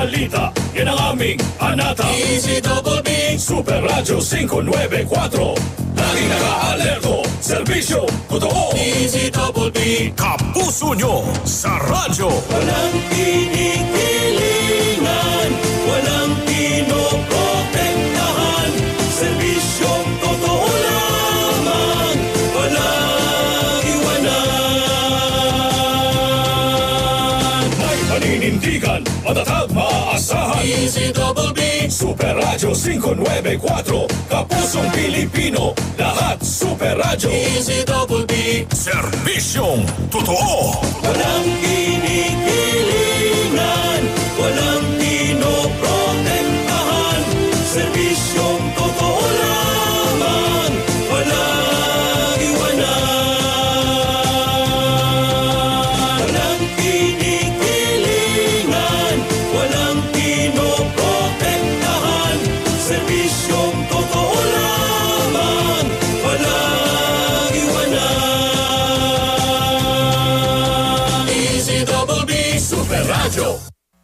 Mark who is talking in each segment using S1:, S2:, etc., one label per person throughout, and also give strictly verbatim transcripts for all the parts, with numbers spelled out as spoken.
S1: balita, yan ang aming anata. D Z B B, Super Radyo five ninety-four. Laging naka-alerto, serbisyo, totoo. D Z B B,
S2: kapuso nyo sa radyo.
S1: Walang kinikilingan, walang pinoprotektahan, serbisyong totoo lamang, walang iwanan. May paninindigan, matatag, maaasahan. D Z B B, Super Radyo five ninety-four. Kapusong Pilipino, lahat Super Radyo. D Z B B,
S2: serbisyong totoo.
S1: walang kinikilingan, walang pinoprotektahan, serbisyong totoo lamang, walang iwanan. Walang kinikilingan, walang pinoprotektahan, serbisyong totoo lamang, walang iwanan. D Z B B, Super Radyo.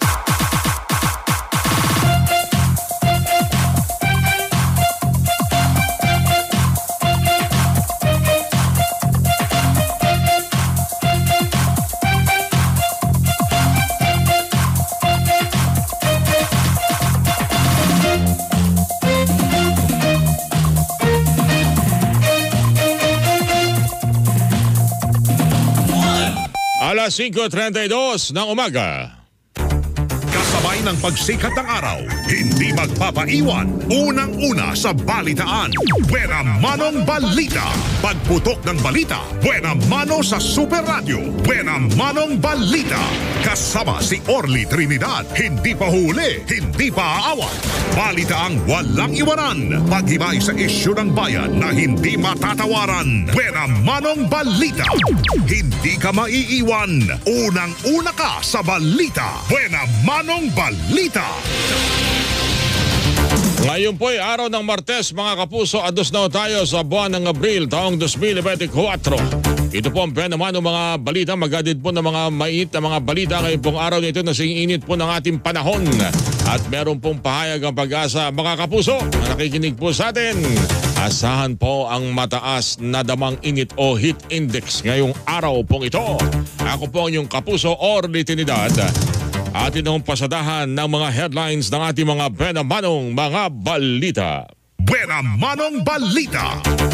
S3: Alas cinco treinta y dos ng umaga.
S2: Kasabay ng pagsikat ng araw, hindi magpapaiwan. Unang-una sa balitaan, Buena Manong Balita. Pagputok ng balita, Buena Mano sa Super Radio. Buena Manong Balita. Kasama si Orly Trinidad. Hindi pa huli, hindi pa aawat. Balitaang walang iwanan. Paghimay sa isyu ng bayan na hindi matatawaran. Buena Manong Balita. Hindi ka maiiwan. Unang-una ka sa balita. Buena Manong Balita.
S3: Ngayon po ay araw ng Martes, mga kapuso, ados na tayo sa buwan ng Abril taong twenty twenty-four. Ito po ang Buena Mano mga balita, magadid po ng mga mait na mga balita ngayon pong araw nito na sing-init po ng ating panahon. At meron pong pahayag ang Pag-asa, mga kapuso, na nakikinig po sa atin. Asahan po ang mataas na damang init o heat index ngayong araw pong ito. Ako po ang inyong kapuso, Orly Trinidad. Atin ang pasadahan ng mga headlines ng ating mga Buena Manong mga balita.
S2: Buena Manong Balita.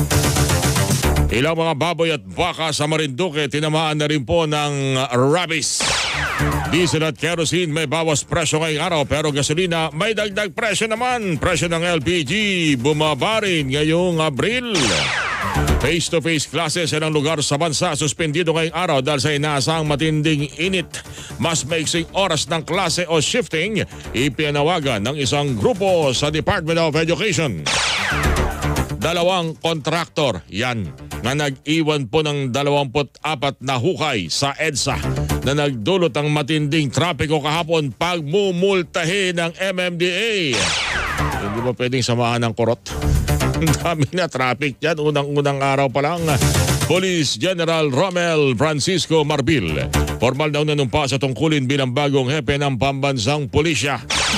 S3: Ilang mga baboy at baka sa Marinduque tinamaan na rin po ng rabies. Diesel at kerosene may bawas presyo ngayong araw, pero gasolina may dagdag presyo naman. Presyo ng L P G bumaba rin ngayong Abril. Face-to-face classes sa ilang lugar sa bansa suspendido ngayong araw dahil sa inaasahang matinding init. Mas maiksing oras ng klase o shifting ipinawagan ng isang grupo sa Department of Education. Dalawang kontraktor, yan, na nag-iwan po ng twenty-four na hukay sa EDSA na nagdulot ng matinding trapiko kahapon pagmumultahin ng M M D A. Hindi ba pwedeng samahan ng kurot? Ang dami na traffic yan, unang-unang araw pa lang. Police General Romel Francisco Marbil, formal na nanumpa sa tungkulin bilang bagong hepe ng pambansang pulisya.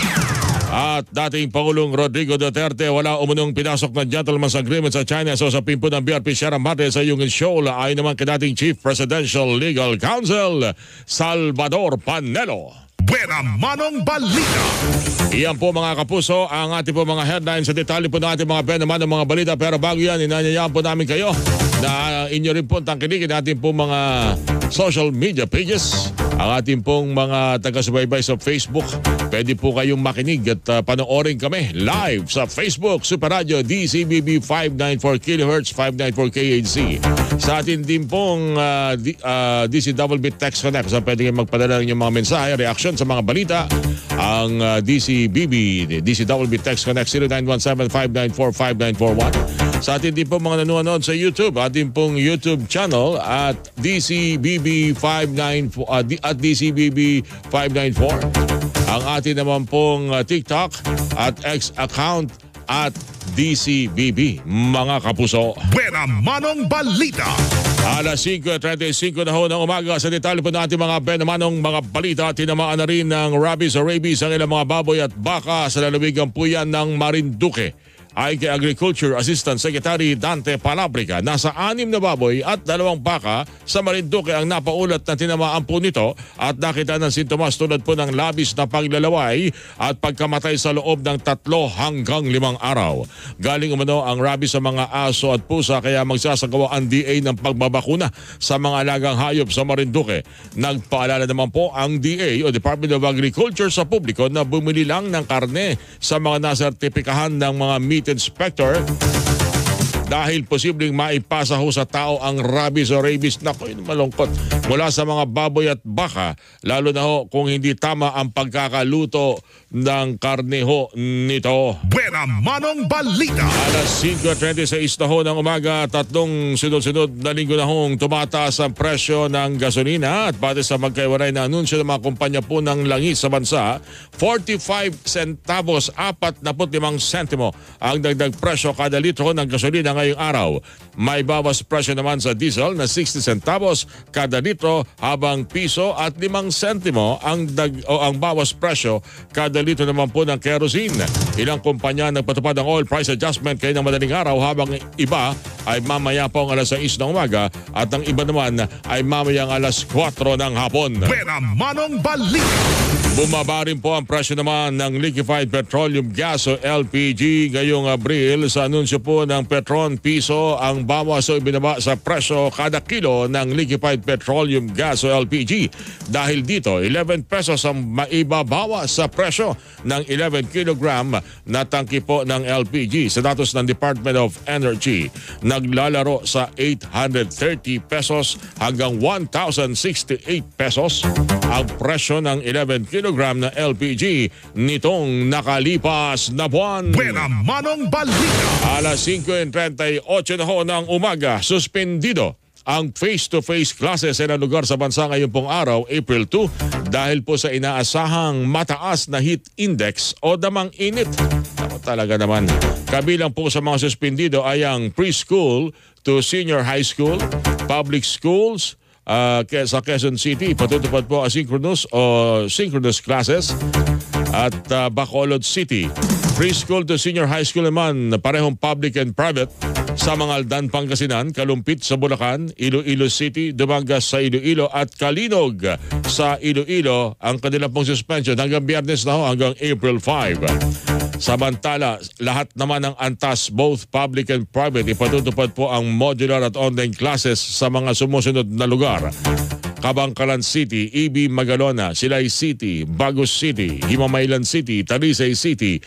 S3: At dating Pangulong Rodrigo Duterte, wala umunong pinasok na gentleman's agreement sa China sa usapin po ng B R P Sierra Madre sa Yungin Shoal, ay naman kay dating Chief Presidential Legal Counsel Salvador Panelo.
S2: Buena Manong Balita.
S3: Iyan po mga kapuso ang ating po mga headlines sa detalye po ng ating mga Buena Manong mga balita. Pero bago yan, inanyayaan po namin kayo na inyo rin po tangkilikin natin po mga social media pages. Ang ating pong mga taga-subaybay sa Facebook, pwede po kayong makinig at uh, panoorin kami live sa Facebook, Super Radio D C B B five ninety-four kilohertz, five ninety-four K H C. Sa atin din pong uh, D, uh, D C Double Bit Text Connect, so pwede kayong magpadala ng inyong mga mensahe, reaksyon sa mga balita. Ang uh, D C B B, D C Double Bit Text Connect zero nine one seven five nine four five nine four one. Sa atin din po mga nanonood sa YouTube, atin pong YouTube channel at D C B B five ninety-four uh, at D C B B five ninety-four. Ang atin naman pong uh, TikTok at X account at D C B B, mga kapuso.
S2: Buena Manong Balita.
S3: Alas singko at trenta y singko na ho ng umaga. Sa detalye po natin mga benamanong mga balita, tinamaan na rin ng rabies o rabies ang ilang mga baboy at baka sa lalawigang puyan ng Marinduque. Ay kay Agriculture Assistant Secretary Dante Palabrica, nasa anim na baboy at dalawang baka sa Marinduque ang napaulat na tinamaan po nito at nakita ng sintomas tulad po ng labis na paglalaway at pagkamatay sa loob ng tatlo hanggang limang araw. Galing umano ang rabies sa mga aso at pusa kaya magsasagawa ang D A ng pagbabakuna sa mga alagang hayop sa Marinduque. Nagpaalala naman po ang D A o Department of Agriculture sa publiko na bumili lang ng karne sa mga nasertipikahan ng mga meat inspector dahil posibleng maipasa ho sa tao ang rabies o rabies. Naku, yun malungkot. Mula sa mga baboy at baka, lalo na ho kung hindi tama ang pagkakaluto ng karne ho nito.
S2: Buena Manong Balita.
S3: Alas singko at trenta y seis na ho ng umaga, tatlong sunod-sunod na linggo na hong tumataas ang presyo ng gasolina at pati sa magkaiwaray na anunsyo ng mga kumpanya po ng langis sa bansa, forty-five centavos, apat na limang sentimo ang dagdag presyo kada litro ng gasolina ngayong araw. May bawas presyo naman sa diesel na sixty centavos kada litro habang piso at limang sentimo ang, dag, o ang bawas presyo kada litro naman po ng kerosene. Ilang kumpanya nagpatupad ng oil price adjustment kayo ng madaling araw habang iba ay mamaya po ang alas sais ng umaga at ang iba naman ay mamayang alas kwatro ng hapon.
S2: Buena Manong Balita.
S3: Bumaba rin po ang presyo naman ng liquefied petroleum gas o L P G ngayong Abril. Sa anunsyo po ng Petron, piso ang bawas o ibinaba sa presyo kada kilo ng liquefied petroleum gas o L P G. Dahil dito, eleven pesos ang maibabawa sa presyo ng eleven kilogram na tangki po ng L P G. Sa datos ng Department of Energy, naglalaro sa eight hundred thirty pesos hanggang one thousand sixty-eight pesos ang presyo ng eleven kilogram na L P G nitong nakalipas na buwan.
S2: Buena Manong Balita.
S3: Alas singko at trenta y ocho na ho ng umaga, suspendido ang face-to-face classes sa ilang lugar sa bansa ngayon pong araw, April two, dahil po sa inaasahang mataas na heat index o damang init. Ako talaga naman. Kabilang po sa mga suspendido ay ang preschool to senior high school, public schools, Uh, sa Quezon City, patutupad po asynchronous o synchronous classes at uh, Bacolod City. Preschool to senior high school naman, parehong public and private sa Mangaldan, Pangasinan, Kalumpit sa Bulacan, Iloilo City, Dumangas sa Iloilo at Kalinog sa Iloilo ang kanilang pong suspension hanggang Biyernes na ho, hanggang April five. Samantala, lahat naman ng antas, both public and private, ipatutupad po ang modular at online classes sa mga sumusunod na lugar. Kabangkalan City, E B Magalona, Silay City, Bagos City, Himamaylan City, Talisay City,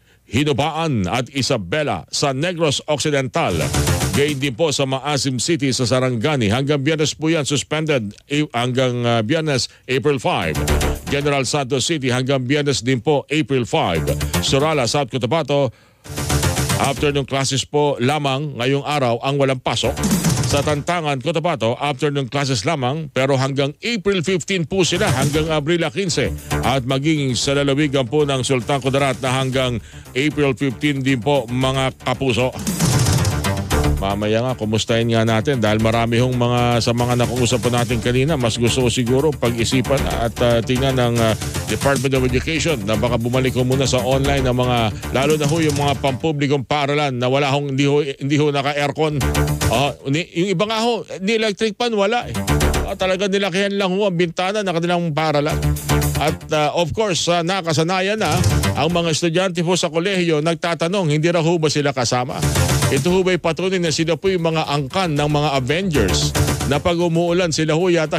S3: Hinubaan at Isabela sa Negros Occidental. Gayon din po sa Maasim City sa Sarangani. Hanggang Biyernes po yan suspended hanggang uh, Biyernes April five. General Santos City hanggang Biyernes din po April five. Surala, South Cotabato, afternoon classes po lamang ngayong araw ang walang pasok. Sa Tantangan, Cotabato, afternoon classes lamang pero hanggang April fifteen po sila hanggang Abril fifteen. At maging sa lalawigan po ng Sultan Kudarat na hanggang April fifteen din po mga kapuso. Mamaya nga, kumustahin nga natin dahil marami hong mga sa mga nakuusap po natin kanina, mas gusto ko siguro pag-isipan at uh, tingnan ng uh, Department of Education na baka bumalik ko muna sa online ng mga, lalo na ho yung mga pampublikong paaralan na wala hong, hindi ho, hindi ho naka-aircon. Uh, yung iba nga ho, ni electric pan wala eh. Uh, talaga nilakihan lang ho ang bintana na kanilang paaralan. At uh, of course, uh, nakasanayan na ang mga estudyante po sa kolehiyo nagtatanong, hindi raw ho ba sila kasama? Ito ho ba'y patunay na sila po yung mga angkan ng mga Avengers na pag umuulan sila ho yata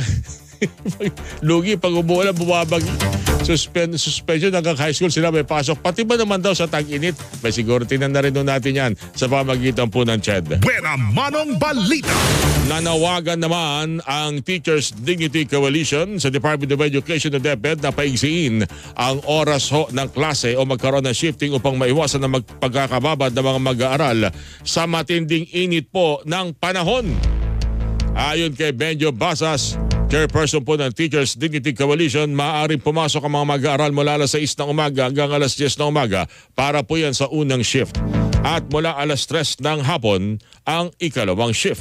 S3: lugi pag umuulan bumabagi. Suspend, suspension hanggang high school sila may pasok. Pati ba naman daw sa tag-init? May siguro tingnan na rin natin yan sa pamagitan po ng C H E D.
S2: Buena Manong Balita.
S3: Nanawagan naman ang Teachers Dignity Coalition sa Department of Education o DepEd na paigsiin ang oras ho ng klase o magkaroon ng shifting upang maiwasan ang magpagkakababad ng mga mag-aaral sa matinding init po ng panahon. Ayon kay Benjo Basas, chairperson po ng Teachers Dignity Coalition, maaaring pumasok ang mga mag-aaral mula alas sais ng umaga hanggang alas diyes ng umaga para po yan sa unang shift. At mula alas tres ng hapon ang ikalawang shift.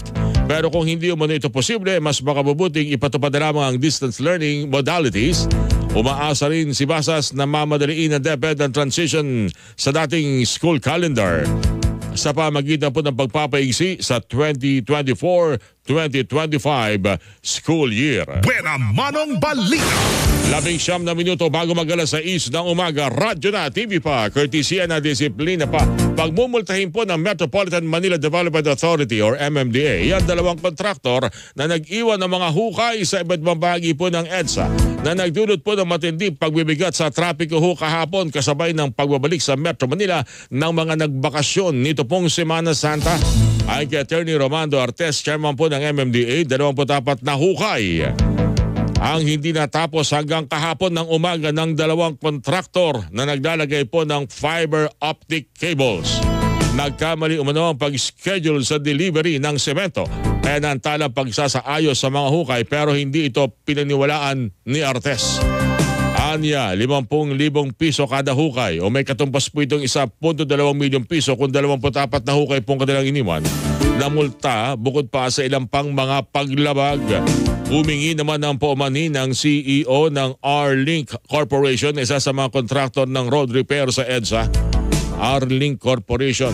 S3: Pero kung hindi umano ito posible, mas makabubuting ipatupad na lamang ang distance learning modalities. Umaasa rin si Basas na mamadaliin ang DepEd ang transition sa dating school calendar sa pamagitan po ng pagpapaigsi sa twenty twenty-four twenty twenty-five school year.
S2: Buena Manong Balita.
S3: Labing siyam na minuto bago mag-alas sais ng umaga, radyo na, T V pa, courtesya na disiplina pa. Pagmumultahin po ng Metropolitan Manila Development Authority or M M D A, yan dalawang kontraktor na nag-iwan ng mga hukay sa iba't ibang bahagi po ng EDSA na nagdulot po ng matindi pagbibigat sa trapiko ho kahapon kasabay ng pagbabalik sa Metro Manila ng mga nagbakasyon nito pong Semana Santa. Ay kay Attorney Romando Artes, chairman po ng M M D A, dalawampu't apat na hukay ang hindi natapos hanggang kahapon ng umaga ng dalawang kontraktor na naglalagay po ng fiber optic cables. Nagkamali umano ang pag-schedule sa delivery ng semento kaya nantala pagsasaayos sa mga hukay pero hindi ito pinaniwalaan ni Artes. Anya, limampu libong piso kada hukay o may katumpas po itong isa punto dalawang milyong piso kung dalawamput apat na hukay pong kanilang iniwan na multa bukod pa sa ilang pang mga paglabag. Humingi naman ng paumanhin ng C E O ng R-Link Corporation, isa sa mga kontraktor ng road repair sa EDSA. R-Link Corporation.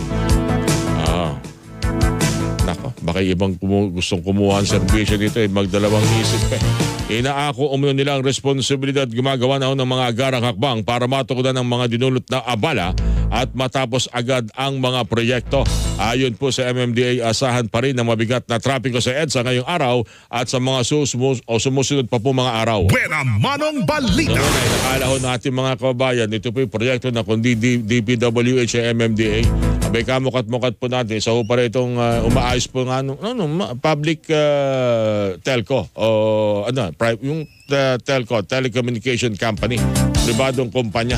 S3: Ah, nako, baka ibang kumu- gustong kumuha ang servisyo dito eh, magdalawang isip eh. Inaako umano nila ang responsibilidad gumagawa na ng mga agarang hakbang para matukudan ang mga dinulot na abala at matapos agad ang mga proyekto. Ayon po sa M M D A, asahan pa rin ang mabigat na trapiko sa EDSA ngayong araw at sa mga sumus o sumusunod pa po mga araw.
S2: Buena Manong Balita.
S3: Noon ay nakala ho natin mga kabayan, ito po yung proyekto na kundi D P W H at M M D A. Abay kamukat-mukat po natin. Sa ho para itong uh, umaayos po nga no, no, public uh, telco o ano, yung uh, telco, telecommunication company, pribadong kumpanya.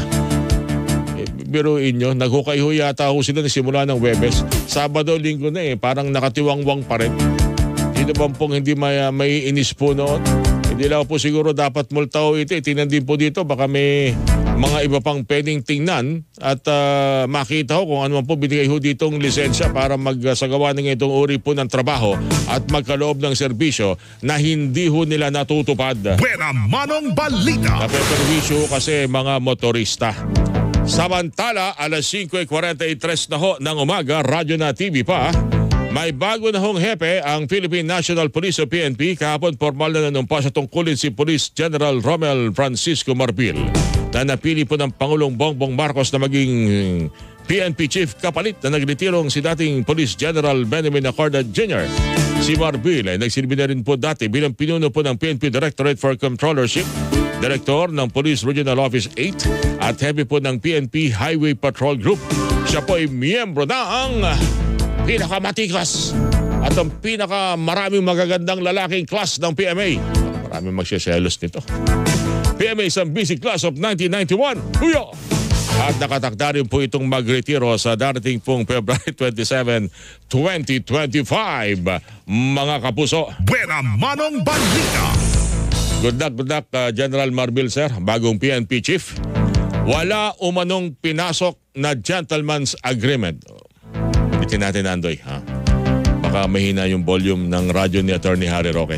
S3: E, biruin nyo, naghukay-huy yata ho sila na simula ng Webes. Sabado, linggo na eh, parang nakatiwangwang pa rin. Dito bang pong hindi may, may inis po noon? Hindi lang po siguro dapat multa ho ito. Tingnan din po dito, baka may mga iba pang pwedeng tingnan at uh, makita ho kung ano po binigay ho ditong lisensya para magsagawa ng itong uri po ng trabaho at magkaloob ng serbisyo na hindi ho nila natutupad.
S2: Buena Manong Balita.
S3: Napeperwisyo kasi mga motorista. Samantala, alas singko forty-three na ho ng umaga, radyo na T V pa. May bago na hong hepe ang Philippine National Police o P N P. Kahapon formal na nanumpa sa tungkulin si Police General Romel Francisco Marbil na napili po ng Pangulong Bongbong Marcos na maging P N P Chief kapalit na nagretirong si dating Police General Benjamin Acorda Junior Si Marbil ay nagsilbi na rin po dati bilang pinuno po ng P N P Directorate for Controllership, Director ng Police Regional Office eight at hepe po ng P N P Highway Patrol Group. Siya po ay miyembro ng pinakamatikas at ang pinakamaraming magagandang lalaking class ng P M A. Maraming magsiselos nito. P M A is ang busy class of nineteen ninety-one. Huyo! At nakatakda rin po itong magretiro sa darating pong February twenty-seventh, twenty twenty-five. Mga kapuso.
S2: Buena Manong Balita.
S3: Good luck, good luck, uh, General Marbil, sir. Bagong P N P Chief. Wala umanong pinasok na gentleman's agreement. Bitin natin, Andoy, ha? Baka mahina yung volume ng radyo ni Attorney Harry Roque.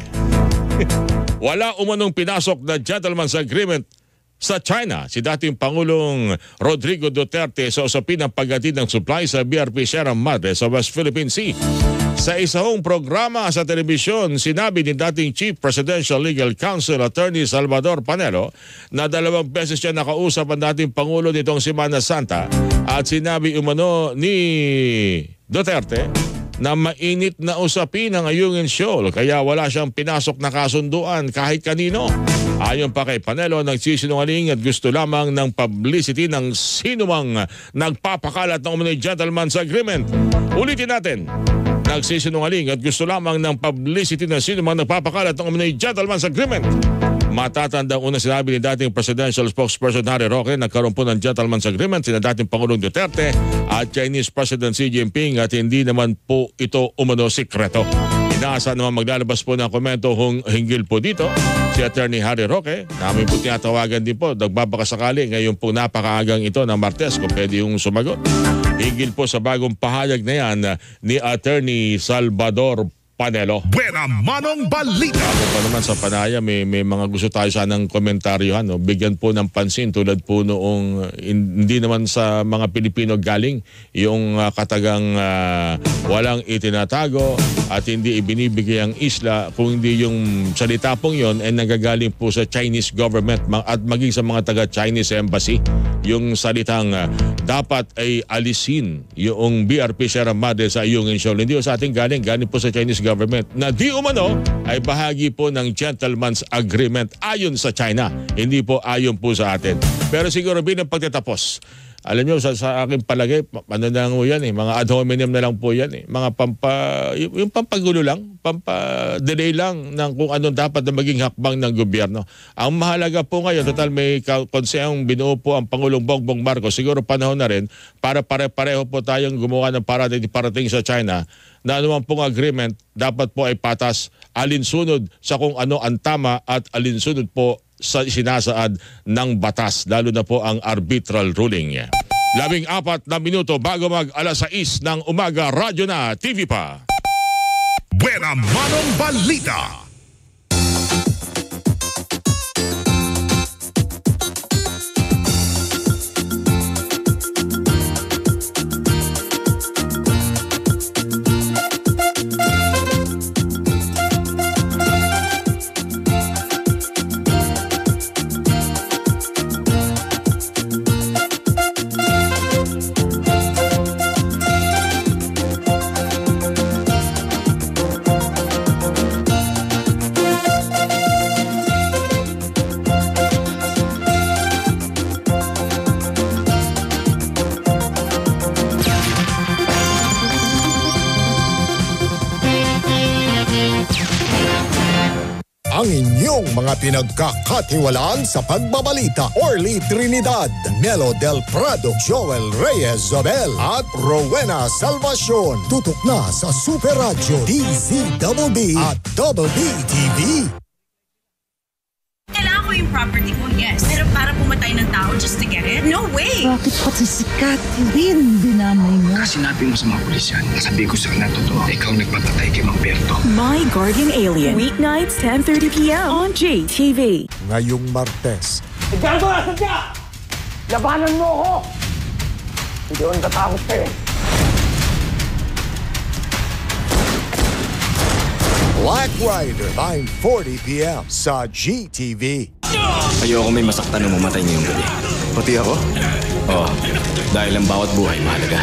S3: Wala umanong pinasok na gentleman's agreement sa China si dating Pangulong Rodrigo Duterte sa usapin ng paghatid ng supply sa B R P Sierra Madre sa West Philippine Sea. Sa isang programa sa telebisyon, sinabi ni dating Chief Presidential Legal Counsel Attorney Salvador Panelo na dalawang beses siya nakausap ang dating Pangulo nitong Semana Santa at sinabi umano ni Duterte na mainit na usapin ang Ayungin Shoal kaya wala siyang pinasok na kasunduan kahit kanino. Ayon pa kay Panelo, nagsisinungaling at gusto lamang ng publicity ng sinumang nagpapakalat ng umano'y gentleman's agreement. Ulitin natin. Nagsisinungaling at gusto lamang ng publicity ng sinumang nagpapakalat ng umano'y gentleman's agreement. Matatandang una sinabi ni dating Presidential Spokesperson Harry Roque, nagkaroon po ng gentleman's agreement sina dating Pangulong Duterte at Chinese President Xi Jinping at hindi naman po ito umano sikreto. Inaasa naman maglalabas po ng komento hong hinggil po dito si Attorney Harry Roque. Namin po tinatawagan din po, nagbabakasakali ngayon po napakaagang ito ng Martes kung pwede yung sumagot. Hinggil po sa bagong pahayag na yan ni Attorney Salvador Panelo.
S2: Buena Manong Balita.
S3: Ako pa naman sa Panaya, may, may mga gusto tayo sanang komentaryo. Ano? Bigyan po ng pansin tulad po noong hindi naman sa mga Pilipino galing yung uh, katagang uh, walang itinatago at hindi ibinibigay ang isla, kung hindi yung salita pong yun ay nanggagaling po sa Chinese government at maging sa mga taga-Chinese embassy. Yung salitang uh, dapat ay alisin yung B R P Sierra Madre sa Ayungin Shoal. Hindi sa ating galing, galing po sa Chinese government na di umano ay bahagi po ng gentleman's agreement ayon sa China. Hindi po ayon po sa atin. Pero siguro bilang pagtatapos, alam nyo, sa, sa aking palagay, ano na lang yan eh, mga ad hominem na lang po yan eh. Mga pampa, yung pampagulo lang, pampa-delay lang ng kung anong dapat na maging hakbang ng gobyerno. Ang mahalaga po ngayon, total may konsehong binuo po ang Pangulong Bongbong Marcos, siguro panahon na rin para pare-pareho po tayong gumawa ng parating, parating sa China na anuman pong agreement dapat po ay patas, alinsunod sa kung ano ang tama at alinsunod po sa sinasaad ng batas, lalo na po ang arbitral ruling. Labing apat na minuto bago mag alas sais ng umaga, radyo na, T V pa.
S2: Buena Manong Balita.
S4: Ang inyong mga pinagkakatiwalaan sa pagbabalita: Orly Trinidad, Melo Del Prado, Joel Reyes Zobel at Rowena Salvacion. Tutok na sa Super Radio, D Z B B at Double B T V.
S5: Kailangan ko yung property ko, yes. Pero para pumatay ng tao just to get it? No way!
S6: Bakit pati si Catherine dinamay mo?
S7: Kasi sinabi mo sa mga pulis yan, sabi ko sa kanya totoo, ikaw nagpapatay kay Mang Berto.
S8: My Guardian Alien. Weeknights, ten thirty p m on J T V.
S4: Ngayong Martes,
S9: Edgardo, nasan ka? Labanan mo ako! Hindi ako natatakot sa'yo.
S4: Black Rider, nine forty p m sa G T V.
S7: Ayoko may masaktan na mamatay ngayong gabi. Pati ako? Oo, dahil ang bawat buhay mahalaga.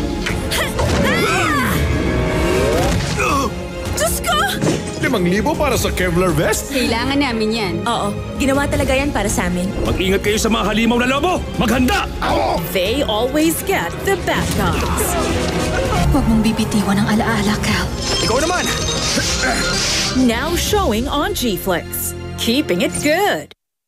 S5: Diyos ko!
S7: Limang libo para sa Kevlar vest?
S10: Kailangan namin yan.
S8: Oo, ginawa talaga yan para sa amin.
S1: Mag-ingat kayo sa mga halimaw na lobo! Maghanda!
S8: They always get the bad guys.
S10: Huwag mong bibitiwan ang alaala, Cal.
S7: Ikaw naman!
S8: Now showing on G-Flix. Keeping it good.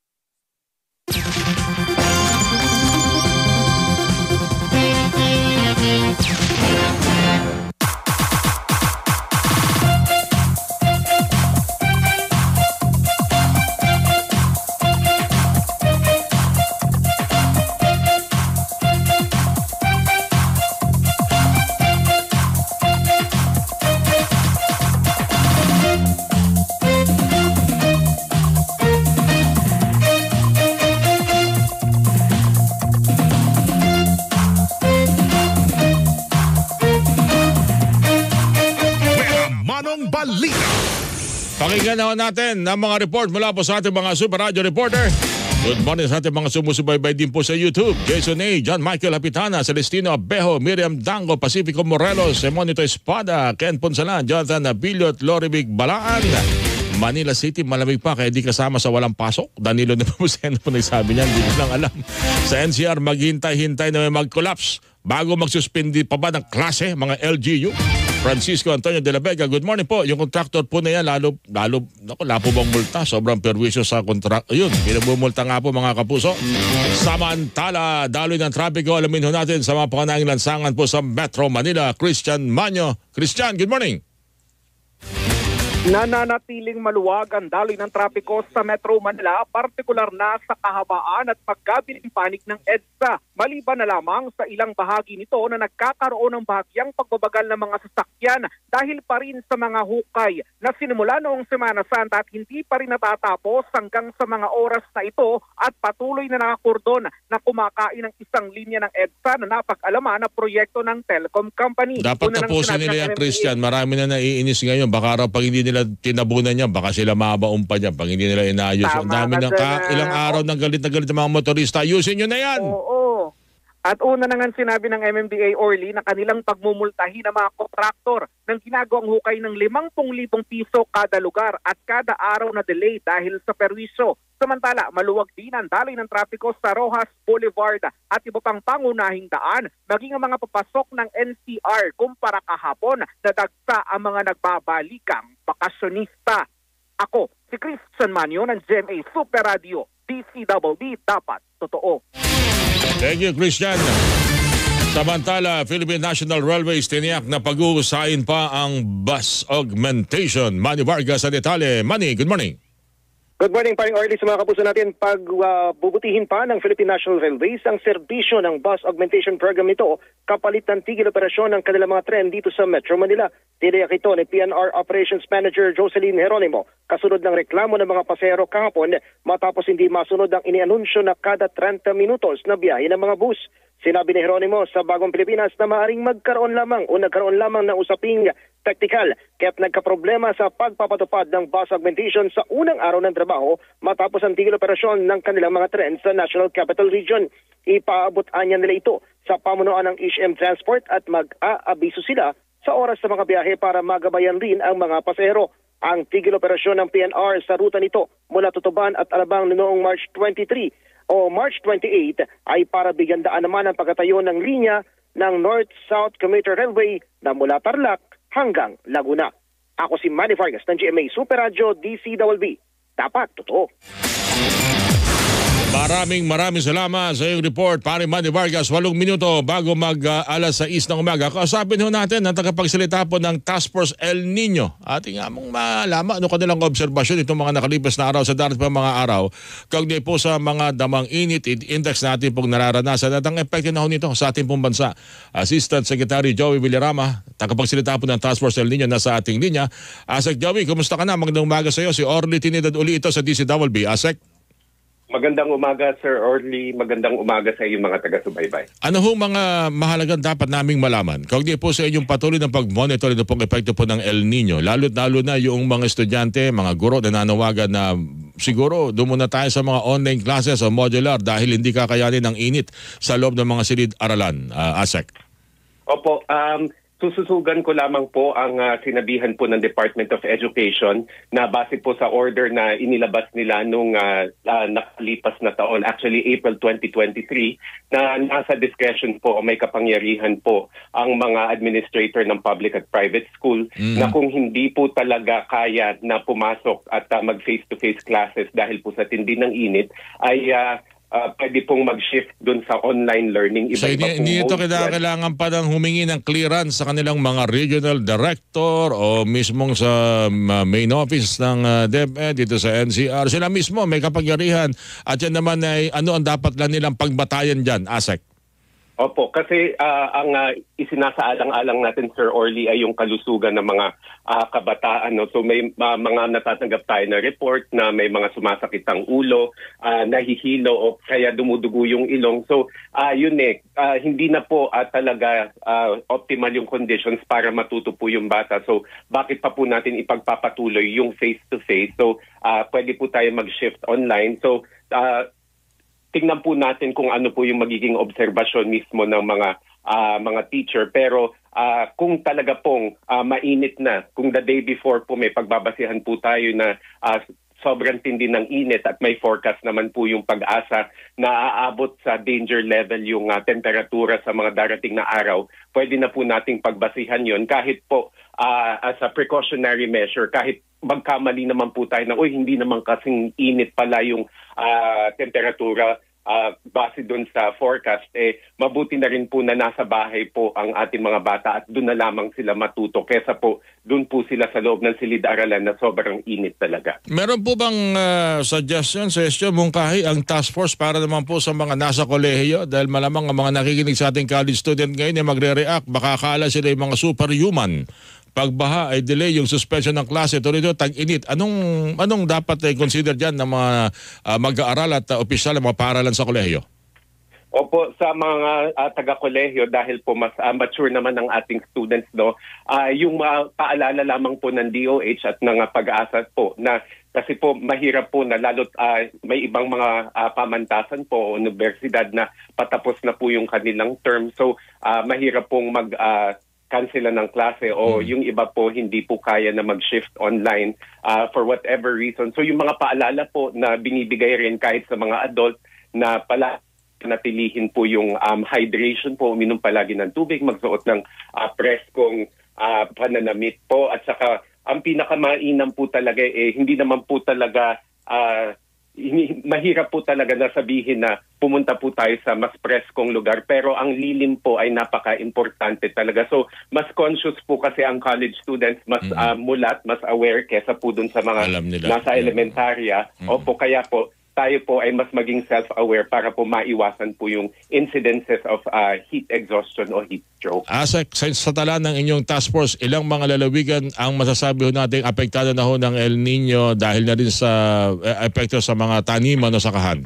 S2: Balita.
S3: Pakinggan naman natin ang mga report mula po sa ating mga Super Radio reporter. Good morning sa ating mga sumusubaybay din po sa YouTube. Jason A., John Michael Lapitana, Celestino Abejo, Miriam Dango, Pacifico Morelos, Emonito Espada, Ken Ponsalan, Jonathan Abiliot, Loribig Balaan. Manila City, malamig pa kaya di kasama sa walang pasok. Danilo Nepomuceno po nagsabi niyan, hindi ko lang alam. Sa N C R, maghintay-hintay na may mag-collapse bago magsuspindi pa ba ng klase, mga L G U. Francisco Antonio de la Vega, good morning po. Yung contractor po na yan, lalo, lalo, naku, lapo bang multa? Sobrang perwisyo sa contract. Ayun, pinabumulta nga po mga kapuso. Samantala, daloy ng trapiko, alamin ho natin sa mga panganayang lansangan po sa Metro Manila. Christian Manyo. Christian, good morning.
S11: Nananatiling maluwag ang daloy ng trapiko sa Metro Manila, partikular na sa kahabaan at pagkabiling panig ng EDSA. Maliban na lamang sa ilang bahagi nito na nagkakaroon ng bahagyang pagbabagal ng mga sasakyan dahil pa rin sa mga hukay na sinimula noong Semana Santa at hindi pa rin natatapos hanggang sa mga oras na ito at patuloy na nakakordon na kumakain ng isang linya ng EDSA na napag-alaman na proyekto ng telecom company.
S3: Dapat tapusin nila yan, Christian. Marami na naiinis ngayon. Baka raw pag hindi nila tinabunan niya, baka sila mabaon pa niya pag hindi nila inayos. Ang dami ng ka, ilang araw ng galit na galit ng mga motorista. Ayusin nyo na yan!
S11: Oo. At una na nga sinabi ng M M D A Orly na kanilang pagmumultahin ng mga kontraktor ng ginagawang hukay ng limangpung libong piso kada lugar at kada araw na delay dahil sa perwisyo. Samantala, maluwag din ang daloy ng trapiko sa Rojas Boulevard at iba pang pangunahing daan, maging ang mga papasok ng N C R kumpara kahapon na dagsa ang mga nagbabalikang bakasyonista. Ako, si Christian Manyo ng G M A Super Radio, D C W D, dapat totoo.
S3: Thank you, Christian. Samantala, Philippine National Railways tiniyak na pag-uusahin pa ang bus augmentation. Manny Vargas sa detalye. Manny, good morning.
S12: Good morning, paring Orly, sa mga kapuso natin. Pagbubutihin uh, pa ng Philippine National Railways ang serbisyo ng bus augmentation program nito kapalit ng tigil operasyon ng kanilang mga tren dito sa Metro Manila. Tiniyak ito ni P N R Operations Manager Jocelyn Geronimo kasunod ng reklamo ng mga pasahero kahapon matapos hindi masunod ang inianunsyo na kada thirty minutos na biyahe ng mga bus. Sinabi ni Geronimo sa Bagong Pilipinas na maaaring magkaroon lamang o nagkaroon lamang ng usaping technical kaya't nagkaproblema sa pagpapatupad ng bus augmentation sa unang araw ng trabaho matapos ang tigil operasyon ng kanilang mga tren sa National Capital Region. Ipaabot-an niya nila ito sa pamunuan ng H M Transport at mag-aabiso sila sa oras sa mga biyahe para magabayan rin ang mga pasahero. Ang tigil operasyon ng P N R sa ruta nito mula Tutuban at Alabang noong March twenty-three o March twenty-eight ay para bigyan daan naman ang pagkatayo ng linya ng North-South Commuter Railway na mula Tarlac hanggang Laguna. Ako si Manny Vargas ng G M A Super Radio D C W B. Dapat totoo.
S3: Maraming maraming salamat sa iyong report, pare Manny Vargas. Walong minuto bago mag uh, alas sais ng umaga. Kausapin ho natin ang tagapagsalita po ng Task Force El Nino. Ating among malaman ano kanilang obserbasyon itong mga nakalipas na araw sa darating pa mga araw. Kaugnay po sa mga damang init, index natin pong nararanasan at ang epekto na ho nito sa ating pong bansa. Assistant Secretary Joey Villarama, tagapagsalita po ng Task Force El Nino, nasa ating linya. Asek Joey, kumusta ka na? Magandang umaga sa iyo. Si Orly Trinidad uli ito sa D C W B. Asek?
S13: Magandang umaga, Sir Orly. Magandang umaga sa iyong mga taga-subaybay.
S3: Ano ho mga mahalagang dapat naming malaman? Kaugnay po sa inyong patuloy ng pag-monitor ito pong epekto po ng El Nino. Lalo't-lalo na yung mga estudyante, mga guro na nanawagan na siguro doon muna tayo sa mga online classes o modular dahil hindi kakayanin ng init sa loob ng mga silid-aralan. Uh, Asek.
S13: Opo, um... sususugan ko lamang po ang uh, sinabihan po ng Department of Education na base po sa order na inilabas nila nung uh, uh, nakalipas na taon, actually April twenty twenty-three, na nasa discretion po o may kapangyarihan po ang mga administrator ng public at private school mm. na kung hindi po talaga kaya na pumasok at uh, mag face-to-face classes dahil po sa tindi ng init ay uh, Uh, pwede pong mag-shift dun sa online learning. Iba
S3: so hindi, hindi ito kailangan pa ng humingi ng clearance sa kanilang mga regional director o mismong sa uh, main office ng uh, DepEd dito sa N C R. Sila mismo may kapangyarihan at yan naman ay ano ang dapat lang nilang pagbatayan dyan, Asek?
S13: Opo, kasi uh, ang uh, isinasaalang-alang natin, Sir Orly, ay yung kalusugan ng mga uh, kabataan. No? So may uh, mga natatanggap tayo na report na may mga sumasakit ang ulo, uh, nahihilo o kaya dumudugo yung ilong. So uh, yun eh, uh, hindi na po uh, talaga uh, optimal yung conditions para matuto po yung bata. So bakit pa po natin ipagpapatuloy yung face-to-face? So uh, pwede po tayo mag-shift online. So uh, tingnan po natin kung ano po yung magiging obserbasyon mismo ng mga uh, mga teacher. Pero uh, kung talaga pong uh, mainit na, kung the day before po may pagbabasihan po tayo na uh, sobrang tindi ng init at may forecast naman po yung pag-asa na aabot sa danger level yung uh, temperatura sa mga darating na araw, pwede na po nating pagbasihan yon kahit po uh, as a precautionary measure, kahit magkamali naman po tayo na, uy, hindi naman kasing init pala yung uh, temperatura, uh, base dun sa forecast, eh, mabuti na rin po na nasa bahay po ang ating mga bata at doon na lamang sila matuto kesa po doon po sila sa loob ng silid-aralan na sobrang init talaga.
S3: Meron po bang uh, suggestion, suggestion, mungkahi ang task force para naman po sa mga nasa kolehiyo? Dahil malamang ang mga nakikinig sa ating college student ngayon ay magre-react, baka akala sila yung mga superhuman. Pagbaha ay delay yung suspension ng klase, tuloy ito tag-init. Anong anong dapat ay consider diyan ng mga uh, mag-aaral at uh, opisyal ng mga paaralan sa kolehiyo?
S13: Opo, sa mga uh, taga-kolehiyo dahil po mas uh, mature naman ang ating students, no, uh, yung uh, paalala lamang po ng D O H at ng uh, pag-asa po na kasi po mahirap po na lalo't uh, may ibang mga uh, pamantasan po o universidad na patapos na po yung kanilang term. So uh, mahirap pong mag uh, cancela ng klase o mm. yung iba po hindi po kaya na mag-shift online uh, for whatever reason. So yung mga paalala po na binibigay rin kahit sa mga adult na pala natilihin po yung um, hydration po, uminom palagi ng tubig, magsuot ng uh, preskong uh, pananamit po at saka ang pinakamainam po talaga eh hindi naman po talaga uh, mahirap po talaga na sabihin na pumunta po tayo sa mas preskong lugar pero ang lilim po ay napaka-importante talaga. So mas conscious po kasi ang college students, mas mm-hmm. uh, mulat, mas aware kesa po dun sa mga nasa elementarya. Mm-hmm. Opo, kaya po tayo po ay mas maging self-aware para po maiwasan po yung incidences of uh, heat exhaustion o heat stroke.
S3: Asa sa tala ng inyong task force, ilang mga lalawigan ang masasabi ho natin apektado na ho ng El Nino dahil na rin sa uh, epekto sa mga taniman o sakahan?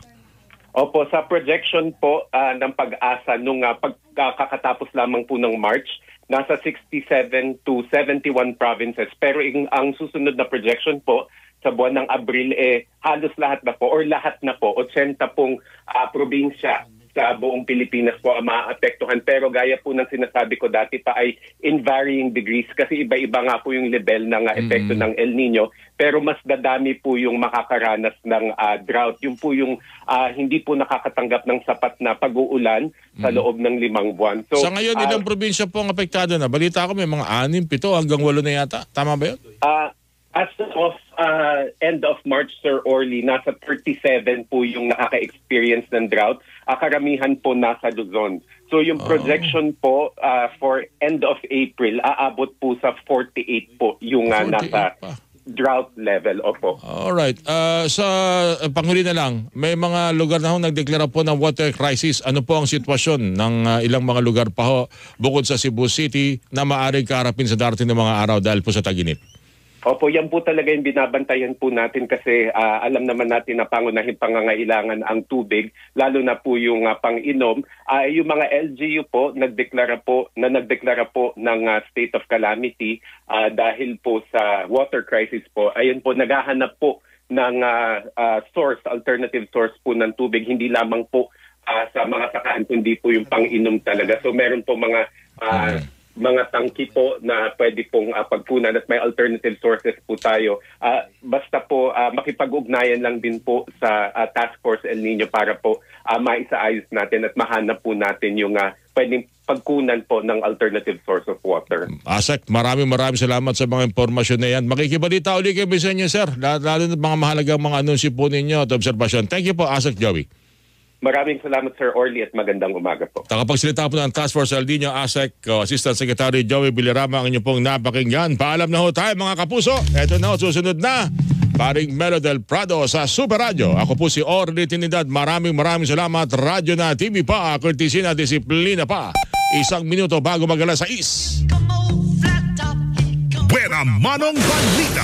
S13: Opo, sa projection po uh, ng pag-asa nung uh, pagkakatapos lamang po ng March, nasa sixty-seven to seventy-one provinces. Pero yung, ang susunod na projection po, sa buwan ng Abril, eh, halos lahat na po, or lahat na po, eighty pong uh, probinsya sa buong Pilipinas po ang maapektuhan. Pero gaya po ng sinasabi ko dati pa ay in varying degrees kasi iba-iba nga po yung level ng uh, epekto mm-hmm. ng El Nino. Pero mas dadami po yung makakaranas ng uh, drought. Yung po yung uh, hindi po nakakatanggap ng sapat na pag-uulan mm-hmm. sa loob ng limang buwan. So,
S3: sa ngayon, uh, ilang probinsya po ang apektado na? Balita ko may mga anim, pito hanggang walo na yata. Tama ba yun?
S13: Ah, uh, As of uh, end of March, Sir Orly, nasa thirty-seven po yung nakaka-experience ng drought. Uh, karamihan po nasa Luzon. So yung projection oh. po uh, for end of April, aabot po sa forty-eight po yung uh, nasa pa. drought level. Opo.
S3: Alright. Uh, sa uh, panghuli na lang, may mga lugar na ho nagdeklara po ng water crisis. Ano po ang sitwasyon ng uh, ilang mga lugar pa ho bukod sa Cebu City na maaaring kaharapin sa darating ng mga araw dahil po sa tag-init?
S13: Opo, yan po talaga yung binabantayan po natin kasi uh, alam naman natin na pangunahing pangangailangan ang tubig, lalo na po yung uh, pang-inom. Uh, yung mga L G U po nagdeklara po na nagdeklara po ng uh, state of calamity uh, dahil po sa water crisis po. Ayun po, naghahanap po ng uh, uh, source, alternative source po ng tubig, hindi lamang po uh, sa mga sakahan kundi po yung pang-inom talaga. So meron po mga uh, mga tangki po na pwede pong uh, pagpunan at may alternative sources po tayo. Uh, basta po uh, makipag-ugnayan lang din po sa uh, Task Force El Nino para po uh, maisaayos natin at mahanap po natin yung uh, pwedeng pagkunan po ng alternative source of water.
S3: Asek, maraming maraming salamat sa mga impormasyon na yan. Makikibalita ulit kayo sa inyo, sir. Lalo na mga mahalagang mga anunsyo po ninyo at obserbasyon. Thank you po, Asek Joey.
S13: Maraming salamat, Sir Orly, at magandang umaga po.
S3: Takapagsalita po ng Task Force El Nino, ASEC, uh, Assistant Secretary Joey Villarama, ang inyong pong napakinggan. Paalam na ho tayo mga kapuso. Eto na ho, susunod na. Paring Melo del Prado sa Super Radio. Ako po si Orly Trinidad. Maraming maraming salamat. Radyo na, T V pa, kurtesya na, disiplina pa. Isang minuto bago mag-alas sais.
S2: Buena Manong Balita.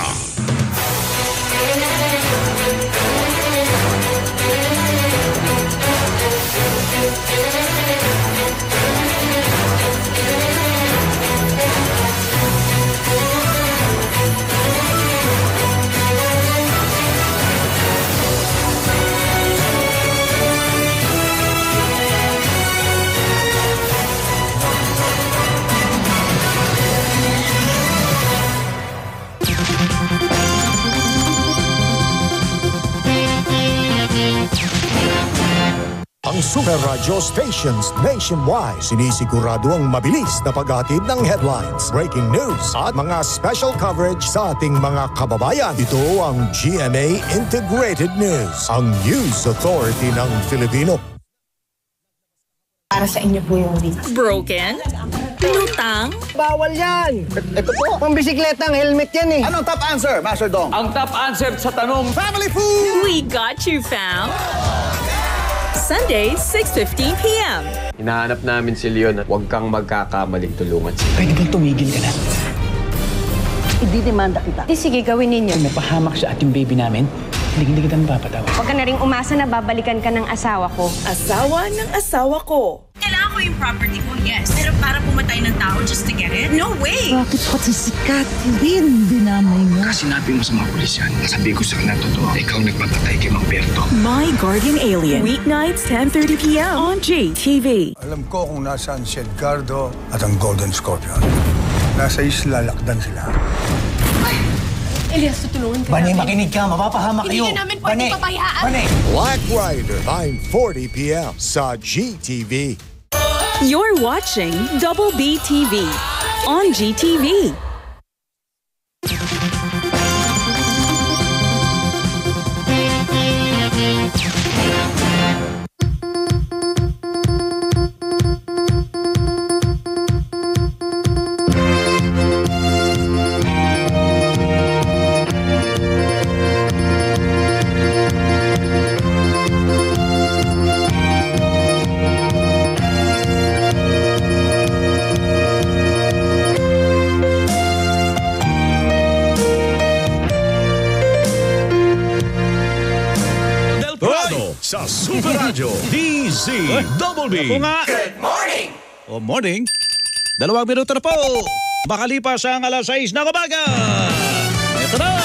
S4: ang Super Radio stations nationwide. Sinisigurado ang mabilis na paghatid ng headlines, breaking news at mga special coverage sa ating mga kababayan. Ito ang G M A Integrated News, ang News Authority ng Filipino.
S14: Para sa inyo po yung link.
S8: Broken? Lutang?
S9: Bawal yan! Ito po, pambisikleta, ang helmet yan eh.
S15: Anong top answer, Master Dong?
S16: Ang top answer sa tanong,
S15: Family Food!
S8: We got you, fam! Sunday, six fifteen p m
S17: Hinahanap namin si Leon at huwag kang magkakamaling tulungan siya.
S15: Pwede bang tumigil ka na?
S14: Ididemanda kita.
S18: Di sige, gawin ninyo.
S15: Kung mapahamak siya at yung baby namin, hindi kita mapapatawa.
S18: Huwag ka na rin umasa na babalikan ka ng asawa ko.
S8: Asawa ng asawa ko.
S5: Kailangan ko yung property ko, yes. Pero para pumatay ng tao just to get it? No way!
S6: Bakit pati si Catherine dinamay mo?
S15: Kasi sinabi mo sa mga pulis yan. Sabi ko sa kanila totoo, ikaw nagpapatay kay Mang Berto.
S8: My Guardian Alien. Weeknights, ten thirty p m on J T V.
S19: Alam ko kung nasaan si Edgardo at ang Golden Scorpion. Nasa isla, lakdan sila.
S14: Elias, tutulungan ka
S15: Bane,
S14: namin.
S15: makinig ka. Mapapahamak
S14: Hindi
S15: kayo.
S14: ka namin pwede pabayaan.
S15: Bane.
S4: Black Rider, nine forty p m sa G T V.
S8: You're watching Double B T V on G T V.
S1: Sa Super Radio, D Z Double B.
S20: Good morning! O morning. Dalawang minuto na po. Makalipas ang alas sais na umaga. Ito na.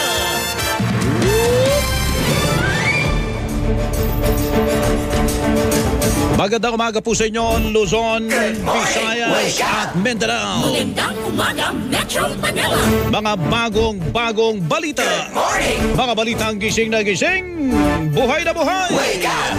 S20: Magandang umaga po sa inyo, Luzon, Visayas at Mindanao.
S1: Magandang umaga, Metro Manila.
S20: Mga bagong-bagong balita. Mga balitang gising na gising, buhay na buhay.
S1: Wake up!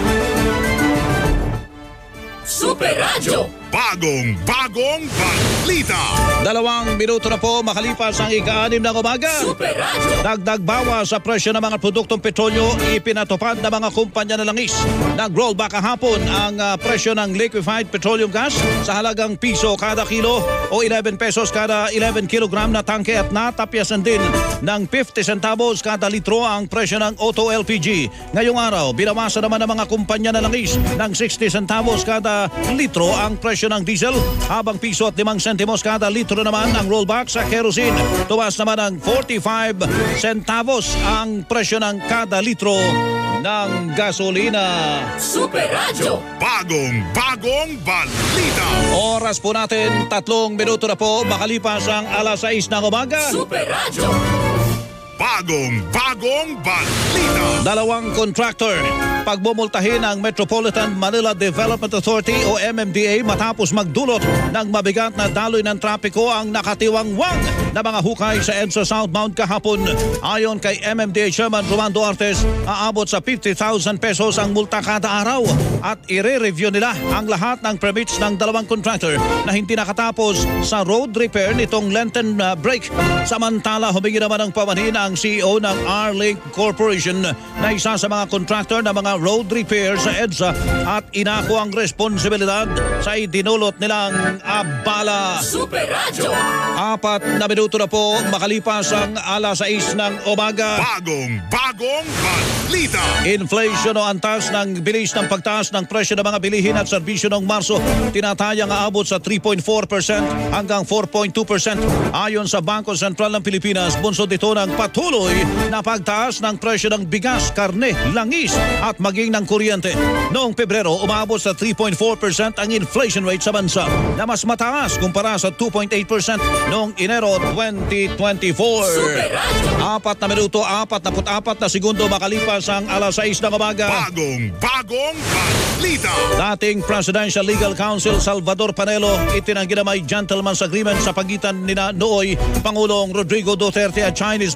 S1: Super Radio.
S2: Bagong-bagong balita.
S20: Dalawang minuto na po makalipas ang ika-anim ng umaga.
S1: Super Radio.
S20: Dagdag bawas sa presyo ng mga produktong petrolyo ipinatupad ng mga kumpanya na langis. Nag-rollback kahapon ang uh, presyo ng liquefied petroleum gas sa halagang piso kada kilo o eleven pesos kada eleven kilogram na tangke at natapyasan din ng fifty centavos kada litro ang presyo ng auto L P G. Ngayong araw, binawasan naman ng mga kumpanya na langis ng sixty centavos kada litro ang presyo ng diesel habang piso at limang sentimos kada litro naman ang rollback sa kerosene. Tuwas naman ng forty-five centavos ang presyo ng kada litro ng gasolina.
S1: Super Radio.
S2: Bagong-bagong balita.
S20: Oras po natin, tatlong minuto na po makalipas ang alas sais ng umaga.
S1: Super Radio.
S2: Bagong-bagong balita.
S20: Dalawang contractor pagbumultahin ang Metropolitan Manila Development Authority o M M D A matapos magdulot ng mabigat na daloy ng trapiko ang nakatiwangwang na mga hukay sa EDSA Southbound kahapon. Ayon kay M M D A Chairman Roman Duartes, aabot sa fifty thousand pesos ang multa kada araw at ire-review nila ang lahat ng permits ng dalawang contractor na hindi nakatapos sa road repair nitong Lenten break. Samantala, humingi naman ng pamanhin ang C E O ng R-Link Corporation na isa sa mga contractor na mga road repair sa EDSA at inako ang responsibilidad sa idinulot nilang abala.
S1: Super Radio.
S20: Apat na minuto na po makalipas ang alas sais ng umaga.
S2: Bagong-bagong balita.
S20: Inflation o antas ng bilis ng pagtaas ng presyo ng mga bilihin at serbisyo noong Marso tinatayang aabot sa three point four percent hanggang four point two percent. Ayon sa Bangko Sentral ng Pilipinas, bunsod ito ng patuloy na pagtaas ng presyo ng bigas, karne, langis at maging ng kuryente. Noong Pebrero, umabot sa three point four percent ang inflation rate sa bansa na mas mataas kumpara sa two point eight percent noong Enero twenty twenty-four. Apat na minuto, apat na put-apat na segundo makalipas ang alas sais ng umaga.
S2: Bagong-bagong balita.
S20: Dating Presidential Legal Counsel Salvador Panelo itinanggi na may gentleman's agreement sa pagitan nina nooy Pangulong Rodrigo Duterte at Chinese President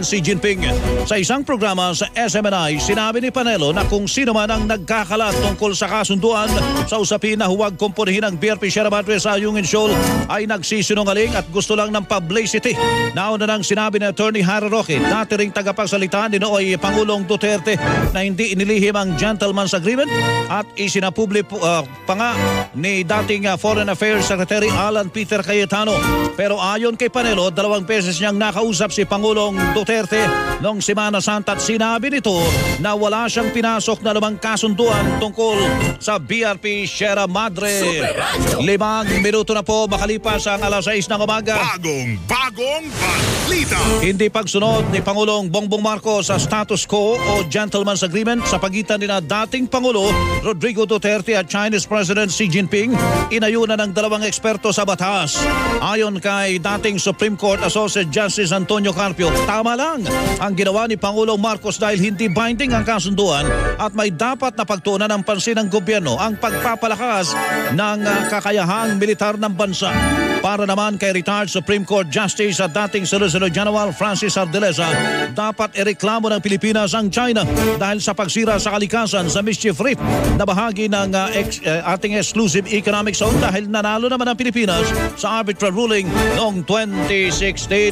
S20: Xi Jinping. Sa isang programa sa S M N I, sinabi ni Panelo na kung sino man ang nagkakalat tungkol sa kasunduan sa usapin na huwag kumpunihin ang B R P Sierra Madre sa Ayungin Shoal ay nagsisinungaling at gusto lang ng publicity. Nauna nang sinabi ni Attorney Harry Roque, dati ring tagapagsalita ni nooy Pangulong Duterte, na hindi inilihim ang gentleman's agreement at isinapubli uh, pa nga ni dating uh, Foreign Affairs Secretary Alan Peter Cayetano. Pero ayon kay Panelo, dalawang beses niyang nakausap si Pangulong Duterte noong Semana Santa at sinabi nito na wala siyang pinasok na lumang kasunduan tungkol sa B R P Sierra Madre. Limang minuto na po makalipas ang alas sais ng umaga.
S2: Bagong, bagong balita.
S20: Hindi pagsunod ni Pangulong Bongbong Marcos sa status quo o gentleman's agreement sa pagitan ni na dating Pangulo Rodrigo Duterte at Chinese President Xi Jinping, inayunan ng dalawang eksperto sa batas. Ayon kay dating Supreme Court Associate Justice Antonio Carpio, tama lang ang ginawa ni Pangulong Marcos dahil hindi binding ang kasunduan at may dapat na pagtuunan ng pansin ng gobyerno ang pagpapalakas ng uh, kakayahang militar ng bansa. Para naman kay retired Supreme Court Justice at dating Solicitor General Francis Ardileza, dapat ireklamo ng Pilipinas ang China dahil sa pagsira sa kalikasan sa Mischief Reef na bahagi ng uh, ex, uh, ating exclusive economic zone dahil nanalo naman ang Pilipinas sa arbitral ruling noong twenty sixteen.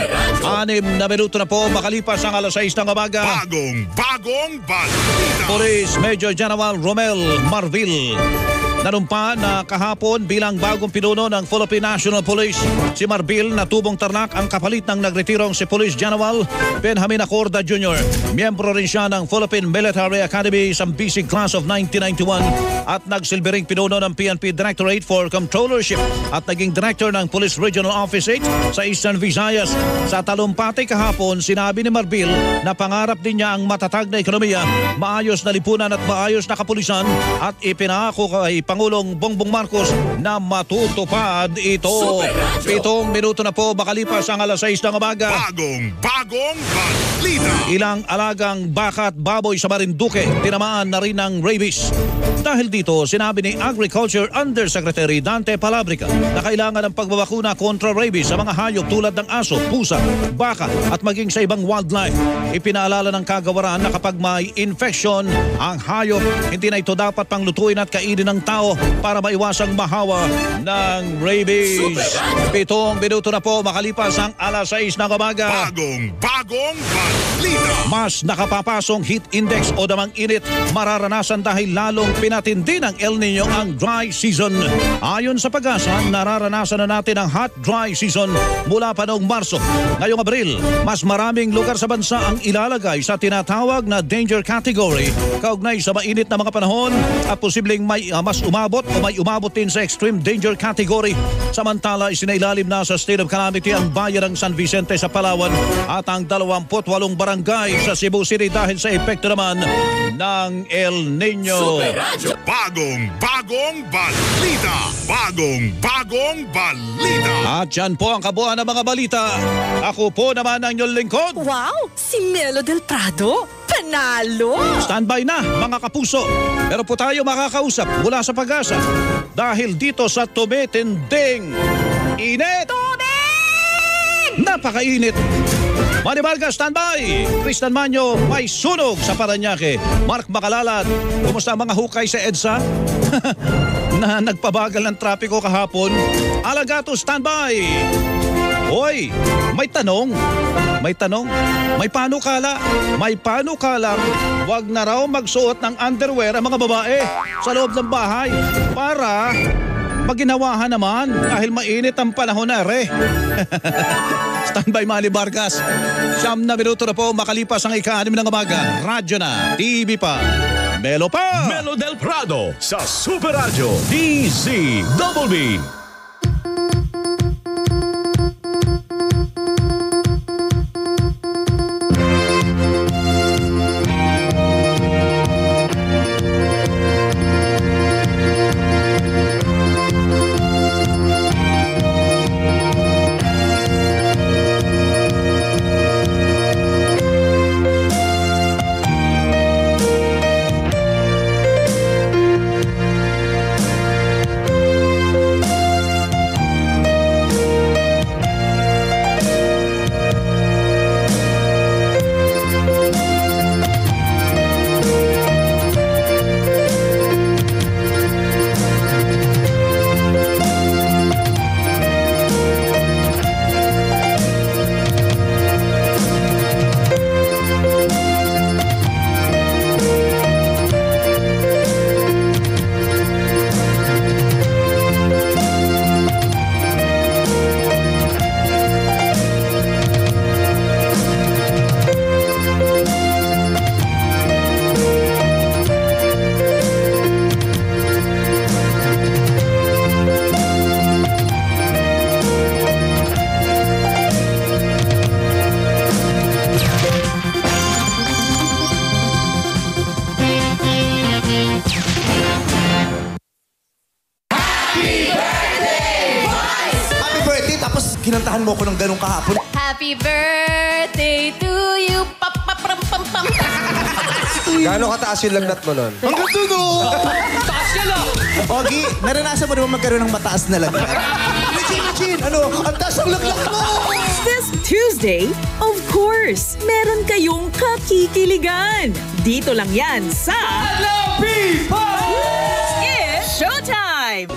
S20: Anim na minuto na po makalipas ang alas sais ng umaga.
S2: Bagong, bagong balita.
S20: Police Major General Romel Marvil nanumpa na kahapon bilang bagong pinuno ng Philippine National Police. Si Marbil na tubong tarnak ang kapalit ng nagretirong si Police General Benjamin Acorda Junior Miyembro rin siya ng Philippine Military Academy sa Bisig Class of nineteen ninety-one at nagsilbing pinuno ng P N P Directorate for Controllership at naging Director ng Police Regional Office eight sa Eastern Visayas. Sa talumpati kahapon, sinabi ni Marbil na pangarap din niya ang matatag na ekonomiya, maayos na lipunan at maayos na kapulisan at ipinako kay Pangulong Bongbong Marcos na matutupad ito. Pitong minuto na po makalipas ang alas sais ng umaga.
S2: Bagong, bagong balita.
S20: Ilang alagang baka at baboy sa Marinduque tinamaan na rin ng rabies. Dahil dito, sinabi ni Agriculture Undersecretary Dante Palabrica na kailangan ng pagbabakuna kontra rabies sa mga hayop tulad ng aso, pusa, baka at maging sa ibang wildlife. Ipinaalala ng kagawaran na kapag may infection ang hayop, hindi na ito dapat panglutuin at kainin ng tao para maiwasang mahawa ng rabies. Pitong minuto na po makalipas ang alas sais ng umaga.
S2: Bagong, bagong balita.
S20: Mas nakapapasong heat index o damang init mararanasan dahil lalong pinatindi ng El Nino ang dry season. Ayon sa Pag-asa, nararanasan na natin ang hot dry season mula pa noong Marso. Ngayong Abril, mas maraming lugar sa bansa ang ilalagay sa tinatawag na danger category kaugnay sa mainit na mga panahon at posibleng may uh, mas umabot o may umabot din sa extreme danger category. Samantala, isinailalim na sa state of calamity ang bayan ng San Vicente sa Palawan at ang dalawampu't walong barangay sa Cebu City dahil sa epekto naman ng El Nino.
S2: Bagong, bagong balita. Bagong, bagong balita.
S20: At yan po ang kabuuan ng mga balita. Ako po naman ang inyong lingkod.
S16: Wow! Si Melo del Prado. Panalo!
S20: Standby na mga kapuso. Pero po tayo makakausap mula sa Pag-asa dahil dito sa tumitinding init. Tubig! Napakainit. Manny Vargas, standby! Tristan Manyo, may sunog sa Parañaque. Mark Bacalalat, kumusta ang mga hukay sa EDSA? Na nagpabagal ng trapiko kahapon. Alagato, standby! Hoy, may tanong. May tanong. May panukala. May panukala. Huwag na raw magsuot ng underwear ang mga babae sa loob ng bahay para maginawahan naman dahil mainit ang panahon na re. Standby Manny Vargas. Siyam na minuto na po makalipas ang ika-anim ng umaga. Radyo na, T V pa, Melo pa.
S1: Melo del Prado sa Super Radio D Z B B.
S21: Inagahan mo ko ng ganun kahapon.
S22: Happy birthday to you. Pam, pam, pam, pam, pam.
S17: Gano'ng kataas yung lagnat mo nun?
S21: Hanggang dulo!
S22: Taas ka lang!
S21: Ogi, naranasan mo naman magkaroon ng mataas na lagnat? Regine, Regine, ano? Ang taas ang lagnat mo!
S8: This Tuesday, of course, meron kayong kakikiligan. Dito lang yan sa
S22: Hello, people!
S8: It's Showtime!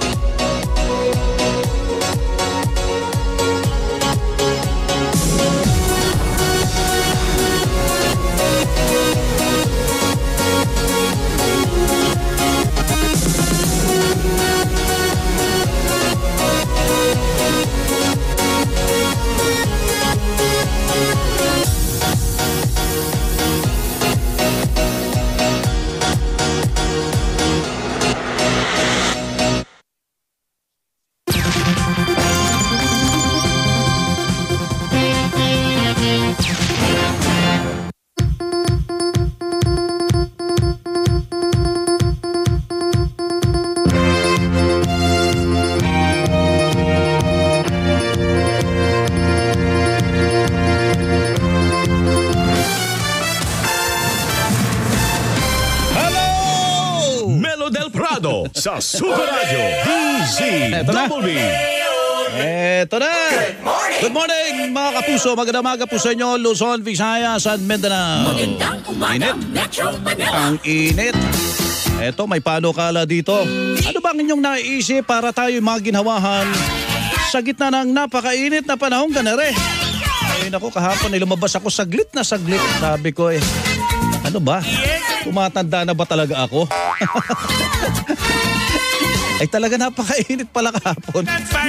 S2: Sa Super Radio D Z Double B.
S20: Eto na. Good morning. Good morning mga kapuso. Magandang umaga po sa inyo, Luzon, Visayas at Mindanao.
S1: Magandang umaga, Metro Manila.
S20: Ang init. Eto, may panukala dito. Ano bang inyong naiisip para tayo maginhawahan sa gitna ng napakainit na panahon ganere? Ay naku, kahapon ay lumabas ako saglit na saglit. Sabi ko eh, ano ba? Tumatanda na ba talaga ako? Ay talaga napakainit pala kahapon.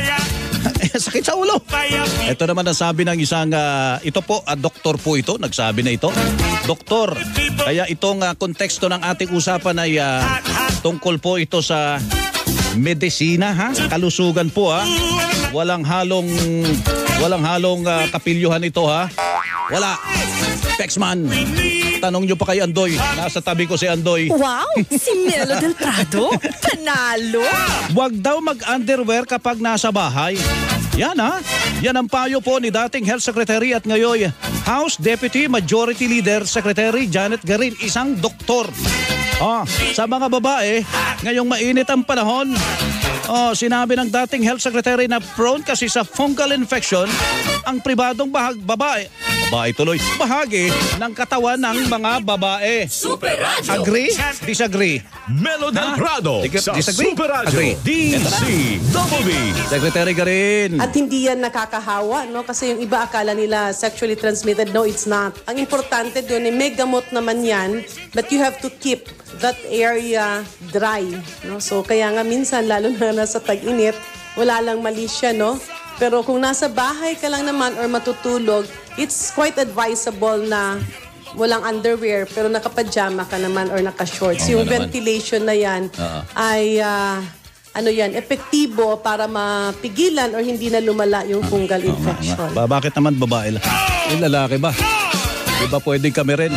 S20: Sakit sa ulo. Ito naman ang sabi ng isang, uh, ito po, uh, doktor po ito, nagsabi na ito. Doktor, kaya itong uh, konteksto ng ating usapan ay uh, tungkol po ito sa medisina, ha? Kalusugan po, ha? Walang halong, walang halong uh, kapilyuhan ito, ha? Wala. Pexman. Tanong nyo pa kay Andoy. Nasa tabi ko si Andoy.
S16: Wow! Si Melo del Prado. Panalo!
S20: Huwag daw mag-underwear kapag nasa bahay. Yan ha. Yan ang payo po ni dating Health Secretary at ngayon House Deputy Majority Leader Secretary Janet Garin, isang doktor. Ah, sa mga babae, ngayong mainit ang panahon, oh, sinabi ng dating Health Secretary na prone kasi sa fungal infection ang pribadong bahag babae. Babae tuloy. Bahagi ng katawan ng mga babae.
S1: Super Radio.
S20: Agree? Disagree?
S2: Melo del Prado sa
S20: Disagree?
S2: Super Radio
S20: Agree?
S2: D Z Double B.
S20: Secretary Garin.
S23: At hindi yan nakakahawa, no? Kasi yung iba akala nila sexually transmitted. No, it's not. Ang importante doon, eh, may gamot naman yan, but you have to keep that area dry, no? So kaya nga minsan, lalo na nasa tag-init, wala lang mali siya, no? Pero kung nasa bahay ka lang naman or matutulog, it's quite advisable na walang underwear pero nakapajama ka naman or naka-shorts.
S20: Oh,
S23: yung
S20: naman.
S23: ventilation na yan
S20: Uh-huh.
S23: ay uh, ano yan, epektibo para mapigilan or hindi na lumala yung fungal infection.
S20: Ba, bakit naman babae lang? Yung lalaki ba? Di ba pwedeng kami rin?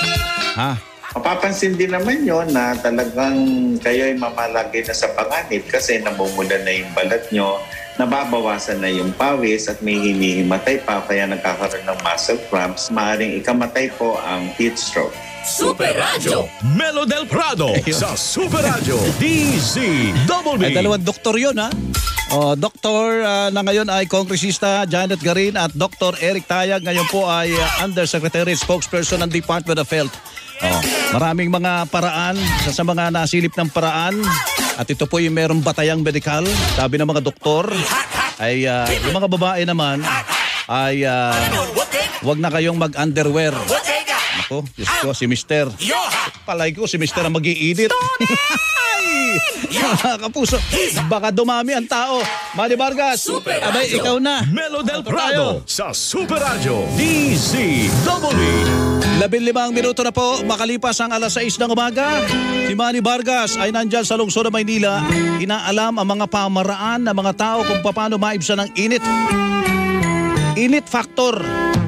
S20: Ha?
S24: Mapapansin din naman yon na talagang kayo ay mamalagay na sa panganib kasi namumula na yung balat nyo, nababawasan na yung pawis at may hinihimatay pa kaya nagkakaroon ng muscle cramps. Maaring ikamatay po ang heat stroke.
S1: Super Radio.
S2: Melo del Prado sa Super Radio D Z Double B.
S20: Ay dalawang doktor yun, ha? Oh, doktor uh, na ngayon ay Kongresista Janet Garin at Doktor Eric Tayag ngayon po ay uh, Undersecretary Spokesperson ng Department of Health. Oh, maraming mga paraan sa, sa mga nasilip ng paraan at ito po yung merong batayang medikal. Sabi ng mga doktor ay uh, yung mga babae naman ay uh, wag na kayong mag-underwear. Ako, Diyos ko, si Mister Palay ko, si Mister ang mag-iinit. Kapuso, baka dumami ang tao. Manny Vargas, abay, ikaw na.
S2: Melo del Prado sa Super Radio D Z Double B.
S20: Labing limang minuto na po, makalipas ang alas sais ng umaga. Si Manny Vargas ay nandyan sa lungsod ng Maynila. Inaalam ang mga pamaraan ng mga tao kung paano maibsan ang init. Init factor.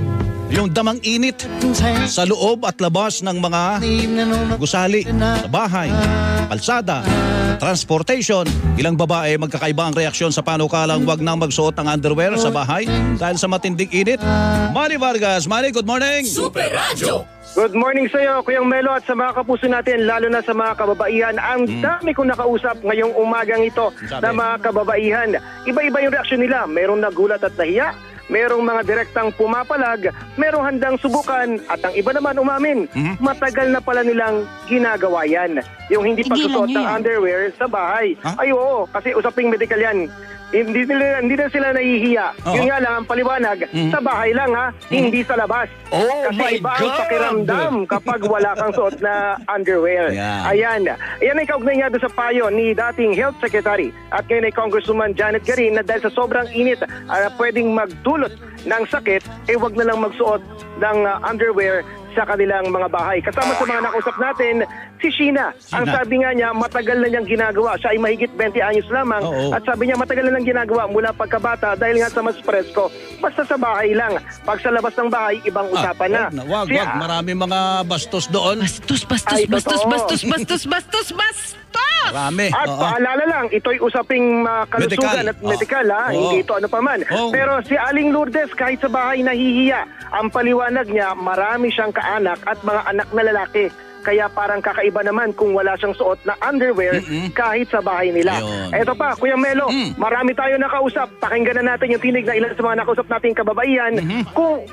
S20: yung damang init sa loob at labas ng mga gusali sa bahay, kalsada, transportation. Ilang babae magkakaiba ang reaksyon sa panukalang wag nang magsuot ng underwear sa bahay dahil sa matinding init. Manny Vargas, Manny, good morning!
S1: Super Radio!
S7: Good morning sa iyo, Kuyang Melo, at sa mga kapuso natin, lalo na sa mga kababaihan. Ang hmm. dami kong nakausap ngayong umagang ito na mga kababaihan. Iba-iba yung reaksyon nila. Merong nagulat at nahiya, merong mga direktang pumapalag, merong handang subukan, at ang iba naman umamin, mm-hmm. matagal na pala nilang ginagawa yan. Yung hindi pagsusuot ng underwear sa bahay. Huh? Ay oo, kasi usaping medical yan. Hindi nila, hindi na sila nahihiya. Uh-huh. Yun nga lang ang paliwanag, mm-hmm. sa bahay lang ha, mm-hmm. hindi sa labas.
S1: Oh
S7: kasi
S1: my
S7: iba
S1: God!
S7: ang pakiramdam kapag wala kang suot na underwear. Yeah. Ayan. Ayan ay kaugnay nga doon sa payo ni dating Health Secretary at ngayon ay Congresswoman Janet Garin na dahil sa sobrang init, uh, pwedeng magdulot ng sakit, eh wag na lang magsuot ng uh, underwear sa kanilang mga bahay. Kasama sa mga nakausap natin, si Sheena. Sheena. Ang sabi nga niya, matagal na niyang ginagawa. Siya ay mahigit twenty anyos lamang. Oo. At sabi niya, matagal na niyang ginagawa mula pagkabata dahil nga sa mas presko. Basta sa bahay lang. Pag sa labas ng bahay, ibang
S20: ah,
S7: usapan na.
S20: Wag, wag.
S7: Siya,
S20: marami mga bastos doon.
S16: Bastos, bastos,
S7: ay,
S16: bastos,
S7: totoo.
S16: bastos, bastos, bastos, bastos!
S20: Marami.
S7: At
S20: Oo.
S7: paalala lang, ito'y usaping uh, kalusugan
S20: medical.
S7: at medical. Oh. Ha?
S20: Oo.
S7: Hindi ito ano pa man.
S20: Oo.
S7: Pero si Aling Lourdes, kahit sa bahay nahihiya, ang paliwanag niya, marami siyang kaanak at mga anak na lalaki. Kaya parang kakaiba naman kung wala siyang suot na underwear mm-mm. kahit sa bahay nila. Ayun. Eto pa, Kuya Melo, mm. marami tayo nakausap. Pakinggan na natin yung tinig na ilan sa mga nakausap nating kababaihan. Mm-hmm. Kung...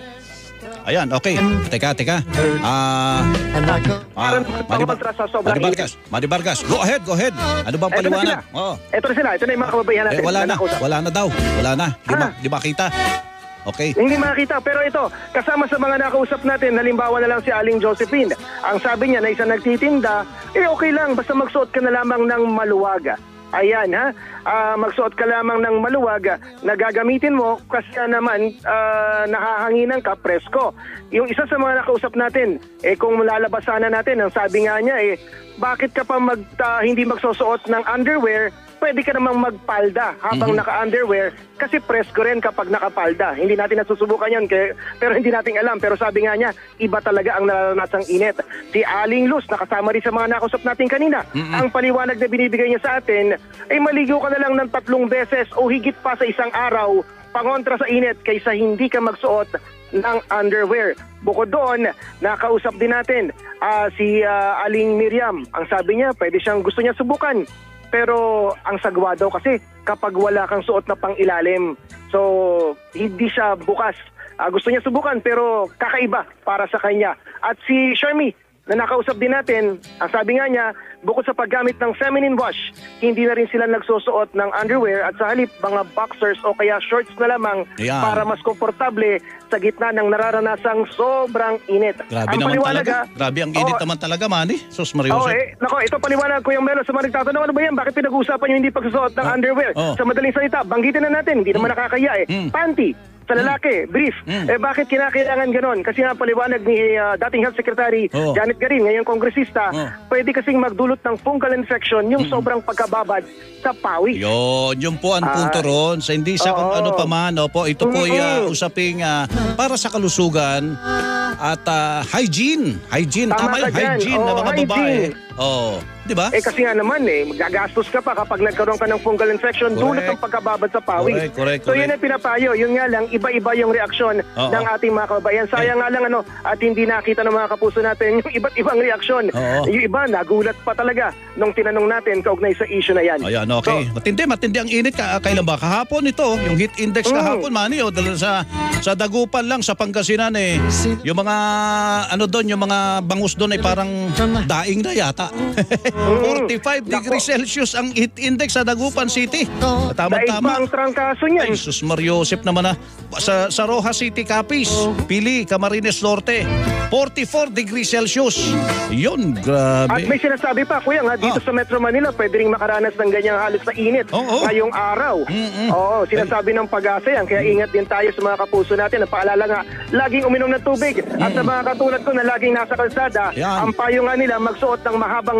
S20: Ayan, okay. Teka, teka. Ah... Uh,
S7: Madi
S20: Vargas, Madi Vargas. Go ahead, go ahead. Ano bang paliwanag?
S7: Oh. Eto na sila. Ito na yung mga kababaihan natin.
S20: Eh, wala na, na wala na daw. Wala na. Di ba, di ba kita? Okay.
S7: Hindi makita, pero ito, kasama sa mga nakausap natin, halimbawa na lang si Aling Josephine. Ang sabi niya na isang nagtitinda, eh okay lang, basta magsuot ka na lamang ng maluwag. Ayan ha, uh, magsuot ka lamang ng maluwag na gagamitin mo kasi naman uh, nakahanginan ka, presko. Yung isa sa mga nakausap natin, eh kung lalabas sana natin, ang sabi nga niya eh, bakit ka pa mag, uh, hindi magsusuot ng underwear, pwede ka namang magpalda habang mm-hmm. naka-underwear kasi presko rin kapag nakapalda. Hindi natin nasusubukan yan, kaya, pero hindi natin alam. Pero sabi nga niya, iba talaga ang nararanasang init. Si Aling Luz, nakasama rin sa mga nakausap natin kanina. Mm-hmm. Ang paliwanag na binibigay niya sa atin, ay maligo ka na lang ng tatlong beses o higit pa sa isang araw pangontra sa init kaysa hindi ka magsuot ng underwear. Bukod doon, nakausap din natin uh, si uh, Aling Miriam. Ang sabi niya, pwede siyang gusto niya subukan. Pero ang sagwa daw kasi kapag wala kang suot na pang-ilalim. So, hindi siya bukas. Uh, gusto niya subukan pero kakaiba para sa kanya. At si Shermy, na nakausap din natin, ang sabi nga niya, bukod sa paggamit ng feminine wash, hindi na rin sila nagsusuot ng underwear at sa halip mga boxers o kaya shorts na lamang
S20: Ayan.
S7: para mas komportable sa gitna ng nararanasang sobrang init.
S20: Grabe
S7: ang
S20: naman talaga.
S7: Ha?
S20: Grabe ang init
S7: oh,
S20: naman talaga, Manny. Sus, Mariose.
S7: Oh, eh, nako, ito paliwanag ko yung Melo sa mga nagtatanong, ano ba yan? Bakit pinag-uusapan yung hindi pagsusuot ng oh. underwear? Oh. Sa madaling salita, banggitin na natin, hindi naman mm. nakakaya eh. Mm. Panty. Sa lalaki, brief. Mm. Eh bakit kinakailangan ganon? Kasi nga paliwanag ni uh, dating Health Secretary oh. Janet Garin, ngayong kongresista, oh. pwede kasing magdulot ng fungal infection yung mm. sobrang pagkababad sa pawis.
S20: Yun, yun po ang punto uh, ron. Sa hindi sa kung ano pa man, po, ito po ay uh, usaping uh, para sa kalusugan at uh, hygiene. Hygiene, tama, tama yun, hygiene oh, ng mga hygiene. babae. Oh, di ba?
S7: Eh kasi nga naman eh, gagastos ka pa kapag nagkaroon ka ng fungal infection, dulot ng pagkababad sa pawis.
S20: Correct, correct,
S7: so
S20: correct.
S7: yun ang pinapayo. Yun nga lang, iba-iba yung reaksyon oh, ng ating mga kababayan. Sayang eh. nga lang ano, at hindi nakita ng mga kapuso natin yung iba't ibang reaksyon. Oh, yung iba, nagulat pa talaga nung tinanong natin kaugnay sa issue na yan.
S20: Ayan, okay. So, matindi, matindi ang init. Kailan ba? Kahapon ito, yung heat index mm. kahapon, Manny, oh, sa, sa Dagupan lang, sa Pangasinan eh, yung mga, ano doon, yung mga bangus doon ay parang daing na yata. forty-five degrees Celsius ang heat index sa Dagupan City. Tama-tama.
S7: Ang trangkaso niyan.
S20: Ay, sus Mariosep naman na. Sa, sa Rojas City, Capiz, Pili, Camarines Norte, forty-four degrees Celsius. Yun, grabe.
S7: At may sinasabi pa, kuya nga, dito oh. sa Metro Manila, pwede rin makaranas ng ganyang halos na init
S20: oh, oh.
S7: ngayong araw.
S20: Mm-mm.
S7: Oo, sinasabi ng pag-asa yan. Kaya ingat din tayo sa mga kapuso natin. Paalala nga, laging uminom ng tubig. Mm. At sa mga katulad ko na laging nasa kalsada, yan. Ang payo nga nila, magsuot ng mahabang manggas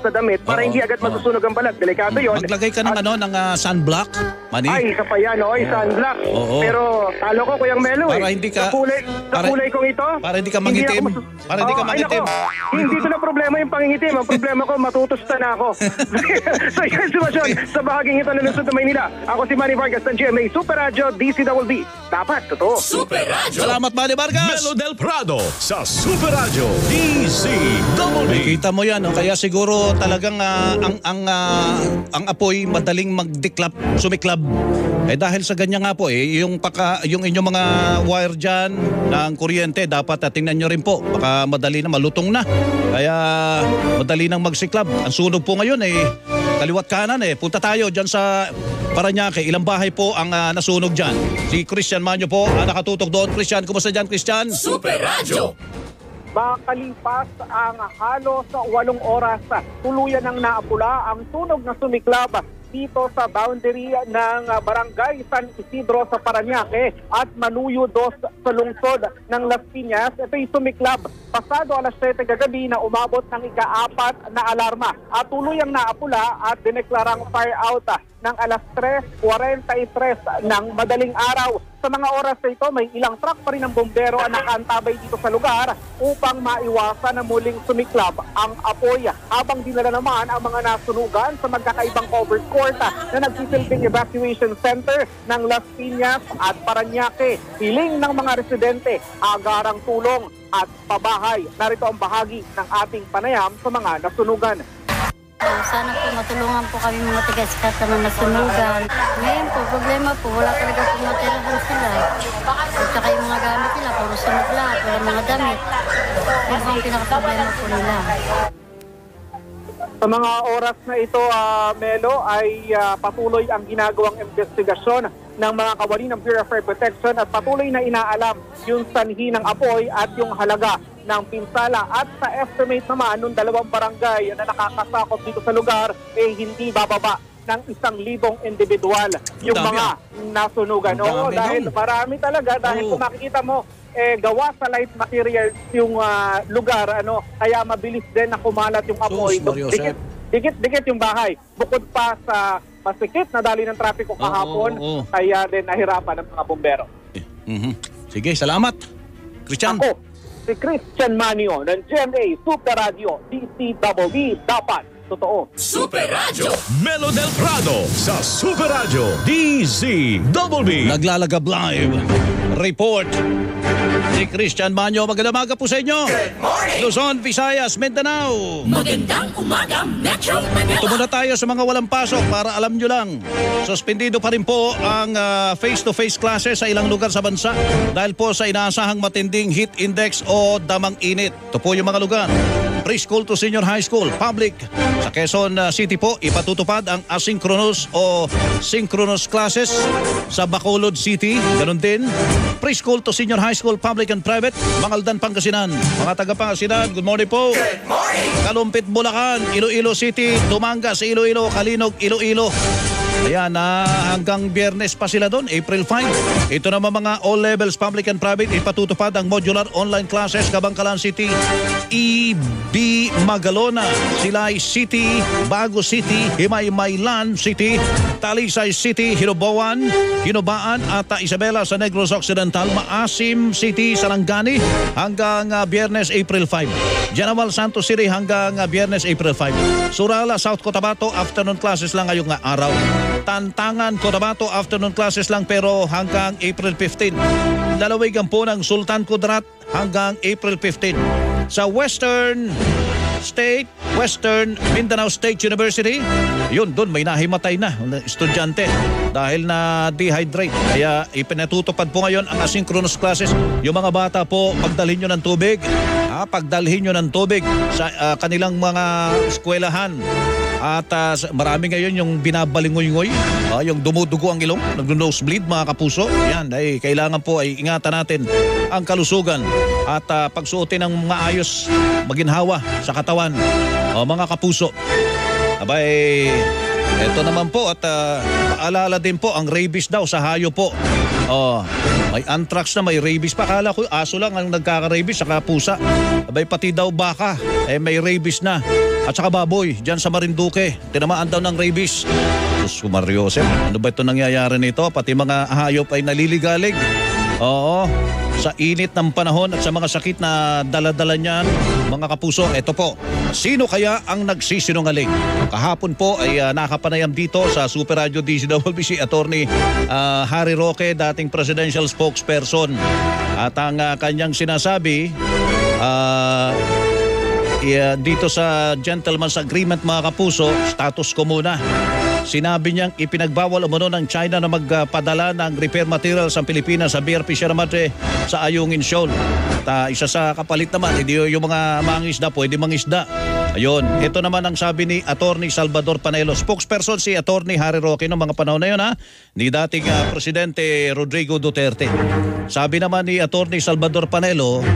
S7: sa damit para
S20: Oo,
S7: hindi agad
S20: oo.
S7: masusunog ang balat. Delikado yun.
S20: Maglagay ka ng, ano, ng ah, sunblock, Manny.
S7: Ay, isa pa yan, oh, sunblock.
S20: Oo.
S7: Pero talo ko, Kuyang Melo,
S20: Para
S7: eh.
S20: hindi ka-
S7: Sa kulay, sa
S20: para-
S7: kulay kong ito.
S20: para hindi ka mangitim.
S7: ako masus-
S20: Para hindi ka
S7: Oo, ay,
S20: mangitim.
S7: nako, hindi ko na problema yung pangingitim. Ang problema ko, matutusta na ako. So, yan sitwasyon sa bahaging ito na Luzon, Maynila. Ako si Manny Vargas ng G M A Super Radio D C W B. Dapat, totoo.
S1: Super Radio.
S20: Salamat, Manny Vargas.
S1: Melo del Prado sa Super Radio D C W B.
S20: Kita mo yan, no? Kaya siguro talagang ah, ang ang ah, ang apoy madaling magdiklap, sumiklab. Eh dahil sa ganyan nga po eh yung paka yung inyong mga wire diyan ng kuryente dapat ah, tingnan niyo rin po. Baka madali na malutong na. Kaya madali nang magsiklab. Ang sunog po ngayon eh kaliwat kanan eh. Punta tayo diyan sa Parañaque. Ilang bahay po ang ah, nasunog diyan. Si Christian Manyo po ah, nakatutok doon. Christian, kumusta diyan, Christian?
S1: Super Radio.
S10: Makalipas ang halos walong oras, tuluyan ng naapula ang tunog na sumiklab dito sa boundary ng Barangay San Isidro sa Parañaque at Manuyo dos sa lungsod ng Las Piñas. Ito'y sumiklab pasado alas siyete kagabi na umabot ng ika-apat na alarma at tuluyang naapula at dineklarang fire out ng alas tres kuwarenta y tres ng madaling araw. Sa mga oras na ito, may ilang truck pa rin ng bombero ang nakaantabay dito sa lugar upang maiwasan na muling sumiklab ang apoy. Habang dinala naman ang mga nasunugan sa magkakaibang covered court na nagsisilbing evacuation center ng Las Piñas at Parañaque. Hiling ng mga residente, agarang tulong at pabahay. Narito ang bahagi ng ating panayam sa mga nasunugan.
S11: Sana po matulungan po kami mga tigas-kat na nasunugan. Ngayon po, problema po, wala talaga po matirahan sila. At saka yung mga gamit nila, puro sunog lahat, wala mga damit. Yan po ang pinaka-problema po nila.
S10: Sa mga oras na ito, uh, Melo, ay uh, patuloy ang ginagawang investigasyon ng mga kawani ng Bureau of Fire Protection at patuloy na inaalam yung sanhi ng apoy at yung halaga ng pinsala. At sa estimate naman ng dalawang barangay na nakakasakop dito sa lugar, eh hindi bababa ng isang libong individual yung
S20: Dami,
S10: mga
S20: ah.
S10: nasunugan. Oo,
S20: Dami,
S10: dahil
S20: no?
S10: marami talaga. Dahil
S20: Oo.
S10: kung makikita mo, eh, gawa sa light materials yung ah, lugar, ano, kaya mabilis din na kumalat yung apoy.
S20: Sus, Mario
S10: Dikit, dikit, dikit yung bahay. Bukod pa sa masikip na dali ng trapiko kahapon,
S20: oo, oo.
S10: kaya din nahirapan ng mga bumbero.
S20: Mhm. Sige, salamat. Christian.
S10: Ako, si Christian Manio ng G M A Super Radio D C W B. Dapat totoo.
S1: Super Radio. Melo del Prado sa Super Radio D C W B.
S20: Naglalagab live. Report. Si Christian Manyo, magandang umaga po sa inyo.
S1: Good morning.
S20: Luzon, Visayas, Mindanao.
S1: Magandang umaga, Metro Manila.
S20: Ito muna tayo sa mga walang pasok para alam nyo lang. Suspendido pa rin po ang ah, face-to-face classes sa ilang lugar sa bansa dahil po sa inaasahang matinding heat index o damang init. Ito po yung mga lugar. Preschool to senior high school, public. Sa Quezon ah, City po, ipatutupad ang asynchronous o synchronous classes. Sa Bacolod City, ganun din. Preschool to senior high school, public and private. Mangaldan, Pangasinan. Mga taga Pangasinan, good morning po.
S1: Good morning.
S20: Kalumpit, Bulacan, Iloilo City, Tumangas, Iloilo, Kalinog, Iloilo. Ayan, na hanggang Biyernes pa sila doon, April five. Ito naman mga all levels, public and private, ipatutupad ang modular online classes, Kabangkalan City, E B Magalona, Silay City, Bago City, Himaymaylan City, Talisay City, Hinubawan, Hinubaan at uh, Isabela sa Negros Occidental, Maasim City, Sarangani hanggang uh, Biyernes, April five. Janamal Santos City hanggang uh, Biyernes, April five. Surala, South Cotabato, afternoon classes lang ngayong uh, araw. Tantangan, Cotabato, afternoon classes lang pero hanggang April fifteen. Lalawigan po ng Sultan Kudarat hanggang April fifteen. Sa Western State, Western Mindanao State University, yun, doon may nahimatay na estudyante dahil na dehydrate. Kaya ipinatutupad po ngayon ang asynchronous classes. Yung mga bata po, pagdalhin nyo ng tubig, ha, pagdalhin nyo ng tubig sa uh, kanilang mga eskwelahan. At uh, marami ngayon yung binabalingoy-ngoy, uh, yung dumudugo ang ilong, nag-nosebleed mga kapuso. Yan, ay kailangan po ay ingatan natin ang kalusugan at uh, pagsuotin ng mga ayos, maginhawa sa katawan. O mga kapuso. Abay, eto naman po at uh, paalala din po ang rabies daw sa hayo po. Oh, may anthrax na, may rabies pa. Akala ko aso lang ang nagkaka-rabies saka pusa. Abay pati daw baka, eh may rabies na. at saka baboy dyan sa Marinduque. Tinamaan daw ng rabies. Sus, Mario Joseph, ano ba ito nangyayari nito? Pati mga hayop ay naliligalig. Oo, sa init ng panahon at sa mga sakit na daladala niyan, mga kapuso, ito po. Sino kaya ang nagsisinungaling? Kahapon po ay uh, nakapanayam dito sa Super Radio D Z W B si Attorney uh, Harry Roque, dating presidential spokesperson. At ang uh, kanyang sinasabi, uh, uh, dito sa Gentleman's Agreement mga kapuso, status ko muna. Sinabi niyang ipinagbawal umano ng China na magpadala ng repair materials ang Pilipinas sa B R P Sierra Madre sa Ayungin Shoal. At uh, isa sa kapalit naman, hindi yung mga mangisda pwede mangisda. Ayun, ito naman ang sabi ni Attorney Salvador Panelo. Spokesperson si Attorney Harry Roque noong mga panahon na yun ha, ni dating uh, Presidente Rodrigo Duterte. Sabi naman ni Attorney Salvador Panelo,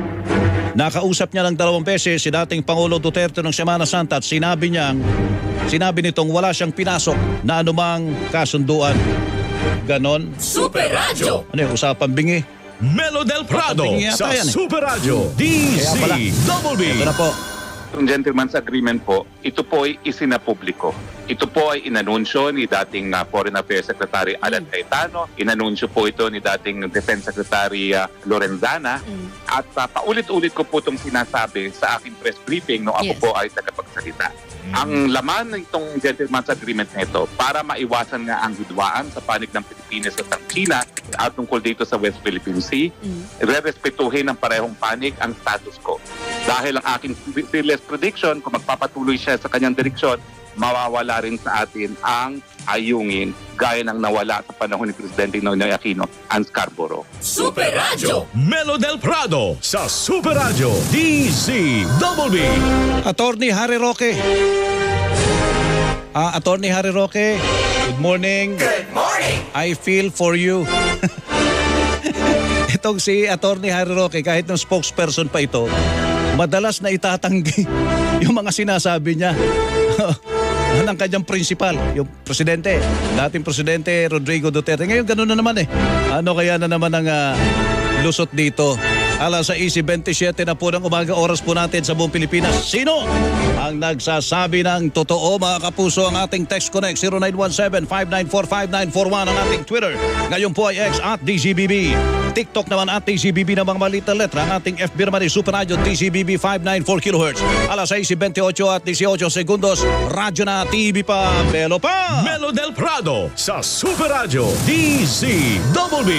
S20: nakausap niya ng dalawang beses si dating Pangulo Duterte ng Semana Santa at sinabi niyang, sinabi nitong wala siyang pinasok na anumang kasunduan. Ganon.
S1: Super Radio!
S20: Ano yung usapan bingi?
S1: Melo del Prado sa
S20: yan, eh.
S1: Super Radio D Z W B.
S20: Ito na po.
S3: Yung gentleman's agreement po, ito po ay isinapubliko. Ito po ay inanunsyo ni dating uh, Foreign Affairs Secretary Alan Cayetano. Inanunsyo po ito ni dating Defense Secretary uh, Lorenzana. Mm. At uh, paulit-ulit ko po itong sinasabi sa aking press briefing nung ako yes. po ay tagapagsalita. Mm. Ang laman ng itong gentleman's agreement na ito para maiwasan nga ang hidwaan sa panig ng Pilipinas at ng China at tungkol dito sa West Philippine Sea, mm. re-respetuhin ng parehong panig ang status quo. Dahil ang aking fearless prediction, kung magpapatuloy siya sa kanyang direksyon, mawawala rin sa atin ang Ayungin gaya ng nawala sa panahon ni Presidente Noynoy Aquino ang Scarborough.
S1: Super Radio Melo del Prado sa Super Radio D Z W B.
S20: Attorney Harry Roque. Ah, Attorney Harry Roque, good morning.
S1: Good morning.
S20: I feel for you. Itong si Attorney Harry Roque, kahit ng spokesperson pa ito, madalas na itatanggi yung mga sinasabi niya ng kanyang principal, yung presidente, dating presidente Rodrigo Duterte. Ngayon gano'n na naman eh. Ano kaya na naman ang uh, lusot dito? Alas sais twenty-seven na po ng umaga, oras po natin sa buong Pilipinas. Sino ang nagsasabi ng totoo mga kapuso? Ang ating text connect zero nine one seven, five nine four, five nine four one. Ang ating Twitter ngayon po ay X at D Z B B. TikTok naman at D Z B B na mga malita letra. Ang ating F B naman ay Super Radio D Z B B five ninety-four kilohertz. Alas sais twenty-eight at eighteen segundos. Radyo na, T V pa, Melo pa.
S1: Melo del Prado sa Super Radio D Z W B.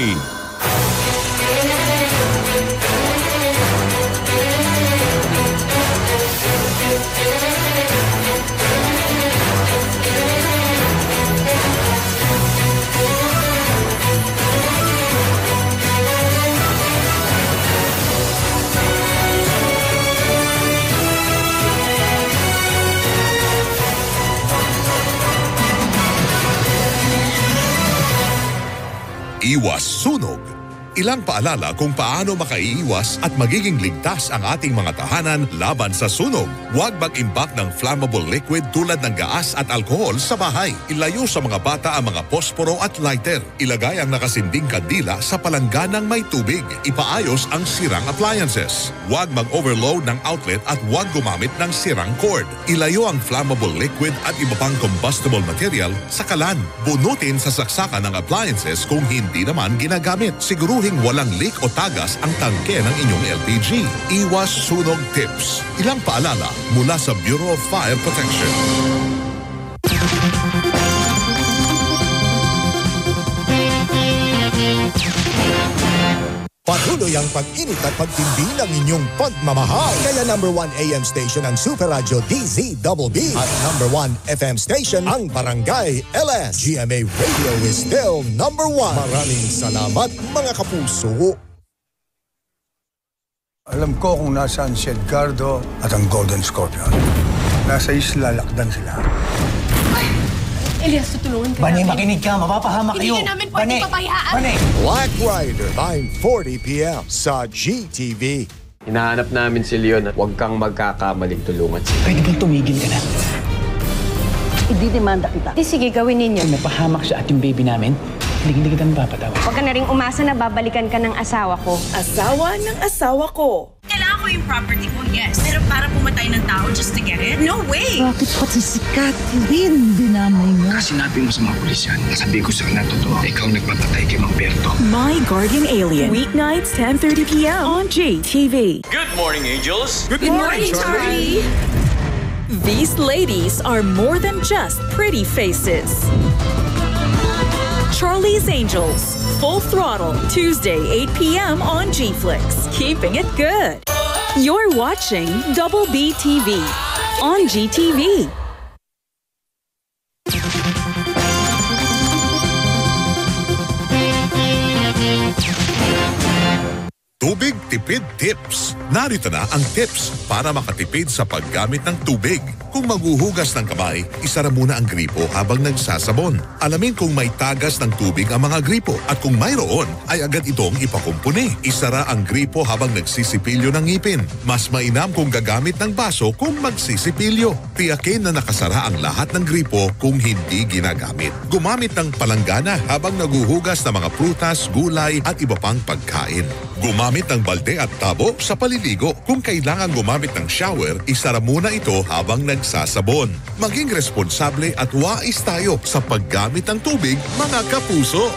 S2: Iwas sunog. Ilang paalala kung paano makaiiwas at magiging ligtas ang ating mga tahanan laban sa sunog. Huwag mag-imbak ng flammable liquid tulad ng gaas at alkohol sa bahay. Ilayo sa mga bata ang mga posporo at lighter. Ilagay ang nakasinding kandila sa palangganang may tubig. Ipaayos ang sirang appliances. Huwag mag-overload ng outlet at huwag gumamit ng sirang cord. Ilayo ang flammable liquid at iba pang combustible material sa kalan. Bunutin sa saksakan ng appliances kung hindi naman ginagamit. Siguruhin walang leak o tagas ang tangke ng inyong L P G. Iwas sunog tips. Ilang paalala mula sa Bureau of Fire Protection.
S4: Patuloy ang pag-init at pagtindi ng inyong pagmamahal. Kaya number one A M station ang Super Radio D Z W B at number one F M station ang Barangay L S. G M A Radio is still number one. Maraming salamat mga kapuso.
S19: Alam ko kung nasaan si Edgardo at ang Golden Scorpion. Nasa isla, lakdan sila.
S22: Elias, tutulungan ka
S21: Bani,
S22: namin.
S21: makinig ka. Mapapahama kayo.
S22: Hindi ka namin pwede pabayaan.
S21: Bani.
S4: Black Rider, nine forty p m sa G T V.
S17: Hinahanap namin si Leon at huwag kang magkakamaling tulungan siya.
S21: Pwede bang tumigil ka na?
S18: Ididemanda kita.
S11: Di sige, gawin ninyo.
S21: Kung napahamak siya at yung baby namin, hindi kita mapapatawa.
S18: Huwag ka na rin umasa na babalikan ka ng asawa ko.
S8: Asawa ng asawa ko.
S5: Kailangan ko po yung property ko, yes. Pero para pumatay ng tao just to get it? No way!
S6: Bakit pati si Catherine dinamay mo?
S15: Kasi sinabi mo sa mga pulis yan, sabi ko sa kanila totoo, ikaw nagpapatay kay Mang Berto.
S8: My Guardian Alien. Weeknights, ten thirty p.m. on J T V.
S1: Good morning, angels.
S8: Good morning, Charlie. These ladies are more than just pretty faces. Charlie's Angels. Full throttle. Tuesday, eight p.m. on G-Flix. Keeping it good. You're watching Double B T V on G T V.
S2: Tubig Tipid Tips. Narito na ang tips para makatipid sa paggamit ng tubig. Kung maghuhugas ng kamay, isara muna ang gripo habang nagsasabon. Alamin kung may tagas ng tubig ang mga gripo at kung mayroon, ay agad itong ipakumpuni. Isara ang gripo habang nagsisipilyo ng ngipin. Mas mainam kung gagamit ng baso kung magsisipilyo. Tiyakin na nakasara ang lahat ng gripo kung hindi ginagamit. Gumamit ng palanggana habang naguhugas ng mga prutas, gulay at iba pang pagkain. Gumamit ng balde at tabo sa paliligo. Kung kailangan gumamit ng shower, isara muna ito habang nagsasabon. Maging responsable at wais tayo sa paggamit ng tubig, mga kapuso.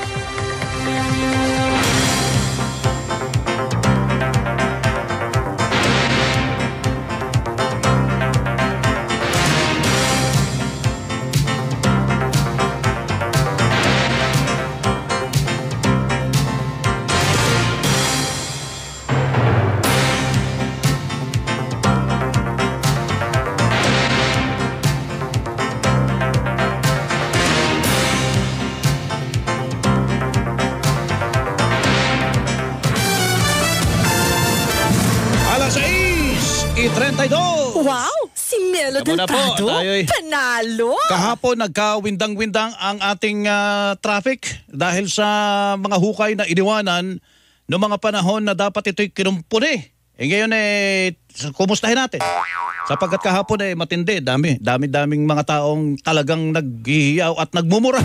S20: thirty-two.
S16: Wow! Si Melo Del Prado, panalo!
S20: Kahapon nagkawindang-windang ang ating uh, traffic dahil sa mga hukay na iniwanan noong mga panahon na dapat ito'y kinumpuni. E ngayon eh, kumustahin natin. Sapagkat kahapon eh, matindi, dami. Dami-daming mga taong talagang naghihiyaw at nagmumura.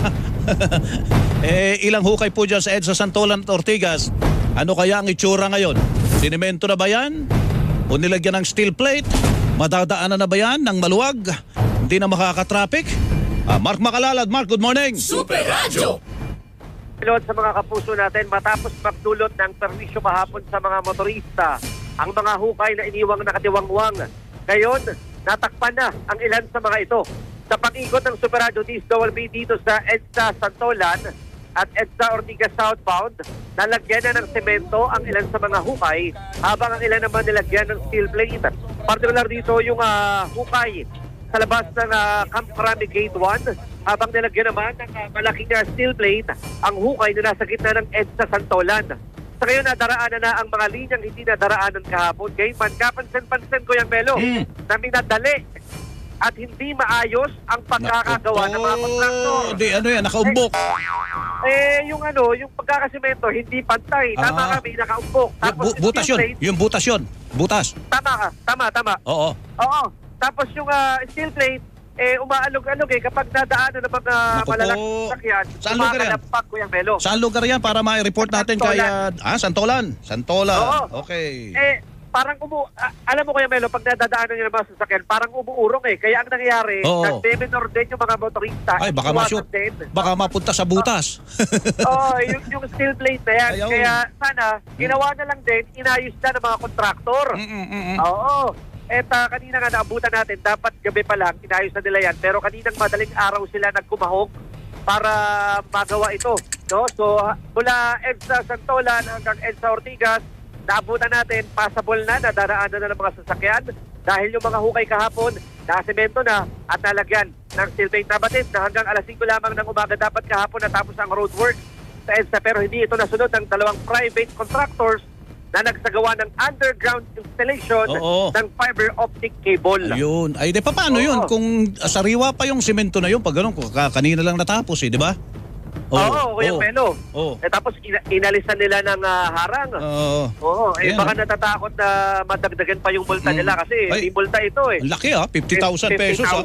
S20: eh, ilang hukay po dyan sa EDSA Santolan at Ortigas. Ano kaya ang itsura ngayon? Sinimento na ba yan? O nilagyan ng steel plate? Madadaanan na ba yan ng maluwag? Hindi na makakatraffic? Ah, Mark Makalalad. Mark, good morning.
S1: Super Radio.
S10: Pilot sa mga kapuso natin, matapos magdulot ng perwisyo kahapon sa mga motorista, ang mga hukay na iniwang nakatiwangwang. Ngayon, natakpan na ang ilan sa mga ito. Sa pag-ikot ng Super Radio D S W B dito sa EDSA Santolan at EDSA Ortigas southbound, nalagyan na ng semento ang ilan sa mga hukay habang ang ilan naman nilagyan ng steel plate. Particular dito yung uh, hukay sa labas ng uh, Camp Crame Gate one habang nilagyan naman ng uh, malaking uh, steel plate ang hukay na nasa gitna ng EDSA Santolan. Sa ngayon, nadaraanan na ang mga linyang hindi nadaraanan kahapon. Gayman, kapansin-pansin ko yung Melo, mm. na minadali at hindi maayos ang pagkakagawa ng mga kontraktor.
S20: Hindi, ano yan, nakaumbok.
S10: Eh, eh, yung ano, yung pagkakasimento, hindi pantay. Tama ah. kami, nakaumbok. Tapos,
S20: Bu- butas yun, plate, yung butas yun. Butas.
S10: Tama ka, tama, tama.
S20: Oo.
S10: Oo. Tapos yung uh, steel plate, eh, umaalog-alog eh. Kapag nadaanan ng mga malalaking sakyan,
S20: saan lugar yan?
S10: Kuya Melo.
S20: Saan lugar yan para ma-report natin kay... Uh, ah, Santolan. Santolan.
S10: Oo.
S20: Okay.
S10: Eh, parang umu... Uh, alam mo Kuya Melo, pag nadadaanan nyo ng mga sasakyan, parang umuurong eh. Kaya ang nangyayari, nag-deminor din yung mga motorista.
S20: Ay, baka ma-shoot. Baka mapunta sa butas.
S10: Oo, oh, yung, yung steel plate na yan. Ayaw. Kaya sana, ginawa na lang din, inayos na ng mga kontraktor.
S20: Mm-mm-mm.
S10: Oo. At uh, kanina nga naabutan natin, dapat gabi pa lang, inayos na nila yan. Pero kaninang madaling araw sila nagkumahog para magawa ito. No? So, mula EDSA Santolan hanggang EDSA Ortigas, naabutan natin, passable na, nadaraanan na ng mga sasakyan dahil yung mga hukay kahapon, nakasemento na at nalagyan ng steel plate. Nabatid na hanggang alas singko lamang ng umaga dapat kahapon natapos ang roadwork sa EDSA, pero hindi ito nasunod ng dalawang private contractors na nagsagawa ng underground installation Oo. ng fiber optic cable.
S20: Ayun. Ay, di pa paano Oo. yun? Kung sariwa pa yung simento na yun, pag ganun, kanina lang natapos eh, di ba?
S10: Oo, oh, Kuya Melo.
S20: Oh.
S10: Eh, tapos ina- inalisan nila ng uh, harang.
S20: Oo.
S10: Oo. Eh, baka natatakot na madagdagan pa yung multa mm. nila kasi hindi multa ito eh.
S20: Ang laki ah, fifty thousand pesos ah.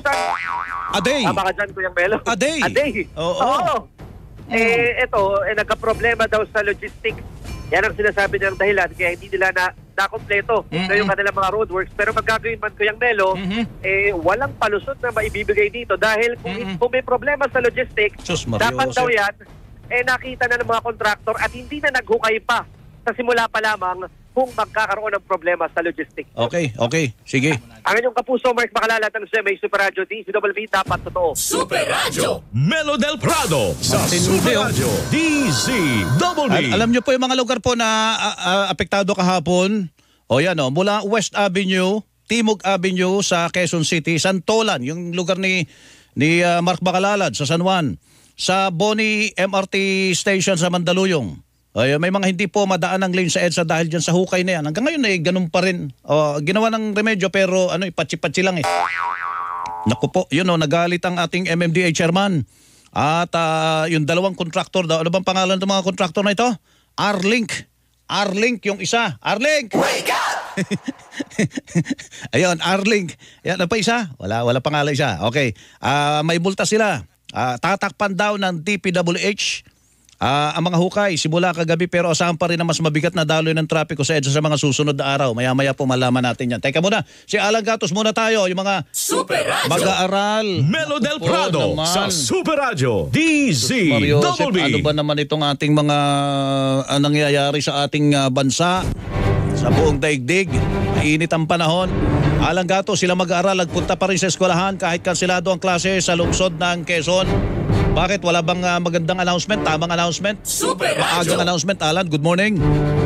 S20: A day.
S10: Tama ka dyan, Kuya Melo.
S20: A day.
S10: A day.
S20: Oo.
S10: Oo. Eh, ito, eh, nagka-problema daw sa logistics. Yan ang sinasabi ng dahilan kaya hindi nila na
S9: na kompleto
S20: Mm-hmm.
S9: na yung kanilang mga roadworks. Pero magagawin man Kuyang Melo,
S20: Mm-hmm.
S9: eh, walang palusot na maibibigay dito dahil kung,
S20: Mm-hmm.
S9: kung may problema sa logistics,
S20: Sus, Mario
S9: dapat
S20: Jose.
S9: daw yan, eh nakita na ng mga kontraktor at hindi na naghukay pa sa simula pa lamang kung magkakaroon ng problema sa logistics.
S20: Okay, okay. Sige.
S9: Ang inyong kapuso, Mark Makalala, ng C M A Super Radio D C W B, dapat totoo.
S1: Super Radio Melo del Prado sa
S20: Matindi,
S1: Super
S20: oh.
S1: Radio D Z W B.
S20: Al- alam nyo po yung mga lugar po na ah, ah, apektado kahapon. O yan o, mula West Avenue, Timog Avenue sa Quezon City, Santolan, yung lugar ni ni ah, Mark Bacalalad sa San Juan, sa Boni M R T Station sa Mandaluyong. Ay, may mga hindi po madaan ng lane sa EDSA dahil dyan sa hukay na yan. Hanggang ngayon eh, ganun pa rin. O, ginawa ng remedyo pero ano, patsi-patsi lang eh. Naku po, yun o, nagalit ang ating M M D A chairman. At ah, yung dalawang kontraktor daw, ano bang pangalan ng mga kontraktor na ito? R-Link. R-Link yung isa. R-Link! Wake up! Ayun, R-Link. Yan, ano pa isa? Wala, wala pangalan isa. Okay. Ah, may multa sila. Ah, tatakpan daw ng D P W H Ah, ang mga hukay simula kagabi pero asahan pa rin na mas mabigat na daloy ng trapiko sa EDSA sa mga susunod na araw. Maya-maya po malaman natin yan. Teka muna, si Alan Gatos muna tayo. Yung mga
S1: Super Radio
S20: mag-aaral.
S1: Melo del
S20: Opo,
S1: Prado
S20: naman.
S1: sa Super Radio D Z
S20: Mario,
S1: W B.
S20: ano ba naman itong ating mga uh, nangyayari sa ating uh, bansa? Sa buong daigdig, mainit ang panahon. Alan Gatos, sila mag-aaral, nagpunta pa rin sa eskwelahan kahit kansilado ang klase sa lungsod ng Quezon. Bakit? Wala bang uh, magandang announcement? Tamang announcement?
S1: Super
S20: Maagang announcement. Alan, good morning.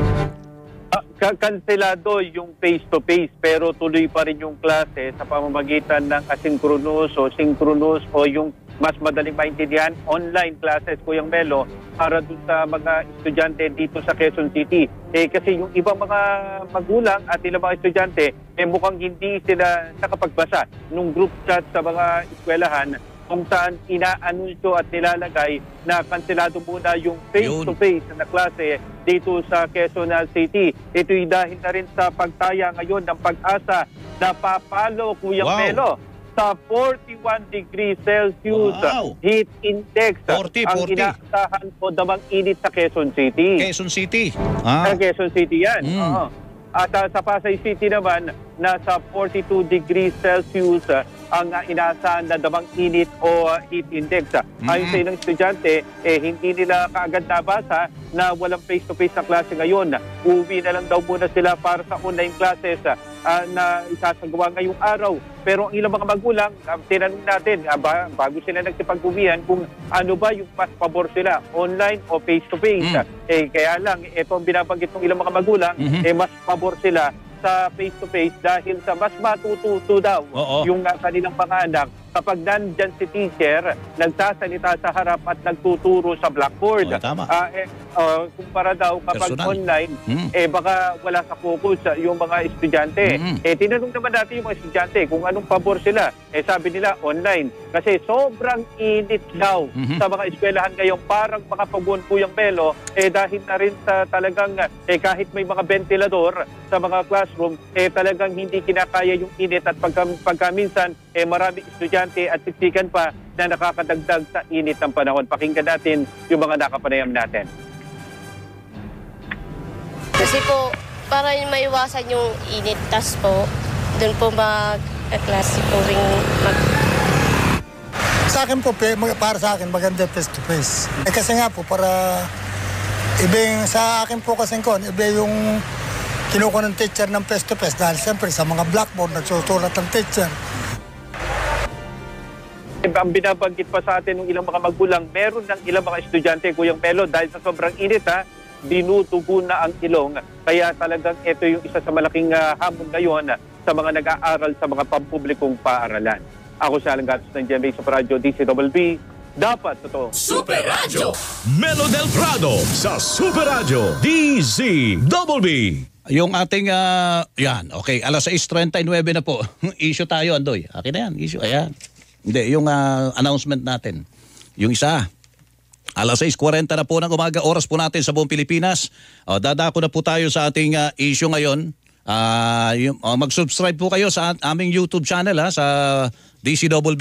S10: Ah, kanselado yung face-to-face pero tuloy pa rin yung klase sa pamamagitan ng asynchronous o synchronous o yung mas madaling maintindihan online classes, Kuyang Melo, para dun sa mga estudyante dito sa Quezon City. Eh, kasi yung ibang mga magulang at ilang mga estudyante, eh, mukhang hindi sila nakapagbasa nung group chat sa mga eskwelahan kung saan inaanunsyo at nilalagay na kanselado muna yung face-to-face na klase dito sa Quezon City. Ito'y dahil na rin sa pagtaya ngayon ng Pag-asa na papalo, Kuyang
S20: Wow.
S10: Melo, sa forty-one degrees Celsius
S20: Wow.
S10: heat index
S20: forty,
S10: ang
S20: forty.
S10: inaasahan o damang init sa Quezon City.
S20: Quezon City.
S10: Sa
S20: Ah.
S10: Quezon City yan.
S20: Mm.
S10: Oo. At uh, sa Pasay City naman, nasa forty-two degrees Celsius uh, ang uh, inaasahan na damang init o uh, heat index. Uh,
S20: Mm-hmm.
S10: Ayon sa ilang estudyante, eh, hindi nila kaagad nabasa na walang face-to-face na klase ngayon. Uwi na lang daw muna sila para sa online classes uh, uh, na isasagawa ngayong araw. Pero ang ilang mga magulang, uh, tinanong natin, uh, ba, bago sila nagsipag-uwihan, kung ano ba yung mas pabor sila, online o face-to-face.
S20: Mm.
S10: Eh, kaya lang, ito ang binabanggit ng ilang mga magulang,
S20: Mhm.
S10: eh, mas pabor sila sa face-to-face dahil sa mas matututo daw
S20: Oo.
S10: yung uh, kanilang mga anak kapag nandyan si teacher, nagsasalita sa harap at nagtuturo sa blackboard.
S20: Oo, tama.
S10: Ah, eh, uh, kumpara daw kapag
S20: Personal.
S10: online,
S20: Mm.
S10: eh baka wala sa focus uh, yung mga estudyante.
S20: Mm.
S10: Eh tinanong naman natin yung mga estudyante kung anong pabor sila. Eh sabi nila online. Kasi sobrang init daw
S20: Mhm.
S10: sa mga eskwelahan ngayon, parang makapaguan po yung Melo, eh dahil na rin sa talagang, eh kahit may mga ventilador sa mga classroom, eh talagang hindi kinakaya yung init at pagka, pagka minsan, eh marami estudyante at siksikan pa na nakakadagdag sa init ng panahon. Pakinggan natin yung mga nakapanayam natin.
S12: Kasi po, para maiwasan yung init, tas po, doon po mag-klase po ring mag...
S19: Sa akin po, pe- mag- para sa akin, maganda face-to-face. Eh kasi nga po, para iba yung, sa akin po kasi ko, iba yung kinukuha ng teacher ng face-to-face dahil siyempre sa mga blackboard nagsusulat ng teacher.
S10: Ang binabanggit pa sa atin ng ilang mga magulang, meron ng ilang mga estudyante, Kuyang Melo, dahil sa sobrang init, ha, dinutugo na ang ilong. Kaya talagang ito yung isa sa malaking uh, hamon ngayon uh, sa mga nag-aaral sa mga pampublikong paaralan. Ako si Alan Gatos ng G M A Super Radio D C W B. Dapat totoo.
S1: Super Radio Melo del Prado sa Super Radio D Z W B.
S20: Yung ating, ah, yan, okay, alas sais treinta y nueve na po. Issue tayo, Andoy. Akin na yan, issue, ayan. Hindi, yung ah, announcement natin. Yung isa, alas sais kuwarenta na po ng umaga, oras po natin sa buong Pilipinas. O, dadako na po tayo sa ating ah, issue ngayon. Ah, yung, oh, mag-subscribe po kayo sa aming YouTube channel ha, sa D C W B.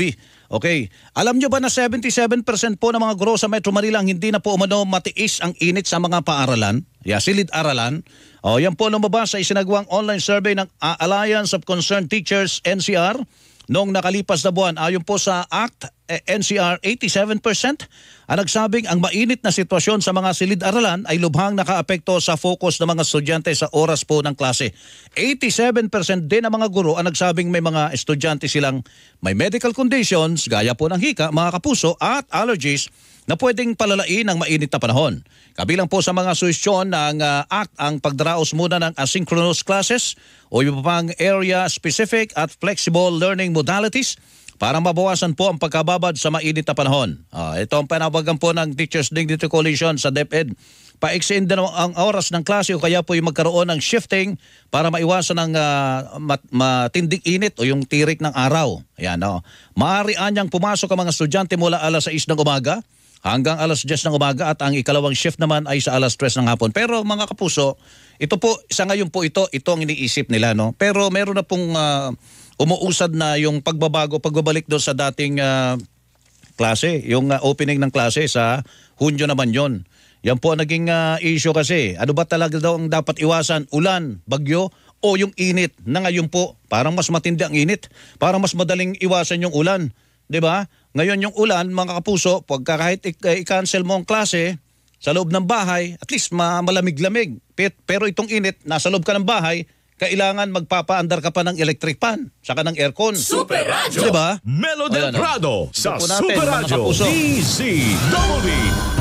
S20: Okay. Alam nyo ba na seventy-seven percent po ng mga guro sa Metro Manila ang hindi na po umano matiis ang init sa mga paaralan? Yeah, silid-aralan. O, yan po lumabas sa isinagawang online survey ng uh, Alliance of Concerned Teachers, N C R, noong nakalipas na buwan. Ayon po sa A C T, eh, N C R, eighty-seven percent ang nagsabing ang mainit na sitwasyon sa mga silid-aralan ay lubhang nakaapekto sa focus ng mga estudyante sa oras po ng klase. eighty-seven percent din ang mga guro ang nagsabing may mga estudyante silang may medical conditions, gaya po ng hika, mga kapuso at allergies na pwedeng palalain ng mainit na panahon. Kabilang po sa mga suhestyon ng uh, A C T ang pagdaraos muna ng asynchronous classes o iba pang area-specific at flexible learning modalities para mabawasan po ang pagkababad sa mainit na panahon. Uh, ito ang panawagan po ng Teachers Dignity Coalition sa DepEd. Paiksiin din ang oras ng klase o kaya po yung magkaroon ng shifting para maiwasan ang uh, mat- matinding init o yung tirik ng araw. Ayan, oh. Maaari anyang pumasok ang mga estudyante mula alas sais ng umaga hanggang alas diyes ng umaga at ang ikalawang shift naman ay sa alas tres ng hapon. Pero mga kapuso, ito po, sa ngayon po ito, ito ang iniisip nila. No? Pero meron na pong uh, umuusad na yung pagbabago, pagbabalik doon sa dating uh, klase, yung uh, opening ng klase sa Hunyo naman yon. Yan po ang naging uh, issue kasi. Ano ba talaga daw ang dapat iwasan? Ulan, bagyo, o yung init na ngayon po? Parang mas matindi ang init. Parang mas madaling iwasan yung ulan. Diba? Ngayon yung ulan, mga kapuso, pagka kahit i-cancel mo ang klase sa loob ng bahay, at least ma- malamig-lamig. Pero itong init, nasa loob ka ng bahay, kailangan magpapaandar ka pa ng electric fan, saka ng aircon.
S1: Super Radio!
S20: Diba?
S1: Melo del Prado sa
S20: natin,
S1: Super Radio D Z W.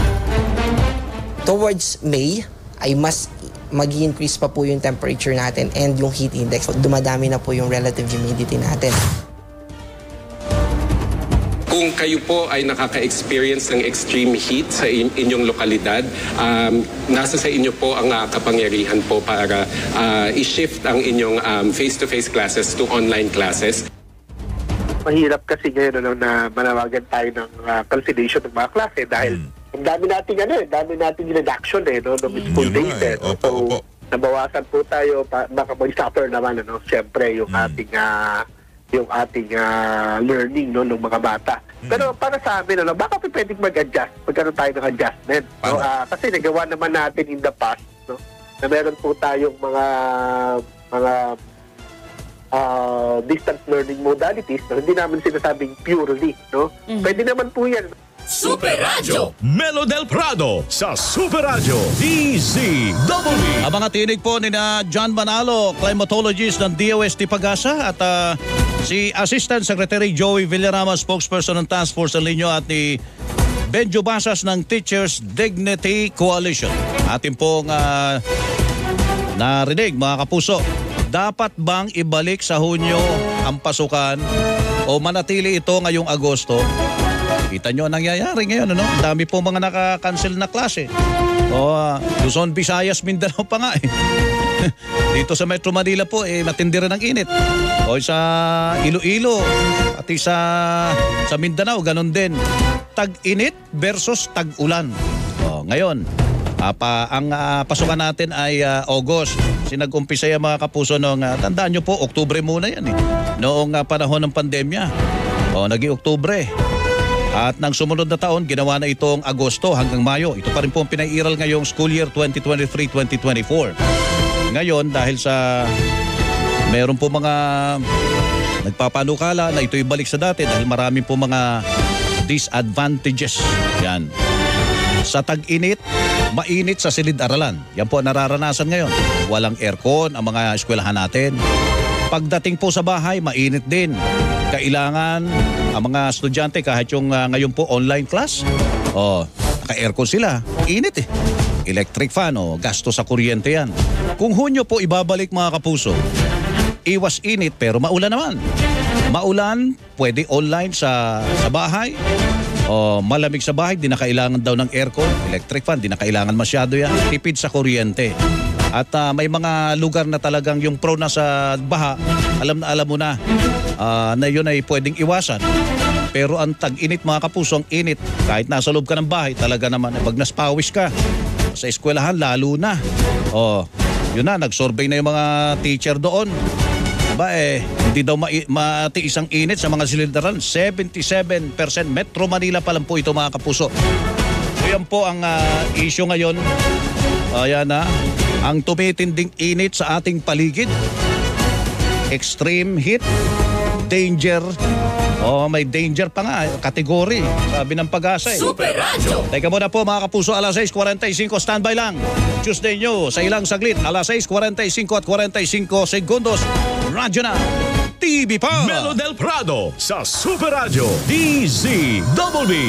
S13: Towards May, ay mas mag-increase pa po yung temperature natin and yung heat index. Dumadami na po yung relative humidity natin.
S14: Kung kayo po ay nakaka-experience ng extreme heat sa in- inyong lokalidad, um, nasa sa inyo po ang uh, kapangyarihan po para uh, i-shift ang inyong um, face-to-face classes to online classes.
S7: Mahirap kasi ngayon ano, na manawagan tayo ng uh, cancellation ng mga klase dahil mm. ang dami nating ano eh, dami nating reduction eh, no, ng mm. school days eh. No?
S2: Opo,
S7: So,
S2: opo.
S7: nabawasan po tayo, pa, baka mag-suffer naman, ano, siyempre yung mm. ating uh, yung ating uh, learning no ng mga bata. Hmm. Pero para sa amin ano, baka pwedeng mag-adjust, magkaroon tayo ng adjustment. No? Uh, kasi nagawa naman natin in the past no, na meron po tayong mga mga uh, distance learning modalities no, hindi naman sinasabing purely, no? Hmm. Pwede naman po yan.
S1: Super Radio Melo del Prado sa Super Radio D Z W.
S20: Ang mga tinig po ni na John Manalo, climatologist ng D O S T Pag-asa, at uh, si Assistant Secretary Joey Villarama, spokesperson ng Task Force ng Linyo, at ni Benjo Basas ng Teachers Dignity Coalition. Atin pong uh, narinig, mga kapuso, dapat bang ibalik sa Hunyo ang pasukan o manatili ito ngayong Agosto? Kita nyo ang nangyayari ngayon, ano? Ang dami po mga naka-cancel na klase. O, uh, Luzon, Visayas, Mindanao pa nga eh. Dito sa Metro Manila po, eh, matindi rin ang init. O sa Iloilo, pati sa, sa Mindanao, ganun din. Tag-init versus tag-ulan. O, ngayon, uh, pa, ang uh, pasukan natin ay uh, August. Kasi nag-umpisa yung mga kapuso noong, uh, tandaan nyo po, Oktubre muna yan eh. Noong uh, panahon ng pandemya. O, naging Oktubre. At nang sumunod na taon, ginawa na itong Agosto hanggang Mayo. Ito pa rin po ang pinairal ngayong school year twenty twenty-three twenty twenty-four. Ngayon, dahil sa meron po mga nagpapanukala na ito'y balik sa dati dahil marami po mga disadvantages. Yan. Sa tag-init, mainit sa silid-aralan. Yan po ang nararanasan ngayon. Walang aircon ang mga eskwelahan natin. Pagdating po sa bahay, mainit din. Kailangan ang mga estudyante kahit yung uh, ngayon po online class, oh, naka-aircon sila. Init eh. Electric fan o oh, gasto sa kuryente yan. Kung Hunyo po ibabalik, mga kapuso, iwas init pero maulan naman. Maulan, pwede online sa, sa bahay. O malamig sa bahay, di na kailangan daw ng aircon, electric fan, di na kailangan masyado yan. Tipid sa kuryente. At uh, may mga lugar na talagang yung prone na sa baha, alam na alam mo na uh, na yun ay pwedeng iwasan. Pero ang tag-init, mga kapuso, ang init, kahit nasa loob ka ng bahay, talaga naman, eh, pag naspawis ka, sa eskwelahan lalo na. O, yun na, nag-survey na yung mga teacher doon. Aba eh, hindi daw ma- matiis ang init sa mga silindaran. seventy-seven percent Metro Manila pa lang po ito mga kapuso. So yan po ang uh, issue ngayon. Ayan na, ang tumitinding init sa ating paligid. Extreme heat, danger. Oh, may danger pa nga, kategory. Sabi ng Pag-asa eh.
S1: Super Radio!
S20: Teka muna po mga kapuso, alas sais forty-five, standby lang. Tuesday nyo sa ilang saglit, alas sais forty-five at forty-five segundos. Radyo na, T V pa!
S1: Melo del Prado sa Super Radio D Z Double B.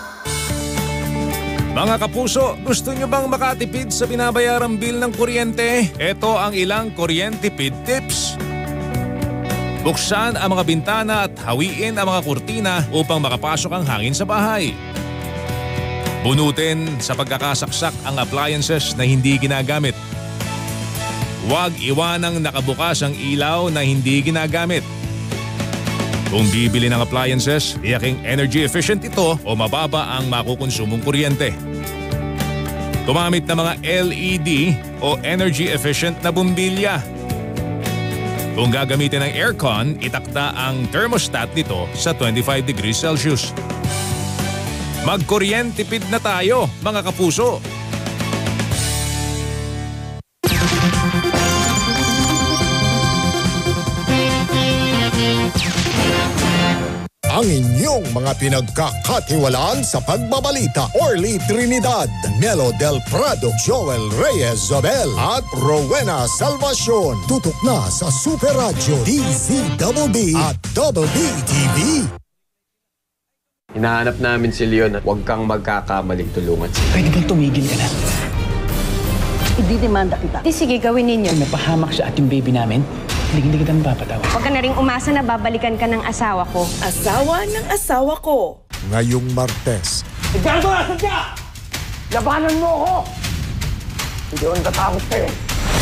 S3: Mga kapuso, gusto nyo bang makatipid sa binabayarang bill ng kuryente? Ito ang ilang kuryente tipid tips. Buksan ang mga bintana at hawiin ang mga kurtina upang makapasok ang hangin sa bahay. Bunutin sa pagkakasaksak ang appliances na hindi ginagamit. Huwag iwanang nakabukas ang ilaw na hindi ginagamit. Kung bibili ng appliances, tiyaking energy efficient ito o mababa ang makukonsumong kuryente. Gumamit ng mga L E D o energy efficient na bumbilya. Kung gagamitin ng aircon, itakda ang thermostat nito sa twenty-five degrees Celsius. Magkuryentipid na tayo, mga kapuso!
S4: Ang inyong mga pinagkakatiwalaan sa pagbabalita, Orly Trinidad, Melo del Prado, Joel Reyes Zobel at Rowena Salvacion. Tutok na sa Super Radio D Z Double B at Double B T V.
S17: Hinahanap namin si Leon at huwag kang magkakamaling tulungan siya.
S22: Pwede bang tumigil ka na?
S18: Ididemanda kita. Di sige, gawin ninyo.
S22: Kung napahamak siya at yung baby namin, hindi, hindi kita mapapatawa.
S18: Huwag ka na rin umasa na babalikan ka ng asawa ko.
S16: Asawa ng asawa ko.
S4: Ngayong Martes.
S22: Ikaw ko nasa siya! Labanan mo ako! Hindi ako natatakot sa'yo.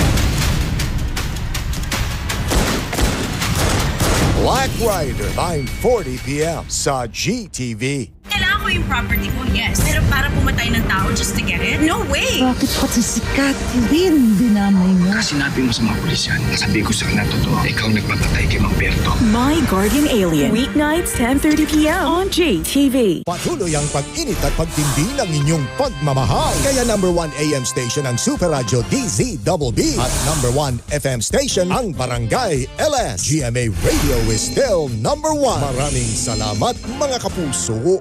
S4: Black Rider, nine forty p m sa G T V.
S5: Kailangan ko yung property ko, yes. Pero para pumatay ng tao just to get it? No way!
S6: Bakit pati si Catherine dinamay mo?
S15: Kasi sinabi mo sa mga pulis yan, nasabi ko sa kanila totoo, ikaw nagpapatay kay Mang Berto.
S8: My Guardian Alien. Weeknights, ten thirty p m on G T V.
S4: Patuloy ang pag-init at pagtindi ng inyong pagmamahal. Kaya number one A M station ang Super Radio D Z Double B at number one F M station ang Barangay L S. G M A Radio is still number one. Maraming salamat mga kapuso.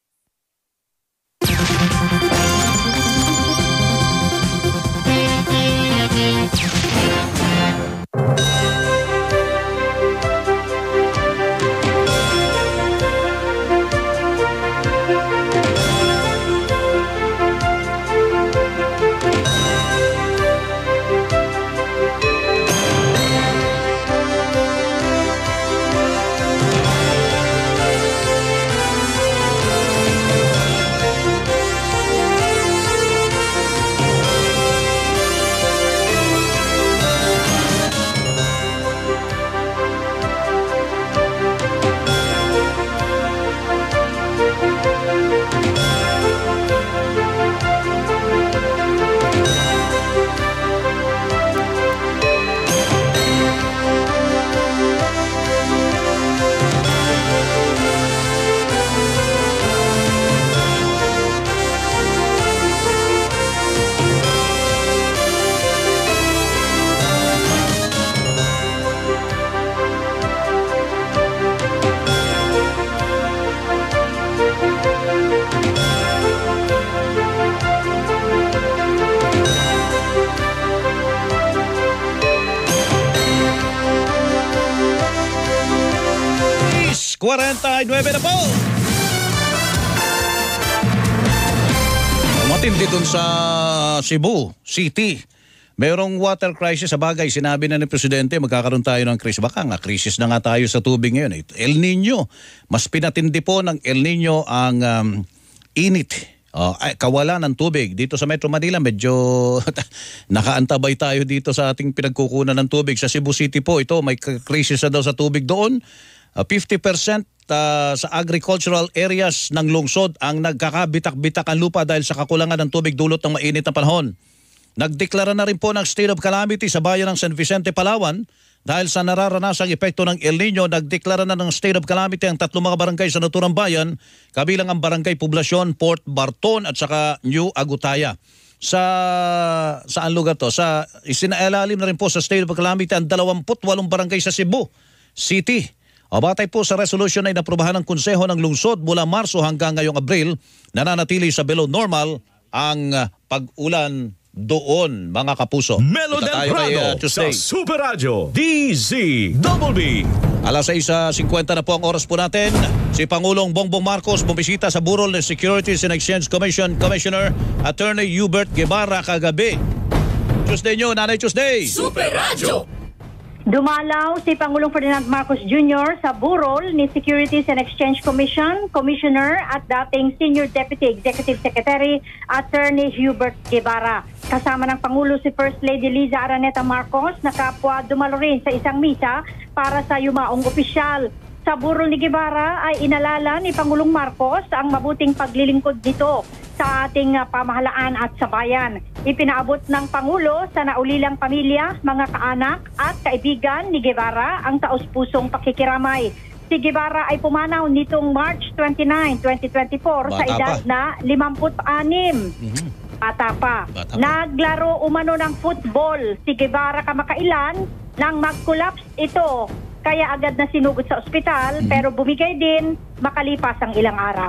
S20: forty-nine na po. Matindi dun sa Cebu City. Mayroong water crisis sa bagay. Sinabi na ni Presidente, magkakaroon tayo ng krisis. Baka nga, krisis na nga tayo sa tubig ngayon. El Nino. Mas pinatindi po ng El Nino ang um, init. Uh, ay, kawalan ng tubig. Dito sa Metro Manila, medyo nakaantabay tayo dito sa ating pinagkukunan ng tubig. Sa Cebu City po, ito, may krisis na daw sa tubig doon. Uh, fifty percent uh, sa agricultural areas ng lungsod ang nagkakabitak-bitak ang lupa dahil sa kakulangan ng tubig dulot ng mainit na panahon. Nagdeklara na rin po ng state of calamity sa bayan ng San Vicente, Palawan Dahil sa nararanasang epekto ng El Nino, nagdeklara na ng state of calamity ang tatlong mga barangay sa naturang bayan, kabilang ang Barangay Poblasyon, Port Barton at saka New Agutaya. Sa saan lugar to? Sa isinailalim na rin po sa state of calamity ang dalawampu't walong barangay sa Cebu City. O batay po sa resolution ay naprubahan ng Konseho ng Lungsod mula Marso hanggang ngayong Abril, nananatili sa below normal ang uh, pag-ulan doon, mga kapuso.
S1: Melo del Prado uh, sa Super Radio D Z Double B.
S20: Alas sais fifty na po ang oras po natin. Si Pangulong Bongbong Marcos bumisita sa burol ng Securities and Exchange Commission Commissioner Attorney Hubert Guevara kagabi. Tuesday nyo, Nanay Tuesday.
S1: Super Radio.
S11: Dumalaw si Pangulong Ferdinand Marcos Junior sa burol ni Securities and Exchange Commission Commissioner at dating Senior Deputy Executive Secretary Attorney Hubert Guevara. Kasama ng Pangulo si First Lady Liza Araneta Marcos na kapwa dumalo rin sa isang misa para sa yumaong opisyal. Sa burol ni Guevara ay inalala ni Pangulong Marcos ang mabuting paglilingkod nito sa ating pamahalaan at sa bayan. Ipinaabot ng Pangulo sa naulilang pamilya, mga kaanak at kaibigan ni Guevara ang taos-pusong pakikiramay. Si Guevara ay pumanaw nitong March twenty-nine, twenty twenty-four Bata sa edad pa. na limampu't-anim. Mm-hmm. Bata pa. Bata pa. Naglaro umano ng football si Guevara kamakailan nang mag-collapse ito. Kaya agad na sinugod sa ospital, mm-hmm. pero bumigay din makalipas ang ilang araw.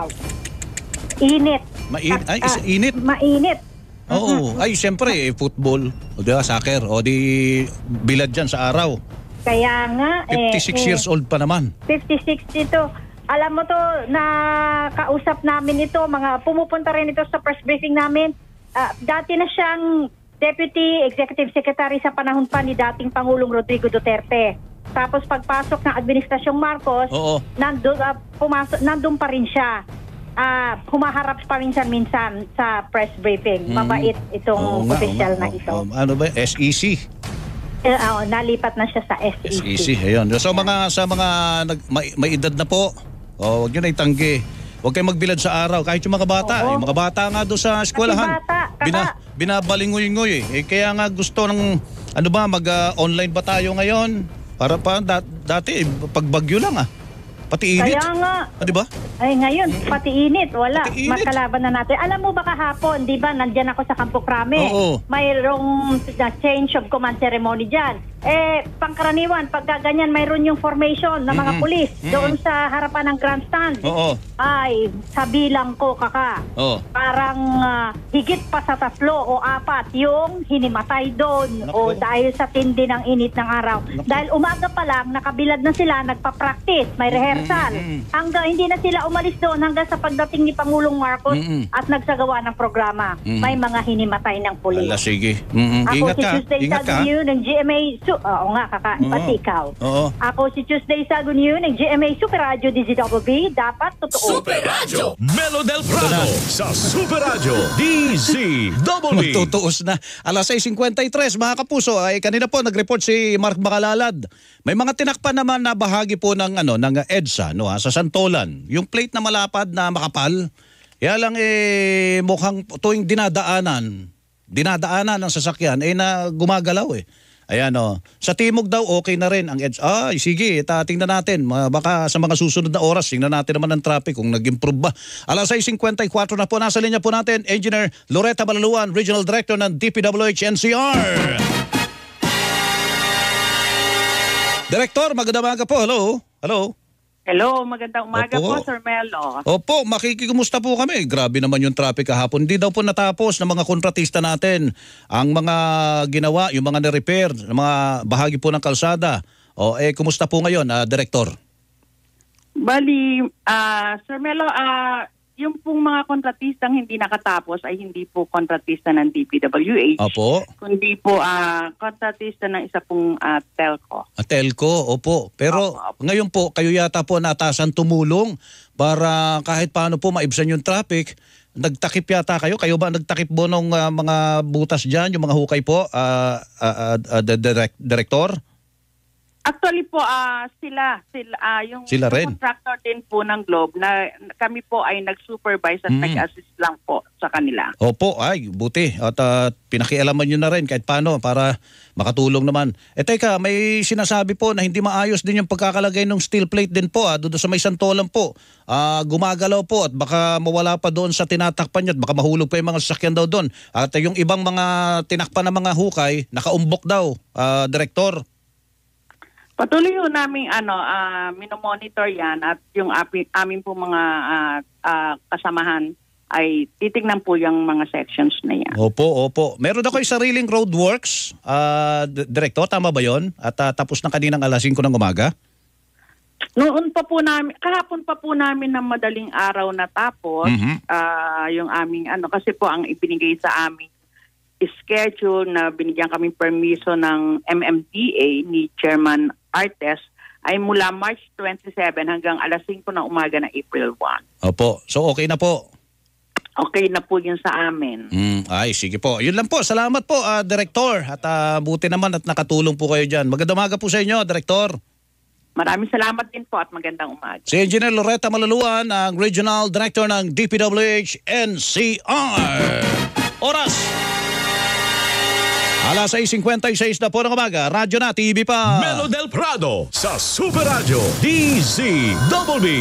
S11: Init.
S20: Main ay, is, init?
S11: Mainit.
S20: Oo. Uh-huh. Ay, siyempre, eh, football, o di ba, soccer, o di bilad dyan sa araw.
S11: Kaya nga,
S20: fifty-six
S11: eh,
S20: years old pa naman.
S11: fifty-six ito. Alam mo to, na kausap namin ito, mga pumupunta rin ito sa press briefing namin. Uh, dati na siyang Deputy Executive Secretary sa panahon pa ni dating Pangulong Rodrigo Duterte. Tapos pagpasok ng Administrasyong Marcos, nandun, uh, pumasok, nandun pa rin siya. Uh, humaharap pa minsan-minsan sa press briefing. Hmm. Mabait itong oh, official oh, na ito.
S20: Oh, ano ba? S E C?
S11: Uh, oh, nalipat na siya sa S E C.
S20: S E C, ayun. So mga, sa mga nag, may, may edad na po, oh, huwag nyo na itanggi. Huwag kayong magbilad sa araw. Kahit yung mga bata. Oh, yung mga bata nga doon sa eskwelahan. Bina, binabalingoy-ngoy eh. eh. Kaya nga gusto ng, ano ba, mag-online uh, ba tayo ngayon? Para pa, dat, dati, pag bagyo lang ah. Pati init.
S11: Kaya nga.
S20: Ah, di ba?
S11: Ay, ngayon, pati init. Wala.
S20: Pati init.
S11: Magkalaban na natin. Alam mo ba kahapon, di ba, nandyan ako sa Campo Crame.
S20: Oo.
S11: Mayroong uh, change of command ceremony dyan. Eh, pangkaraniwan, pagka ganyan, mayroon yung formation ng mga
S20: Mm-mm.
S11: pulis
S20: Mm-mm.
S11: doon sa harapan ng grandstand.
S20: Oo.
S11: Ay, sa bilang ko, kaka.
S20: Oo.
S11: Parang uh, higit pa sa tatlo o apat yung hinimatay doon. O dahil sa tindi ng init ng araw. Naku. Dahil umaga pa lang, nakabilad na sila, nagpa-practice, may rehearsal. Mm-hmm. Hanggang hindi na sila umalis doon hanggang sa pagdating ni Pangulong Marcos mm-hmm. at nagsagawa ng programa. Mm-hmm. May mga hinimatay ng pulis.
S20: Ala, sige. Mm-hmm.
S11: Ako
S20: Ingat
S11: si
S20: ka.
S11: Tuesday
S20: Ingat ka.
S11: Sagunyo ng G M A... Su- Oo nga, kaka.
S20: Oo.
S11: Pati ikaw.
S20: Oo.
S11: Ako si Tuesday Sagunyo ng G M A Super Radio D Z W B. Dapat totoo.
S1: Super Radio Melo del Prado sa Super Radio D Z W B.
S20: Magtutuos na. Alas sais fifty-three, mga kapuso. Ay, kanina po nag-report si Mark Macalalad. May mga tinakpan naman na bahagi po ng ano ng EDSA no ha, sa Santolan. Yung plate na malapad na makapal. Kaya lang eh mukhang tuwing dinadaanan, dinadaanan ng sasakyan eh na gumagalaw eh. Ayan o. Sa Timog daw okay na rin ang EDSA. Ah, sige, ita, tingnan natin. Baka sa mga susunod na oras, tingnan natin naman ang traffic kung nag-improve ba. Alas sais fifty-four na po. Nasa linya po natin, Engineer Loretta Balaluan, Regional Director ng D P W H N C R. Director, magandang umaga po. Hello. Hello.
S21: Hello, magandang umaga
S20: Opo.
S21: po, Sir Melo.
S20: Opo, makikikumusta po kami. Grabe naman yung traffic kahapon. Hindi daw po natapos ng mga kontratista natin ang mga ginawa, yung mga na-repair, mga bahagi po ng kalsada. O, eh, kumusta po ngayon, uh, Director?
S21: Bali, uh, Sir Melo, uh, yung pong mga kontratistang hindi nakatapos ay hindi po kontratista ng D P W H.
S20: Opo.
S21: Kundi po uh, kontratista ng isa pong uh, telco.
S20: A telco, opo. Pero opo, opo. Ngayon po, kayo yata po natasan tumulong para kahit paano po maibsan yung traffic. Nagtakip yata kayo? Kayo ba nagtakip po ng uh, mga butas dyan, yung mga hukay po, uh, uh, uh, uh, the direct, Director?
S21: Actually po, ah sila, sila ah yung
S20: Sila rin.
S21: contractor din po ng Globe na kami po ay nag-supervise at
S20: Mm.
S21: nag-assist lang po sa kanila.
S20: Opo, ay, buti. At ah, pinakialaman nyo na rin kahit paano para makatulong naman. Eh teka, may sinasabi po na hindi maayos din yung pagkakalagay ng steel plate din po. Ah, doon sa may santolan po. Ah, gumagalaw po at baka mawala pa doon sa tinatakpan nyo at baka mahulog pa yung mga sasakyan daw doon. At yung ibang mga tinakpan na mga hukay, nakaumbok daw, ah, Direktor.
S21: Patuloy ho namin ano, ah minomonitor yan at yung api, amin po mga ah, ah, kasamahan ay titignan po yung mga sections na yan.
S20: Opo, opo. Meron ako yung sariling roadworks, ah, D- Direktor, tama ba yon? At ah, tapos na kaninang alas singko ng umaga?
S21: Noon pa po namin, kahapon pa po namin ng madaling araw natapos
S20: Mhm.
S21: ah, yung aming ano, kasi po ang ibinigay sa amin schedule na binigyan kami permiso ng M M D A ni Chairman Artes ay mula March twenty-seven hanggang alas singko ng umaga ng April first.
S20: Opo. So okay na po.
S21: Okay na po yun sa amin.
S20: Mm, ay, sige po. Yun lang po. Salamat po, ah, Direktor. At ah, buti naman at nakatulong po kayo dyan. Magandang umaga po sa inyo, Direktor.
S21: Maraming salamat din po at magandang umaga.
S20: Si Engineer Loretta Maluluan, ang Regional Director ng D P W H N C R. Oras! alas sais singkwentaseis na po ng umaga. Radyo na, T V pa.
S1: Melo del Prado sa Super Radio D Z Double B.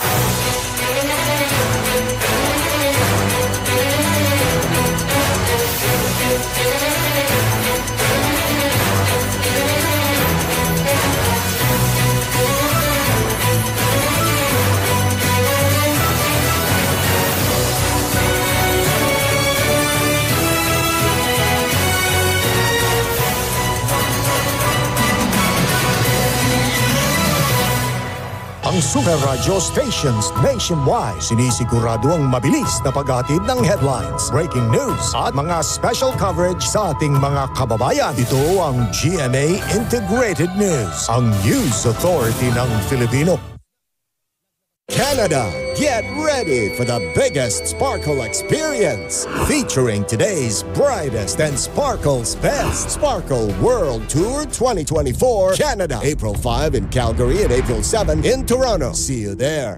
S4: Ang Super Radio stations nationwide sinisigurado ang mabilis na paghatid ng headlines, breaking news at mga special coverage sa ating mga kababayan. Ito ang G M A Integrated News, ang news authority ng Filipino. Canada, get ready for the biggest sparkle experience. Featuring today's brightest and sparkles best. Sparkle World Tour twenty twenty-four, Canada. April fifth in Calgary and April seventh in Toronto. See you there.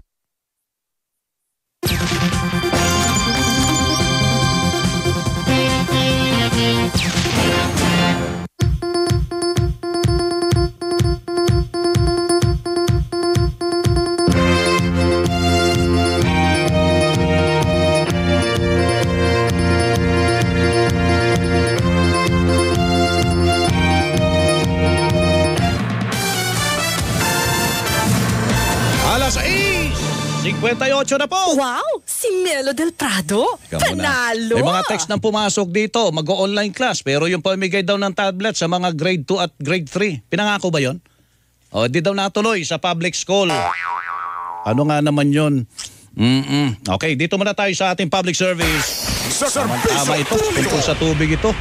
S20: alas sais singkwentaocho na po.
S16: Wow! Si Melo del Prado.
S20: Ikaw muna.
S16: Panalo!
S20: May mga text nang pumasok dito, mag-online class, pero yung pamigay daw ng tablet sa mga grade two at grade three. Pinangako ba yon? O, di daw natuloy sa public school. Ano nga naman yon? Mm-mm. Okay, dito muna tayo sa ating public service.
S1: Sa
S20: Tama ito, tungkol sa tubig ito.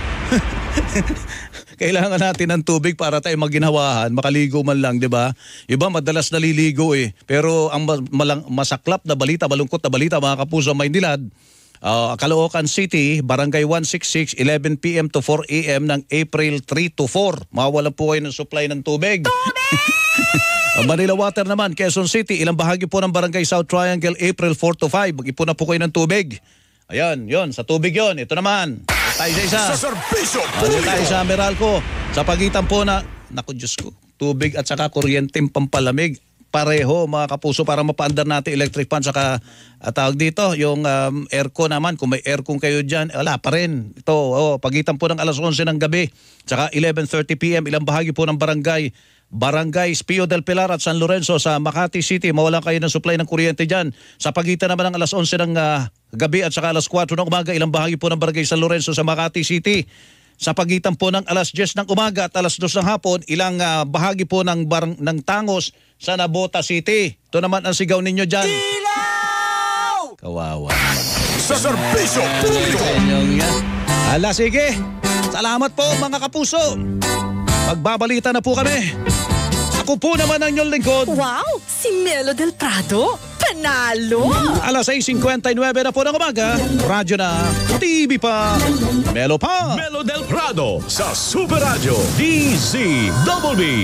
S20: Kailangan natin ng tubig para tayo maginhawahan, makaligo man lang, di ba? Iba madalas naliligo eh. Pero ang malang, masaklap na balita, malungkot na balita, mga kapuso Maynilad, uh, Caloocan City, Barangay one sixty-six, eleven p m to four a m ng April three to four. Mawawalan po kayo ng supply ng tubig. Tubig! Manila Water naman, Quezon City, ilang bahagi po ng Barangay South Triangle, April four to five. Mag-ipon na po kayo ng tubig. Ayan, yon sa tubig yon. Ito naman. Tayo sa isa.
S1: Sa serbisyo
S20: Ano tayo sa Meralco. Sa pagitan po na, naku Diyos ko, tubig at saka kuryenteng pampalamig. Pareho mga kapuso para mapaandar natin electric fan. Saka at tawag dito, yung um, aircon naman. Kung may aircon kayo dyan, wala pa rin. Ito, oh, pagitan po ng alas onse ng gabi. Saka eleven thirty p m ilang bahagi po ng barangay. Barangay Pio del Pilar at San Lorenzo sa Makati City. Mawalan kayo ng supply ng kuryente dyan. Sa pagitan naman ng alas onse ng uh, gabi at saka alas kwatro ng umaga, ilang bahagi po ng Barangay San Lorenzo sa Makati City. Sa pagitan po ng alas diyes ng umaga at alas dos ng hapon, ilang uh, bahagi po ng, barang, ng Tangos sa Nabota City. Ito naman ang sigaw ninyo dyan. Ilaw! Kawawa naman.
S1: Sa serbisyo publiko.
S20: Ala, sige. Salamat po mga kapuso. Magbabalita na po kami. Ako po naman ang inyong lingkod.
S16: Wow! Si Melo del Prado. Panalo!
S20: alas sais singkwentanuebe na po ng umaga. Radyo na, T V pa, Melo pa.
S1: Melo del Prado sa Super Radio D Z Double B.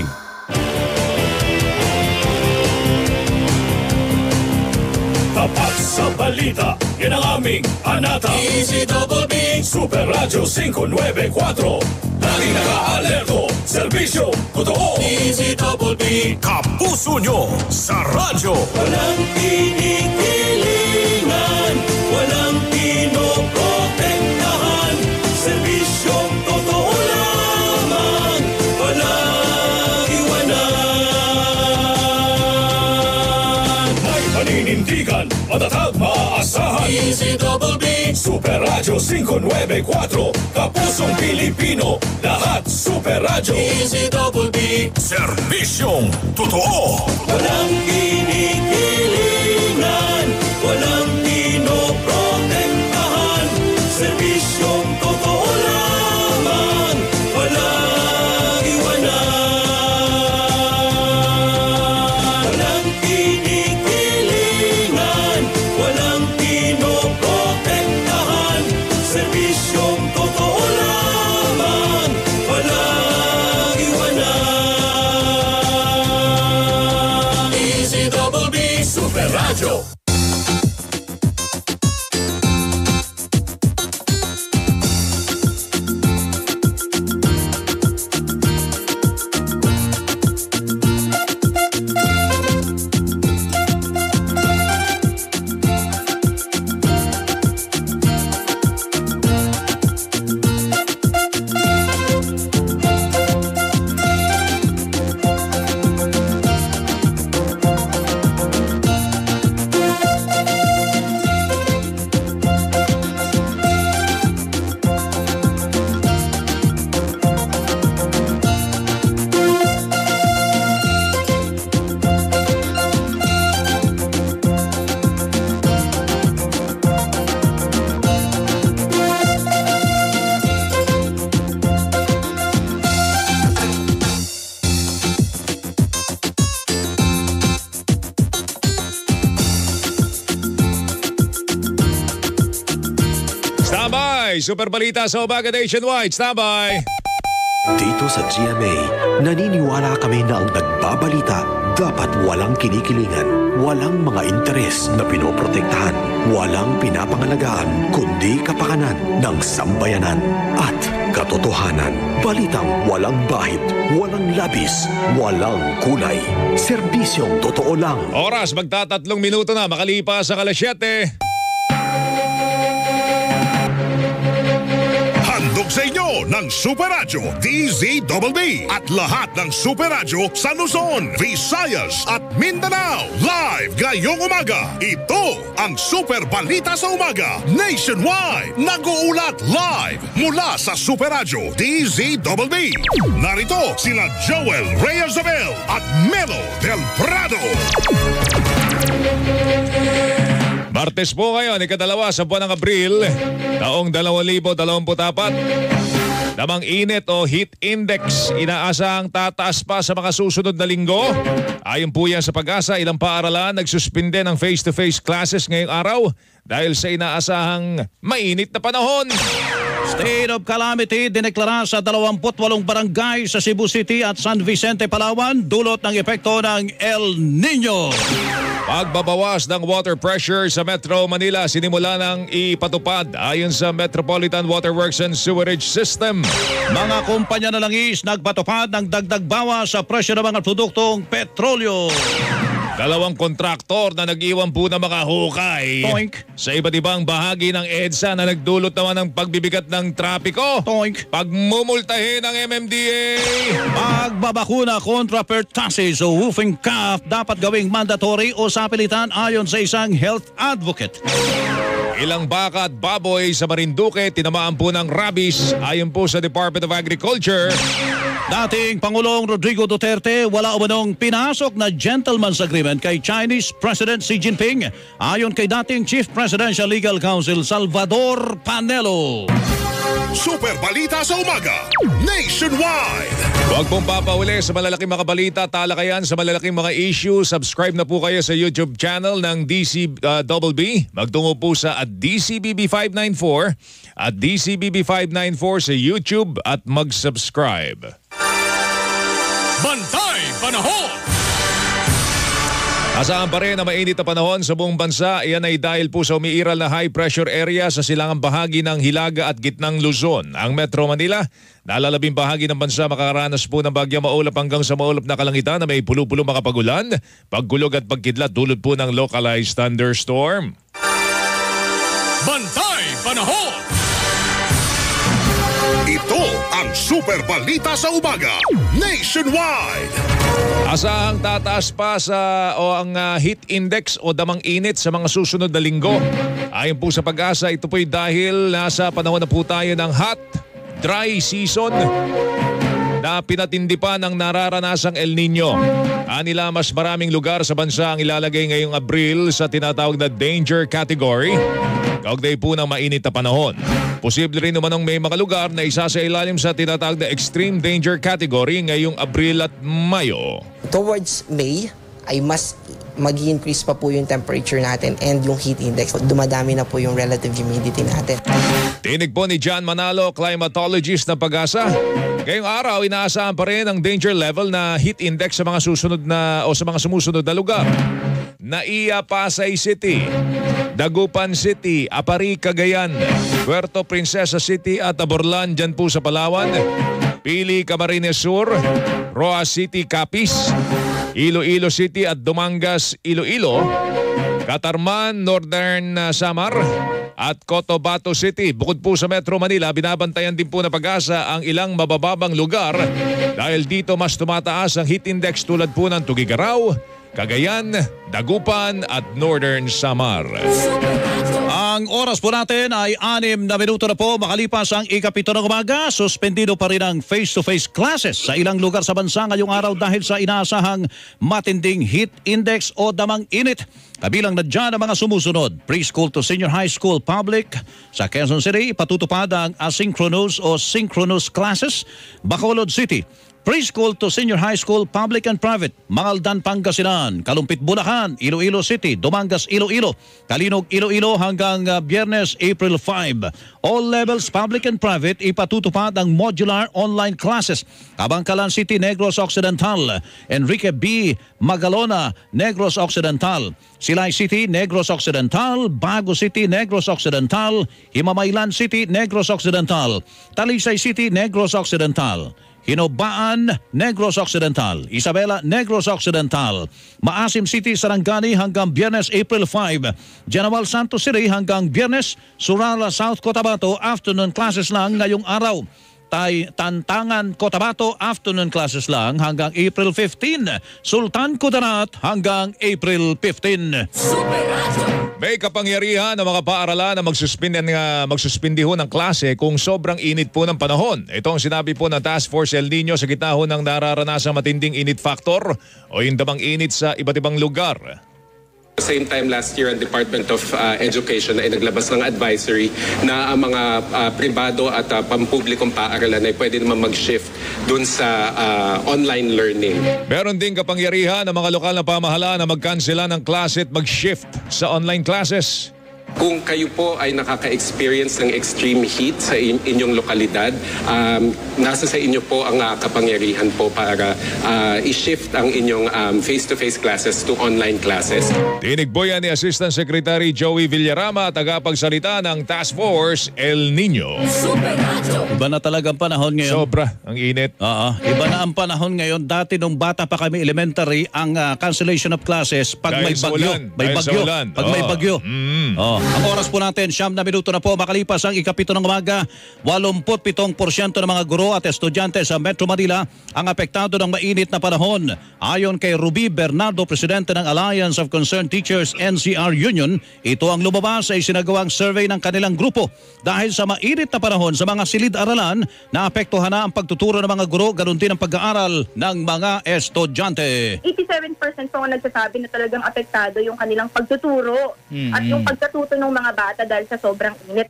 S1: Tapat sa balita, yan ang aming anata. D Z B B, Super Radyo five nine four. Laging naka-alerto, serbisyo, totoo. D Z B B, kapuso nyo sa radyo. Walang kinikilingan, walang pinoprotektahan. Serbisyong totoo lamang, walang iwanan. May paninindigan, matatag, maaasahan. D Z B B, Super Radyo five nine four. Kapusong Pilipino, lahat Super Radyo. D Z B B, serbisyong totoo. Walang kinikilingan, walang pinoprotektahan. Serbisyong totoo lamang, walang iwanan. Walang kinikilingan, walang pinoprotektahan. Serbisyong totoo lamang, walang iwanan. D Z B B, Super Radyo.
S3: Super Balita sa Umaga Nationwide. Standby!
S9: Dito sa G M A, naniniwala kami na ang nagbabalita dapat walang kinikilingan, walang mga interes na pinoprotektahan, walang pinapangalagaan, kundi kapakanan ng sambayanan at katotohanan. Balitang walang bahid, walang labis, walang kulay. Serbisyong totoo lang.
S3: Oras, magtatatlong minuto na makalipas sa alas siyete.
S2: Handog sa inyo ng Super Radyo D Z B B at lahat ng Super Radyo sa Luzon, Visayas at Mindanao. Live ngayong umaga. Ito ang Super Balita sa Umaga Nationwide. Nag-uulat live mula sa Super Radyo D Z B B. Narito sila Joel Reyes-Abel at Melo Del Prado.
S3: Martes po ngayon, ikadalawa sa buwan ng Abril, taong dalawang libo dalawampu't apat. Damang init o heat index, inaasahang tataas pa sa mga susunod na linggo. Ayon po yan sa Pag-asa, ilang paaralan nagsuspinde ng face-to-face classes ngayong araw dahil sa inaasahang mainit na panahon.
S20: State of calamity dineklara sa dalawampu't walong barangay sa Cebu City at San Vicente, Palawan, dulot ng epekto ng El Nino.
S3: Pagbabawas ng water pressure sa Metro Manila sinimula ng ipatupad ayon sa Metropolitan Water Works and Sewerage System.
S20: Mga kumpanya na langis nagpatupad ng dagdag bawas sa presyo ng mga produktong petrolyo.
S3: Dalawang kontraktor na nag-iwan po ng mga hukay
S20: Toink.
S3: sa iba't ibang bahagi ng EDSA na nagdulot naman ng pagbibigat ng trapiko.
S20: Toink.
S3: Pagmumultahin ng M M D A.
S20: Pagbabakuna kontra pertussis o whooping cough dapat gawing mandatory o sapilitan ayon sa isang health advocate.
S3: Ilang baka at baboy sa Marinduque tinamaan po ng rabies ayon po sa Department of Agriculture.
S20: Dating Pangulong Rodrigo Duterte wala umanong pinasok na gentleman's agreement kay Chinese President Xi Jinping ayon kay dating Chief Presidential Legal Counsel Salvador Panelo.
S2: Super Balita sa Umaga Nationwide.
S3: Huwag pong papauli sa malalaking mga balita, talakayan sa malalaking mga issue. Subscribe na po kayo sa YouTube channel ng D C uh, B B. Magtungo po sa at D C B B five nine four at D C B B five nine four sa YouTube at mag-subscribe.
S1: Bantay Panahon!
S3: Asahan pa rin na mainit na panahon sa buong bansa. Iyan ay dahil po sa umiiral na high pressure area sa silangang bahagi ng Hilaga at gitnang Luzon. Ang Metro Manila, nalalabing bahagi ng bansa makakaranas po ng bagyang maulap hanggang sa maulap na kalangitan na may pulo-pulo makapagulan, pagkulog at pagkidlat dulot po ng localized thunderstorm.
S1: Bantay Panahon!
S2: Ito ang Super Balita sa Umaga Nationwide.
S3: Asahang tataas pa sa o ang uh, heat index o damang init sa mga susunod na linggo. Ayon po sa Pag-asa, ito po'y dahil nasa panahon na po tayo ng hot, dry season na pinatindi pa ng nararanasang El Nino. Anila, mas maraming lugar sa bansa ang ilalagay ngayong Abril sa tinatawag na danger category. Kaugnay po ng mainit na panahon. Posible rin naman ang may mga lugar na isa sa ilalim sa tinatawag na extreme danger category ngayong Abril at Mayo.
S13: Towards May ay mas mag-increase pa po yung temperature natin and yung heat index. Dumadami na po yung relative humidity natin.
S3: Tinig po ni John Manalo, climatologist ng Pag-asa. Ngayong araw, inaasahan pa rin ang danger level na heat index sa mga susunod na o sa mga sumusunod na lugar. Naiya, Pasay City, Dagupan City, Apari, Cagayan, Puerto Princesa City at Aborlan dyan po sa Palawan, Pili, Camarines Sur, Roa City, Capiz, Iloilo City at Dumangas, Iloilo, Catarman, Northern Samar at Cotabato City. Bukod po sa Metro Manila, binabantayan din po na Pag-asa ang ilang mabababang lugar dahil dito mas tumataas ang heat index tulad po ng Tugigaraw, Cagayan, Dagupan at Northern Samar.
S20: Ang oras po natin ay anim na minuto na po makalipas ang ikapito ng umaga. Suspendido pa rin ang face-to-face classes sa ilang lugar sa bansa ngayong araw dahil sa inaasahang matinding heat index o damang init. Kabilang na dyan ang mga sumusunod. Preschool to senior high school public sa Quezon City, patutupad ang asynchronous o synchronous classes. Bacolod City, preschool to senior high school, public and private. Mangaldan, Pangasinan, Kalumpit, Bulacan, Iloilo City, Dumangas, Iloilo, Kalinog, Iloilo hanggang uh, Biyernes, April five. All levels, public and private, ipatutupad ang modular online classes. Kabangkalan City, Negros Occidental, Enrique B. Magalona, Negros Occidental, Silay City, Negros Occidental, Bago City, Negros Occidental, Himamaylan City, Negros Occidental, Talisay City, Negros Occidental, Hinobaan, Negros Occidental, Isabela, Negros Occidental, Maasim City, Sarangani hanggang Biyernes, April five, General Santos City hanggang Biyernes, Surala, South Cotabato, afternoon classes lang ngayong araw. Tay Tantangan, Cotabato, afternoon classes lang hanggang April fifteen, Sultan Kudarat hanggang April fifteen.
S3: May kapangyarihan ng mga paaralan na magsuspindi, uh, magsuspindi ho ng klase kung sobrang init po ng panahon. Ito ang sinabi po ng Task Force El Nino sa gitna ho ng nararanasang matinding init factor o yung damang init sa iba't ibang lugar.
S14: Same time last year, ang Department of uh, Education ay naglabas ng advisory na ang mga uh, pribado at uh, pampublikong paaralan ay pwede naman mag-shift dun sa uh, online learning.
S3: Meron din kapangyarihan ng mga lokal na pamahalaan na mag-cancela ng klase at mag-shift sa online classes.
S14: Kung kayo po ay nakaka-experience ng extreme heat sa in- inyong lokalidad, um, nasa sa inyo po ang uh, kapangyarihan po para uh, i-shift ang inyong um, face-to-face classes to online classes.
S3: Tinig po yan ni Assistant Secretary Joey Villarama, tagapagsalita ng Task Force El Nino.
S20: Iba na talagang panahon ngayon.
S3: Sobra ang init.
S20: Oo. Iba na ang panahon ngayon. Dati nung bata pa kami elementary, ang uh, cancellation of classes pag
S3: Dahil
S20: may bagyo.
S3: ulan.
S20: May
S3: Dahil
S20: bagyo. Pag
S3: oh.
S20: may bagyo.
S3: Mm.
S20: Oh. Ang oras po natin, siyam na minuto na po makalipas ang ikapito ng umaga. eighty-seven percent ng mga guro at estudyante sa Metro Manila ang apektado ng mainit na panahon. Ayon kay Ruby Bernardo, presidente ng Alliance of Concerned Teachers N C R Union, ito ang lumabas sa isinagawang survey ng kanilang grupo. Dahil sa mainit na panahon sa mga silid-aralan, naapektuhan na ang pagtuturo ng mga guro, ganoon din ang pag-aaral ng mga estudyante.
S12: eighty-seven percent po ang nagsasabi na talagang apektado yung kanilang pagtuturo mm-hmm. at yung pagkatuto ng mga bata dahil sa sobrang init.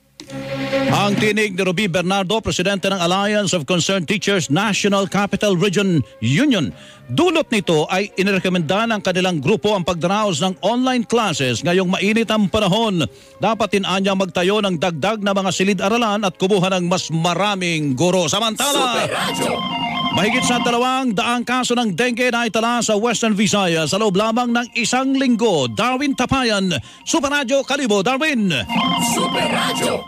S20: Ang tinig ni Ruby Bernardo, presidente ng Alliance of Concerned Teachers National Capital Region Union. Dulot nito ay inirekomenda ng kanilang grupo ang pagdaraos ng online classes ngayong mainit ang panahon. Dapat tinanyang magtayo ng dagdag na mga silid-aralan at kumuha ng mas maraming guro. Samantala, Mahigit sa dalawang daang kaso ng dengue na itala sa Western Visayas sa loob lamang ng isang linggo. Darwin Tapayan, Super Radio Kalibo. Darwin!
S10: Super Radio!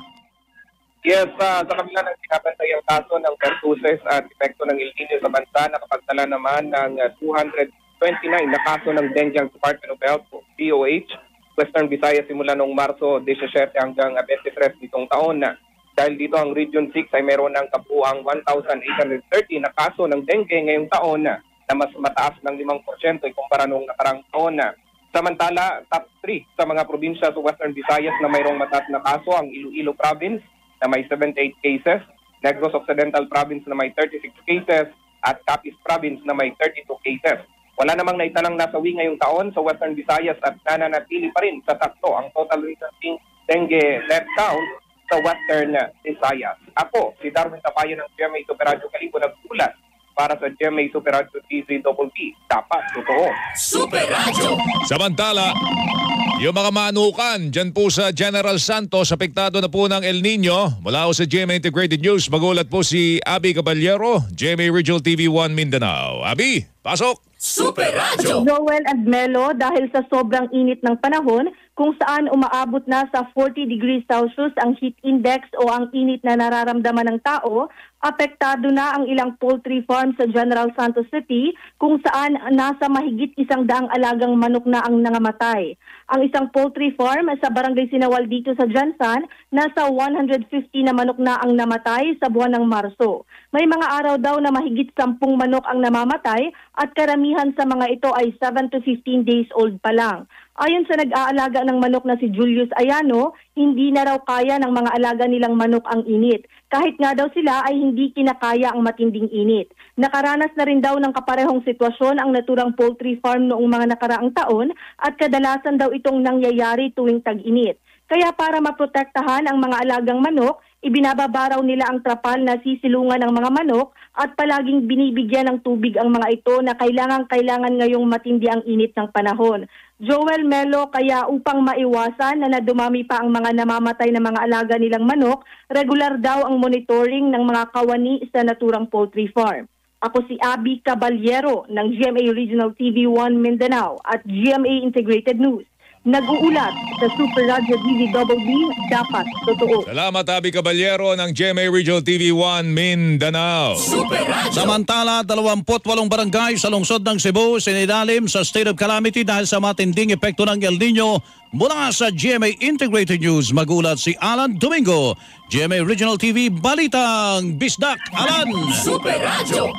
S19: Yes, uh, sa kabila ng sinapantay ang kaso ng pertussis at epekto ng El Nino sa bansa, nakapagtala naman ng uh, two hundred twenty-nine na kaso ng dengue ang Department of Health o D O H. Western Visayas simula noong Marso seventeen hanggang twenty-three nitong taon na. Dahil dito ang Region six ay meron ng kabuuang one thousand eight hundred thirty na kaso ng dengue ngayong taon na, na mas mataas ng limang porsyento kumpara noong nakarang taon na. Samantala, top three sa mga probinsya sa Western Visayas na mayroong mataas na kaso ang Iloilo Province na may seventy-eight cases, Negros Occidental Province na may thirty-six cases, at Capiz Province na may thirty-two cases. Wala namang naitalang nasawi ngayong taon sa Western Visayas at nananatili pa rin sa takto ang total resulting dengue death count sa Western Visayas. Ako, si Darwin Tapayan ng G M A Super Radio Kalibo nagsulat para sa G M A Super Radio T C B B. Dapat totoo.
S10: Super Radio!
S3: Samantala, yung mga manukan dyan po sa General Santos, apektado na po ng El Nino. Mula po sa G M A Integrated News, magulat po si Abby Caballero, G M A Regional T V one Mindanao. Abby, pasok!
S10: Super Radio!
S23: Joel and Melo, dahil sa sobrang init ng panahon, kung saan umaabot na sa forty degrees Celsius ang heat index o ang init na nararamdaman ng tao, apektado na ang ilang poultry farm sa General Santos City kung saan nasa mahigit isang daang alagang manok na ang nangamatay. Ang isang poultry farm sa Barangay Sinawal dito sa Jansan, nasa one hundred fifty na manok na ang namatay sa buwan ng Marso. May mga araw daw na mahigit sampung manok ang namamatay at karamihan sa mga ito ay seven to fifteen days old pa lang. Ayon sa nag-aalaga ng manok na si Julius Ayano, hindi na raw kaya ng mga alaga nilang manok ang init. Kahit nga daw sila ay hindi kinakaya ang matinding init. Nakaranas na rin daw ng kaparehong sitwasyon ang naturang poultry farm noong mga nakaraang taon at kadalasan daw itong nangyayari tuwing tag-init. Kaya para maprotektahan ang mga alagang manok, ibinababa raw nila ang trapal na sisilungan ng mga manok at palaging binibigyan ng tubig ang mga ito na kailangan-kailangan ngayong matindi ang init ng panahon. Joel Melo, kaya upang maiwasan na nadumami pa ang mga namamatay na mga alaga nilang manok, regular daw ang monitoring ng mga kawani sa naturang poultry farm. Ako si Abby Caballero ng G M A Regional T V one Mindanao at G M A Integrated News. Nag-uulat sa Super Radio D V B B, dapat totoo.
S3: Salamat, Abby Caballero ng G M A Regional T V one Mindanao.
S10: Super Radio!
S20: Samantala, dalawampu't walong barangay sa lungsod ng Cebu sinilalim sa state of calamity dahil sa matinding epekto ng El Nino. Mula sa G M A Integrated News, magulat si Alan Domingo. G M A Regional T V Balitang Bisdak. Alan!
S10: Super Radio!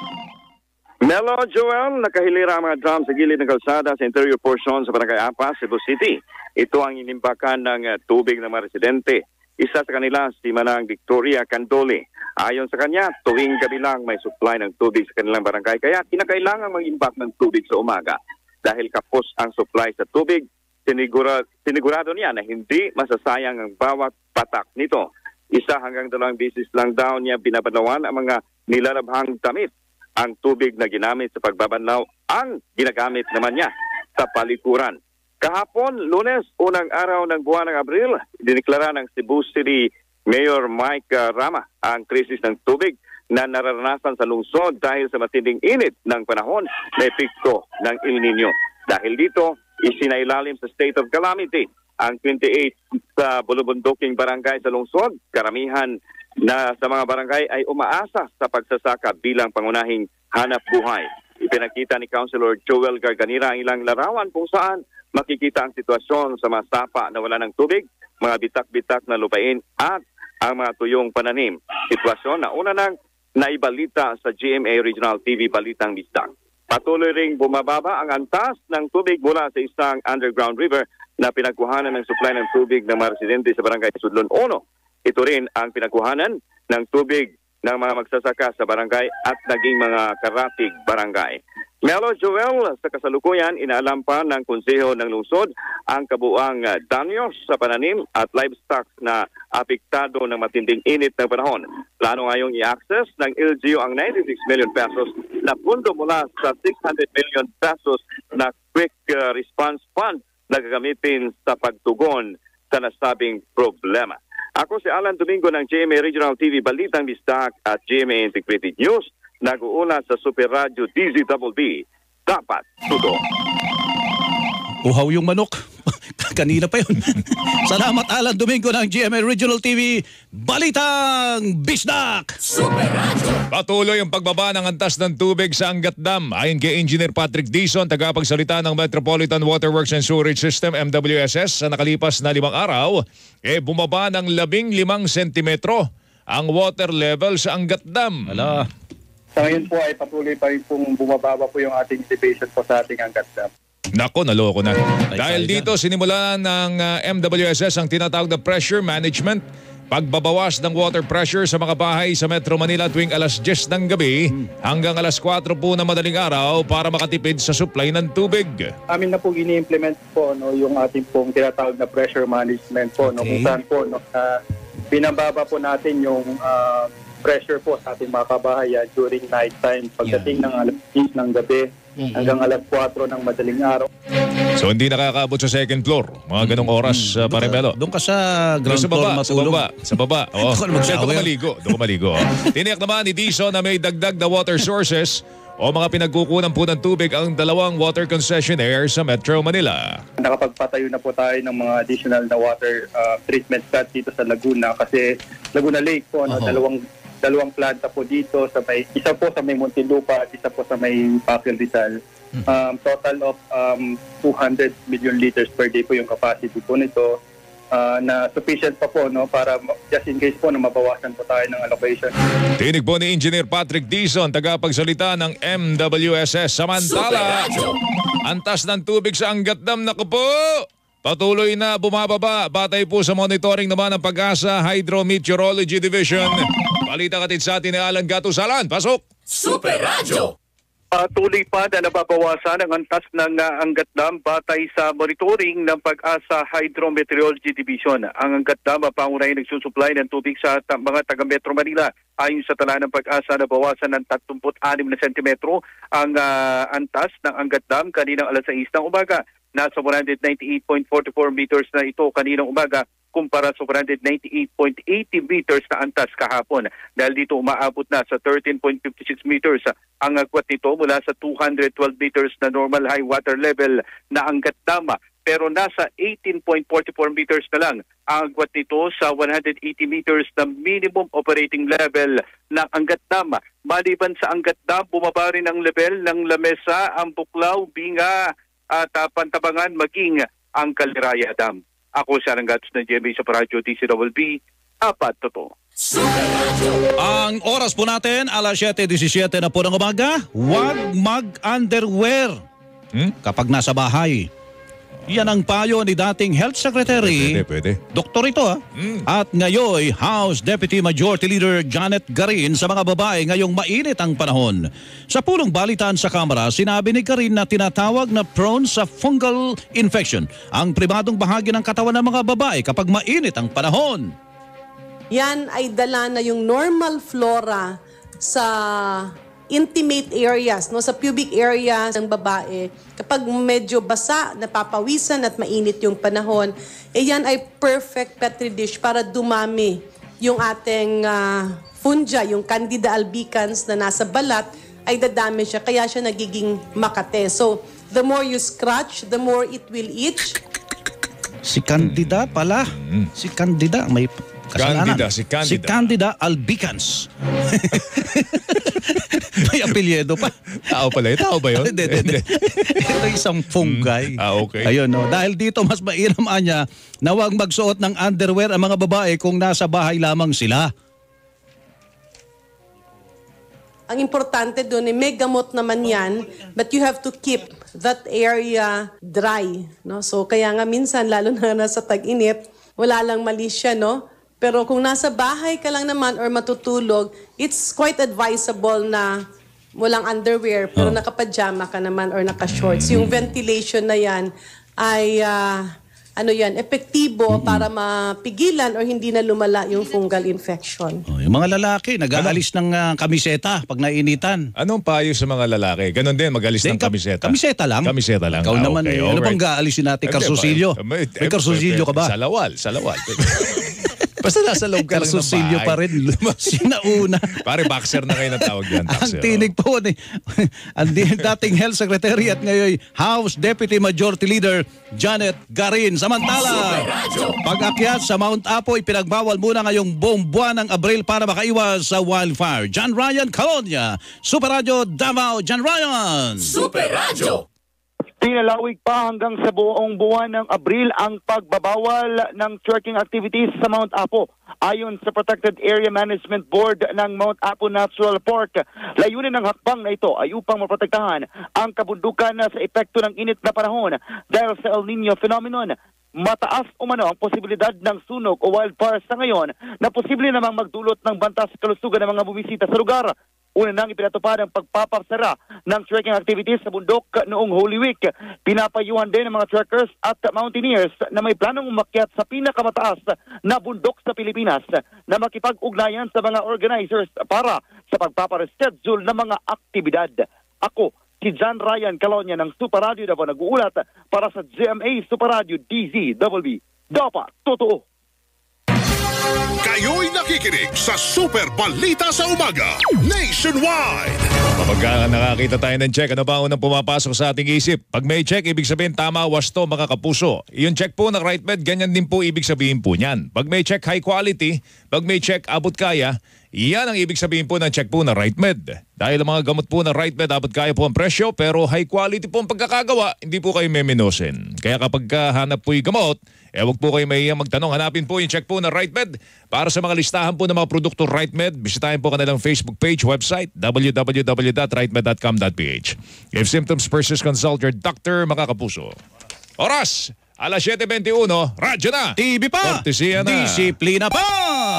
S24: Melo, Joel, nakahilira ang mga drum sa gilid ng kalsada sa interior portion sa Barangay Apa, Cebu City. Ito ang inimbakan ng uh, tubig ng mga residente. Isa sa kanila, si Manang Victoria Candole. Ayon sa kanya, tuwing gabi lang may supply ng tubig sa kanilang barangay. Kaya kinakailangan mag-imbak ng tubig sa umaga. Dahil kapos ang supply sa tubig, sinigura, sinigurado niya na hindi masasayang ang bawat patak nito. Isa hanggang dalawang beses lang daw niya binabanawan ang mga nilalabhang damit. Ang tubig na ginamit sa pagbabanlaw ang ginagamit naman niya sa palikuran. Kahapon, Lunes, unang araw ng buwan ng Abril, diniklara ng Cebu City Mayor Mike uh, Rama ang krisis ng tubig na nararanasan sa lungsod dahil sa matinding init ng panahon na epekto ng El Nino. Dahil dito, isinailalim sa state of calamity ang twenty-eight sa bulubunduking barangay sa lungsod. Karamihan na sa mga barangay ay umaasa sa pagsasaka bilang pangunahing hanap buhay. Ipinakita ni Councilor Joel Garganira ang ilang larawan kung saan makikita ang sitwasyon sa mga sapa na wala ng tubig, mga bitak-bitak na lupain at ang mga tuyong pananim. Sitwasyon na una nang naibalita sa G M A Regional T V Balitang Bisdak. Patuloy ring bumababa ang antas ng tubig mula sa isang underground river na pinagkuhanan ng supply ng tubig ng mga residente sa Barangay Sudlon one. Ito rin ang pinagkuhanan ng tubig ng mga magsasaka sa barangay at naging mga karatig barangay. Melo, Joel, sa kasalukuyan, inaalam pa ng Konseho ng Lungsod ang kabuang danyos sa pananim at livestock na apektado ng matinding init ng panahon. Plano ngayong i-access ng L G U ang ninety-six million pesos na pundo mula sa six hundred million pesos na Quick uh, Response Fund na gagamitin sa pagtugon sa nasabing problema. Ako si Alan Domingo ng G M A Regional T V Balitang Bisdak at G M A Integrated News. nag-uuna sa Super Radio D Z B B. Dapat tuto.
S20: Uhaw yung manok. Kanina pa yun. Salamat Alan Domingo ng G M A Regional T V. Balitang Bisdak!
S10: Super Radio!
S3: Patuloy ang pagbaba ng antas ng tubig sa Angat Dam. Ayon kay Engineer Patrick Dizon, tagapagsalita ng Metropolitan Waterworks and Sewerage System M W S S, sa nakalipas na limang araw, eh bumaba ng labing limang sentimetro ang water level sa Angat Dam.
S7: Ala. Sa ngayon po ay patuloy pa rin pong bumababa po yung ating elevation po sa ating Angat Dam.
S3: Nako, naloko na. Dahil dito, sinimula ng uh, M W S S ang tinatawag na pressure management, pagbabawas ng water pressure sa mga bahay sa Metro Manila tuwing alas diyes ng gabi hanggang alas kwatro po na madaling araw para makatipid sa supply ng tubig.
S7: Amin na po ini-implement po no, yung ating pong tinatawag na pressure management po. Okay. No, kung saan po no, uh, binababa po natin yung uh, pressure po sa ating mga kabahayan during night time. Pagdating yeah. ng alas diyes ng gabi, mm-hmm. hanggang alas kwatro ng madaling araw.
S3: So hindi nakakaabot sa second floor, mga ganong oras, mm-hmm. uh, pare Melo.
S20: Doon ka sa ground
S3: sa baba,
S20: floor matulog.
S3: Sa baba, sa baba. Oh. Doon ka maligo, doon ka maligo. Oh. Tiniyak naman ni Dizon na may dagdag na water sources o mga pinagkukunan po ng tubig ang dalawang water concessionaire sa Metro Manila.
S7: Nakapagpatayo na po tayo ng mga additional na water uh, treatment plant dito sa Laguna kasi Laguna Lake po, ano, uh-huh. dalawang dalawang planta po dito, sa may, isa po sa may Muntinlupa at isa po sa may Pakil Rizal. Um, total of um, two hundred million liters per day po yung capacity po nito uh, na sufficient pa po no, para just in case po na mabawasan po tayo ng allocation.
S3: Tinig po ni Engineer Patrick Dizon, tagapagsalita ng M W S S. Samantala, antas ng tubig sa Angat Dam, naku po! Patuloy na bumababa batay po sa monitoring naman ng Pag-asa Hydrometeorology Division. Balita katid sa atin ni Alan Gatusalan. Pasok!
S10: Super Radio!
S7: Patuloy pa na nababawasan ang antas ng uh, Angat Dam batay sa monitoring ng Pag-asa Hydrometeorology Division. Ang Angat Dam pangunahing nagsusupply ng tubig sa ta- mga taga Metro Manila. Ayon sa tala ng Pag-asa, nabawasan ng thirty-six na sentimetro ang uh, antas ng Angat Dam kaninang alas sais ng umaga. Nasa one ninety-eight point four four meters na ito kaninang umaga kumpara sa one ninety-eight point eight zero meters na antas kahapon. Dahil dito umaabot na sa thirteen point five six meters ang agwat nito mula sa two hundred twelve meters na normal high water level na Angat Dam. Pero nasa eighteen point four four meters na lang ang agwat nito sa one hundred eighty meters na minimum operating level ng Angat Dam. Maliban sa Angat Dam, bumaba rin ang level ng Lamesa, ang Buklaw, Binga at uh, Pantabangan maging ang Caliraya Dam. Ako si Alan Gatos ng G M A sa Radyo D C B B. Apat totoo.
S20: Ang oras po natin, alas siyete disisiete na po ng umaga. Huwag mag-underwear hmm? kapag nasa bahay. Yan ang payo ni dating Health Secretary.
S3: Pwede, pwede.
S20: Doktor ito ha. Mm. At ngayon, House Deputy Majority Leader Janet Garin sa mga babae ngayong mainit ang panahon. Sa pulong balitaan sa Kamara, sinabi ni Garin na tinatawag na prone sa fungal infection ang pribadong bahagi ng katawan ng mga babae kapag mainit ang panahon.
S17: Yan ay dala na yung normal flora sa intimate areas, no, sa pubic areas ng babae. Kapag medyo basa, napapawisan at mainit yung panahon, eh yan ay perfect petri dish para dumami yung ating uh, fungi, yung Candida albicans na nasa balat, ay dadami siya. Kaya siya nagiging makate. So, the more you scratch, the more it will itch.
S20: Si Candida pala. Si Candida may kasalanan.
S3: Candida, si Candida.
S20: Si Candida albicans. May apelyedo pa.
S3: Tao pala. Tao ba yun?
S20: Hindi, hindi. Ito isang fungi.
S3: Mm. Ah, okay.
S20: Ayun, no. Dahil dito mas mainam anya na huwag magsuot ng underwear ang mga babae kung nasa bahay lamang sila.
S17: Ang importante doon, eh, may gamot naman yan, but you have to keep that area dry. No? So kaya nga minsan, lalo na nasa tag-init, wala lang mali siya, no? Pero kung nasa bahay ka lang naman or matutulog, it's quite advisable na walang underwear pero oh. nakapajama ka naman or naka-shorts. Mm-hmm. Yung ventilation na yan ay uh, ano yan, epektibo mm-hmm. para mapigilan or hindi na lumala yung fungal infection.
S20: Oh, yung mga lalaki, nag-aalis ano? ng uh, kamiseta pag nainitan.
S3: Anong payo sa mga lalaki? Ganon din, mag-alis ng kamiseta.
S20: Kamiseta lang?
S3: Kamiseta lang.
S20: Ikaw
S3: ah,
S20: naman,
S3: okay,
S20: eh, ano
S3: right.
S20: bang gaalisin natin? Karsusilyo? May, may karsusilyo ka ba?
S3: Salawal, salawal. Basta nasa loob ka lang ng
S20: Calzoncillo
S3: bahay.
S20: pa rin. Sinauna.
S3: Pare, boxer na kayo natawag yan.
S20: Ang tinig po ni ang di- dating Health Secretary at ngayon House Deputy Majority Leader Janet Garin. Samantala, pag-akyat sa Mount Apo, ipinagbawal muna ngayong buong buwan ng Abril para makaiwas sa wildfire. John Ryan Calonia, Super Radio Davao. John Ryan!
S10: Super Radio!
S5: Pinalawig pa hanggang sa buong buwan ng Abril ang pagbabawal ng trekking activities sa Mount Apo. Ayon sa Protected Area Management Board ng Mount Apo Natural Park, layunin ng hakbang na ito ay upang maprotektahan ang kabundukan sa epekto ng init na panahon dahil sa El Nino phenomenon. Mataas umano ang posibilidad ng sunog o wildfire sa ngayon na posible namang magdulot ng banta sa kalusugan ng mga bumisita sa lugar. Una nang ipinatupad ang pagpapasara ng trekking activities sa bundok noong Holy Week. Pinapayuhan din ng mga trekkers at mountaineers na may planong umakyat sa pinakamataas na bundok sa Pilipinas na makipag-ugnayan sa mga organizers para sa pagpapareschedule ng mga aktibidad. Ako, si John Ryan Calonia ng Super Radio Davao nag-uulat para sa G M A Super Radio D Z W B. Dapat totoo.
S2: Kayo'y nakikinig sa Super Balita sa Umaga Nationwide.
S3: Kapag nakakita tayo ng check, ano ba unang pumapasok sa ating isip? Pag may check, ibig sabihin tama, wasto, mga kapuso. Yung check po ng RightMed, ganyan din po ibig sabihin po niyan. Pag may check high quality, pag may check abot kaya, yan ang ibig sabihin po ng check po ng RightMed. Dahil ang mga gamot po ng RightMed, abot kaya po ang presyo, pero high quality po ang pagkakagawa, hindi po kayo memenosin. Kaya kapag hanap po yung gamot, eh wag po kayo mahihiyang magtanong. Hanapin po yung check po ng RightMed. Para sa mga listahan po ng mga produkto RightMed, bisitahin po kanilang Facebook page, website, w w w dot rightmed dot com dot p h. If symptoms persist, consult your doctor, mga kapuso. Oras, alas siyete twenty-one, radyo na.
S20: T V pa.
S3: Kortesiya na.
S20: Disiplina pa.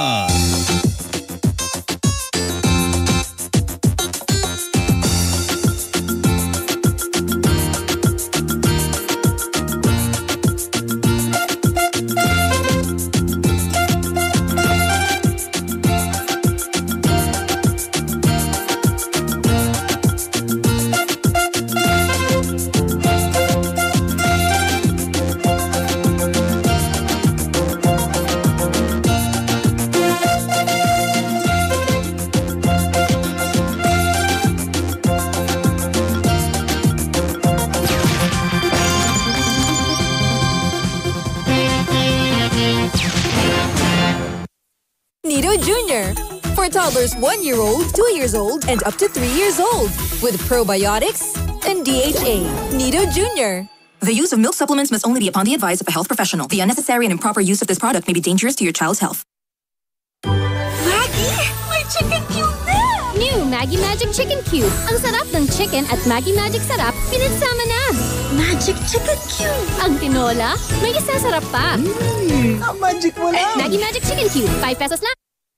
S6: Nido Junior for toddlers one year old, two years old, and up to three years old with probiotics and D H A. Nido Junior
S18: The use of milk supplements must only be upon the advice of a health professional. The unnecessary and improper use of this product may be dangerous to your child's health.
S22: Maggie! May chicken cube na! New Maggie Magic Chicken Cube. Ang sarap ng chicken at Maggie Magic Sarap pinagsama na. Magic Chicken Cube. Ang tinola, may isasarap pa.
S25: Mmm, ang magic mo lang.
S22: Maggie Magic Chicken Cube. five pesos lang.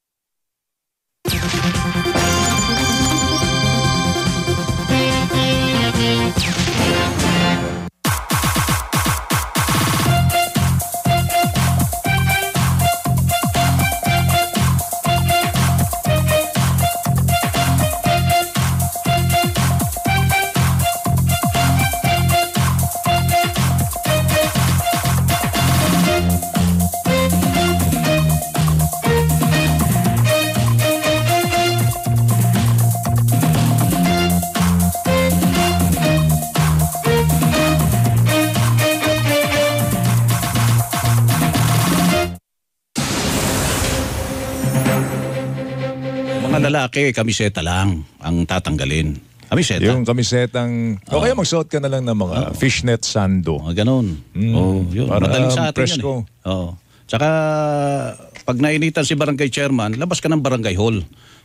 S20: Mga lalaki, kamiseta lang ang tatanggalin. Kamiseta.
S3: Yung kamisetang, o kaya magsuot ka na lang ng mga oh. fishnet sando.
S20: Oh, ganun. Mm. Oh, yun.
S3: Para
S20: madaling sa atin
S3: presko.
S20: yan eh. Oh. Tsaka, pag nainitan si barangay chairman, labas ka ng barangay hall.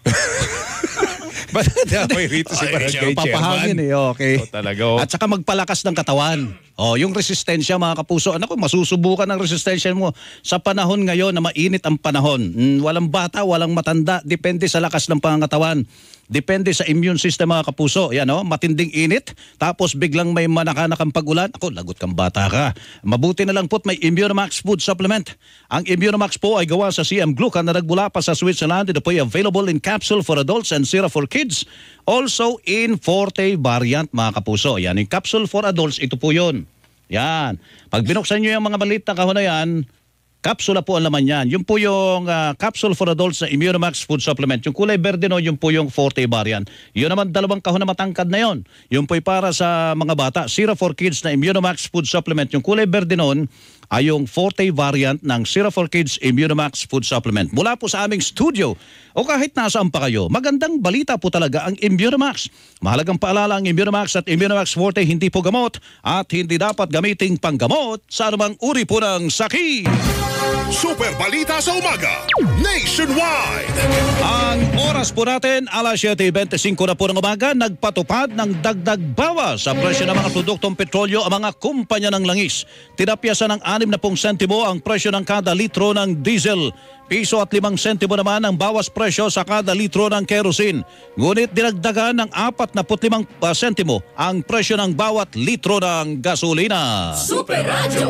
S3: Ba't may rito si barangay chairman?
S20: Papahangin eh, okay.
S3: Oh, talaga. Oh.
S20: At saka magpalakas ng katawan. Oh, yung resistensya, mga kapuso. Ano ko, masusubukan ang resistensya mo sa panahon ngayon na mainit ang panahon. Mm, walang bata, walang matanda. Depende sa lakas ng pangangatawan. Depende sa immune system, mga kapuso. Yan, oh, matinding init. Tapos biglang may manakanakang pag-ulan. Ako, lagot kang bata ka. Mabuti na lang po't may Immunomax Food Supplement. Ang Immunomax po ay gawa sa C M Glucan na nagbula pa sa Switzerland. Ito po ay available in capsule for adults and syrup for kids. Also in forte variant, mga kapuso. Yan, yung capsule for adults, ito po yun. Yan. Pag binuksan nyo yung mga maliit na kahon na yan, Kapsula po ang laman yan. Yung po yung uh, capsule for adults na Immunomax food supplement. Yung kulay berde no, yung po yung forte variant. Yun naman dalawang kahon na matangkad na yon. Yung po'y para sa mga bata. Syrup for kids na Immunomax food supplement. Yung kulay berde noon ay yung forte variant ng Syrup for Kids Immunomax food supplement. Mula po sa aming studio o kahit nasaan pa kayo, magandang balita po talaga ang Immunomax. Mahalagang paalala, ang Immunomax at Immunomax Forte hindi po gamot at hindi dapat gamiting panggamot sa anumang uri po ng sakit.
S2: Super Balita sa Umaga Nationwide.
S20: Ang oras po natin, alas siyete bentisinkwo na po ng umaga, nagpatupad ng dagdag bawas sa presyo ng mga produktong petrolyo ang mga kumpanya ng langis. Tinapyasan ng anim na pong sentimo ang presyo ng kada litro ng diesel. Piso at limang sentimo naman ang bawas presyo sa kada litro ng kerosene. Ngunit dinagdagan ng apat na putlimang sentimo ang presyo ng bawat litro ng gasolina.
S10: Super Radio.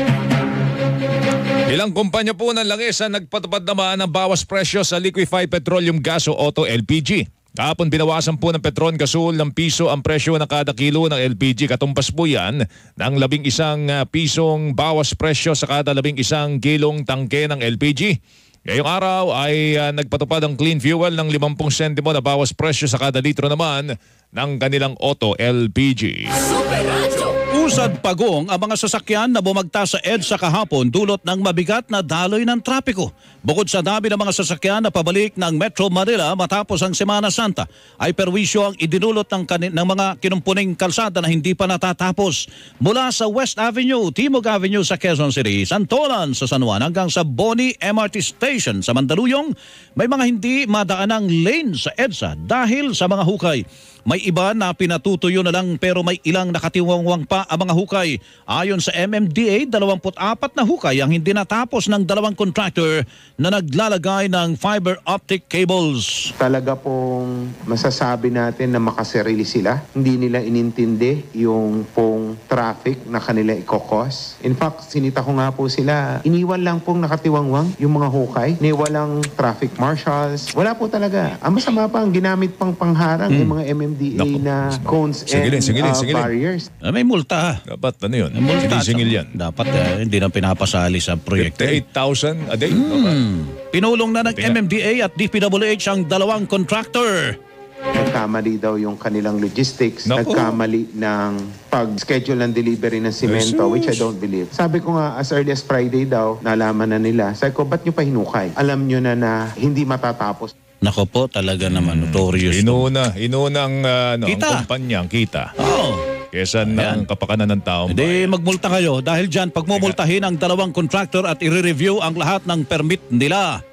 S3: Ilang kumpanya po ng langis ang nagpatupad naman ng bawas presyo sa liquefied petroleum gas o auto L P G. Kahapon binawasan po ng Petron Gasol ng piso ang presyo ng kada kilo ng L P G. Katumpas po yan ng labing isang pisong bawas presyo sa kada labing isang kilong tangke ng L P G. Ngayong araw ay uh, nagpatupad ang clean fuel ng limang sentimo na bawas presyo sa kada litro naman ng kanilang auto L P G.
S10: Super Radio.
S20: Usad pagong ang mga sasakyan na bumagta sa EDSA kahapon dulot ng mabigat na daloy ng trapiko. Bukod sa dami ng mga sasakyan na pabalik ng Metro Manila matapos ang Semana Santa, ay perwisyo ang idinulot ng, ng mga kinumpuning kalsada na hindi pa natatapos. Mula sa West Avenue, Timog Avenue sa Quezon City, Santolan sa San Juan hanggang sa Boni M R T Station sa Mandaluyong, may mga hindi madaanang lane sa EDSA dahil sa mga hukay. May iba na pinatutuyo na lang pero may ilang nakatiwangwang pa ang mga hukay. Ayon sa M M D A, dalawampu't apat na hukay ang hindi natapos ng dalawang contractor na naglalagay ng fiber optic cables.
S4: Talaga pong masasabi natin na makasarili sila. Hindi nila inintindi yung pong traffic na kanila ikokos. In fact, sinita ko nga po sila, iniwan lang pong nakatiwangwang yung mga hukay. Ni walang traffic marshals. Wala po talaga. Ang masama pa, ang ginamit pang pangharang hmm. yung mga M M D A Naku. na cones
S3: sigilin,
S4: and
S3: sigilin,
S4: uh,
S3: sigilin.
S4: barriers.
S20: Uh, may multa.
S3: Dapat ano yun?
S20: Multa.
S3: Singil yan.
S20: Dapat uh, hindi na pinapasali sa proyekto.
S3: fifty-eight thousand a day?
S20: Hmm. Pinulong na ng M M D A at D P W H ang dalawang contractor.
S4: Nagkamali daw yung kanilang logistics.
S3: Naku.
S4: Nagkamali ng pag-schedule ng delivery ng simento, which I don't believe. Sabi ko nga, as early as Friday daw, nalaman na nila. Sabi ko, ba't nyo pa hinukay? Alam nyo na na hindi matatapos.
S20: Nako po, talaga naman, notorious.
S3: Inuna, inunang uh, ano,
S20: kita.
S3: ang kumpanyang kita.
S20: Oo.
S3: Kesa ng kapakanan ng tao.
S20: Hindi, magmulta kayo. Dahil dyan, pagmumultahin ang dalawang contractor at i-review ang lahat ng permit nila.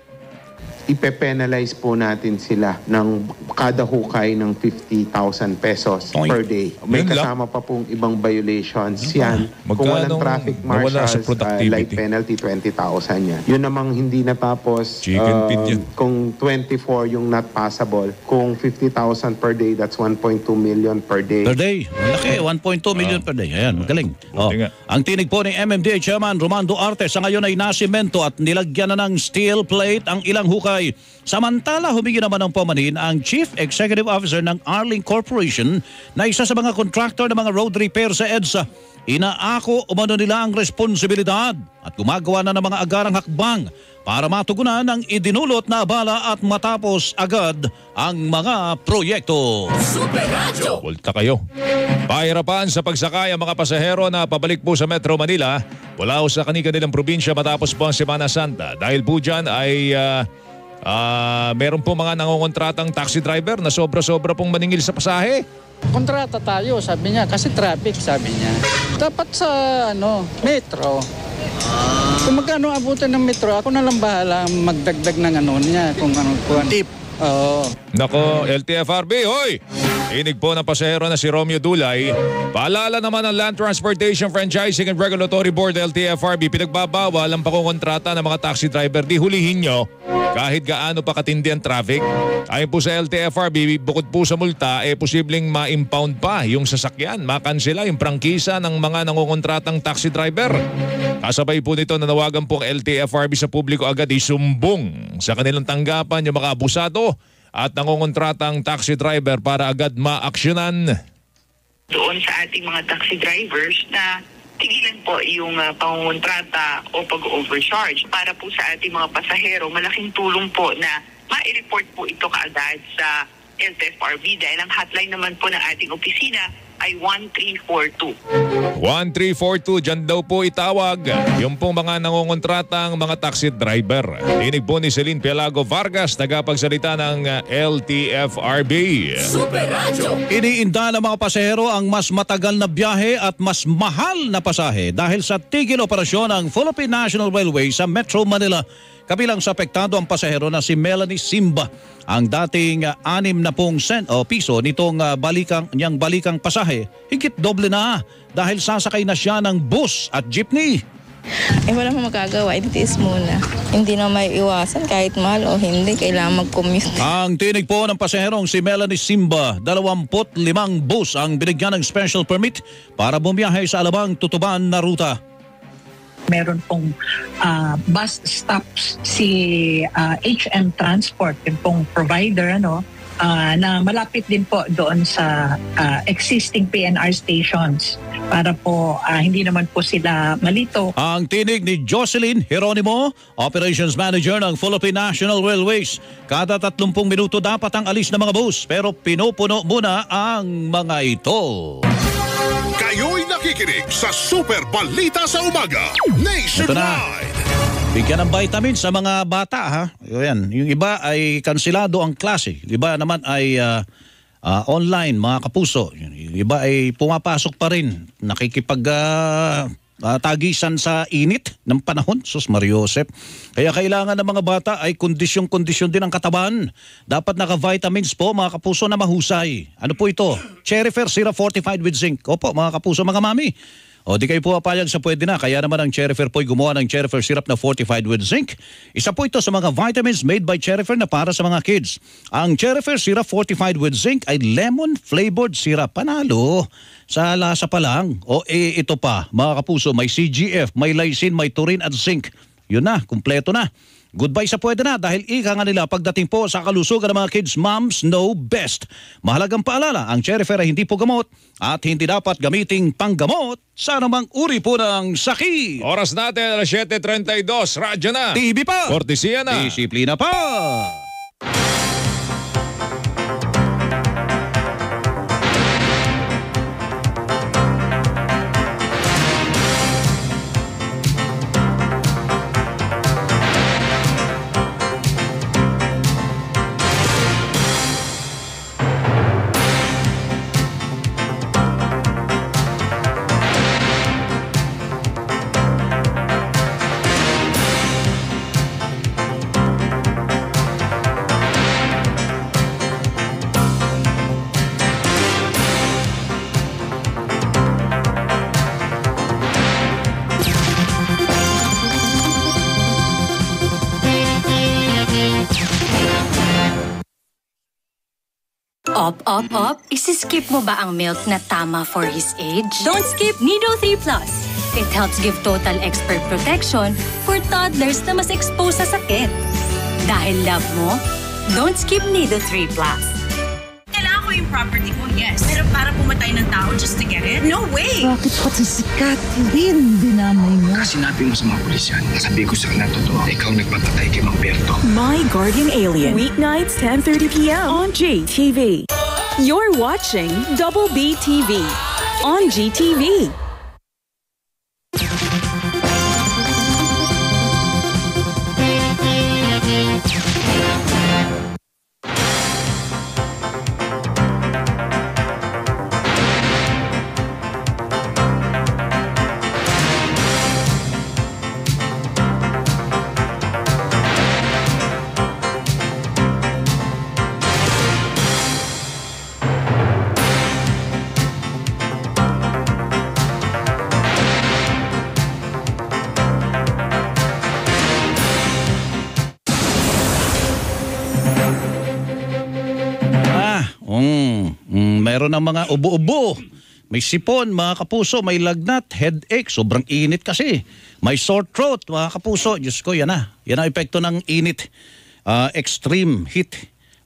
S4: Ipe-penalize po natin sila ng kada hukay ng fifty thousand pesos Oink. per day. May Yun kasama lang. pa pong ibang violations yan.
S3: Magkano
S4: Kung walang traffic marshals, uh, light penalty, twenty thousand yan. Yun namang hindi natapos,
S3: Chicken pit yan.
S4: uh, kung twenty-four yung not passable, kung fifty thousand per day, that's one point two million per day.
S20: Per day? Malaki, one point two million per day. Ayan, magaling. Oh. Ang tinig po ni M M D A Chairman Roman Duarte sa ngayon ay nasimento at nilagyan na ng steel plate ang ilang hukay. Samantala, humingi naman ng pamanin ang Chief Executive Officer ng Arling Corporation na isa sa mga contractor ng mga road repair sa EDSA. Inaako umano nila ang responsibilidad at gumagawa na ng mga agarang hakbang para matugunan ang idinulot na abala at matapos agad ang mga proyekto.
S10: Super Radio.
S3: Volta kayo. Pahirapan sa pagsakay ang mga pasahero na pabalik po sa Metro Manila mula sa kanilang probinsya matapos po ang Semana Santa. Dahil po dyan ay uh, uh, meron po mga nangongontratang taxi driver na sobra-sobra pong maningil sa pasahe.
S8: Kontrata tayo, sabi niya, kasi traffic, sabi niya. Dapat sa ano, metro. Kung magkano abutan ng metro, ako na lang bahala magdagdag ng ano niya, kung ano po. Tip. Oo.
S3: Nako, L T F R B, hoy! Inig po ng pasahero na si Romeo Dulay. Paalala naman ng Land Transportation Franchising and Regulatory Board L T F R B, pinagbabawal ang pakukontrata ng mga taxi driver. Di hulihin nyo kahit gaano pa katindi ang traffic. Ayon po sa L T F R B, bukod po sa multa, eh posibleng ma-impound pa yung sasakyan. Makansela yung prangkisa ng mga nangungontratang taxi driver. Kasabay po nito, nanawagan po ang L T F R B sa publiko agad isumbong sa kanilang tanggapan yung mga abusado at nangungontratang taxi driver para agad ma-aksyonan.
S11: Doon sa ating mga taxi drivers na
S9: tigilan po yung uh, pangungontrata o pag-overcharge. Para po sa ating mga pasahero, malaking tulong po na ma-report po ito kaagad sa L T F R B dahil ang hotline naman po ng ating opisina ay one three four two.
S3: one three four two, dyan daw po itawag. Yung pong mga nangungontratang mga taxi driver. Tinig po ni Celine Pelago Vargas, tagapagsalita ng L T F R B.
S10: Super Radio.
S20: Iniinda ng mga pasahero ang mas matagal na biyahe at mas mahal na pasahe dahil sa tigil operasyon ng Philippine National Railway sa Metro Manila. Kabilang sa apektado ang pasahero na si Melanie Simba. Ang dating uh, anim na pong sen o piso nitong uh, balikang niyang balikang pasahe, higit doble na dahil sasakay na siya ng bus at jeepney.
S11: Eh wala mo magagawa, itiis muna. Hindi na may iwasan kahit mahal o hindi, kailangan mag-commute.
S20: Ang tinig po ng pasaherong si Melanie Simba, dalawampu't limang bus ang binigyan ng special permit para bumiyahe sa Alabang Tutuban na ruta.
S15: Meron pong uh, bus stops si uh, H M Transport, yung pong provider, ano, uh, na malapit din po doon sa uh, existing P N R stations para po uh, hindi naman po sila malito.
S20: Ang tinig ni Jocelyn Geronimo, Operations Manager ng Philippine National Railways. Kada tatlumpung minuto dapat ang alis ng mga bus pero pinupuno muna ang mga ito.
S2: Kayo'y nakikinig sa Super Balita sa Umaga Nationwide.
S20: Bigyan ng vitamin sa mga bata, ha? Yan. Yung iba ay kansilado ang klase. Yung iba naman ay uh, uh, online, mga kapuso. Yung iba ay pumapasok pa rin. Nakikipag uh, uh, tagisan sa init ng panahon. Sus Mariosep. Kaya kailangan ng mga bata ay kondisyong-kondisyon din ang katawan. Dapat naka-vitamins po, mga kapuso, na mahusay. Ano po ito? Cherryfer Syrup Fortified with Zinc. Opo, mga kapuso, mga mami. O di kayo po papayag sa pwede na. Kaya naman ang Cherryfer po ay gumawa ng Cherryfer Syrup na fortified with zinc. Isa po ito sa mga vitamins made by Cherryfer na para sa mga kids. Ang Cherryfer Syrup fortified with zinc ay lemon flavored syrup. Panalo sa lasa pa lang. O eh, ito pa, mga kapuso, may C G F, may lysine, may taurine at zinc. Yun na, kumpleto na. Goodbye sa pwede na dahil ika nga nila pagdating po sa kalusugan ng mga kids, moms know best. Mahalagang paalala, ang Cherryfer ay hindi po gamot at hindi dapat gamiting panggamot sa anumang uri po ng sakit.
S3: Oras natin, alas siyete trenta y dos, radyo na.
S20: T V pa.
S3: Kortesiya na.
S20: Disiplina pa.
S16: Op, op, op. Isi-skip mo ba ang milk na tama for his age? Don't skip Nido three plus. It helps give total expert protection for toddlers na mas exposed sa sakit. Dahil love mo, don't skip Nido three plus.
S21: Kailangan ko yung property ko, yes. Pero para pumatay ng tao just to get it? No way!
S26: Bakit pati si Catherine dinamay mo?
S27: Kasi sinabi mo sa mga pulisyan, nasabi ko sa kanila totoo, ikaw nagpapatay kay Mang Berto.
S28: My Guardian Alien, weeknights ten thirty p m on G T V. You're watching Double B T V on G T V.
S20: Meron ng mga ubo-ubo, may sipon, mga kapuso, may lagnat, headache, sobrang init kasi. May sore throat, mga kapuso. Diyos ko, yan na. Yan ang epekto ng init. Uh, extreme heat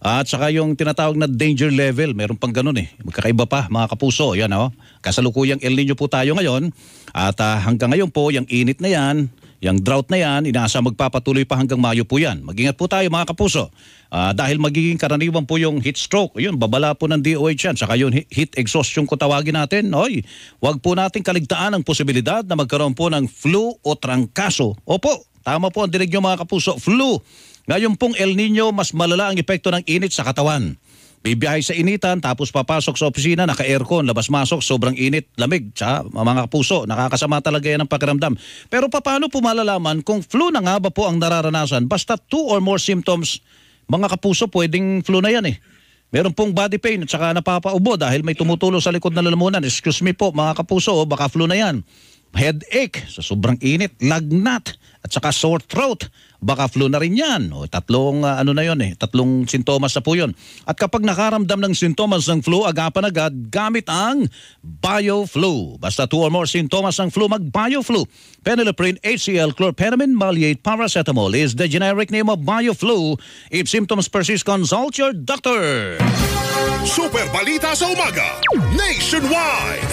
S20: At saka yung tinatawag na danger level, meron pang ganun eh. Magkakaiba pa mga kapuso. Yan oh. Kasalukuyang El Nino po tayo ngayon. At uh, hanggang ngayon po, yung init na yan, yung drought na yan, inaasa magpapatuloy pa hanggang Mayo po yan. Mag-ingat po tayo mga kapuso. Uh, dahil magiging karaniwan po yung heat stroke. Yun, babala po ng D O H yan. Saka yung heat exhaustion kung tawagin natin. Oy, wag po natin kaligtaan ang posibilidad na magkaroon po ng flu o trangkaso. Opo, tama po ang dinig nyo mga kapuso, flu. Ngayon pong El Nino, mas malala ang epekto ng init sa katawan. Bibiyahe sa initan, tapos papasok sa opisina, naka-aircon, labas-masok, sobrang init, lamig. Tsaka, mga kapuso, nakakasama talaga yan ang pakiramdam. Pero paano po malalaman kung flu na nga ba po ang nararanasan? Basta two or more symptoms, mga kapuso, pwedeng flu na yan eh. Meron pong body pain at saka napapaubo dahil may tumutulo sa likod na lalamunan. Excuse me po, mga kapuso, baka flu na yan. Headache sa sobrang init, lagnat, at saka sore throat. Baka flu na rin yan. O, tatlong uh, ano na yun eh, tatlong sintomas na po yun. At kapag nakaramdam ng sintomas ng flu, agapan agad gamit ang BioFlu. Basta two or more sintomas ng flu, mag-BioFlu. Phenylephrine, H C L, chlorpheniramine, maleate, paracetamol is the generic name of BioFlu. If symptoms persist, consult your doctor.
S2: Super Balita sa Umaga, Nationwide.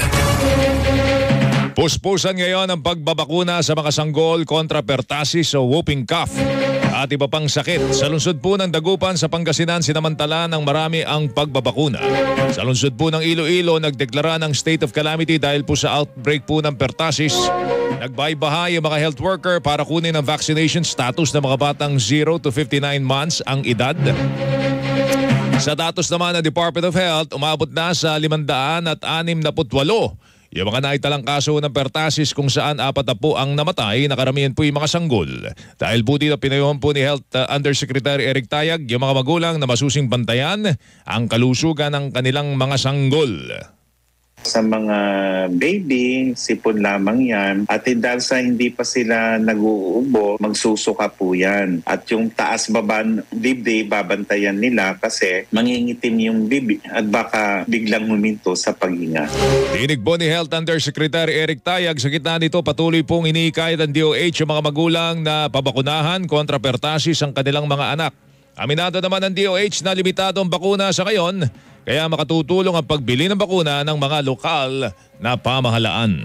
S3: Puspusan ngayon ang pagbabakuna sa mga sanggol kontra pertussis o whooping cough at iba pang sakit. Sa lungsod po ng Dagupan sa Pangasinan, sinamantala ng marami ang pagbabakuna. Sa lungsod po ng Iloilo, nagdeklara ng state of calamity dahil po sa outbreak po ng pertussis. Nagbaybahay ang mga health worker para kunin ang vaccination status ng mga batang zero to fifty-nine months ang edad. Sa datos naman ng Department of Health, umabot na sa limandaan at anim na putwalo yung mga naitalang kaso ng pertussis kung saan apat na po ang namatay, nakaramihan po yung mga sanggol. Dahil po dito pinayuhan po ni Health uh, Undersecretary Eric Tayag yung mga magulang na masusing bantayan ang kalusugan ng kanilang mga sanggol.
S1: Sa mga baby, sipon lamang yan. At dahil sa hindi pa sila nag-uubo, magsusuka po yan. At yung taas-baba dibdib, babantayan nila kasi mangingitim yung bibig at baka biglang huminto sa paghinga.
S3: Dinig po ni Health Undersecretary Eric Tayag, sa gitna nito patuloy pong iniikayat ng D O H yung mga magulang na pabakunahan kontra pertussis ang kanilang mga anak. Aminado naman ng D O H na limitado ang bakuna sa ngayon, kaya makatutulong ang pagbili ng bakuna ng mga lokal na pamahalaan.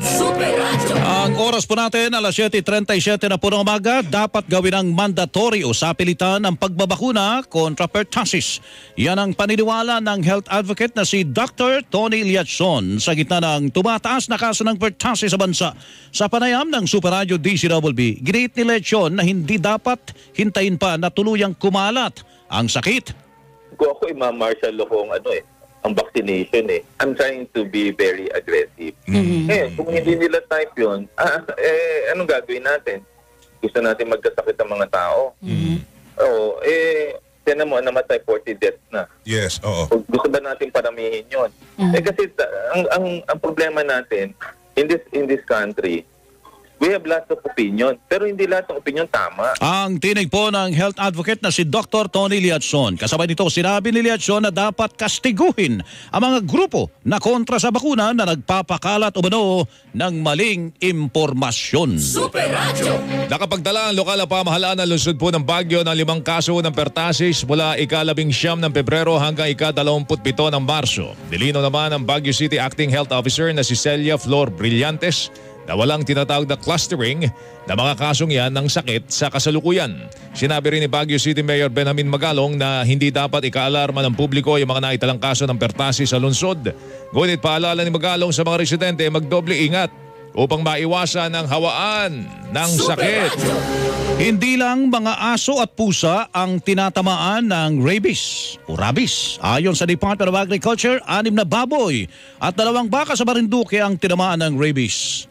S20: Ang oras po natin, alas siyete trenta-siyete na po ng umaga, dapat gawin ang mandatory o sapilitan ang pagbabakuna kontra pertussis. Yan ang paniniwala ng health advocate na si Doctor Tony Liachon sa gitna ng tumataas na kaso ng pertussis sa bansa. Sa panayam ng Super Radio D C W B, giniit ni Liachon na hindi dapat hintayin pa na tuluyang kumalat ang sakit.
S7: Kung ako ima-martial law kung ano eh, ang vaccination eh. I'm trying to be very aggressive. Mm-hmm. Eh, kung hindi nila type yun, ah, eh, anong gagawin natin? Gusto natin magkasakit ang mga tao. Mm-hmm. Oo, eh, tiyan mo, namatay forty deaths na.
S2: Yes, oo.
S7: Gusto ba natin paramihin yun? Mm-hmm. Eh kasi ang, ang, ang problema natin, in this, in this country, we have lots of opinion, pero hindi lahat ng opinion tama.
S20: Ang tinig po ng health advocate na si Doctor Tony Liachon. Kasabay nito, sinabi ni Liachon na dapat kastiguhin ang mga grupo na kontra sa bakuna na nagpapakalat umano ng maling impormasyon.
S10: Super Radio!
S3: Nakapagdala ang lokal na pamahalaan ng lungsod po ng Baguio ng limang kaso ng pertussis mula ikalabing siyam ng Pebrero hanggang ikadalawamput pito ng Marso. Nilinaw naman ang Baguio City Acting Health Officer na si Celia Flor Brillantes na walang tinatawag na clustering na mga kasong yan ng sakit sa kasalukuyan. Sinabi rin ni Baguio City Mayor Benjamin Magalong na hindi dapat ikaalarma ng publiko yung mga naitalang kaso ng pertussis sa lungsod. Ngunit paalala ni Magalong sa mga residente magdoble ingat upang maiwasan ang hawaan ng sakit.
S20: Hindi lang mga aso at pusa ang tinatamaan ng rabies o rabies. Ayon sa Department of Agriculture, anim na baboy at dalawang baka sa Marinduque ang tinamaan ng rabies.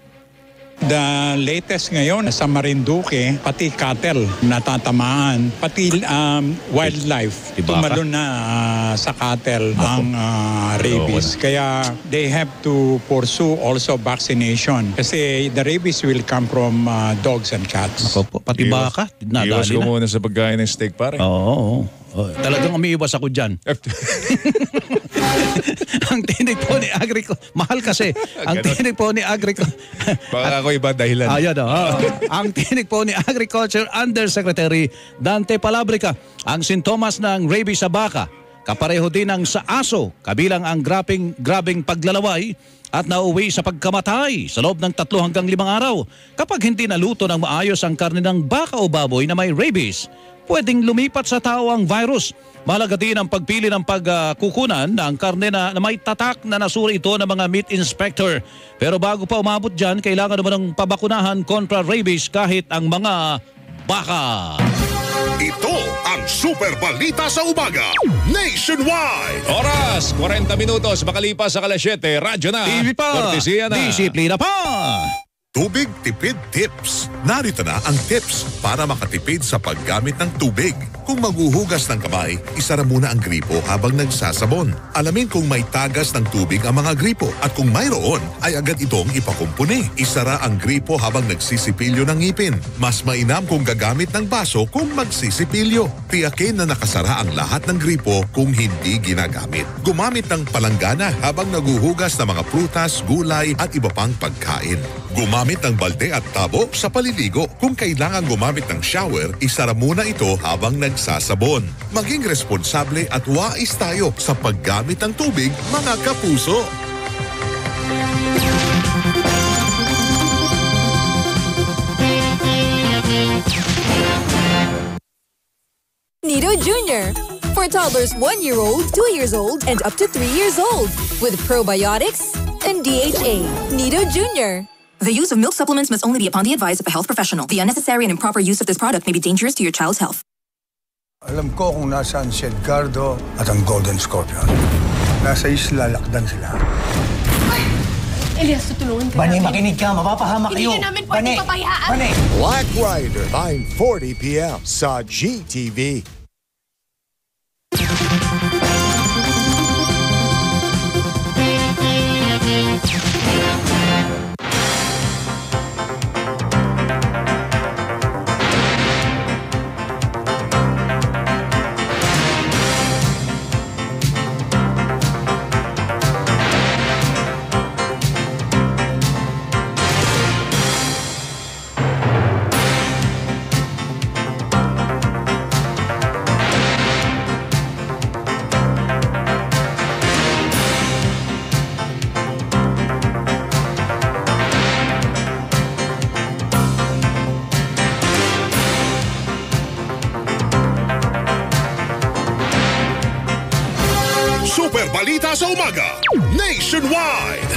S8: The latest ngayon sa Marinduque, pati cattle natatamaan, pati um, wildlife tumalon na uh, sa cattle ang uh, rabies. Kaya they have to pursue also vaccination kasi the rabies will come from uh, dogs and cats.
S20: Ako po, pati baka, nadali na.
S3: Iwas ko muna sa pagkain ng steak pare.
S20: Oo, oo. Oh, talagang umiiwas ako dyan. Ang tinig po ni Agrico, mahal kasi. Ang tinig po ni Agrico.
S3: Baka ako iba dahilan.
S20: Ayan o. Oh. Ang tinig po ni Agriculture Undersecretary Dante Palabrica. Ang sintomas ng rabies sa baka Kapareho din ang sa aso, kabilang ang grabing, grabing paglalaway at nauwi sa pagkamatay sa loob ng tatlo hanggang limang araw kapag hindi naluto ng maayos ang karne ng baka o baboy na may rabies. Pwedeng lumipat sa tao ang virus. Mahalaga din ang pagpili ng pagkukunan ng karne na, na may tatak na nasuri ito ng mga meat inspector. Pero bago pa umabot dyan, kailangan naman ng pabakunahan kontra rabies kahit ang mga baka.
S2: Ito ang Super Balita sa Umaga Nationwide.
S3: Oras, forty minutos makalipas sa alas siyete. Radyo na.
S20: T V pa.
S3: Kortesiya na.
S20: Disiplina pa.
S2: Tubig Tipid Tips. Narito na ang tips para makatipid sa paggamit ng tubig. Kung maghuhugas ng kamay, isara muna ang gripo habang nagsasabon. Alamin kung may tagas ng tubig ang mga gripo at kung mayroon ay agad itong ipakumpuni. Isara ang gripo habang nagsisipilyo ng ngipin. Mas mainam kung gagamit ng baso kung magsisipilyo. Tiyakin na nakasara ang lahat ng gripo kung hindi ginagamit. Gumamit ng palanggana habang naguhugas ng mga prutas, gulay at iba pang pagkain. Gumamit ng balde at tabo sa paliligo. Kung kailangan gumamit ng shower, isara muna ito habang nagsasabon. Maging responsable at wais tayo sa paggamit ng tubig, mga kapuso.
S6: Nido Junior For toddlers one year old, two years old, and up to three years old. With probiotics and D H A. Nido Junior
S18: The use of milk supplements must only be upon the advice of a health professional. The unnecessary and improper use of this product may be dangerous to your child's health.
S5: Alam ko kung nasaan si Edgardo at ang Golden Scorpion. Nasa isla, lakdan sila.
S12: Elias, tutulungan ka
S13: Bane,
S12: namin.
S13: makinig ka. Mapapahamak kayo.
S12: Hindi ka namin pwede papayaan.
S13: Bane.
S14: Black Rider, nine forty p m sa G T V.
S2: Super Balita sa Umaga Nationwide.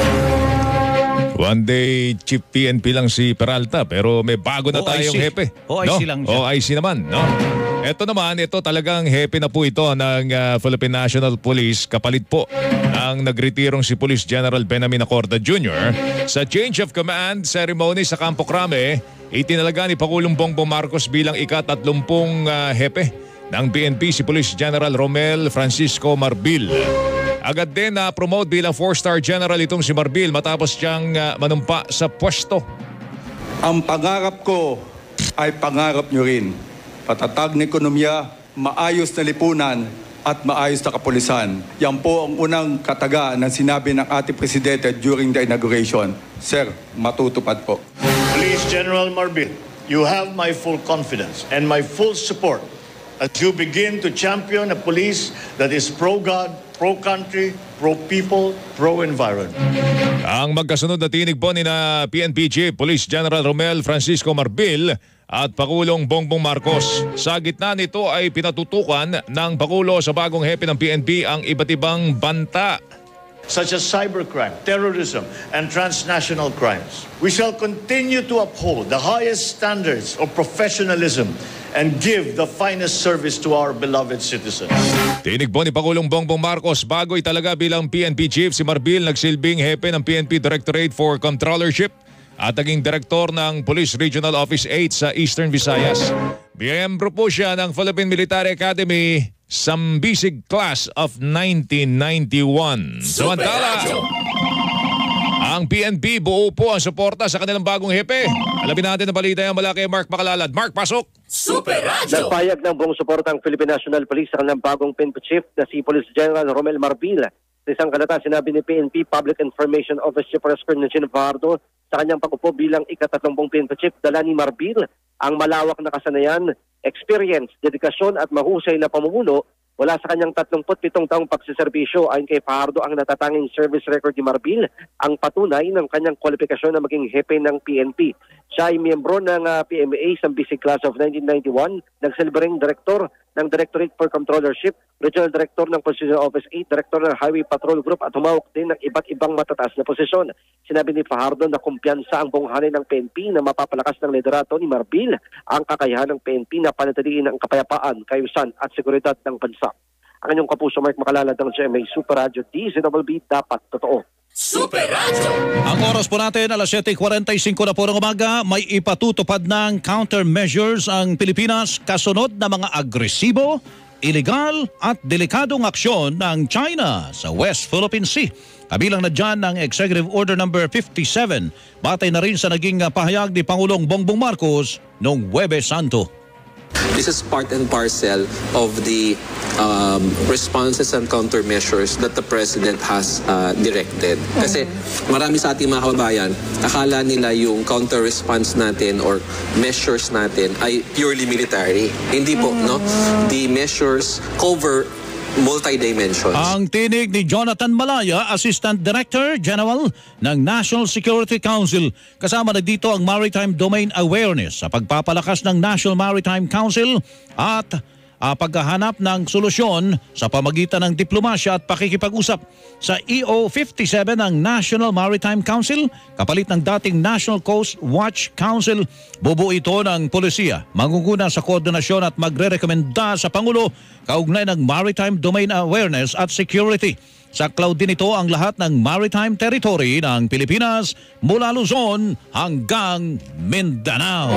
S3: One day, Chief P N P lang si Peralta pero may bago na
S20: O I C.
S3: tayong hepe.
S20: O I C lang siya.
S3: O I C naman, no? Ito naman, ito talagang hepe na po ito ng uh, Philippine National Police kapalit po ng nagretirong si Police General Benjamin Acorda Junior Sa change of command ceremony sa Campo Crame, itinalaga ni Pangulong Bongbong Marcos bilang ika-tatlumpung uh, hepe ng P N P si Police General Romel Francisco Marbil. Agad din na promote bilang four-star general itong si Marbil matapos siyang uh, manumpa sa pwesto.
S17: Ang pangarap ko ay pangarap nyo rin. Patatag na ekonomiya, maayos na lipunan at maayos na kapulisan. Yan po ang unang kataga ng sinabi ng ating presidente during the inauguration. Sir, matutupad po.
S19: Police General Marbil, you have my full confidence and my full support as you begin to champion a police that is pro-God, pro-country, pro-people, pro-environment.
S3: Ang magkasunod na tinig po ni na P N P Chief Police General Romel Francisco Marbil at Pangulong Bongbong Marcos. Sa gitna nito ay pinatutukan ng Pangulo sa bagong hepe ng P N P ang iba't ibang banta
S19: such as cybercrime, terrorism, and transnational crimes. We shall continue to uphold the highest standards of professionalism and give the finest service to our beloved citizens.
S3: Tinig po ni Pangulong Bongbong Marcos bago italaga bilang P N P Chief si Marbil, nagsilbing hepe ng P N P Directorate for Controllership at naging direktor ng Police Regional Office eight sa Eastern Visayas. Miyembro po siya ng Philippine Military Academy Sambisig Class of nineteen ninety-one. Samantala, ang P N P buo po ang suporta sa kanilang bagong hepe. Alamin natin ang balita yung mula kay Mark Makalalad. Mark, pasok!
S23: Super Radio! Nagpayag ng buong suporta ang Philippine National Police sa kanilang bagong P N P Chief na si Police General Romel Marbil. Sa isang kalata, sinabi ni P N P Public Information Office Chief Rescue Eugene Fajardo sa kanyang pag-upo bilang ika-tatlumpung P N P Chief, dala ni Marbil ang malawak na kasanayan, experience, dedikasyon at mahusay na pamumuno Wala sa kanyang tatlumpu't pitong taong pagsiservisyo, ayon kay Fajardo, ang natatanging service record ni Marbil ang patunay ng kanyang kwalifikasyon na maging hepe ng P N P. Siya ay miyembro ng uh, P M A sa Basic Class of nineteen ninety-one, nagsilbering direktor ng Directorate for Controllership, Regional Director ng Position Office eight, Director ng Highway Patrol Group at humawak din ng iba't ibang matataas na posisyon. Sinabi ni Fajardo na kumpiyansa ang buong hanay ng P N P na mapapalakas ng liderato ni Marbil ang kakayahan ng P N P na panatiliin ang kapayapaan, kaayusan at seguridad ng bansa. Ang inyong kapuso, Mark Makalalad ng G M A Super Radio D Z W B, dapat totoo.
S10: Super Radio!
S20: Ang oras po natin, alas siyete forty-five na po ng umaga, may ipatutupad ng countermeasures ang Pilipinas kasunod na mga agresibo, illegal at delikadong aksyon ng China sa West Philippine Sea. Kabilang na dyan ang Executive Order number fifty-seven, batay na rin sa naging pahayag ni Pangulong Bongbong Marcos noong Huwebes Santo.
S4: This is part and parcel of the um, responses and countermeasures that the President has uh, directed. Kasi marami sa ating mga kababayan, akala nila yung counter-response natin or measures natin ay purely military. Hindi po, no? The measures cover multi-dimensions.
S20: Ang tinig ni Jonathan Malaya, Assistant Director General ng National Security Council. Kasama na dito ang Maritime Domain Awareness sa pagpapalakas ng National Maritime Council at uh, paghahanap ng solusyon sa pamagitan ng diplomasya at pakikipag-usap. Sa E O fifty-seven ng National Maritime Council, kapalit ng dating National Coast Watch Council, bubuo ito ng polisiya, mangunguna sa koordinasyon at magre-rekomenda sa Pangulo kaugnay ng Maritime Domain Awareness at Security. Saklaw din ito ang lahat ng maritime territory ng Pilipinas mula Luzon hanggang Mindanao.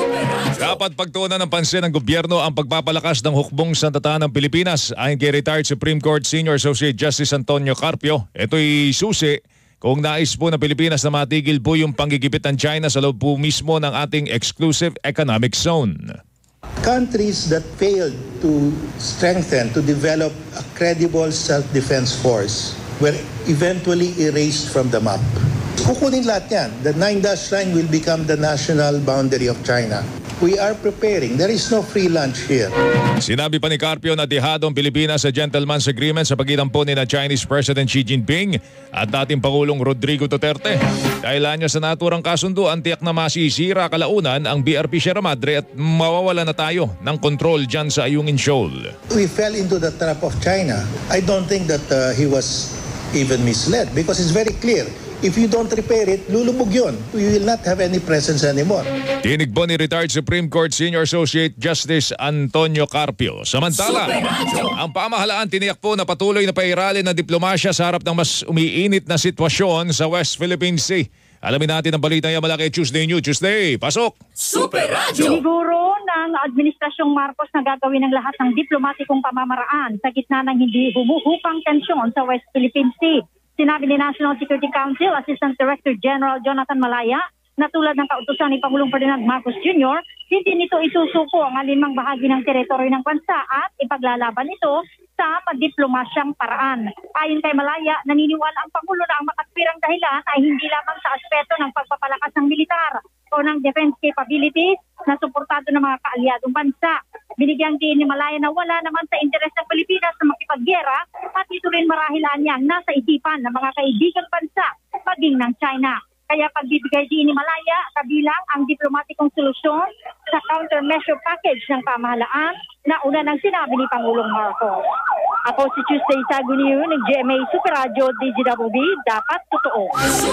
S3: Dapat pagtuunan ng pansin ng gobyerno ang pagpapalakas ng hukbong santataan ng Pilipinas. Ayon kay retired Supreme Court Senior Associate Justice Antonio Carpio, ito'y susi kung nais po ng Pilipinas na matigil po yung panggigipit ng China sa loob po mismo ng ating exclusive economic zone.
S9: Countries that failed to strengthen, to develop a credible self-defense force were eventually erased from the map. Kukunin lahat yan. The nine-dash line will become the national boundary of China. We are preparing. There is no free lunch here.
S3: Sinabi pa ni Carpio na dihado ang Pilipinas sa gentleman's agreement sa pagitan po ni na Chinese President Xi Jinping at dating Pangulong Rodrigo Duterte. Dahilan niya sa naturang kasunduan, tiyak na masisira kalaunan ang B R P Sierra Madre at mawawala na tayo ng kontrol dyan sa Ayungin Shoal.
S9: We fell into the trap of China. I don't think that uh, he was even misled because it's very clear. If you don't repair it, lulubog yun. You will not have any presence anymore.
S3: Tinig po ni retired Supreme Court Senior Associate Justice Antonio Carpio. Samantala, ang pamahalaan tiniyak po na patuloy na pairalin ng diplomasya sa harap ng mas umiinit na sitwasyon sa West Philippine Sea. Alamin natin ang balita niya malaki Tuesday New Tuesday. Pasok!
S11: Super Radio! Siniguro ng Administrasyong Marcos na gagawin ang lahat ng diplomatikong pamamaraan sa gitna ng hindi humuhupang tensyon sa West Philippine Sea. Sinabi ni National Security Council Assistant Director General Jonathan Malaya na tulad ng kautusan ni Pangulong Ferdinand Marcos Junior, hindi nito isusuko ang alinmang bahagi ng teritoryo ng bansa at ipaglalaban ito sa madiplomasyang paraan. Ayon kay Malaya, naniniwala ang Pangulo na ang makatwirang dahilan ay hindi lamang sa aspeto ng pagpapalakas ng militar o ng defense capabilities na suportado ng mga kaalyadong bansa. Binigyang din ni Malaya na wala naman sa interes ng Pilipinas na makipaggera at ito rin marahilan niyang nasa isipan ng mga kaibigang bansa maging ng China. Kaya pagbibigay din ni Malaya kabilang ang diplomatikong solusyon sa countermeasure package ng pamahalaan na una ng sinabi ni Pangulong Marcos. Ako si Tuesday Saguniu ng G M A Super Radio D Z W B, dapat totoo.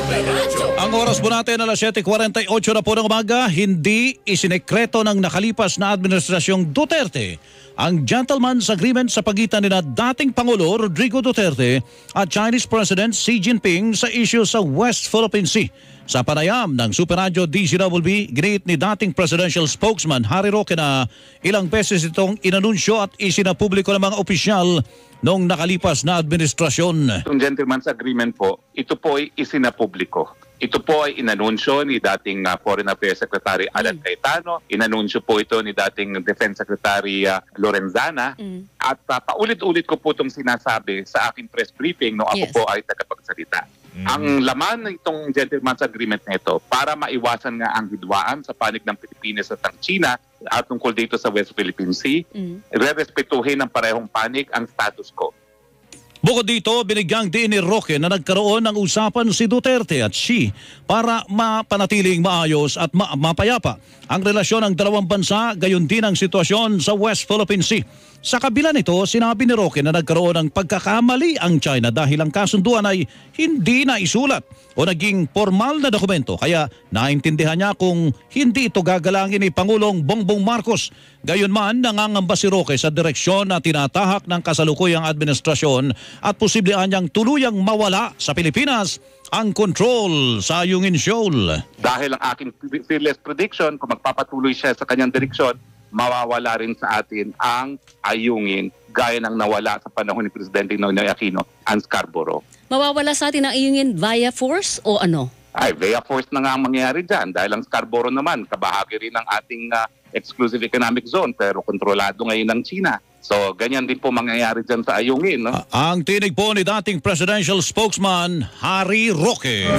S20: Ang oras po natin alas siyete forty-eight na po ng umaga, hindi isinekreto ng nakalipas na Administrasyong Duterte ang gentleman's agreement sa pagitan nila dating Pangulo Rodrigo Duterte at Chinese President Xi Jinping sa issue sa West Philippine Sea. Sa panayam ng Super Radio D Z W B, giniit ni dating presidential spokesman Harry Roque na ilang beses itong inanunsyo at isinapubliko ng mga opisyal noong nakalipas na administrasyon.
S13: Itong gentleman's agreement po, ito po ay isinapubliko. Ito po ay inanunsyo ni dating uh, Foreign Affairs Secretary Alan mm. Cayetano. Inanunsyo po ito ni dating Defense Secretary uh, Lorenzana. Mm. At uh, paulit-ulit ko po itong sinasabi sa aking press briefing nung ako yes. po ay tagapagsalita. Mm-hmm. Ang laman ng itong gentleman's agreement na ito para maiwasan nga ang hidwaan sa panig ng Pilipinas at ang China at tungkol dito sa West Philippine Sea, mm-hmm. re-respetuhin ng parehong panig ang status quo.
S20: Bukod dito, binigyang diin ni Roque na nagkaroon ng usapan si Duterte at Xi para mapanatiling maayos at ma- mapayapa ang relasyon ng dalawang bansa, gayon din ang sitwasyon sa West Philippine Sea. Sa kabila nito, sinabi ni Roque na nagkaroon ng pagkakamali ang China dahil ang kasunduan ay hindi na isulat o naging formal na dokumento. Kaya naintindihan niya kung hindi ito gagalangin ni Pangulong Bongbong Marcos. Gayunman, nangangamba si Roque sa direksyon na tinatahak ng kasalukuyang administrasyon at posible anyang tuluyang mawala sa Pilipinas ang control sa Ayungin Shoal.
S13: Dahil ang aking fearless prediction, kung magpapatuloy siya sa kanyang direksyon, mawawala rin sa atin ang Ayungin gaya ng nawala sa panahon ni Presidente Noynoy Aquino ang Scarborough.
S12: Mawawala sa atin ang Ayungin via force o ano?
S13: Ay, via force na nga ang mangyayari dyan dahil ang Scarborough naman, kabahagi rin ng ating uh, exclusive economic zone pero kontrolado ngayon ng China. So, ganyan din po mangyayari dyan sa Ayungin. No?
S20: Ang tinig po ni dating presidential spokesman, Harry Roque.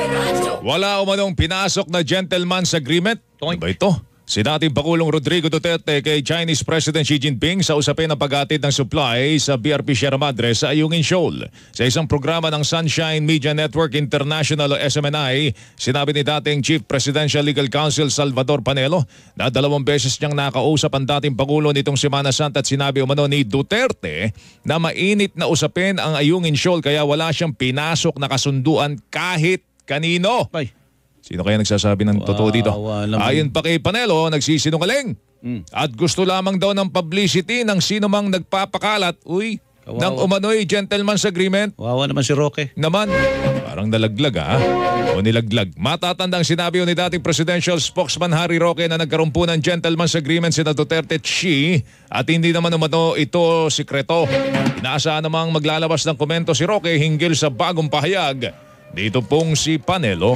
S3: Wala umanong pinasok na gentleman's agreement. Ano ba ito? Si dating Pangulong Rodrigo Duterte kay Chinese President Xi Jinping sa usapin ng paghatid ng supply sa B R P Sierra Madre sa Ayungin Shoal. Sa isang programa ng Sunshine Media Network International o S M N I, sinabi ni dating Chief Presidential Legal Counsel Salvador Panelo na dalawang beses niyang nakausap ang dating Pangulo nitong Semana Santa at sinabi umano ni Duterte na mainit na usapin ang Ayungin Shoal kaya wala siyang pinasok na kasunduan kahit kanino.
S20: Ay.
S3: Sino kaya nagsasabi ng totoo dito? Ayon pa kay Panelo, nagsisinungaling. Mm. At gusto lamang daw ng publicity ng sino mang nagpapakalat, uy, Kawawa. ng umano'y gentleman's agreement.
S20: Wawa naman si Roque.
S3: Naman, parang nalaglag ha? O nilaglag. Matatandang sinabi ni dating presidential spokesman Harry Roque na nagkaroon po ng gentleman's agreement sina Duterte at Xi at hindi naman umano ito sikreto. Inaasahan namang maglalabas ng komento si Roque hinggil sa bagong pahayag. Dito pong si Panelo.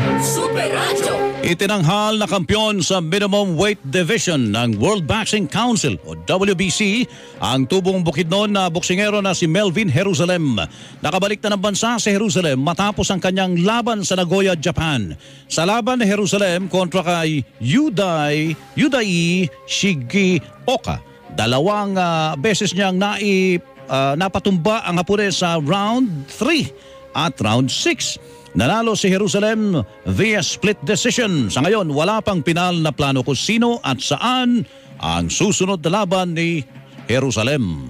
S20: Itinanghal na kampyon sa minimum weight division ng World Boxing Council o W B C ang tubong bukidnon na boksingero na si Melvin Jerusalem. Nakabalik na ng bansa sa Jerusalem matapos ang kanyang laban sa Nagoya, Japan. Sa laban ni Jerusalem kontra kay Yudai Yudai Shigioka, dalawang uh, beses niyang nai, uh, napatumba ang Hapone sa round three at round six. Nanalo si Jerusalem via split decision. Sa ngayon, wala pang pinal na plano kung sino at saan ang susunod na laban ni Jerusalem.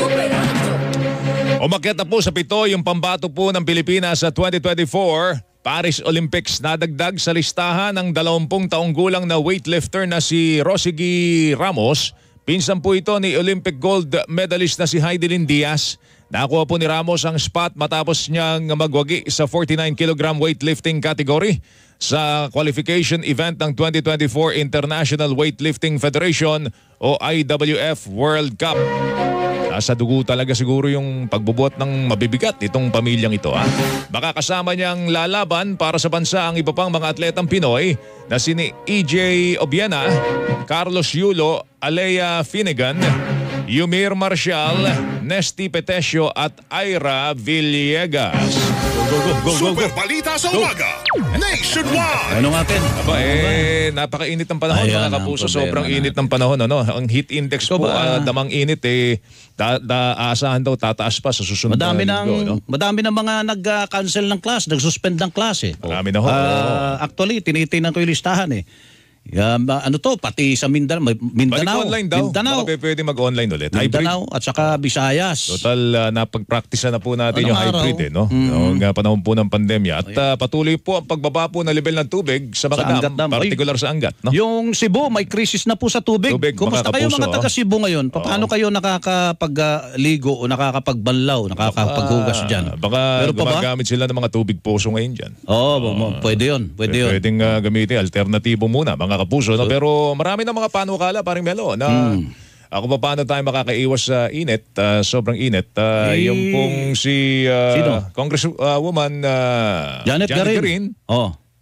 S3: Umakyat na po sa pito yung pambato po ng Pilipinas sa twenty twenty-four Paris Olympics. Nadagdag sa listahan ng dalawampung taong gulang na weightlifter na si Rosigi Ramos. Pinsan po ito ni Olympic gold medalist na si Heidelin Diaz. Nakuha po ni Ramos ang spot matapos niyang magwagi sa forty-nine kilogram weightlifting category sa qualification event ng twenty twenty-four International Weightlifting Federation o I W F World Cup. Nasa dugo talaga siguro yung pagbubuhat ng mabibigat itong pamilyang ito. Ha? Baka kasama niyang lalaban para sa bansa ang iba pang mga atletang Pinoy na sini E J Obiena, Carlos Yulo, Alea Finnegan, Yumir Marcial, Nesty Petesio at Ira Villegas.
S20: Go, go, go, go,
S2: Super Balita sa umaga, Nationwide!
S20: Ano natin?
S3: Aba, eh, napakainit ng panahon,
S20: Ayan,
S3: mga kapuso.
S20: ang problema
S3: Sobrang init ng panahon. Ano? Ang heat index
S20: So
S3: po,
S20: ba-
S3: ah, damang init, eh, da, da, aasahan daw, tataas pa sa susunod
S20: Madami
S3: na
S20: ng
S3: linggo. No?
S20: madami ng mga nag-cancel ng class, nag-suspend ng class eh.
S3: Marami na ho.
S20: Ah, actually, tinitingnan ko yung listahan eh. Um, ano to, pati sa Mindanao, Mindanao,
S3: Balik online daw.
S20: Mindanao,
S3: Baka pwede mag-online ulit. Hybrid.
S20: Mindanao at saka Visayas.
S3: Total, uh, napag-practice na po natin
S20: Anong
S3: yung hybrid
S20: araw?
S3: eh, no?
S20: Mm.
S3: Noong uh, panahon po ng pandemya. At uh, patuloy po ang pagbaba po ng level ng tubig sa mga
S20: Sa Angat
S3: dam,
S20: Dam.
S3: particular sa Angat. No?
S20: Yung Cebu, may krisis na po sa tubig.
S3: Tubig,
S20: Kumusta
S3: mga
S20: kayo
S3: kapuso,
S20: mga taga Cebu ngayon? Paano kayo nakakapag-ligo o nakakapagbanlaw, nakakapaghugas dyan?
S3: Baka
S20: Meron pa ba?
S3: gumagamit sila ng mga tubig puso ngayon dyan.
S20: Oo, oh, pwede yun. Pwede yun.
S3: Pwedeng uh, gamitin, alternatibo muna, mga kapuso. No? Pero marami na mga panukala, paring Melo, na
S20: Hmm.
S3: ako pa paano tayo makakaiwas sa init, uh, sobrang init. Uh,
S20: Eh,
S3: yung pong si uh,
S20: sino?
S3: Congresswoman uh,
S20: Janet Garin.
S3: Garin.
S20: Oh.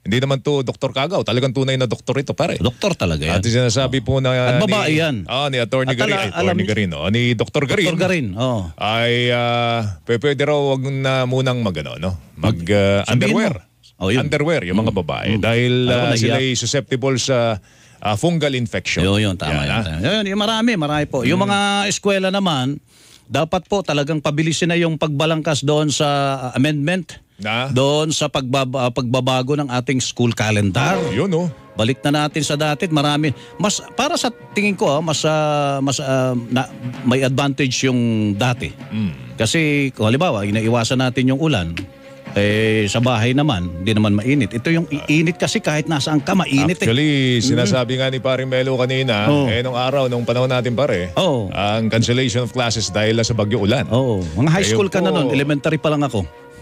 S3: Hindi naman to Doktor Kagaw. Talagang tunay na doktor ito, pare.
S20: Doktor talaga yan.
S3: At sinasabi po na...
S20: At babae
S3: ni,
S20: yan.
S3: Oh, ni Attorney
S20: At
S3: Garin.
S20: ala-
S3: Ay, Attorney
S20: alam-
S3: Garin. Oh, ni Doktor Garin.
S20: Doktor Garin, oh.
S3: Ay, uh, pwede raw wag na munang mag, ano, no? mag uh, underwear.
S20: Oh, yun.
S3: Underwear, yung mga babae.
S20: Mm.
S3: Dahil
S20: Alam ko,
S3: uh,
S20: nahiya.
S3: sila ay susceptible sa uh, fungal infection.
S20: Yun, yun, tama
S3: Yan,
S20: yan.
S3: ah.
S20: Tama. Yun, yung marami, marami po. Yung mga eskwela naman, dapat po talagang pabilisin na yung pagbalangkas doon sa uh, amendment.
S3: Na?
S20: Doon sa pagbaba, pagbabago ng ating school calendar.
S3: Yun, oh.
S20: Balik na natin sa dati, marami. Mas para sa tingin ko, ah, mas ah, mas ah, na, may advantage yung dati.
S3: Mm.
S20: Kasi kung halimbawa, inaiwasan natin yung ulan. Eh sa bahay naman, hindi naman mainit. Ito yung iinit kasi kahit nasaan ka, mainit.
S3: Actually,
S20: eh.
S3: sinasabi nga ni Paring Melo kanina,
S20: Oh.
S3: eh nung araw, nung panahon natin pare,
S20: Oh.
S3: ang cancellation of classes dahil lang sa bagyo ulan.
S20: Oo. Mga high school
S3: Ayun
S20: ka na
S3: po.
S20: nun, elementary pa lang ako.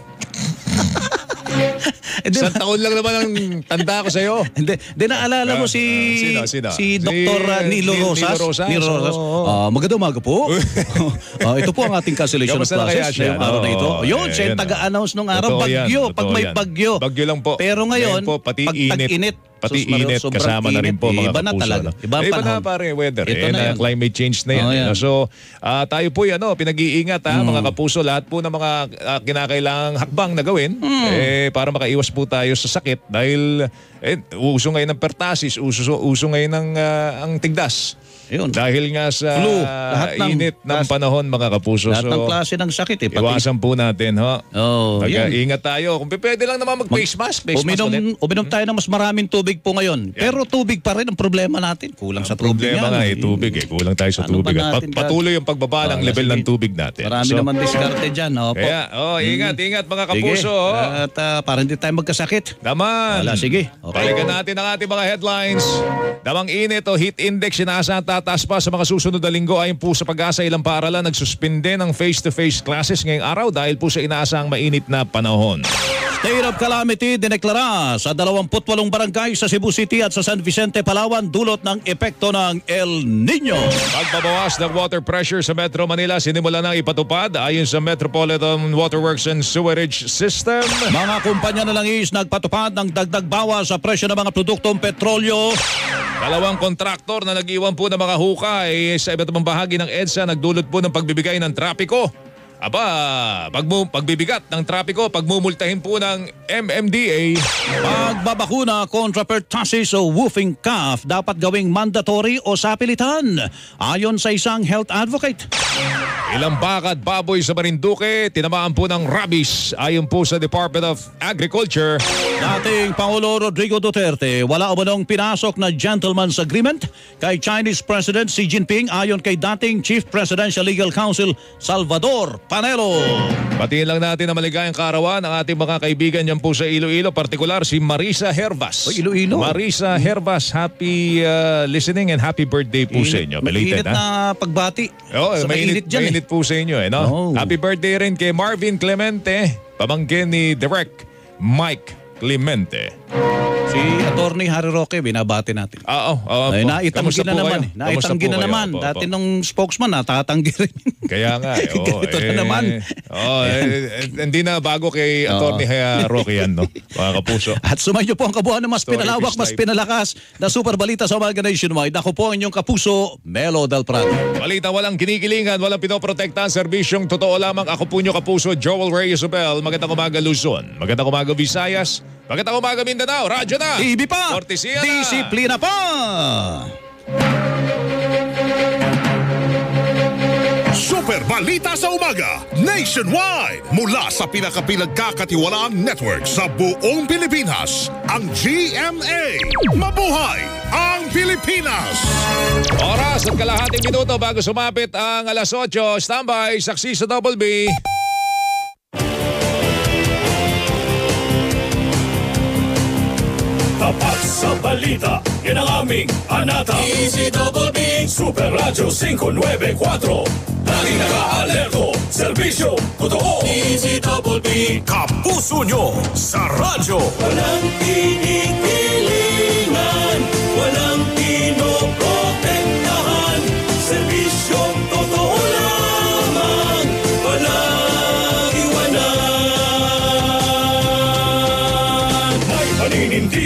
S3: Isang taon lang naman ang tanda ko sa'yo.
S20: Hindi, di naalala mo si
S3: Ah, sino, sino?
S20: si Doktor
S3: Si,
S20: Nilo
S3: Nilo
S20: Rosas.
S3: Rosas,
S20: Nilo Rosas.
S3: oo.
S20: Ah, magandang umaga po. Ah, ito po ang ating cancellation of
S3: Kamusta na kaya
S20: classes
S3: siya?
S20: ngayong araw na ito.
S3: Oo,
S20: Yun,
S3: eh,
S20: siya yung
S3: yun, ah.
S20: taga-announce nung araw.
S3: Totoo yan,
S20: Bagyo,
S3: totoo
S20: pag may
S3: yan.
S20: bagyo.
S3: Bagyo lang po.
S20: Pero ngayon,
S3: po, pati
S20: pag
S3: init.
S20: tag-init,
S3: Pati
S20: sus, Mario,
S3: init,
S20: sobrang
S3: kasama na rin
S20: init.
S3: po mga
S20: Iba na
S3: kapuso.
S20: talaga.
S3: no?
S20: Iba ang
S3: Eh, Iba na
S20: panahon.
S3: pare, weather.
S20: Ito
S3: eh,
S20: na
S3: na
S20: yan.
S3: climate change na yan.
S20: Oh,
S3: eh,
S20: yan.
S3: no? So, ah, tayo po yan, no, pinag-iingat ha,
S20: Mm.
S3: mga kapuso. Lahat po ng mga ah, kinakailangang hakbang na gawin
S20: Mm.
S3: eh, para makaiwas po tayo sa sakit. Dahil eh, uso ngayon ng pertasis, uso, uso ngayon ng ah, ang tigdas.
S20: Yun.
S3: Dahil nga sa
S20: Flu. Lahat ng-
S3: init ng panahon, mga kapuso.
S20: Lahat
S3: So,
S20: ng klase ng sakit eh. Pati,
S3: iwasan po natin, ho.
S20: Oh, yan.
S3: Mag-ingat tayo. Kung pwede lang naman mag-face mask, face mask ulit.
S20: Uminom, uminom tayo ng mas maraming tubig po ngayon. Pero tubig pa rin ang problema natin. Kulang sa tubig
S3: Problema
S20: yan.
S3: nga eh, tubig eh. Kulang tayo sa
S20: Ano
S3: tubig.
S20: ba
S3: At
S20: natin
S3: pat- patuloy yung pagbaba ng
S20: Wala,
S3: level
S20: sige.
S3: ng tubig natin.
S20: Marami
S3: So,
S20: naman diskarte dyan. Opo.
S3: Kaya, oh, ingat, ingat mga kapuso.
S20: Sige.
S3: oh.
S20: At ah, para hindi tayo magkasakit.
S3: Daman.
S20: Wala, sige. Okay.
S3: Balikan natin ang ating mga headlines. Damang init o heat index inaasahan tataas pa sa mga susunod na linggo. Ayon po sa Pag-asa, ilang paaralan nagsuspinde ng face-to-face classes ngayong araw dahil po sa inaasahang mainit na panahon.
S20: State of calamity dineklara sa dalawampu't walong barangay sa Cebu City at sa San Vicente, Palawan dulot ng epekto ng El Nino.
S3: Pagbabawas ng water pressure sa Metro Manila sinimula nang ipatupad ayon sa Metropolitan Waterworks and Sewerage System.
S20: Mga kumpanya na langis nagpatupad ng dagdag bawas sa presyo ng mga produktong petrolyo.
S3: Dalawang kontraktor na nag-iwan po ng mga hukay sa iba't ibang bahagi ng EDSA nagdulot po ng pagbibigay ng trapiko. Aba, pagmu- pagbibigat ng trapiko, pagmumultahin po ng M M D A.
S20: Pagbabakuna kontra pertussis o whooping cough dapat gawing mandatory o sapilitan ayon sa isang health advocate.
S3: Ilang baka at baboy sa Marinduque, tinamaan po ng rabies ayon po sa Department of Agriculture.
S20: Dating Pangulo Rodrigo Duterte, wala umanong pinasok na gentleman's agreement kay Chinese President Xi Jinping ayon kay dating Chief Presidential Legal Counsel Salvador Panelo.
S3: Batiin lang natin na maligayang kaarawan ang ating mga kaibigan yan po sa Iloilo, partikular si Marisa Hervas.
S20: O, Iloilo?
S3: Marisa Hervas, happy uh, listening and happy birthday po sa inyo. Belated,
S20: Mainit
S3: ha?
S20: na pagbati.
S3: Oo,
S20: Sa
S3: mainit,
S20: mainit dyan,
S3: mainit po sa inyo. Eh, no?
S20: Oh.
S3: Happy birthday rin kay Marvin Clemente, pamangkin ni Direk Mike Clemente.
S20: Si Attorney Harry Roque, binabati natin.
S3: Oo. oo
S20: Ay,
S3: po.
S20: naitanggi
S3: Kamusta
S20: na
S3: po
S20: naman.
S3: kayo?
S20: Eh. Naitanggi
S3: Kamusta
S20: na
S3: po kayo?
S20: naman.
S3: Opo,
S20: Dati
S3: opo.
S20: nung spokesman, natatanggi rin.
S3: Kaya nga. Eh, oh,
S20: Ganito na
S3: eh,
S20: naman.
S3: Oh, eh, eh, hindi na bago kay Attorney uh, Roque yan, no? Mga kapuso.
S20: At sumayo po ang kabuuan ng mas
S3: Story
S20: pinalawak,
S3: fish
S20: mas
S3: type.
S20: pinalakas na super balita sa umaga nationwide. Ako po ang inyong kapuso, Melo Del Prado.
S3: Balita walang kinikilingan, walang pinoprotektahan, serbisyong totoo lamang. Ako po nyo kapuso, Joel Reyes Obel. Magandang umaga Luzon. Magandang umaga Visayas. Magandang umaga Mindanao. Radyo na.
S20: T V pa.
S3: Kortesiya na.
S20: Disiplina pa.
S2: Super Balita sa Umaga Nationwide mula sa pinakapinagkakatiwalaang network sa buong Pilipinas, ang G M A. Mabuhay ang Pilipinas!
S3: Oras at kalahating minuto bago sumapit ang alas otso. Standby, saksi sa Double B.
S10: Tapat sa balita, yan ang aming anata. Easy Double B, Super Radio five ninety-four. Laging naka-alerto, serbisyo, totoo. Easy Double B, kapuso nyo sa radyo. Walang kinikilingan, walang pinoprotektahan, serbisyong totoo lamang, walang iwanan. May paninindi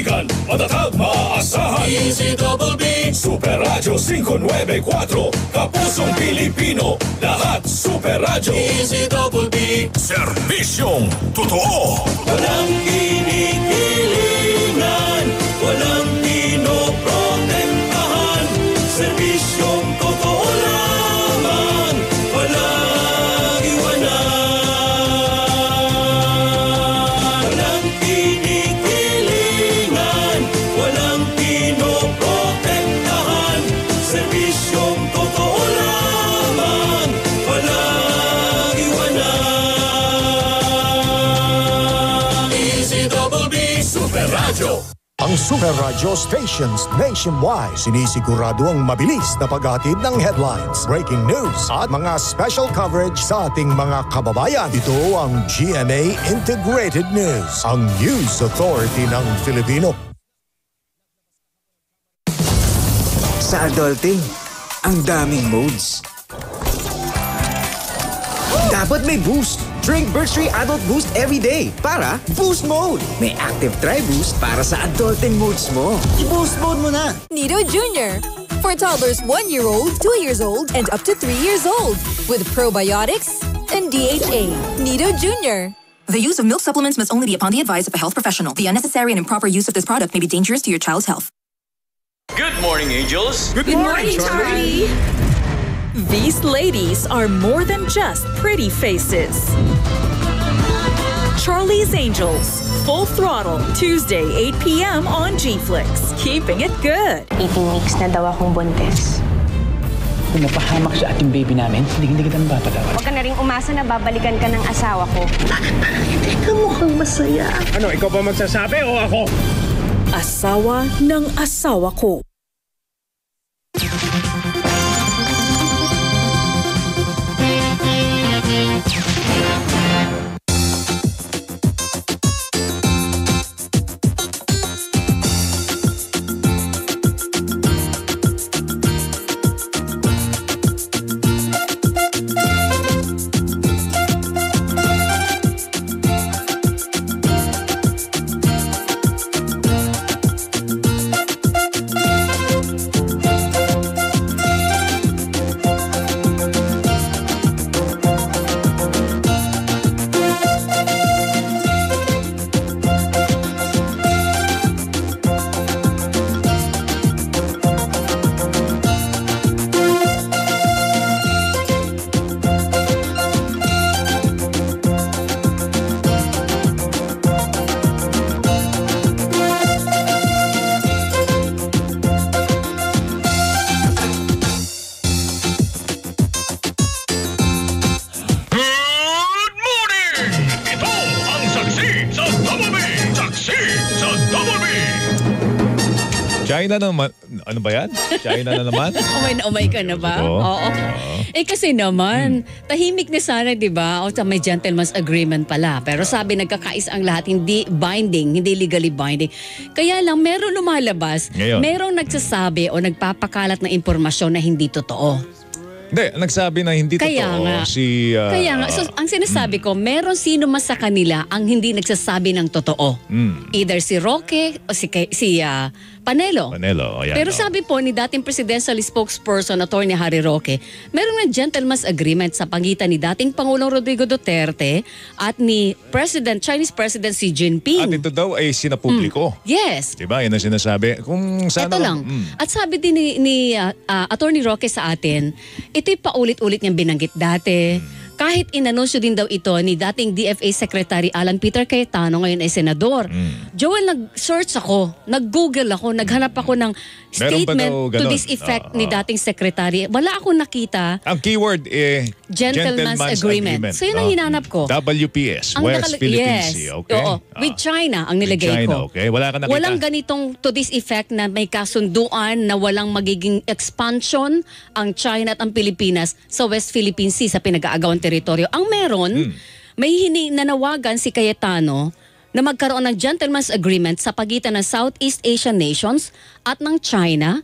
S10: Radio five ninety-four, Kapusong Pilipino, lahat Super Radio. Easy Double B, serbisyong totoo. Walang kinikilingan, walang pinoprotektahan, serbisyong totoo lamang, walang iwanan. Walang kinikilingan, walang pinoprotektahan, serbisyong totoo lamang, walang iwanan. Easy Double B, Super Radio.
S14: Ang Super Radio stations nationwide sinisigurado ang mabilis na paghatid ng headlines, breaking news at mga special coverage sa ating mga kababayan. Ito ang G M A Integrated News, ang News Authority ng Filipino.
S15: Sa adulting, ang daming modes. Dapat may boost. Drink Birchtree Adult Boost every day para boost mode. May active Tri Boost para sa adulting modes mo. I-boost mode mo na.
S6: Nido Junior For toddlers one year old, two years old, and up to three years old. With probiotics and D H A. Nido Junior
S18: The use of milk supplements must only be upon the advice of a health professional. The unnecessary and improper use of this product may be dangerous to your child's health.
S10: Good morning, angels.
S28: Good, Good morning, Charlie. These ladies are more than just pretty faces. Charlie's Angels, full throttle, Tuesday, eight p.m. on G-Flix. Keeping it good.
S16: eighteen weeks na daw akong buntis.
S21: Kung napahamak sa ating baby namin, hindi, hindi kita mapapatawad.
S16: Huwag ka na rin umasa na babalikan ka ng asawa ko.
S21: Bakit parang hindi ka mukhang masaya? Ano, ikaw ba magsasabi o ako?
S28: Asawa ng asawa ko.
S3: China naman, ano ba yan? China na naman?
S12: Umay na umay ka na ba?
S3: Oo.
S12: Oo. Eh kasi naman, hmm. tahimik na sana, di ba? O may gentleman's agreement pala. Pero sabi, nagkakais ang lahat, hindi binding, hindi legally binding. Kaya lang, meron lumalabas,
S3: Ngayon.
S12: merong nagsasabi o nagpapakalat ng impormasyon na hindi totoo.
S3: Hindi, nagsabi na hindi
S12: Kaya
S3: totoo
S12: nga.
S3: si... Uh,
S12: Kaya nga, so ang sinasabi ko, meron sino mas sa kanila ang hindi nagsasabi ng totoo.
S3: Mm.
S12: Either si Roque o si, si uh, Panelo.
S3: Panelo, ayan.
S12: Pero
S3: oh.
S12: sabi po ni dating presidential spokesperson, Atty. Harry Roque, meron ng gentleman's agreement sa pagitan ni dating Pangulong Rodrigo Duterte at ni President Chinese President Xi Jinping.
S3: At ito daw ay sinapubliko.
S12: Mm. Yes.
S3: Diba? Yan ang sinasabi. Kung sana
S12: Ito lang.
S3: Mm.
S12: At sabi din ni, ni uh, uh, Atty. Roque sa atin, ito'y paulit-ulit niyang binanggit dati. Mm. Kahit inanunsyo din daw ito ni dating D F A Secretary Alan Peter Cayetano, ngayon ay senador. Mm. Joel, nag-search ako, nag-google ako, naghanap ako ng statement to this effect uh, uh, ni dating secretary. Wala akong nakita.
S3: Ang keyword eh,
S12: Gentleman's, Gentleman's agreement. agreement. So yun ang uh, hinanap ko.
S3: W P S,
S12: ang
S3: West
S12: nakal-
S3: Philippine
S12: yes.
S3: Sea. Okay?
S12: Oo. With China ang nilagay
S3: With China,
S12: ko.
S3: Okay. Wala ka nakita.
S12: Walang ganitong to this effect na may kasunduan na walang magiging expansion ang China at ang Pilipinas sa West Philippine Sea sa pinag-aagawang teritoryo. Ang meron, hmm. may hinanawagan si Cayetano na magkaroon ng gentleman's agreement sa pagitan ng Southeast Asian nations at ng China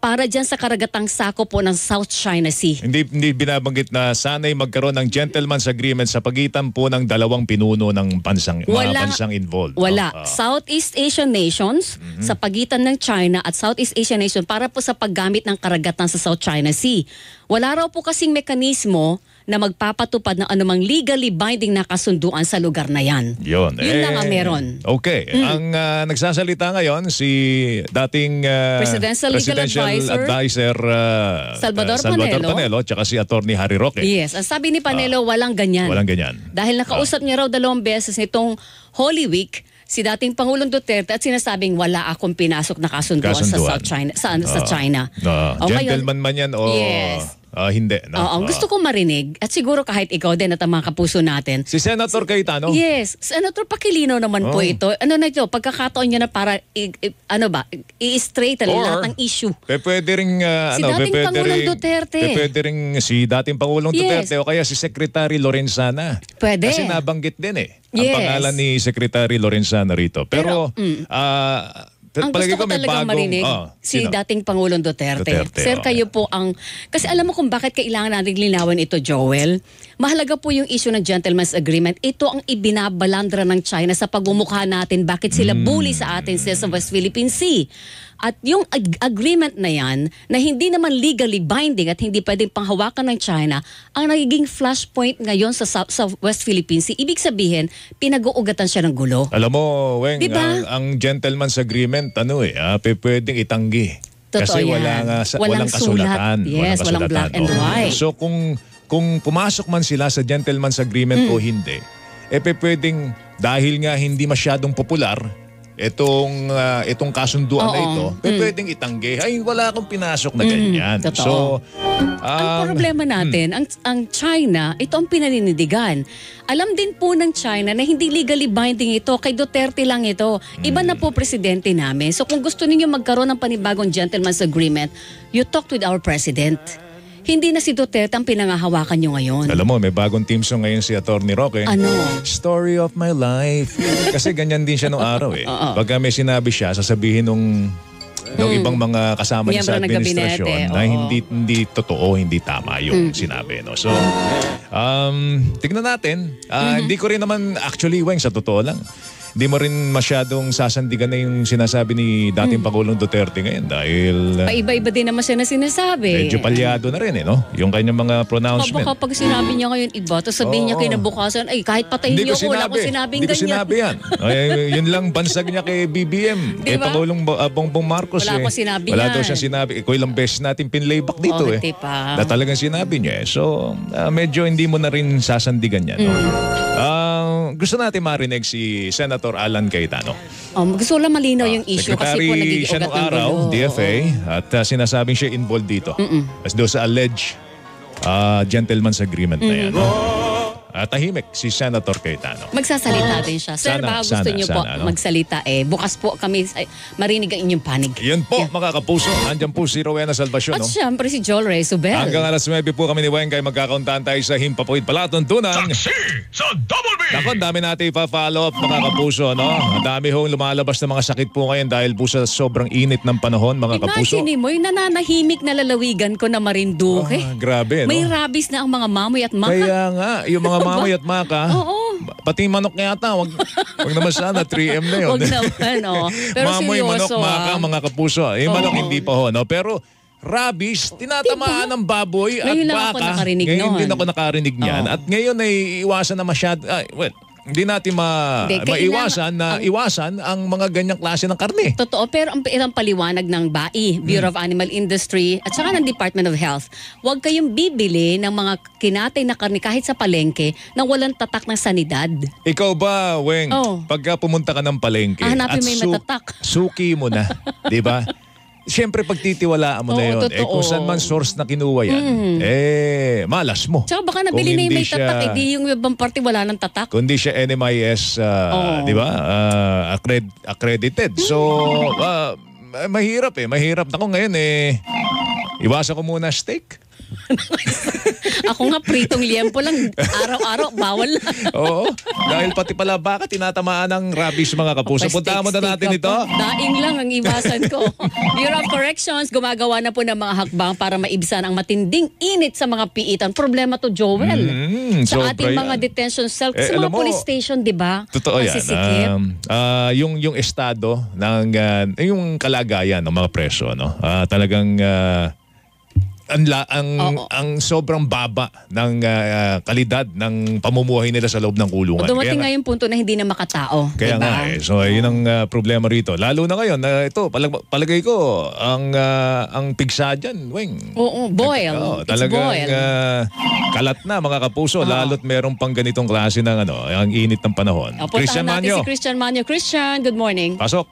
S12: para dyan sa karagatang sako po ng South China Sea.
S3: Hindi, hindi binabanggit na sana'y magkaroon ng gentleman's agreement sa pagitan po ng dalawang pinuno ng bansang, mga
S12: Wala.
S3: bansang involved.
S12: Wala.
S3: Oh, oh.
S12: Southeast Asian nations
S3: Mhm.
S12: sa pagitan ng China at Southeast Asian nation para po sa paggamit ng karagatan sa South China Sea. Wala raw po kasing mekanismo na magpapatupad ng anumang legally binding na kasunduan sa lugar na yan.
S3: Yun.
S12: Yun lang ang meron.
S3: Okay.
S12: Mm.
S3: Ang ah, nagsasalita ngayon si dating ah,
S12: Presidential Legal
S3: Presidential
S12: Advisor,
S3: Advisor, ah,
S12: Salvador
S3: ah, Salvador
S12: Panelo.
S3: Panelo tsaka si Attorney Harry Roque.
S12: Yes. Ang sabi ni Panelo, walang ganyan.
S3: Ah. Walang ganyan.
S12: Dahil nakausap niya raw dalawang beses nitong Holy Week si dating Pangulong Duterte at sinasabing wala akong pinasok na kasunduan, sa
S3: Kasunduan.
S12: South China, sa, sa
S3: Ah.
S12: China.
S3: Ah,
S12: O, ngayon-
S3: gentleman man yan o
S12: Yes.
S3: ah, hindi. No?
S12: Oo, ang
S3: Ah.
S12: gusto ko marinig at siguro kahit ikaw din at ang mga kapuso natin.
S3: Si Senator Cayetano?
S12: Yes, Senator Pakilino naman po
S3: Oh.
S12: ito. Ano na ito, pagkakataon niya na para i, i- ano ba, i-straighten
S3: Or,
S12: lahat ng issue.
S3: Pe, pwede ring, ah,
S12: Si
S3: ano, pe,
S12: dating
S3: pwede
S12: Pangulong
S3: ring-
S12: Duterte.
S3: pe, pwede ring si dating Pangulong
S12: Yes.
S3: Duterte o kaya si Secretary Lorenzana.
S12: Pwede.
S3: Kasi nabanggit din eh.
S12: Yes.
S3: Ang pangalan ni Secretary Lorenzana rito. Pero,
S12: mm.
S3: ah,
S12: Ang
S3: palagi
S12: gusto ko
S3: may
S12: talagang
S3: bagong-
S12: marinig,
S3: ah,
S12: si
S3: sino?
S12: dating Pangulong Duterte.
S3: Duterte,
S12: Sir,
S3: okay.
S12: kayo po ang... Kasi alam mo kung bakit kailangan natin linawin ito, Joel? Mahalaga po yung issue ng Gentleman's Agreement. Ito ang ibinabalandra ng China sa pagmumukha natin. Bakit sila
S3: Hmm.
S12: bully sa atin sa West Philippine Sea? At yung ag- agreement na yan, na hindi naman legally binding at hindi pwedeng panghawakan ng China, ang nagiging flashpoint ngayon sa, South, sa West Philippine Sea. Ibig sabihin, pinag-uugatan siya ng gulo.
S3: Alam mo, Weng,
S12: Diba?
S3: ang, ang gentleman's agreement, ano eh, ah, pe, pwedeng itanggi.
S12: Totoo
S3: Kasi wala
S12: yan.
S3: nga, sa,
S12: Walang
S3: walang kasulatan.
S12: sulat. Yes, walang black and
S3: Oo.
S12: white.
S3: So kung kung pumasok man sila sa gentleman's agreement
S12: Mm.
S3: o hindi, eh pe, pwedeng dahil nga hindi masyadong popular itong ah, itong kasunduan na
S12: Oo.
S3: ito, pe,
S12: Mm.
S3: pwedeng itanggi. Ay, wala akong pinasok na
S12: Mm,
S3: ganyan.
S12: totoo.
S3: So,
S12: Ang
S3: um,
S12: problema natin, ang, ang China, ito ang pinanindigan. Alam din po ng China na hindi legally binding ito. Kay Duterte lang ito. Iba na po presidente namin. So kung gusto ninyo magkaroon ng panibagong gentleman's agreement, you talk with our president. Hindi na si Duterte ang pinangahawakan nyo ngayon.
S3: Alam mo, may bagong team song ngayon si Attorney Roque.
S12: Ano?
S3: Story of my life. Kasi ganyan din siya nung araw eh.
S12: Oo.
S3: Pagka may sinabi siya, sasabihin nung nung
S12: Mm.
S3: ibang mga kasama niya sa
S12: Miyembro ng
S3: administrasyon
S12: gabinete,
S3: na
S12: oo.
S3: hindi hindi totoo, hindi tama yung
S12: Mm.
S3: sinabi. No? So, um, tignan natin. Ah,
S12: Mhm.
S3: Hindi ko rin naman, actually, Weng, sa totoo lang, hindi mo rin masyadong sasandigan na yung sinasabi ni dating
S12: Mm.
S3: Pangulong Duterte ngayon dahil ah,
S12: Paiba-iba din naman siya na sinasabi.
S3: medyo palyado na rin eh, no? Yung kanyang mga pronouncement.
S12: Kapag, kapag sinabi niya ngayon iba, tapos sabihin niya
S3: Oo.
S12: kinabukasan, ay kahit patayin
S3: Hindi
S12: niyo
S3: ko
S12: ako, wala
S3: sinabi.
S12: akong sinabing
S3: Hindi ko
S12: ganyan.
S3: sinabi yan. Ay, yun lang bansag niya kay B B M. Kay
S12: Diba?
S3: Pangulong Bo- ah, Bongbong Marcos.
S12: Wala
S3: eh.
S12: akong sinabi
S3: Wala
S12: yan.
S3: daw siya sinabi. Ikaw ilang beses natin pinlayback dito
S12: Oh,
S3: eh.
S12: di pa.
S3: Na talagang sinabi niya eh. So, ah, medyo hindi mo na rin sasandigan yan. No?
S12: Mm.
S3: Ah, gusto natin marinig si Senator Alan Cayetano.
S12: Um, gusto ko lang malinaw yung issue kasi po
S3: Secretary
S12: nagiging
S3: siya
S12: ugat
S3: nung
S12: ng
S3: araw,
S12: gulo.
S3: D F A, at ah, sinasabing siya involved dito. As doon sa alleged ah, gentleman's agreement na yan. At tahimik si Senator Cayetano.
S12: Magsasalita din siya. Sir,
S3: Sana,
S12: baka gusto
S3: sana,
S12: niyo po
S3: sana, ano?
S12: magsalita eh. Bukas po kami ay, marinig ang inyong panig.
S3: Yan po, mga kapuso. Andyan po si Rowena Salvacion.
S12: At
S3: No?
S12: syempre si Joel Rezubel.
S3: Hanggang alas nuwebe po kami ni Weng kay magkakauntaan tayo sa Himpapawid Palatuntunan. Saksi
S2: sa Double B!
S3: Ako, ang dami natin ipa-follow up, mga kapuso. No? Ang dami hong lumalabas na mga sakit po ngayon dahil po sa sobrang init ng panahon, mga kapuso.
S12: Imagine mo, yung nananahimik na lalawigan ko na Marinduque.
S3: Ah, grabe, no?
S12: May rabies na ang mga mamoy at maka.
S3: Kaya nga, yung mga mamoy at maka,
S12: Oo.
S3: pati yung manok yata, wag, wag naman sana, three M na yun.
S12: Wag naman, oh. Pero
S3: Mamoy, manok,
S12: seryoso,
S3: maka,
S12: ah.
S3: mga kapuso. Yung manok
S12: Oo.
S3: hindi pa ho, no? Pero rabies, tinatamaan ng baboy at
S12: Ngayon lang ako
S3: baka.
S12: nakarinig
S3: Ngayon
S12: noon.
S3: din ako nakarinig niyan.
S12: Oo.
S3: At ngayon ay iwasan na masyado, ay, well, hindi natin ma,
S12: Hindi,
S3: maiwasan
S12: kailangan-
S3: na
S12: ang-
S3: iwasan ang mga ganyang klase ng karne.
S12: Totoo, pero ang ang paliwanag ng B A I, Bureau of Animal Industry, at saka ng Department of Health, huwag kayong bibili ng mga kinatay na karne kahit sa palengke na walang tatak ng sanidad.
S3: Ikaw ba, Weng,
S12: Oh.
S3: pagka pumunta ka ng palengke
S12: Ah, hanapin
S3: at
S12: mo yung
S3: su-
S12: matatak.
S3: suki mo na, di ba? Siyempre pagtitiwalaan mo na
S12: Oo,
S3: yun. Eh
S12: totoo.
S3: kung saan man source na kinuha yan,
S12: Mm.
S3: eh malas mo.
S12: Tsaka baka
S3: Kung
S12: nabili na yung
S3: hindi
S12: may tatak,
S3: siya-
S12: eh, di yung ibang party wala ng tatak.
S3: Kundi siya N M I S,
S12: Oo.
S3: uh, di ba? Uh, accred- accredited. So, uh, mahirap eh. Mahirap. Ako ngayon eh, iwasan ko muna steak.
S12: Ako nga, pritong liempo lang. Araw-araw, bawal na.
S3: Oo. Dahil pati pala, bakit tinatamaan ng rabies mga kapuso? Puntahan mo na natin ito.
S12: Daing lang ang iwasan ko. Bureau of Corrections, gumagawa na po ng mga hakbang para maibsan ang matinding init sa mga piitan. Problema to, Joel.
S3: Mm,
S12: sa ating
S3: yan.
S12: mga detention cell.
S3: Eh,
S12: sa mga
S3: alam mo,
S12: police station, di ba?
S3: Totoo yan. Um, uh, yung, yung estado, ng, uh, yung kalagayan ng mga preso, no? Uh, talagang... Uh, ang ang, ang sobrang baba ng uh, kalidad ng pamumuhay nila sa loob ng kulungan.
S12: O dumating
S3: kaya
S12: nga yung punto na hindi na makatao.
S3: Kaya
S12: diba?
S3: nga eh. So yun ang uh, problema rito. Lalo na ngayon, uh, ito, palag palagay ko, ang uh, ang pigsa dyan, Weng.
S12: Oo, boil.
S3: Oh,
S12: It's
S3: talagang
S12: boil.
S3: uh, kalat na mga kapuso,
S12: Oh.
S3: lalo't meron pang ganitong klase ng ano, ang init ng panahon.
S12: O,
S3: Christian
S12: natin
S3: Manyo.
S12: si Christian Manyo. Christian, good morning.
S3: Pasok.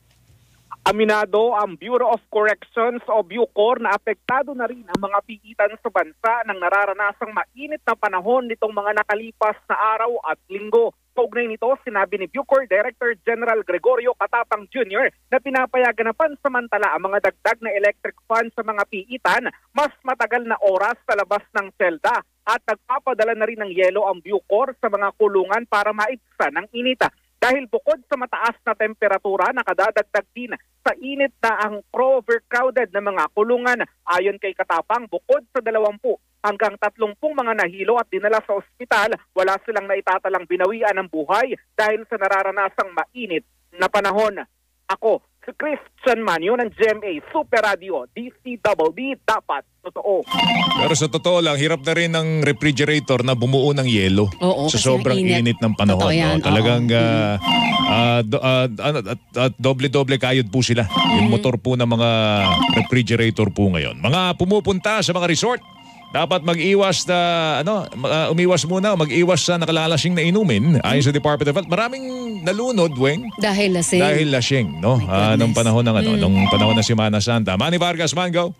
S1: Aminado ang Bureau of Corrections o Bucor na apektado na rin ang mga piitan sa bansa ng nararanasang mainit na panahon nitong mga nakalipas na araw at linggo. Kaugnay nito, sinabi ni Bucor Director General Gregorio Catapang Junior na pinapayagan na pansamantala ang mga dagdag na electric fan sa mga piitan mas matagal na oras sa labas ng selda at nagpapadala na rin ng yelo ang Bucor sa mga kulungan para maibsan ang inita. Dahil bukod sa mataas na temperatura, nakadadagdag din sa init na ang overcrowded na mga kulungan. Ayon kay Katapang, bukod sa dalawampu hanggang tatlumpung mga nahilo at dinala sa ospital, wala silang naitatalang binawian ng buhay dahil sa nararanasang mainit na panahon. Ako, si Christian Manyo ng G M A Super Radio, D C B B, dapat totoo.
S3: Pero sa totoo lang, hirap na rin ng refrigerator na bumuo ng yelo.
S12: Oo,
S3: sa
S12: kasi
S3: sobrang
S12: init.
S3: init ng panahon.
S12: Totoo yan,
S3: No? Talagang
S12: oo.
S3: uh, uh, do, uh, ano, at, at doble-doble kayod po sila. Yung motor po ng mga refrigerator po ngayon. Mga pumupunta sa mga resort, dapat mag-iwas na, ano, uh, umiwas muna, mag-iwas sa nakalalasing na inumin. Ayon sa Department of Health, maraming nalunod, Weng.
S12: Dahil lasing.
S3: Dahil lasing, no? Uh, nung panahon ng, ano,
S12: Mm.
S3: nung panahon ng Semana Santa. Manny Vargas, Mango.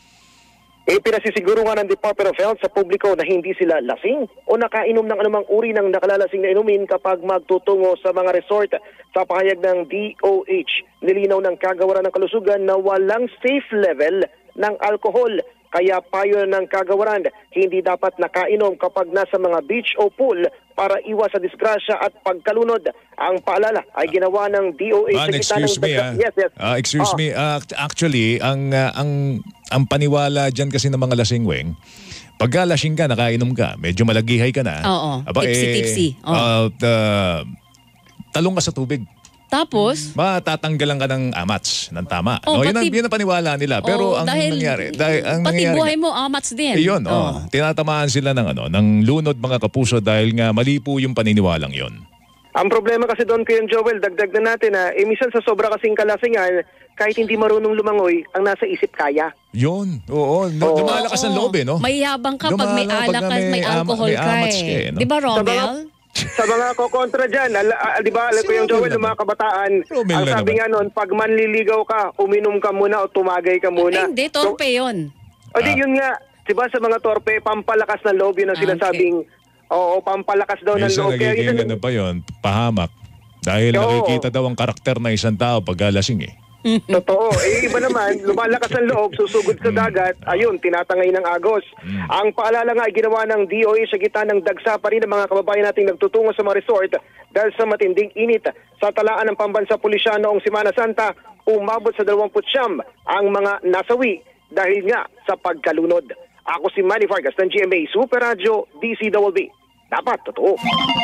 S23: E pinasisiguro nga ng Department of Health sa publiko na hindi sila lasing o nakainom ng anumang uri ng nakalalasing na inumin kapag magtutungo sa mga resort. Sa pahayag ng D O H, nilinaw ng Kagawaran ng Kalusugan na walang safe level ng alcohol. Kaya payo ng Kagawaran, hindi dapat nakainom kapag nasa mga beach o pool para iwas sa disgrasya at pagkalunod. Ang paalala ay ginawa ng D O H
S3: Man,
S23: sa gitna
S3: excuse
S23: ng
S3: me,
S23: dagdag-
S3: ah.
S23: Yes, yes.
S3: Ah, excuse
S23: Ah.
S3: me. Ah, actually, ang ah, ang ang paniwala diyan kasi ng mga lasing, Weng, pagka lasing ka, nakainom ka, medyo malagihay ka na.
S12: Oo.
S3: Aba,
S12: Tipsy-tipsy. Oo.
S3: ah, ah, talong ka sa tubig.
S12: Tapos,
S3: Matatanggalan ka ng amats ng tama.
S12: Oh,
S3: no, yun, ang,
S12: pati-
S3: yun ang paniwala nila. Pero
S12: Oh,
S3: ang
S12: dahil
S3: nangyari, dahil ang
S12: pati
S3: nangyari,
S12: buhay mo, amats din.
S3: eh, yun, oh. tinatamaan sila ng ano, ng lunod mga kapuso dahil nga mali po yung paniniwalang yun.
S23: Ang problema kasi doon, Kuya Joel, dagdag na natin na eh, minsan sa sobra kasing kalasingan, kahit hindi marunong lumangoy, ang nasa isip kaya.
S3: Yun, oo. No,
S23: Oo.
S3: lumalakas ang loob eh, no?
S12: May yabang ka pag may
S3: Lumalakas
S12: alak
S3: pagka
S12: ka, may,
S3: may ama-
S12: alcohol
S3: may
S12: ka
S3: amats ka
S12: eh.
S3: eh, no?
S12: Di ba,
S23: Sa mga,
S12: Romel?
S23: sa mga kokontra dyan, al- al- di ba, alam ko yung Joel, ng mga kabataan,
S3: Romel
S23: ang
S3: na
S23: sabi
S3: naman.
S23: nga noon, pag manliligaw ka, uminom ka muna o tumagay ka muna.
S12: Ay, hindi, torpe yun.
S23: O di, yun nga, di ba sa mga torpe, pampalakas ng loob yun ang sinasabing, oo, pampalakas daw ng
S3: Minsan
S23: loob. Kaya
S3: nagiging
S23: yun,
S3: ano pa yun, pahamak. Dahil
S23: Oo.
S3: nakikita daw ang karakter na isang tao pag lasing eh.
S23: Totoo. Eh, iba naman, lumalakas ang loob, susugod sa dagat, ayun, tinatangay ng agos. Ang paalala nga ay ginawa ng D O A sa gitna ng dagsa pa rin ng mga kababayan nating nagtutungo sa mga resort dahil sa matinding init. Sa talaan ng pambansa pulisya noong Semana Santa, umabot sa dalawampu't siyam ang mga nasawi dahil nga sa pagkalunod. Ako si Manny Vargas ng G M A Super Radio D C B B. Dapat totoo.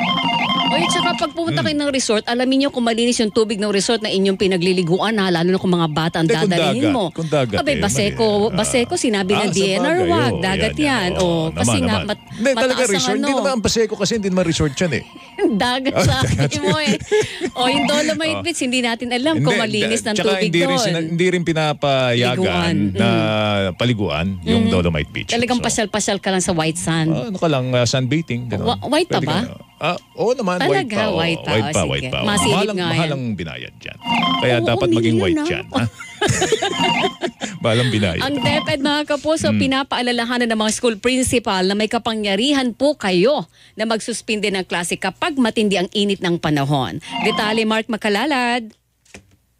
S12: Oy, tsaka pag pumunta kayo ng resort, alamin nyo kung malinis yung tubig ng resort na inyong pinagliliguan, ha? Lalo na kung mga bata ang
S3: Hindi, kung
S12: dadalhin
S3: dagat.
S12: mo.
S3: Kung dagat
S12: Abay,
S3: eh,
S12: Baseco,
S3: mali.
S12: Baseco, sinabi
S3: Ah,
S12: ng D N R,
S3: sabagay,
S12: wag,
S3: oo,
S12: dagat
S3: yan,
S12: yan.
S3: yan. Oo,
S12: Oh, kasi
S3: naman,
S12: nga,
S3: naman.
S12: mat,
S3: Hindi, talaga
S12: mataas ang
S3: resort. Hindi
S12: ano.
S3: naman ang Paseco kasi hindi naman resort yan eh.
S12: Dagat sa akin mo eh. O, yung Dolomite Beach, hindi natin alam kung malinis ng
S3: tsaka
S12: tubig
S3: hindi rin,
S12: doon.
S3: sina- hindi rin pinapayagan
S12: Liguan.
S3: na paliguan yung
S12: Mm.
S3: Dolomite Beach.
S12: Talagang
S3: So,
S12: pasyal-pasyal ka lang sa white sand.
S3: ano ka lang, uh, sunbathing. ganun.
S12: Wa- white pa
S3: Pwede
S12: ba?
S3: ka- Ah, oo naman, white
S12: Talaga,
S3: pa. oo,
S12: white pa.
S3: White
S12: O,
S3: pa,
S12: sige.
S3: white pa.
S12: Masilip
S3: Mahalang,
S12: nga yan.
S3: mahalang binayad dyan. Kaya
S12: Oo,
S3: dapat maging
S12: million
S3: white
S12: na.
S3: dyan. Ha? Mahalang binayad.
S12: Ang DepEd mga kapuso,
S3: Hmm.
S12: pinapaalalahanan ng mga school principal na may kapangyarihan po kayo na magsuspinde ng klase kapag matindi ang init ng panahon. Detalye Mark Makalalad.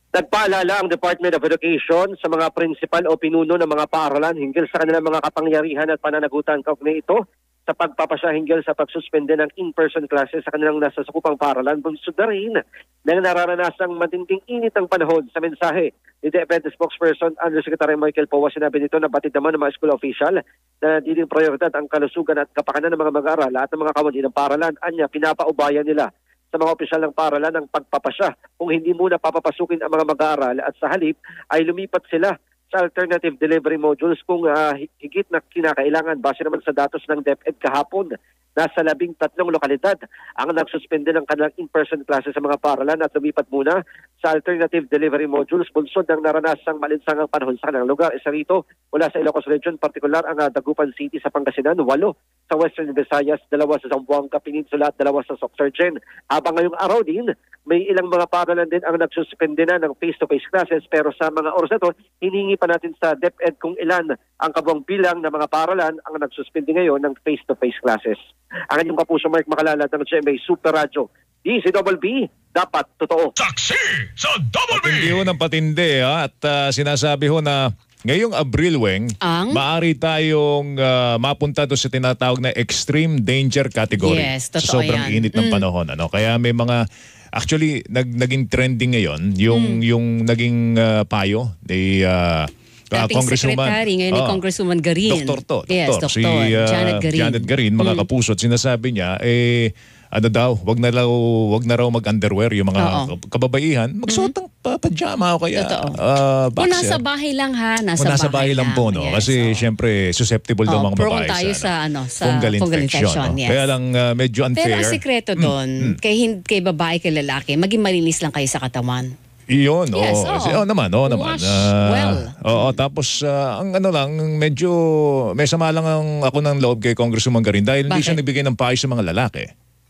S23: Nagpaalala ang Department of Education sa mga prinsipal o pinuno ng mga paaralan hinggil sa kanilang mga kapangyarihan at pananagutan kaugnay ito sa pagpapasya hinggil sa pagsuspende ng in-person classes sa kanilang nasasakupang paaralan. Bunsod na rin ng nararanasang matinding init ng panahon. Sa mensahe ni D E P E D spokesperson Undersecretary Michael Powa, sinabi nito na batid naman ng mga school official na nagiging prioridad ang kalusugan at kapakanan ng mga mag-aaral at ng mga kawani ng paaralan. Anya, pinapaubayan nila sa mga opisyal ng paaralan ng pagpapasya kung hindi muna papapasukin ang mga mag-aaral at sa halip ay lumipat sila sa alternative delivery modules kung uh, higit na kinakailangan. Base naman sa datos ng DepEd kahapon, nasa labing tatlong lokalidad ang nagsuspende ng kanilang in-person classes sa mga paaralan at lumipat muna sa alternative delivery modules. Bunsod ng naranasang malinsangang panahon sa kanilang lugar. Isa rito mula sa Ilocos Region, partikular ang uh, Dagupan City sa Pangasinan, walo sa Western Visayas, dalawa sa Zamboanga Peninsula at dalawa sa Soccergen. Habang ngayong araw din, may ilang mga paaralan din ang nagsuspende na ng face-to-face classes, pero sa mga oras na ito, hiningi pa natin sa DepEd kung ilan ang kabuang bilang ng mga paaralan ang nagsuspende ngayon ng face-to-face classes. Ang inyong kapuso Mark Makalala ng G M A Super Radio, D C B B, dapat totoo.
S10: Saksi sa Double B!
S3: Patindi ho ng patindi ha? At uh, sinasabi ho na ngayong Abril, Weng,
S12: ang?
S3: maaari tayong uh, mapunta doon sa tinatawag na extreme danger category.
S12: Yes, totoo
S3: sa sobrang
S12: yan.
S3: init ng
S12: Mm.
S3: panahon. Ano? Kaya may mga, actually, nag, naging trending ngayon, yung,
S12: Mm.
S3: yung naging uh, payo ni uh, uh,
S12: Dating
S3: Congresswoman.
S12: secretary, ngayon ni
S3: Oh.
S12: Congresswoman Garin.
S3: Doktor to. Doktor.
S12: Yes, doktor.
S3: Si uh,
S12: Janet Garin.
S3: Janet Garin, mga
S12: Mm.
S3: kapuso. At sinasabi niya, eh, ano daw, wag na raw, wag na raw mag-underwear yung mga
S12: Oo.
S3: kababaihan. Magsuot ng pa- pajama o kaya
S12: Totoo.
S3: uh,
S12: Kung
S3: boxer.
S12: nasa bahay lang ha, nasa,
S3: Kung nasa bahay lang po, no?
S12: Yes,
S3: Kasi syempre, susceptible daw
S12: Oh,
S3: mga
S12: prone
S3: babae
S12: tayo
S3: sa,
S12: sa, ano, sa
S3: fungal
S12: fungal
S3: infection.
S12: infection,
S3: no?
S12: yes.
S3: Kaya lang uh, medyo unfair.
S12: Pero ang sikreto doon, kay, hin- kay babae, kay lalaki, maging malinis lang kayo sa katawan.
S3: Iyon,
S12: Yes,
S3: oo.
S12: oo.
S3: Kasi, oh, naman, oo naman.
S12: Wash
S3: Ah,
S12: well.
S3: Oo, tapos ah, ang ano lang, medyo may sama lang ang ako ng loob kay Congresswoman Garin dahil hindi
S12: Bakit?
S3: siya nagbigay ng payo sa mga lalaki.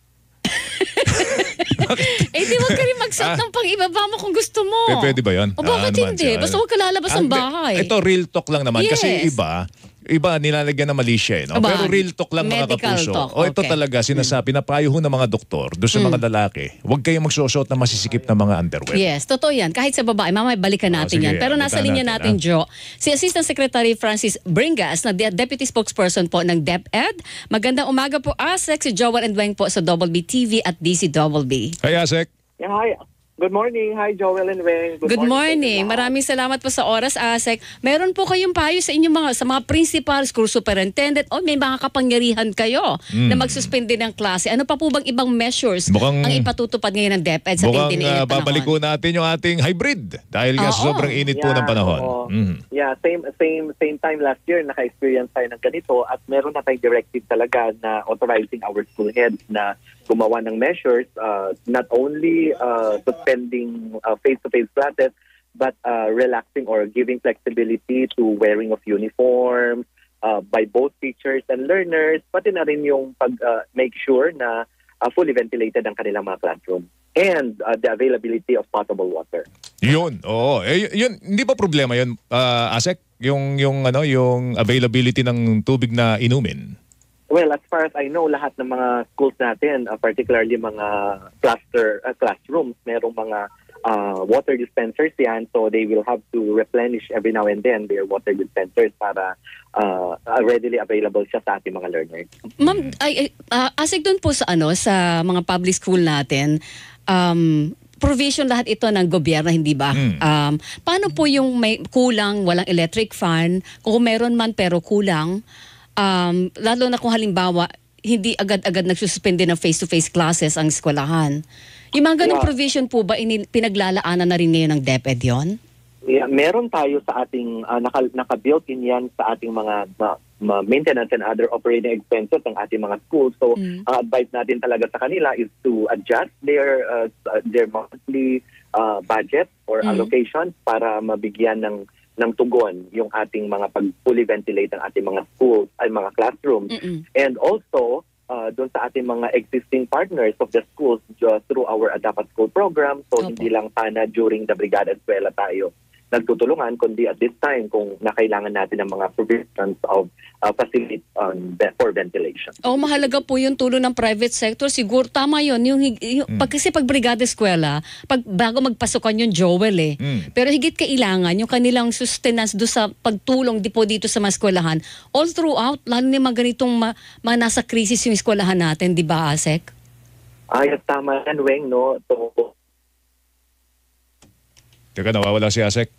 S12: Eh di wag ka rin magsuot ng pang-ibaba mo kung gusto mo.
S3: Eh, pwede ba yun?
S12: O bakit
S3: Ah, naman
S12: hindi?
S3: siya.
S12: Basta huwag ka lalabas ng
S3: Ang-
S12: bahay.
S3: Ito, real talk lang naman. Kasi
S12: Yes.
S3: iba, iba nilalagyan ng mali siya. Eh, no?
S12: Aba,
S3: Pero real talk lang mga
S12: medical
S3: kapuso.
S12: talk,
S3: O ito
S12: okay.
S3: talaga, sinasabi na payo ho ng mga doktor doon sa
S12: Mm.
S3: mga lalaki, huwag kayong magsusuot na masisikip na mga underwear.
S12: Yes, totoo yan. Kahit sa babae, mamaya balikan natin
S3: sige,
S12: yan. Pero nasa
S3: balikan
S12: linya
S3: natin,
S12: natin, Jo, si Assistant Secretary Francis Bringas, na de- Deputy Spokesperson po ng DepEd. Magandang umaga po, Asek, si Joel and Weng po sa Double B T V at D C Double B.
S3: Hey, Asek.
S5: Yeah, hi. Good morning. Hi, Joel and Weng.
S12: Good morning. Maraming salamat po sa oras, Asek. Meron po kayong payo sa inyong mga sa mga principal, school superintendent o may mga kapangyarihan kayo
S3: Mm.
S12: na magsuspende ng klase. Ano pa po bang ibang measures
S3: Mukhang-
S12: ang ipatutupad ngayon ng DepEd sa
S3: Mukhang
S12: tindi
S3: uh,
S12: ng
S3: babalik
S12: panahon?
S3: ko natin yung ating hybrid dahil nga
S5: Oo.
S3: sobrang init po ng panahon.
S5: oo.
S3: Mhm.
S5: Yeah, same same same time last year naka-experience tayo ng ganito at meron na tayong directive talaga na authorizing our school heads na gumawa ng measures, uh, not only uh, suspending uh, face-to-face classes but uh, relaxing or giving flexibility to wearing of uniform uh, by both teachers and learners, pati na rin yung pag uh, make sure na uh, fully ventilated ang kanilang mga classroom and uh, the availability of potable water.
S3: Yun, oo. Eh, y- yun, hindi ba problema yun, uh, Asek? Yung, yung, ano, yung availability ng tubig na inumin?
S5: Well, as far as I know, lahat ng mga schools natin, uh, particularly mga cluster uh, classrooms, merong mga uh, water dispensers yan. So they will have to replenish every now and then their water dispensers para uh, uh, readily available siya sa ating mga learners.
S12: Ma'am, ay, ay, ah, asik doon po sa ano sa mga public school natin, um, provision lahat ito ng gobyerno, hindi ba? Um, paano po yung may kulang, walang electric fan, kung meron man pero kulang, um, lalo na kung halimbawa, hindi agad-agad nagsususpende ng face-to-face classes ang eskwelahan. Yung mga ganong
S5: Yeah.
S12: provision po ba, ini- pinaglalaanan na rin ngayon ng DepEd yun?
S5: Yeah, meron tayo sa ating, uh, naka, naka-built in yan sa ating mga ma, ma- maintenance and other operating expenses ng ating mga schools. So,
S12: Mm.
S5: ang advice natin talaga sa kanila is to adjust their uh, their monthly uh, budget or
S12: Mm.
S5: allocations para mabigyan ng ng tugon yung ating mga pag fully ventilate ang ating mga schools ay mga classrooms.
S12: Mm-mm.
S5: And also, uh, doon sa ating mga existing partners of the schools just through our Adapt at School program. So,
S12: Opo.
S5: hindi lang sana during the Brigada Eskwela tayo nagtutulungan, kundi at this time kung nakailangan natin ng mga provisions of uh, facilities um, for ventilation.
S12: Oh, mahalaga po yung tulong ng private sector. Siguro tama yun. Yung, yung, mm. pag, kasi pag brigada eskwela, pag, bago magpasukan yung Joel eh. Mm. Pero higit kailangan yung kanilang sustenance do sa pagtulong di po dito sa mga eskwelahan. All throughout, lalo na mga ganitong ma, mga nasa krisis yung eskwelahan natin, di ba, Asek?
S5: Ay, tama yan, Weng, no? So,
S3: Teka, nawawala si Asek.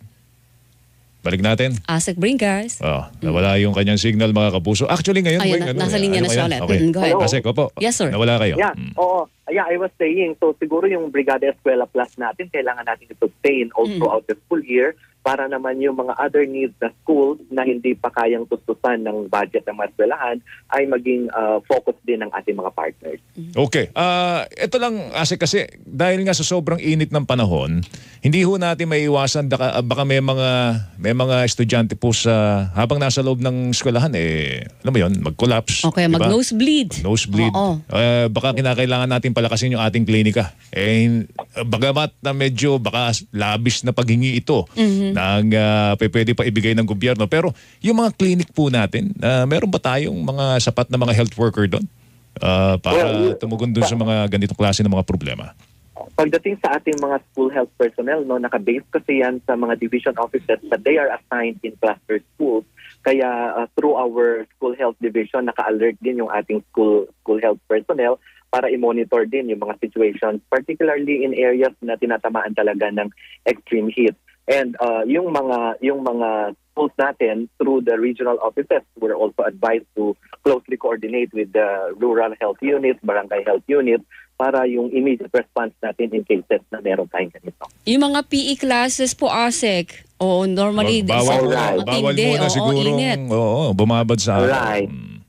S3: Balik natin.
S12: Asek Bringas.
S3: Oh, nawala yung kanyang signal, mga kapuso. Actually, ngayon,
S12: Ayun,
S3: Weng,
S12: na,
S3: ano,
S12: nasa linya
S3: ano
S12: na siya ulit.
S3: Okay.
S12: Mm, go ahead.
S3: Asek, opo.
S12: Yes, sir.
S3: Nawala kayo.
S5: Yeah,
S3: mm.
S5: oo. Yeah, I was saying, so siguro yung Brigada Eskwela Plus natin, kailangan natin i-sustain all
S12: Mm.
S5: throughout the school year para naman yung mga other needs na schools na hindi pa kayang tustusan ng budget ng mga eskwelahan ay maging uh, focus din ng ating mga partners.
S3: Okay. Uh, ito lang, Asek, kasi dahil nga sa sobrang init ng panahon, hindi ho natin maiiwasan, baka, baka may mga may mga estudyante po sa habang nasa loob ng eskwelahan, eh, alam mo yun, mag-collapse.
S12: Okay,
S3: diba?
S12: mag-nosebleed.
S3: Nosebleed.
S12: Oo.
S3: Uh, baka kinakailangan natin palakasin yung ating klinika. Eh, bagamat na medyo baka labis na paghingi ito,
S12: Mhm.
S3: na uh, pwede pa ibigay ng gobyerno. Pero yung mga clinic po natin, uh, meron ba tayong mga sapat na mga health worker doon? Uh, para
S5: Well,
S3: tumugon doon sa mga ganitong klase ng mga problema?
S5: Pagdating sa ating mga school health personnel, no, naka-base kasi yan sa mga division officers but they are assigned in cluster schools. Kaya uh, through our school health division, naka-alert din yung ating school school health personnel para i-monitor din yung mga situations, particularly in areas na tinatamaan talaga ng extreme heat. And uh, yung mga yung mga schools natin through the regional offices, we're also advised to closely coordinate with the rural health units, barangay health units, para yung immediate response natin in cases na meron tayong ganito.
S12: Yung mga P E classes po, Asek, o normally
S3: Bawal,
S12: sa
S3: bawal, bawal
S12: matindi,
S3: muna
S12: oo,
S3: sigurong
S12: init.
S3: oo, bumabad sa araw.
S5: Right.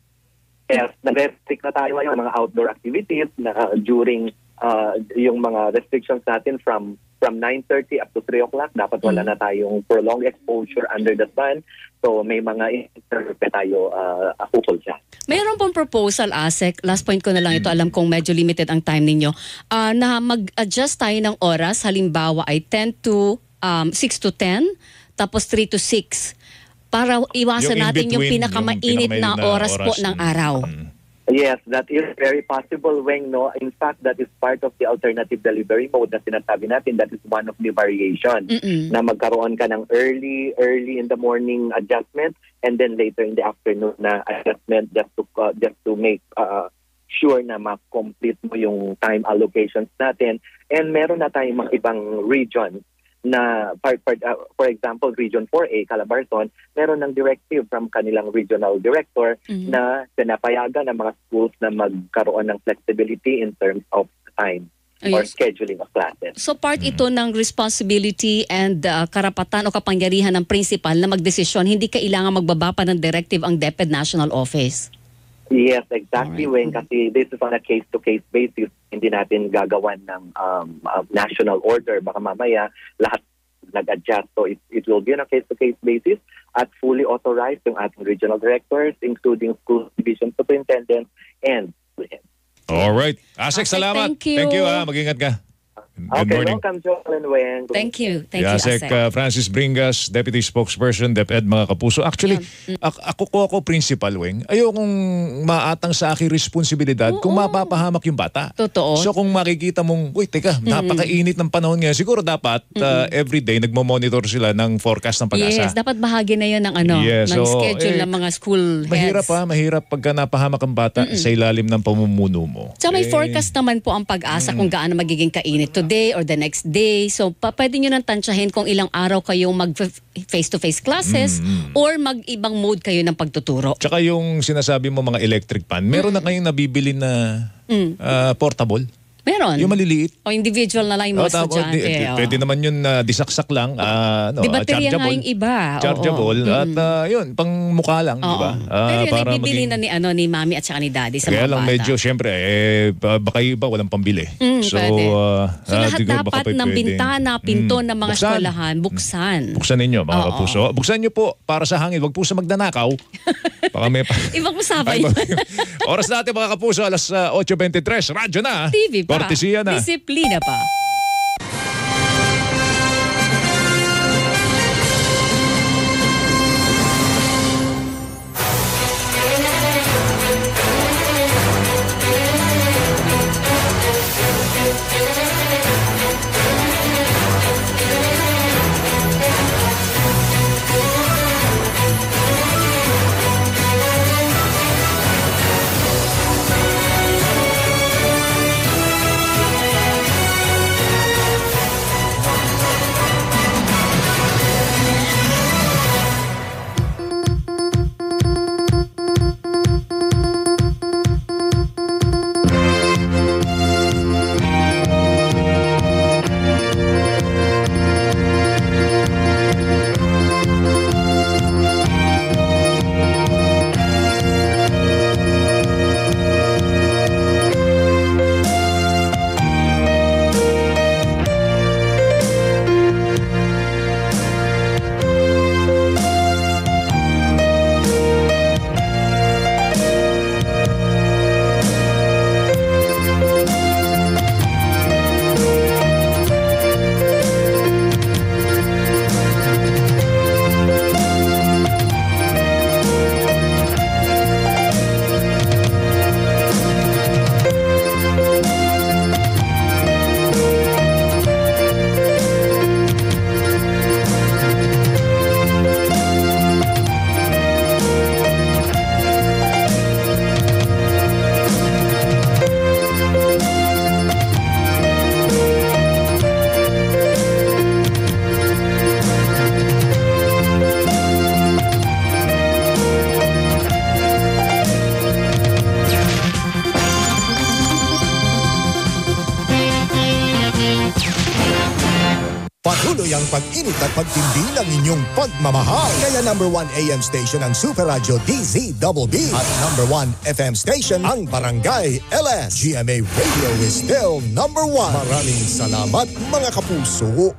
S5: Yes, nag-restrict na tayo ngayon mga outdoor activities na uh, during uh, yung mga restrictions natin from from nine thirty up to three o'clock. Dapat wala na tayong prolonged exposure under the sun. So may mga interview tayo uh, ukol siya.
S12: Mayroon pong proposal, Asek. Last point ko na lang ito. Alam kong medyo limited ang time ninyo. Uh, na mag-adjust tayo ng oras. Halimbawa ay ten to six to ten, tapos three to six. Para iwasan
S3: Yung
S12: natin yung
S3: in-between,
S12: pinakamainit
S3: yung
S12: na
S3: pinakamainit na
S12: oras, po
S3: oras.
S12: ng araw.
S5: Yes, that is very possible, Weng, no? In fact, that is part of the alternative delivery mode na sinasabi natin. That is one of the variation
S12: Mm-mm.
S5: na magkaroon ka ng early, early in the morning adjustment and then later in the afternoon na adjustment just to, uh, just to make uh, sure na ma-complete mo yung time allocations natin. And meron na tayong mga ibang regions na, part, part, uh, for example, Region four A, Calabarzon, meron ng directive from kanilang regional director
S12: Mhm.
S5: na pinapayagan ng mga schools na magkaroon ng flexibility in terms of time or
S12: Ayos.
S5: scheduling of classes.
S12: So part ito ng responsibility and uh, karapatan o kapangyarihan ng principal na magdesisyon. Hindi kailangan magbaba pa ng directive ang DepEd National Office.
S5: Yes, exactly, Weng, kasi this is on a case-to-case basis. Hindi natin gagawan ng um, uh, national order. Baka mamaya lahat nag-adjust. So it, it will be on a case-to-case basis at fully authorized yung ating regional directors, including school division superintendents and school heads.
S3: All right. Asek, salamat.
S12: thank you.
S3: Thank you, ah. Mag-ingat ka. Good
S5: Okay,
S3: morning.
S5: welcome, Joel and Weng.
S12: Thank you. Thank
S3: Yasek,
S12: you, Asek.
S3: uh, Francis Bringas, Deputy Spokesperson, DepEd, mga kapuso. Actually, ak- ako ko ako principal, Weng. Ayokong maatang sa aking responsibilidad kung mapapahamak yung bata.
S12: Totoo.
S3: So kung makikita mong, uy, teka, napakainit ng panahon ngayon, siguro dapat uh, everyday nagmo-monitor sila ng forecast ng pag-asa.
S12: Yes, dapat bahagi na yun ng ano,
S3: Yes,
S12: ng
S3: oo.
S12: schedule
S3: Eh,
S12: ng mga school heads.
S3: Mahirap pa, mahirap pagka napahamak ang bata sa ilalim ng pamumuno mo.
S12: So may
S3: Eh,
S12: forecast naman po ang pag-asa kung gaano magiging kainit today or the next day. So pa pwede nyo nang tansyahin kung ilang araw kayong mag face-to-face classes or mag-ibang mode kayo ng pagtuturo.
S3: Tsaka yung sinasabi mo mga electric fan, meron na kayong nabibili na
S12: Mm.
S3: ah, portable?
S12: Meron.
S3: Yung maliliit?
S12: O individual na lang yung
S3: Oh,
S12: mga
S3: tama,
S12: estudyante.
S3: di- di-
S12: oh.
S3: pwede naman yun na disaksak lang, ah, ano,
S12: Di
S3: ah,
S12: baterya nga
S3: chargeable.
S12: yung iba. Oo.
S3: Chargeable at ah, yun, pang mukha lang, di
S12: Oo.
S3: ba? Ah,
S12: Pero yun,
S3: para
S12: nagbibili
S3: maging-
S12: na ni, ano, ni mami at saka ni daddy sa
S3: Kaya
S12: mga
S3: lang
S12: bata.
S3: medyo, syempre, eh, ba- baka yung iba walang pambili.
S12: Mm,
S3: so,
S12: pwede.
S3: ah,
S12: So
S3: ah,
S12: lahat
S3: siguro baka
S12: dapat
S3: pa
S12: ng
S3: pwede.
S12: bintana, pinto
S3: Mm.
S12: ng mga
S3: Buksan.
S12: eskwelahan, buksan.
S3: Buksan ninyo, mga
S12: Oo.
S3: kapuso. Buksan nyo po para sa hangin. Wag po sa magnanakaw. Baka may pa...
S12: Ibang usapan
S3: Ay,
S12: yun.
S3: Oras natin, mga kapuso, alas uh, eight twenty-three. Radyo na.
S12: T V pa.
S3: Kortesiya na.
S12: Disiplina pa.
S14: Patuloy ang pag-init at pagtindi ng inyong pagmamahal. Kaya number one A M station ang Super Radio D Z B B at number one F M station ang Barangay L S. G M A Radio is still number one. Maraming salamat mga kapuso.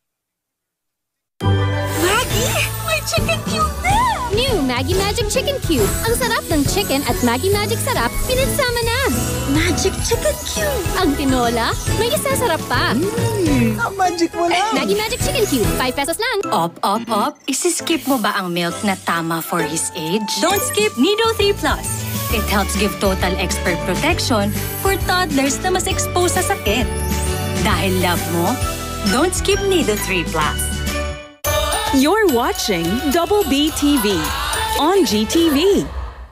S7: Maggie, may chicken cube na! New Maggie Magic Chicken Cube. Ang sarap ng chicken at Maggie Magic Sarap pinagsama na. Magic Chicken Cube. Ang tinola, may isasarap pa.
S21: Mm, ang magic mo lang.
S7: Maggie Magic Chicken Cube. five pesos lang.
S8: Op, op, op. Isi-skip mo ba ang milk na tama for his age? Don't skip Nido three plus. It helps give total expert protection for toddlers na mas exposed sa sakit. Dahil love mo, don't skip Nido three plus.
S28: You're watching Double B T V on G T V.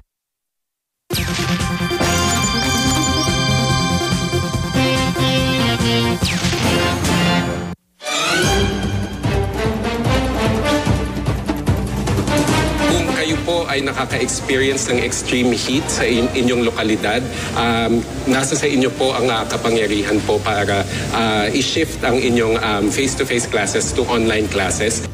S17: Kung kayo po ay nakaka-experience ng extreme heat sa in- inyong lokalidad, um, nasa sa inyo po ang uh, kapangyarihan po para uh, i-shift ang inyong um, face-to-face classes to online classes.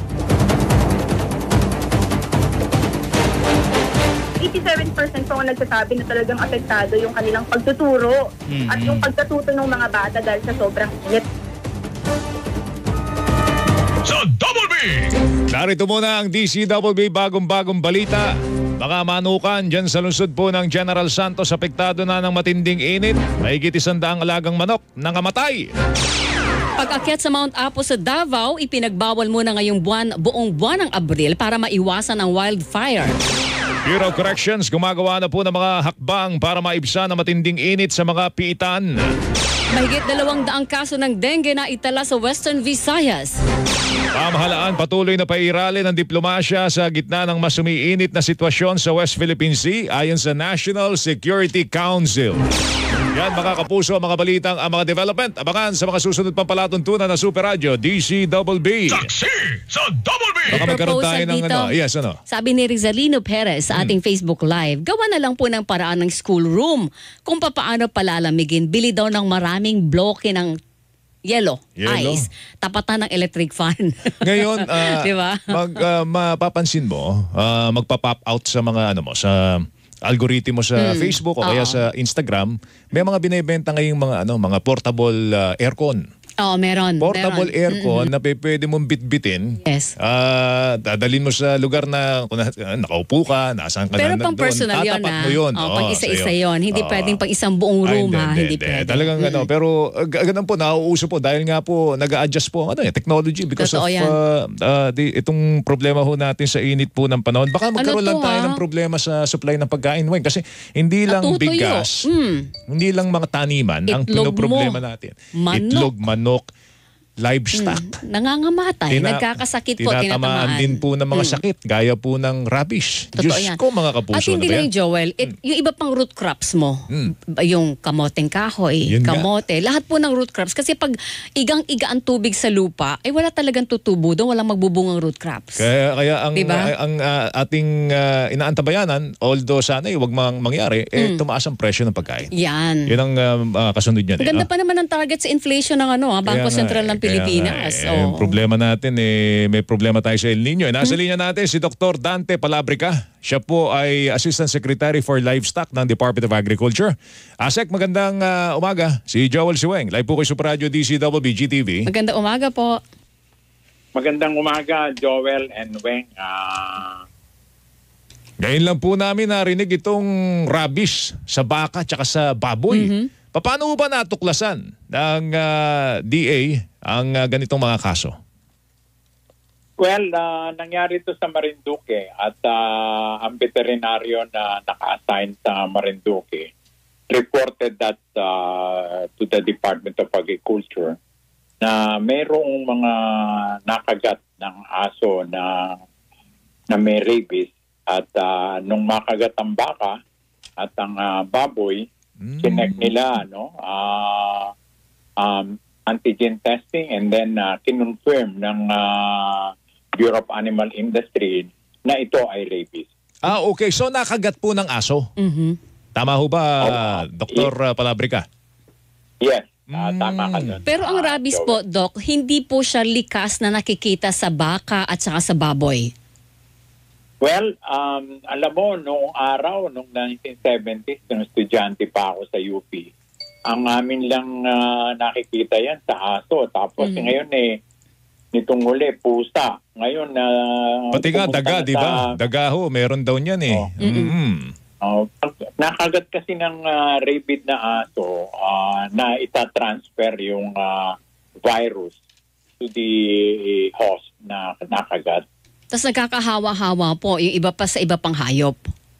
S22: eighty-seven percent po ang nagsasabi na talagang apektado yung kanilang pagtuturo mm-hmm. at yung pagkatuto ng mga bata dahil sa sobrang init.
S3: Sa Double B! Narito muna ang D C Double B bagong-bagong balita. Mga manukan dyan sa lungsod po ng General Santos apektado na ng matinding init. Mahigit isandaang alagang manok nangamatay.
S12: Pag-akyat sa Mount Apo sa Davao, ipinagbawal muna ngayong buwan, buong buwan ng Abril para maiwasan ang wildfire.
S3: Bureau of Corrections gumagawa na po ng mga hakbang para maibsan ang matinding init sa mga piitan.
S12: Mahigit dalawang daang kaso ng dengue na itala sa Western Visayas.
S3: Pamahalaan patuloy na pairalin ng diplomasya sa gitna ng mas umiinit na sitwasyon sa West Philippine Sea ayon sa National Security Council. Yan mga kapuso, mga balitang ang mga development. Abangan sa mga susunod pang palatuntunan na Super Radio D C Double B.
S10: Taxi sa Double B!
S3: Baka magkaroon tayo ng
S12: dito,
S3: ano. Yes, ano?
S12: Sabi ni Rizalino Perez sa ating hmm. Facebook Live, gawa na lang po ng paraan ng school room kung papaano palalamigin. Bili daw ng maraming bloke ng yellow,
S3: Yellow.
S12: ice, tapatan ng electric fan.
S3: Ngayon, uh,
S12: diba?
S3: mag, uh, mapapansin mo, uh, magpa-pop out sa mga ano mo, sa algoritmo sa hmm. Facebook o kaya
S12: Oo.
S3: sa Instagram, may mga binebenta ngayong mga ano, mga portable uh, aircon.
S12: Oo, meron.
S3: Portable
S12: meron.
S3: aircon
S12: Mm-hmm.
S3: na pe- pwede mong bitbitin.
S12: Yes.
S3: Ah, dadalhin mo sa lugar na kung na, nakaupo ka, nasaan ka
S12: Pero
S3: na
S12: pang
S3: doon.
S12: personal yun,
S3: Tatapat
S12: ha?
S3: mo yun.
S12: Oh,
S3: Oo,
S12: pang isa-isa
S3: sa'yo.
S12: yun. Hindi
S3: Oo.
S12: pwedeng pang isang buong room,
S3: Ay,
S12: ha?
S3: hindi,
S12: Hindi,
S3: hindi.
S12: pwede.
S3: Talagang ano, pero uh, ganun po, nauuso po dahil nga po nag-a-adjust po ano, eh, technology because
S12: Totoo
S3: of
S12: yan.
S3: uh, uh, di, itong problema ho natin sa init po ng panahon. Baka magkaroon
S12: Ano to,
S3: lang tayo
S12: ha?
S3: ng problema sa supply ng pagkain. Weng, kasi hindi lang
S12: Natutuyo.
S3: bigas,
S12: Mm.
S3: hindi lang mga taniman ang
S12: Itlog
S3: pinoproblema
S12: mo.
S3: natin.
S12: Manok.
S3: Itlog, manok, livestock.
S12: Mm, nangangamatay,
S3: Tina-
S12: nagkakasakit po,
S3: tinatamaan
S12: tinatamaan.
S3: din po ng mga
S12: Mm.
S3: sakit, gaya po ng rabies.
S12: Totoo
S3: Diyos
S12: yan.
S3: ko mga kapuso.
S12: At hindi
S3: na ba
S12: lang
S3: yan?
S12: yung Joel, it, yung iba pang root crops mo,
S3: Mm.
S12: yung kamoteng kahoy,
S3: Yun nga.
S12: kamote, lahat po ng root crops. Kasi pag igang-iga ang tubig sa lupa, ay wala talagang tutubo doon, walang magbubungang root crops.
S3: Kaya, kaya ang,
S12: Diba?
S3: uh, ang uh, ating uh, inaantabayanan, although sana eh, wag mang mangyari, eh,
S12: Mm.
S3: tumaas ang presyo ng pagkain.
S12: Yan.
S3: Yun ang um, uh, kasunod niyan.
S12: Ang
S3: Eh,
S12: ganda
S3: no?
S12: pa naman ng target sa inflation ng ano, ah, Bangko
S3: Kaya nga,
S12: Sentral ng
S3: eh,
S12: Pilipinas.
S3: kaya nga, eh,
S12: Oh.
S3: Yung problema natin, eh, may problema tayo sa El Nino. Eh, nasa
S12: Hmm?
S3: linya natin si Doctor Dante Palabrica. Siya po ay Assistant Secretary for Livestock ng Department of Agriculture. Asek, magandang uh, umaga. Si Joel Siweng. Live po kay Super Radio D C B G T V.
S12: Magandang umaga po.
S24: Magandang umaga, Joel and Weng. Uh...
S3: Ngayon lang po namin narinig itong rabies sa baka at sa baboy.
S12: Mm-hmm.
S3: Paano ba natuklasan ng uh, D A ang uh, ganitong mga kaso?
S24: Well, uh, nangyari ito sa Marinduque at uh, ang veterinaryo na naka-assign sa Marinduque reported that uh, to the Department of Agriculture na mayroong mga nakagat ng aso na, na may rabies at uh, nung makagat ang baka at ang uh, baboy, mm. chinek nila no, uh, um, antigen testing and then uh, kinonfirm ng uh, Bureau of Animal Industry na ito ay rabies.
S3: Ah, okay. So nakagat po ng aso?
S12: Mm-hmm.
S3: Tama ho ba,
S24: oh,
S3: Doktor Palabrica?
S24: Yes. Ah, tama ka doon.
S12: Pero ang
S24: Ah,
S12: rabies
S24: Joel.
S12: po, Doc, hindi po siya likas na nakikita sa baka at saka sa baboy.
S24: Well, um, alam mo, noong araw, noong nineteen seventies, nung estudyante pa ako sa U P, ang amin lang ah, nakikita yan sa aso. Tapos
S12: Mhm.
S24: ngayon eh, nitong huli, pusa. Ngayon, na
S3: Pati nga daga, di ba? Daga ho, meron daw niyan eh. Mm.
S24: Oh, pag nakagat kasi ng ah, rabid na aso, ah, na itatransfer yung ah, virus to the host na nakagat.
S12: Tapos nagkakahawa-hawa po yung iba pa sa iba pang hayop.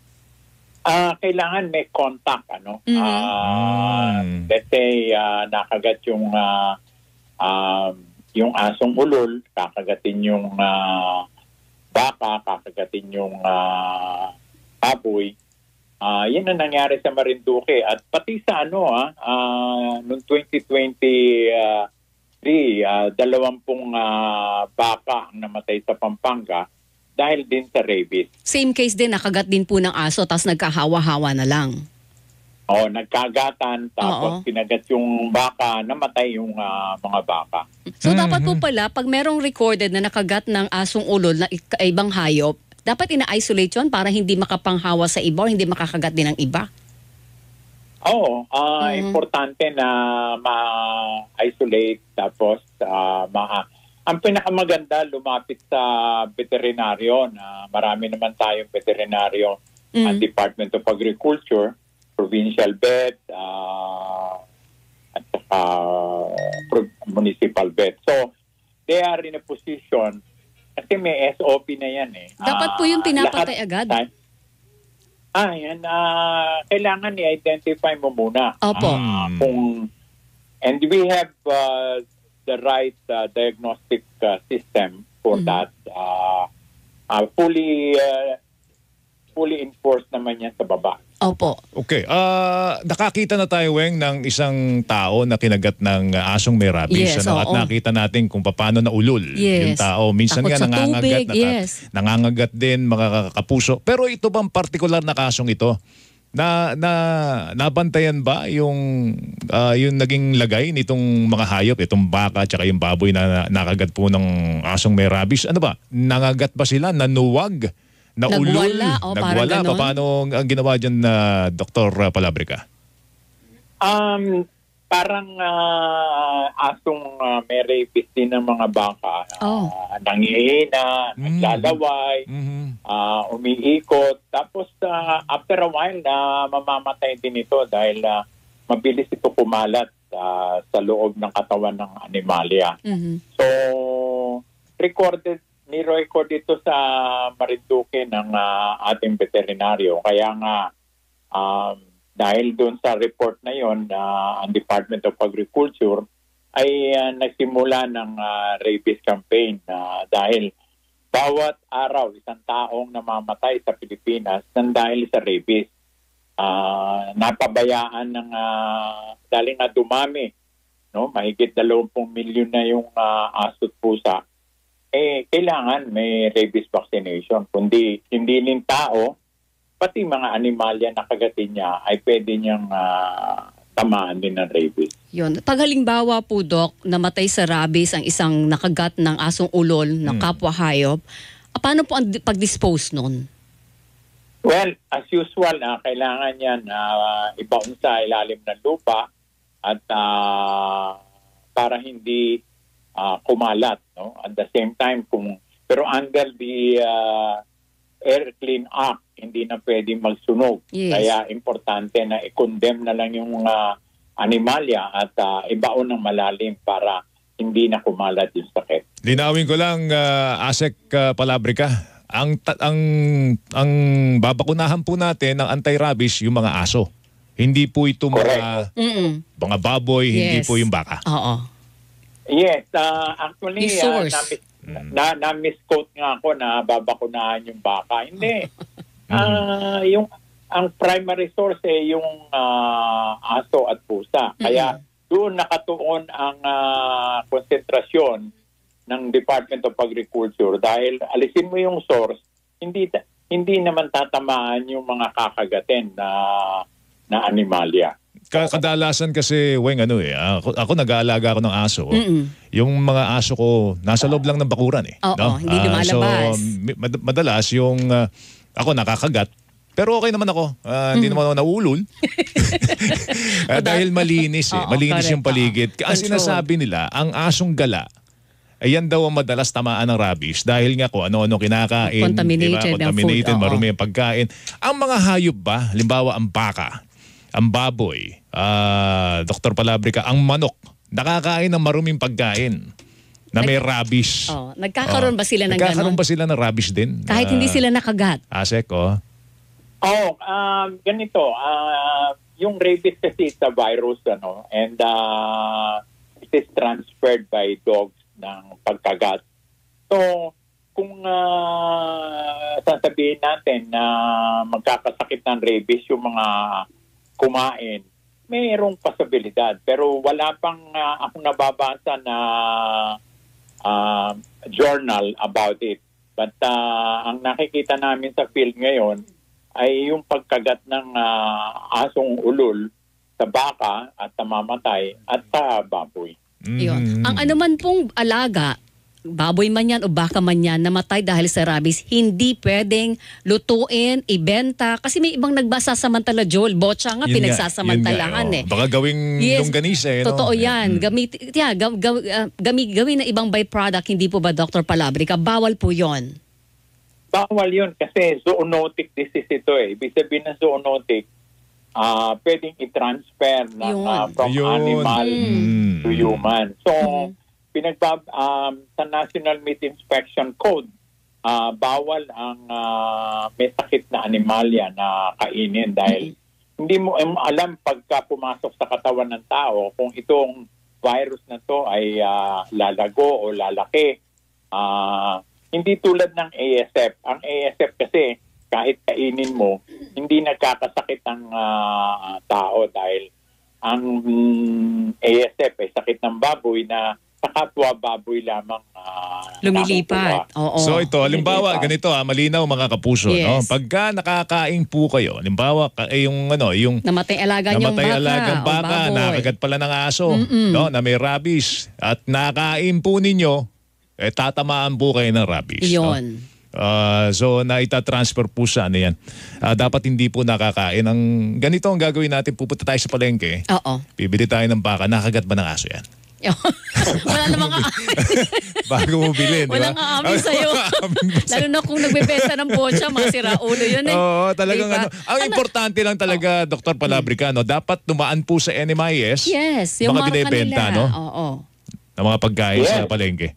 S24: Ah, kailangan may contact, ano?
S12: Mhm.
S24: Ah, let's say ah, nakagat yung ah, um, yung asong ulol, kakagatin yung ah, baka, kakagatin yung ah, baboy. Ah, yan ang nangyari sa Marinduque at pati sa ano ah, ah noong twenty twenty-three, ah, dalawampung ah, baka ang namatay sa Pampanga dahil din sa rabies.
S12: Same case din, nakagat din po ng aso tapos nagkahawa-hawa na lang.
S24: Oh, nagkagatan tapos
S12: Oo.
S24: kinagat yung baka, namatay yung ah, mga baka.
S12: So dapat po pala, pag merong recorded na nakagat ng asong ulol na ik- ibang hayop, dapat ina-isolate yun para hindi makapanghawa sa iba o hindi makakagat din ng iba.
S24: Oo, ah,
S12: Mhm.
S24: importante na ma-isolate tapos ah, ma ang pinakamaganda lumapit sa veterinaryo na marami naman tayong veterinaryo
S12: Mhm.
S24: at Department of Agriculture, provincial vet, ah, at saka pro- municipal vet. So, they are in a position kasi may S O P na yan eh.
S12: Dapat po yung
S24: Ah,
S12: pinapatay
S24: lahat-
S12: agad.
S24: Ah, yan. ah, kailangan i-identify mo muna.
S12: Opo.
S24: Ah, kung, and we have uh, the right uh, diagnostic uh, system for that. Uh, uh, fully uh, fully enforced naman yan sa baba.
S12: Opo.
S3: Okay. ah nakakita na tayo, Weng, ng isang tao na kinagat ng ah, asong may rabies.
S12: Yes,
S3: ano? At
S12: oo.
S3: nakita natin kung paano naulol
S12: Yes.
S3: yung tao. Minsan
S12: Takot
S3: nga
S12: sa
S3: nangangagat,
S12: tubig,
S3: naka-
S12: yes.
S3: nangangagat din, mga kapuso. Pero ito bang particular na kasong ito? Na, na nabantayan ba yung ah, yung naging lagay nitong mga hayop, itong baka at yung baboy na, na nakagat po ng asong may rabies? Ano ba? Nangagat ba sila? Nanuwag? Naulol?
S12: Nagwala, o, parang
S3: Nagwala?
S12: ganon.
S3: Paano ang, ang ginawa dyan na Doktor Palabrica?
S24: Um, parang ah, asong ah, may rabies din ng mga baka.
S12: Oh.
S24: Ah, nangihina, naglalaway, ah, umiikot. Tapos ah, after a while, na mamamatay din ito dahil ah, mabilis ito kumalat ah, sa loob ng katawan ng animalya. So, recorded, ni-record ito sa Marinduque ng ah, ating veterinaryo. Kaya nga, um, dahil doon sa report na yon, uh, ang Department of Agriculture ay ah, nagsimula ng ah, rabies campaign na dahil bawat araw isang taong namamatay sa Pilipinas nang dahil sa rabies. Ah, napabayaan ng uh, dahil nga dumami, no? Mahigit dalawampung milyon na yung uh, aso't pusa. Eh, kailangan may rabies vaccination. Kundi hindi din tao, pati mga animalya na kagatin niya ay pwede niyang ah, tamaan din ng rabies.
S12: Yun. Pag halimbawa po, Doc, namatay sa rabies ang isang nakagat ng asong ulol na kapwa hayop, ah, paano po ang di- pag-dispose nun?
S24: Well, as usual, ah, kailangan yan uh, ibaon sa ilalim ng lupa at ah, para hindi ah, kumalat. No? At the same time, kung pero under the ah, Air Clean Act, hindi na pwede magsunog.
S12: Yes.
S24: Kaya importante na i-condemn na lang yung ah, animalya at ah, ibaon ng malalim para hindi na kumalat yung sakit.
S3: Linawin ko lang, uh, Asek uh, Palabrica, ang, ta- ang, ang babakunahan po natin ng anti-rabies yung mga aso. Hindi po ito mga, mga baboy, hindi
S12: Yes.
S3: po yung baka.
S12: Oo.
S24: Yes, ah, actually,
S12: Yung source.
S24: ah, na-mis- na, na-misquote nga ako na babakunahan yung baka. Hindi. Ah, yung ang primary source eh yung ah, aso at pusa. Kaya doon nakatuon ang ah, konsentrasyon ng Department of Agriculture dahil alisin mo yung source, hindi ta- hindi naman tatamaan yung mga kakagatin na na animalya.
S3: Kadalasan kasi, Weng, ano eh, ako, ako nag-aalaga ako ng aso.
S12: Mm-mm.
S3: Yung mga aso ko, nasa loob lang ng bakuran eh.
S12: Oo,
S3: no?
S12: hindi
S3: Ah,
S12: lumalabas.
S3: so, mad- madalas yung, ah, ako nakakagat, pero okay naman ako. Ah, Hindi
S12: Mm.
S3: naman ako naulol. Ah, dahil malinis eh.
S12: Oo,
S3: Malinis
S12: correct.
S3: yung paligid. Ang
S12: Control.
S3: sinasabi nila, ang asong gala, ayan daw ang madalas tamaan ng rabies dahil nga kung ano-ano kinakain.
S12: Contaminated
S3: diba?
S12: ang
S3: Contaminated,
S12: food, oo.
S3: marumi ang pagkain. Ang mga hayop ba, halimbawa ang baka, ang baboy, ah, Doktor Palabrica, ang manok, nakakain ng maruming pagkain na may rabies.
S12: Oh, nagkakaroon ba sila ng
S3: Nagkakaroon
S12: ganon?
S3: ba sila ng rabies din?
S12: Kahit
S3: Ah,
S12: hindi sila nakagat.
S3: Asek, oh.
S24: Oh, um, ganito, ah, yung rabies kasi is a virus, ano, and uh, it is transferred by dogs ng pagkagat. So, kung uh, sasabihin natin na magkakasakit ng rabies yung mga kumain, mayroong posibilidad. Pero wala pang uh, akong nababasa na uh, journal about it. But uh, ang nakikita namin sa field ngayon ay yung pagkagat ng uh, asong ulol sa baka at namamatay at sa baboy.
S12: Yun. Ang anuman pong alaga, baboy man yan o baka man yan, namatay dahil sa rabies, hindi pwedeng lutuin, ibenta. Kasi may ibang nagbasasamantala, Joel. Botcha nga,
S3: Yun nga,
S12: pinagsasamantalahan
S3: yun nga,
S12: eh.
S3: oh. Baka gawing longganisa eh. no?
S12: Totoo yan. Gamit, yeah, gam, gam, uh, gami, gawin na ibang byproduct, hindi po ba, Doctor Palabrica? Bawal po yon.
S24: Bawal yun kasi zoonotic disease ito eh. Ibig sabihin ng zoonotic, ah pwedeng i-transfer na,
S12: Yun.
S24: ah, from
S3: Ayun.
S24: animal
S3: Mm.
S24: to human. So, pinagbab um, sa National Meat Inspection Code, ah bawal ang ah, may sakit na animalya na kainin dahil hindi mo em, alam pagka pumasok sa katawan ng tao kung itong virus na to ay ah, lalago o lalaki. Ah, hindi tulad ng A S F. Ang A S F kasi kahit kainin mo, hindi nagkakasakit ang ah, tao dahil ang mm, A S F ay sakit ng baboy na sa kapwa baboy lamang ah,
S12: Lumilipat.
S24: nakukuha.
S12: Oo.
S3: So ito, halimbawa, ganito ah, malinaw mga kapuso,
S12: Yes.
S3: no? Pagka nakakain po kayo, halimbawa, ka- eh, yung ano, yung
S12: Namatay alaga niyong
S3: namatay
S12: baka
S3: alagang
S12: o
S3: baka,
S12: baboy.
S3: nakagat pala ng aso,
S12: Mm-mm.
S3: no, na may rabies, at nakain po ninyo, eh tatamaan po kayo ng rabies. no?
S12: Yun.
S3: Ah, so naita-transfer po sa ano yan. Ah, dapat hindi po nakakain. Ang ganito ang gagawin natin, pupunta tayo sa palengke.
S12: Oo.
S3: Bibili tayo ng baka, nakagat ba ng aso yan?
S12: Wala namang
S3: Bago mo bilhin, di ba?
S12: Walang aamin sa'yo. Lalo na kung nagbebenta ng botcha, masira ulo yun eh.
S3: Oo, talagang
S12: Diba?
S3: ano. Ang importante lang talaga, Doktor Palabrica, no, dapat tumaan po sa N M I S.
S12: Yes, yung
S3: mga
S12: marka
S3: binibenta,
S12: nila.
S3: no?
S12: Oo.
S3: Ng mga pagkain
S24: Yes.
S3: sa palengke.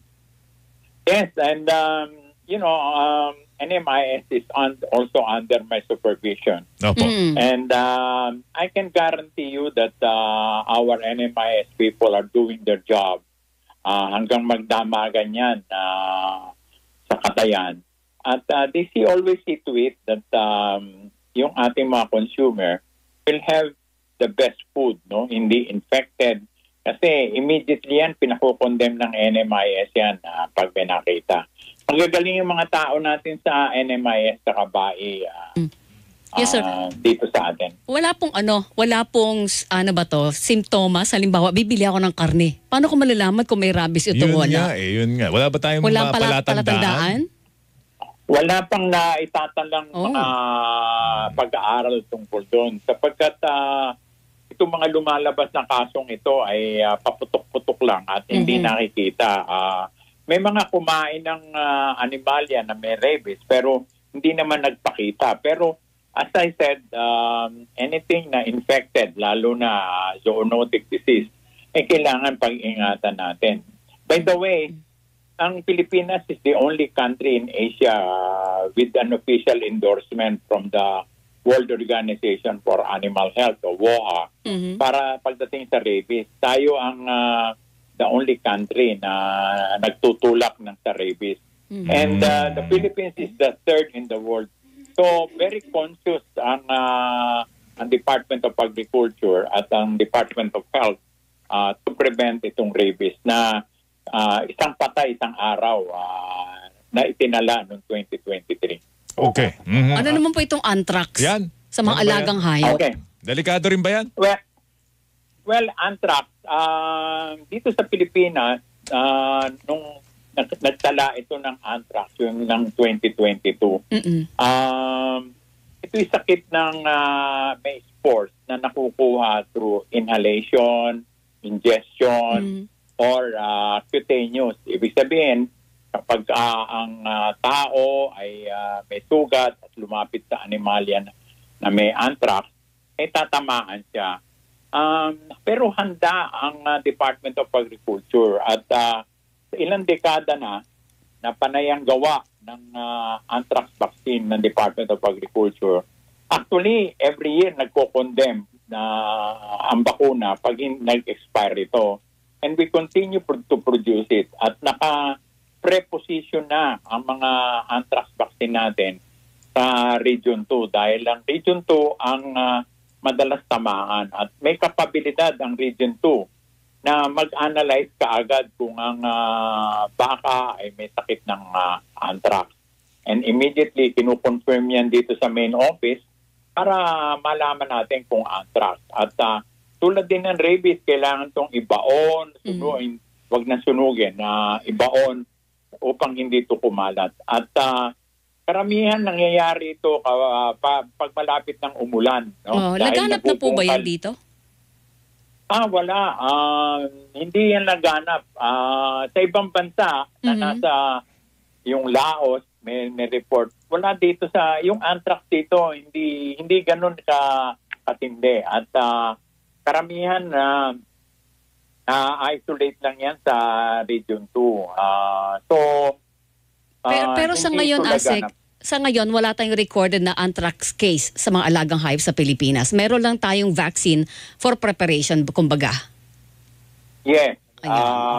S24: Yes, and um, you know, um, N M I S is on, also under my supervision.
S3: Opo.
S12: Mm.
S24: And um, I can guarantee you that uh, our N M I S people are doing their job uh, hanggang magdamagan yan uh, sa Katayan. At uh, they see always see to it that um, yung ating mga consumer will have the best food, no? Hindi infected. Kasi immediately yan, pinakukondemn ng N M I S yan uh, pag may nakita. Magagaling yung mga tao natin sa N M I S sa Kabai uh,
S12: Yes, sir.
S24: uh, dito sa atin.
S12: Wala pong ano, wala pong ano ba to, simptomas. Halimbawa, bibili ako ng karne. Paano ko malalaman kung may rabies ito
S3: Yun
S12: o wala?
S3: nga eh, yun nga. Wala ba tayong
S12: Wala
S3: mga
S12: pala,
S3: palatandaan?
S12: palatandaan?
S24: Wala pang naitatalang
S12: Oh.
S24: mga pag-aaral tungkol doon. Sapagkat uh, itong mga lumalabas na kasong ito ay uh, paputok-putok lang at hindi
S12: Mhm.
S24: nakikita. Uh, may mga kumain ng uh, animalya na may rabies pero hindi naman nagpakita. Pero as I said, um, anything na infected, lalo na uh, zoonotic disease, ay kailangan pag-ingatan natin. By the way, ang Pilipinas is the only country in Asia uh, with an official endorsement from the World Organization for Animal Health o W O A
S12: Mhm.
S24: para pagdating sa rabies. Tayo ang uh, the only country na nagtutulak ng sa rabies.
S12: Mhm.
S24: And uh, the Philippines is the third in the world. So very conscious ang uh, ang Department of Agriculture at ang Department of Health uh, to prevent itong rabies na uh, isang patay isang araw uh, na itinala noong twenty twenty-three.
S3: Okay. Mhm.
S12: Ano naman po itong anthrax?
S3: Yan.
S12: Sa mga
S3: Ano ba yan?
S12: alagang hayop?
S24: Okay.
S3: Delikado rin ba yan?
S24: Well, well anthrax, uh, dito sa Pilipinas, uh, nung nag- nagtala ito ng anthrax, yung ng twenty twenty-two, um, ito'y sakit ng uh, may spores na nakukuha through inhalation, ingestion, mm. or uh, cutaneous. Ibig sabihin, kapag uh, ang uh, tao ay uh, may sugat at lumapit sa animalya na, na may anthrax, ay tatamaan siya. Um, pero handa ang uh, Department of Agriculture at uh, sa ilang dekada na na panayang gawa ng uh, anthrax vaccine ng Department of Agriculture. Actually, every year nagko-condemn na ang bakuna pag nag-expire ito. And we continue pro- to produce it. At naka-preposition na ang mga anthrax vaccine natin sa Region two dahil ang Region two ang uh, madalas tamaan at may kapabilidad ang Region two na mag-analyze kaagad kung ang uh, baka ay may sakit ng uh, anthrax. And immediately, kinukonfirm yan dito sa main office para malaman natin kung anthrax. At uh, tulad din ng rabies, kailangan itong ibaon, sunugin, mm-hmm. wag na sunugin, na uh, ibaon upang hindi ito kumalat. At uh, karamihan nangyayari ito uh, pa, pag malapit ng umulan. No?
S12: Oh, laganap na po ba yan dito?
S24: Ah, wala. Uh, hindi yan laganap. Uh, sa ibang bansa mm-hmm. na nasa yung Laos, may, may report. Wala dito sa, yung anthrax dito, hindi hindi ganun ka katindi. At uh, karamihan na uh, isolate lang yan sa Region two. Uh, so, uh,
S12: pero, pero sa ngayon, Asek, sa ngayon, wala tayong recorded na anthrax case sa mga alagang hayop sa Pilipinas. Meron lang tayong vaccine for preparation, kumbaga.
S24: Yes. Uh,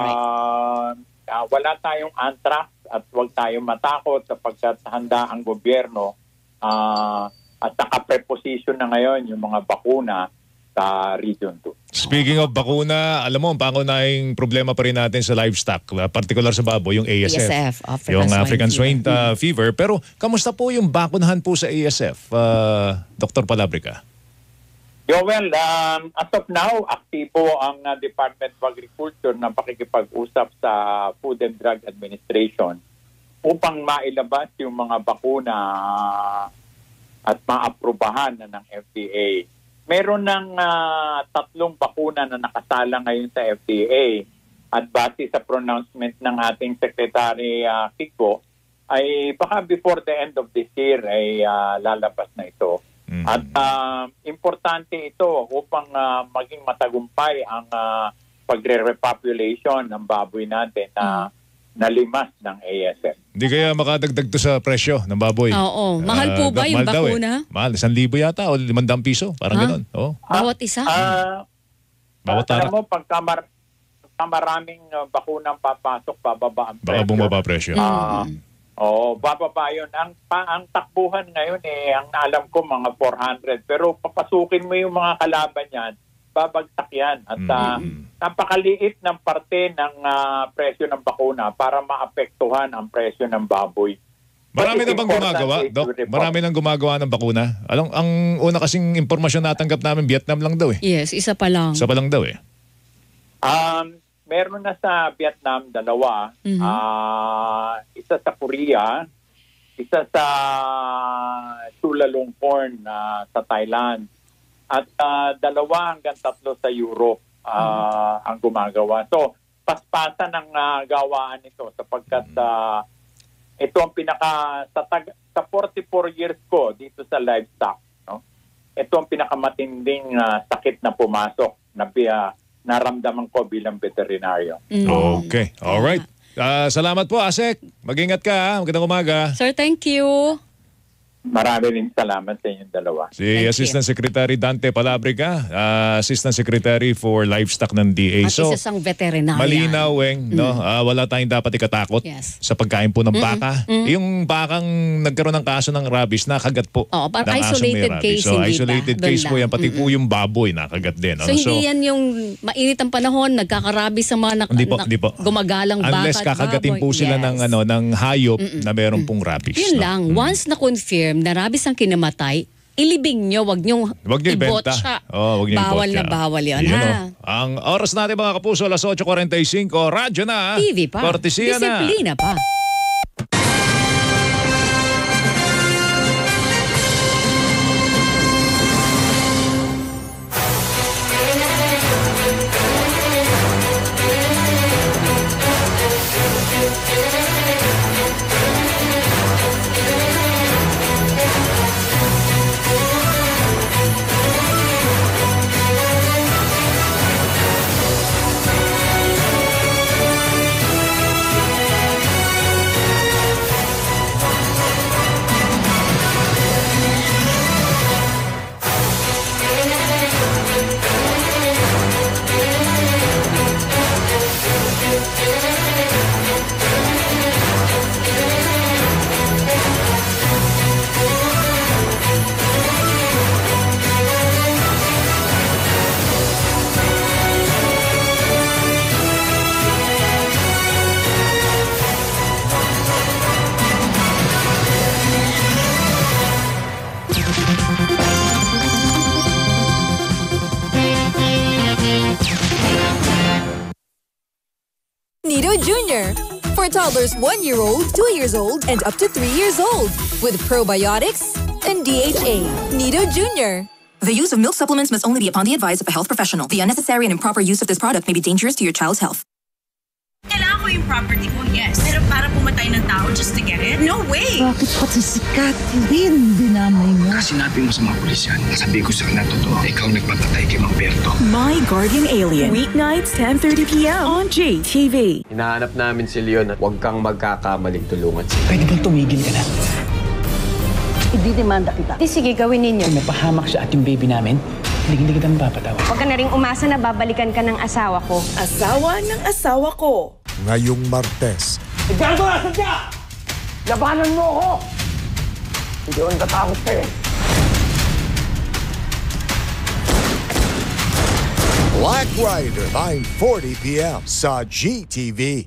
S24: uh, wala tayong anthrax at huwag tayong matakot sapagkat handa ang gobyerno uh, at naka-preposition na ngayon yung mga bakuna sa Region two.
S3: Speaking of bakuna, alam mo, ang pangunahing problema pa rin natin sa livestock, particular sa baboy, yung A S F.
S12: A S F, African
S3: yung
S12: Swine
S3: African
S12: Fever.
S3: Swine uh, Fever. Pero, kamusta po yung bakunahan po sa A S F, uh, Doctor Palabrica?
S24: Joel, um, as of now, aktibo ang uh, Department of Agriculture na pakikipag-usap sa Food and Drug Administration upang mailabas yung mga bakuna at maaprubahan na ng F D A. Meron ng uh, tatlong bakuna na nakasala ngayon sa F D A at base sa pronouncement ng ating Secretary uh, Kiko ay baka before the end of this year ay uh, lalabas na ito. Mm-hmm. At uh, importante ito upang uh, maging matagumpay ang uh, pagre-repopulation ng baboy natin na mm-hmm. nalimas ng A S F.
S3: Hindi kaya makadagdag to sa presyo ng baboy?
S12: Oo. Mahal po ba uh, yung bakuna?
S3: Eh. Mahal. Isang libo yata o limandang piso. Parang huh? Ganun. Oh.
S12: Bawat isa?
S24: Uh,
S3: Bawat tarak.
S24: Alam mo, pagka, mar- pagka maraming uh, bakunang papasok, bababa ang presyo.
S3: Baka bumaba presyo.
S24: Uh, mm-hmm. Oo, bababa yun. Ang, pa, ang takbuhan ngayon eh, ang alam ko mga four hundred. Pero papasukin mo yung mga kalaban yan, babagsak yan. At uh, mm-hmm. napakaliit ng parte ng uh, presyo ng bakuna para maapektuhan ang presyo ng baboy.
S3: Marami na bang gumagawa, Doc? Marami nang gumagawa ng bakuna? Alam, ang una kasing impormasyon natanggap namin, Vietnam lang daw eh.
S12: Yes, isa pa lang.
S3: Isa pa lang daw eh.
S24: Um, meron na sa Vietnam, dalawa. Mm-hmm. Uh, isa sa Korea, isa sa Chulalongkorn uh, sa Thailand. At uh, dalawa hanggang tatlo sa Europe uh, hmm. ang gumagawa. So, paspasan ng uh, gawaan ito sapagkat uh, ito ang pinaka, sa, tag, sa forty-four years ko dito sa livestock, no? Ito ang pinakamatinding uh, sakit na pumasok na uh, naramdaman ko bilang veterinaryo.
S12: Mm.
S3: Okay. All right. Uh, salamat po, Asek. Mag-ingat ka, ha? Magandang umaga.
S12: Sir, thank you.
S24: Marami rin salamat sa inyong dalawa.
S3: Si Thank Assistant you. Secretary Dante Palabrica, uh, Assistant Secretary for Livestock ng D A.
S12: At so, isa sang veterinarian.
S3: Malinaw, Weng, mm. no? Uh, wala tayong dapat ikatakot
S12: yes.
S3: sa pagkain po ng baka.
S12: Mm-mm.
S3: Yung bakang nagkaroon ng kaso ng rabies, nakagat po.
S12: Oo, parang isolated case.
S3: So, isolated
S12: ba?
S3: case po yan. Pati Mm-mm. po yung baboy nakagat din.
S12: So,
S3: ano?
S12: hindi so, yan yung mainit ang panahon, nagkakarabis sa mga na,
S3: hindi po,
S12: na,
S3: hindi po.
S12: gumagalang baka
S3: Unless kakagatin po sila
S12: yes.
S3: ng, ano, ng hayop
S12: Mm-mm.
S3: na meron pong rabies.
S12: Yun
S3: no?
S12: lang.
S3: Mm.
S12: Once na-confirm na rabies ang kinamatay, ilibing nyo, wag nyo
S3: Wag niyo ibenta.
S12: ibotsa.
S3: Oh, wag niyo
S12: Bawal
S3: ibotsa.
S12: na bawal yan,
S3: Yun,
S12: ha?
S3: oh. Ang oras natin mga kapuso, alas eight forty-five, radyo na.
S12: T V pa.
S3: Kortesiya na.
S12: Disiplina pa.
S6: Nido Junior For toddlers one year old, two years old, and up to three years old. With probiotics and D H A. Nido Junior
S18: The use of milk supplements must only be upon the advice of a health professional. The unnecessary and improper use of this product may be dangerous to your child's health.
S4: Kailangan ko yung property ko, yes. Pero para pumatay ng tao just to get it? No way!
S21: Bakit pati si Catherine dinamay mo?
S9: Kasi sinabi mo sa mga pulis yan. Sabi ko sa kanila totoo, ikaw nagpapatay kay Mang Berto.
S28: My Guardian Alien. Weeknights, ten thirty p.m. on J T V.
S11: Hinahanap namin si Leon at huwag kang magkakamaling tulungan siya.
S9: Pwede bang tumigil ka na?
S21: Ididemanda kita.
S16: Di sige, gawin ninyo.
S9: Kung napahamak siya at yung baby namin, hindi, hindi kita mapapatawa.
S16: Huwag ka na rin umasa na babalikan ka ng asawa ko.
S28: Asawa ng asawa ko.
S14: Ngayong Martes,
S9: Ikaw ko nasa siya! Labanan mo ako! Hindi ako natatakot kayo.
S14: Black Rider, nine forty p.m. sa G T V.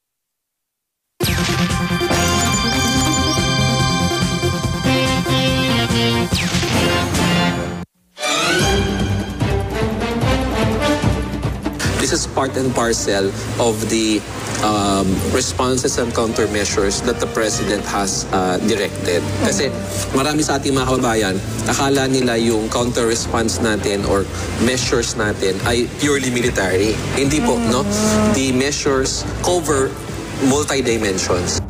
S17: This is part and parcel of the um, responses and countermeasures that the President has uh, directed. Kasi marami sa ating mga kababayan, akala nila yung counter-response natin or measures natin ay purely military. Hindi po, no? The measures cover multi-dimensions.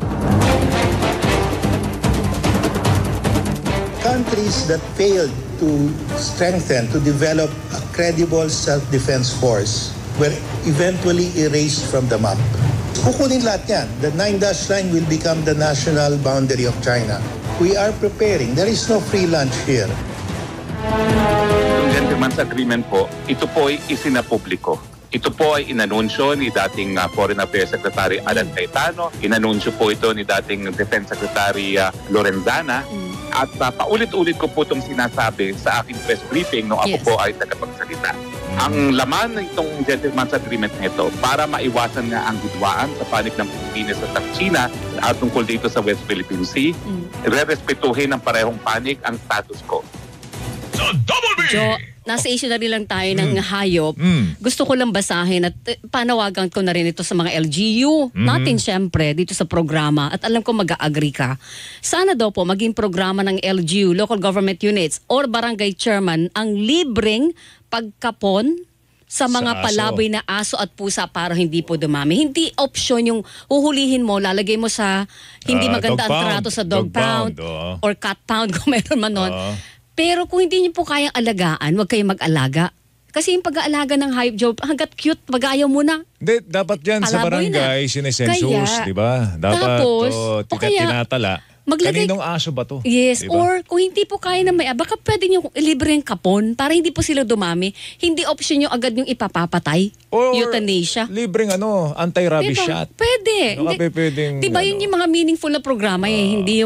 S13: Countries that failed to strengthen, to develop a credible self-defense force were eventually erased from the map. Kukunin lahat yan. The nine-dash line will become the national boundary of China. We are preparing. There is no free lunch here.
S19: Yung gentleman's agreement po, ito po ay isinapubliko. Ito po ay inanunsyo ni dating uh, Foreign Affairs Secretary Alan Cayetano. Inanunsyo po ito ni dating Defense Secretary uh, Lorenzana. Mm. At uh, paulit-ulit ko po itong sinasabi sa aking press briefing nung ako yes. po ay tagapagsalita. Ang laman ng itong gentleman's agreement nito para maiwasan nga ang hidwaan sa panig ng Pilipinas at ng China at tungkol dito sa West Philippine Sea, mm. re-respetuhin ng parehong panig ang status quo.
S3: So, double B!
S12: Jo, nasa issue na rin lang tayo ng mm. hayop. Mm. Gusto ko lang basahin at eh, panawagan ko na rin ito sa mga L G U mm-hmm. natin syempre dito sa programa at alam ko mag-a-agree ka. Sana daw po maging programa ng L G U, local government units or barangay chairman ang libreng pagkapon sa mga sa palaboy na aso at pusa para hindi po dumami. Hindi option yung huhulihin mo, lalagay mo sa hindi uh, maganda ang trato sa dog, dog pound, pound oh. or cat pound kung meron man nun. Uh. Pero kung hindi niyo po kayang alagaan, huwag kayong mag-alaga. Kasi yung pag-aalaga ng hayop, Joe, hanggat cute, mag-ayaw mo na.
S3: Hindi, dapat yan palaboy sa barangay, sinesensus, di ba? Dapat tapos, oh, tina- kaya, tinatala. Maglagay, kaninong aso ba to?
S12: Yes,
S3: diba?
S12: Or kung hindi po kaya na may, baka pwede nyo libre yung kapon para hindi po sila dumami. Hindi option yung agad yung ipapapatay.
S3: Or
S12: euthanasia.
S3: Libreng ano, anti-rabies
S12: diba?
S3: Shot.
S12: Pwede.
S3: Baka pwedeng,
S12: diba yun
S3: ano,
S12: yung mga meaningful na programa uh, eh, hindi yung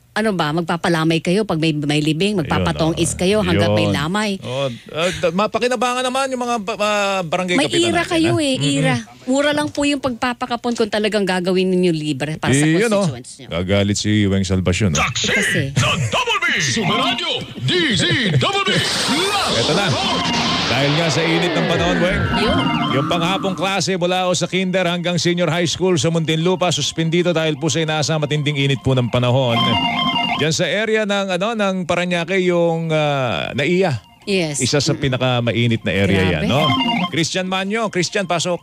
S12: ano ba, magpapalamay kayo pag may, may libing, magpapatong-is kayo hanggang may
S3: Yun.
S12: lamay.
S3: Oh, uh, mapakinabangan naman yung mga uh, barangay
S12: May
S3: kapitan
S12: ira
S3: natin,
S12: kayo
S3: ha?
S12: eh, ira. Mura lang po yung pagpapakapon kung talagang gagawin ninyo libre para sa
S3: Eh, yun, oh.
S12: constituents nyo.
S3: Gagalit si Weng Salvacion. No?
S12: Kasi,
S10: Sa Double B! Super Radio D Z Double B!
S3: Eto na. Dahil nga sa init ng panahon, Weng.
S12: yun.
S3: Yung panghapong klase mula o sa kinder hanggang senior high school sa Muntinlupa, suspendido dahil po sa inaasang matinding init po ng panahon. Diyan sa area ng ano ng Parañaque yung uh, Naiya.
S12: Yes.
S3: Isa sa pinakamainit na area
S12: Grabe.
S3: yan, no? Christian Manyo, Christian, pasok.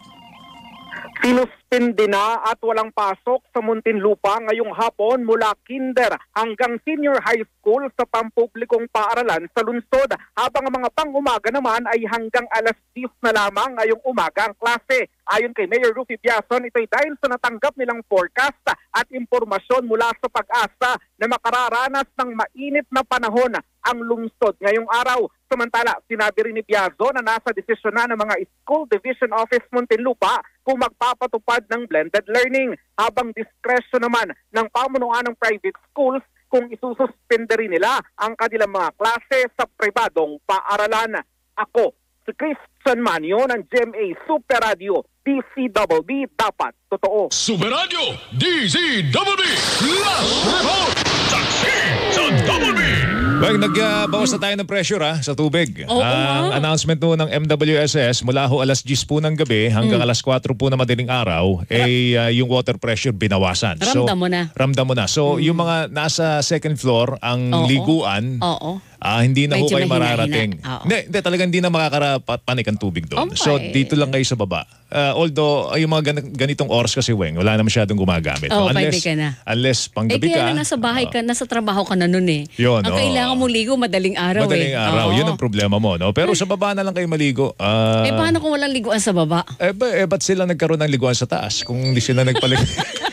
S1: Sinuspindi na at walang pasok sa Muntinlupa ngayong hapon mula kinder hanggang senior high school sa pampublikong paaralan sa lungsod. Habang ang mga pang-umaga naman ay hanggang alas diyes na lamang ngayong umaga ang klase. Ayon kay Mayor Rufy Biason, ito'y dahil sa natanggap nilang forecast at impormasyon mula sa Pag-asa na makararanas ng mainit na panahon ang lungsod ngayong araw. Samantala, sinabi rin ni Biazo na nasa desisyon na ng mga School Division Office Muntinlupa kung magpapatupad ng blended learning, habang diskresyon naman ng pamunuan ng private schools kung isususpende rin nila ang kanilang mga klase sa pribadong paaralan. Ako, si Christian Manyo ng G M A Super Radio, D C B B, dapat totoo.
S10: Super Radio D Z Double B! Last report! Saksi sa Double B!
S3: Weng, nagbawas na tayo ng pressure ha, sa tubig.
S12: Oo,
S3: Ang
S12: nga.
S3: announcement po ng M W S S mula ho alas diyes po ng gabi hanggang
S12: Mm.
S3: alas kwatro po na madaling araw, eh uh, yung water pressure binawasan.
S12: Ramdam mo na.
S3: Ramdam mo na. So yung mga nasa second floor, ang
S12: Oo.
S3: liguan,
S12: Oo.
S3: Ah, hindi na ho
S12: Medyo
S3: kayo
S12: mahina-hina.
S3: mararating.
S12: Oo.
S3: Hindi, hindi, talagang hindi na makakarapanik ang tubig doon.
S12: Okay.
S3: So, dito lang kayo sa baba. Uh, although, ay, yung mga gan- ganitong oras kasi, Weng, wala na masyadong gumagamit.
S12: Oo,
S3: unless,
S12: pwede ka na.
S3: Unless
S12: Eh,
S3: panggabi
S12: kaya
S3: ka.
S12: lang nasa bahay ka, nasa trabaho ka na nun eh.
S3: Yun,
S12: ang
S3: oo.
S12: kailangan mo ligo, madaling araw
S3: Madaling
S12: eh.
S3: araw.
S12: Oo.
S3: Yun ang problema mo, no? Pero sa baba na lang kayo maligo. Ah,
S12: Eh, paano kung walang liguan sa baba?
S3: eh, ba, eh, ba't sila nagkaroon ng liguan sa taas kung hindi sila nagpalig?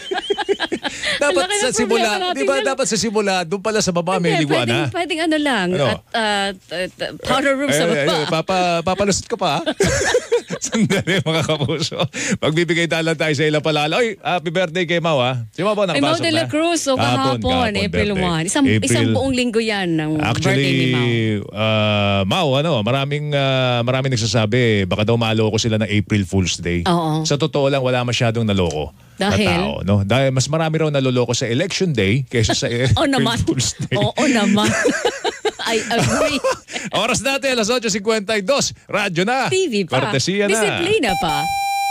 S3: Dapat
S12: Ang laki
S3: sa
S12: ng
S3: simula,
S12: problema natin
S3: di ba
S12: dyan.
S3: dapat sa simula, doon pala sa baba may
S12: Hindi,
S3: liguan
S12: pwedeng,
S3: na.
S12: pwedeng ano lang,
S3: Ano?
S12: at uh, t- t- powder room sa
S3: Eh,
S12: baba.
S3: eh, papa, papalusot ka pa, ha? Sandali, mga kapuso. Magbibigay dalan tayo sa ilang palala. Oy, happy birthday kay Mau, ha? Si Mau po
S12: Ay, Mau
S3: nakapasok
S12: de la
S3: na?
S12: Cruz, so kahapon, April
S3: birthday.
S12: first. Isang,
S3: April.
S12: isang buong linggo yan ng
S3: Actually,
S12: birthday ni Mau.
S3: uh, Mau, ano, maraming, uh, maraming nagsasabi, baka daw maloko sila ng April Fool's Day.
S12: Oo.
S3: Sa totoo lang, wala masyadong naloko
S12: Dahil?
S3: na tao. No? Dahil mas marami raw naloloko sa Election Day kaysa sa April
S12: Oo naman.
S3: Fool's Day.
S12: Oo naman. I agree.
S3: Oras natin, alas eight fifty-two. Radyo na.
S12: T V pa.
S3: Kortesiya na.
S12: Disiplina pa.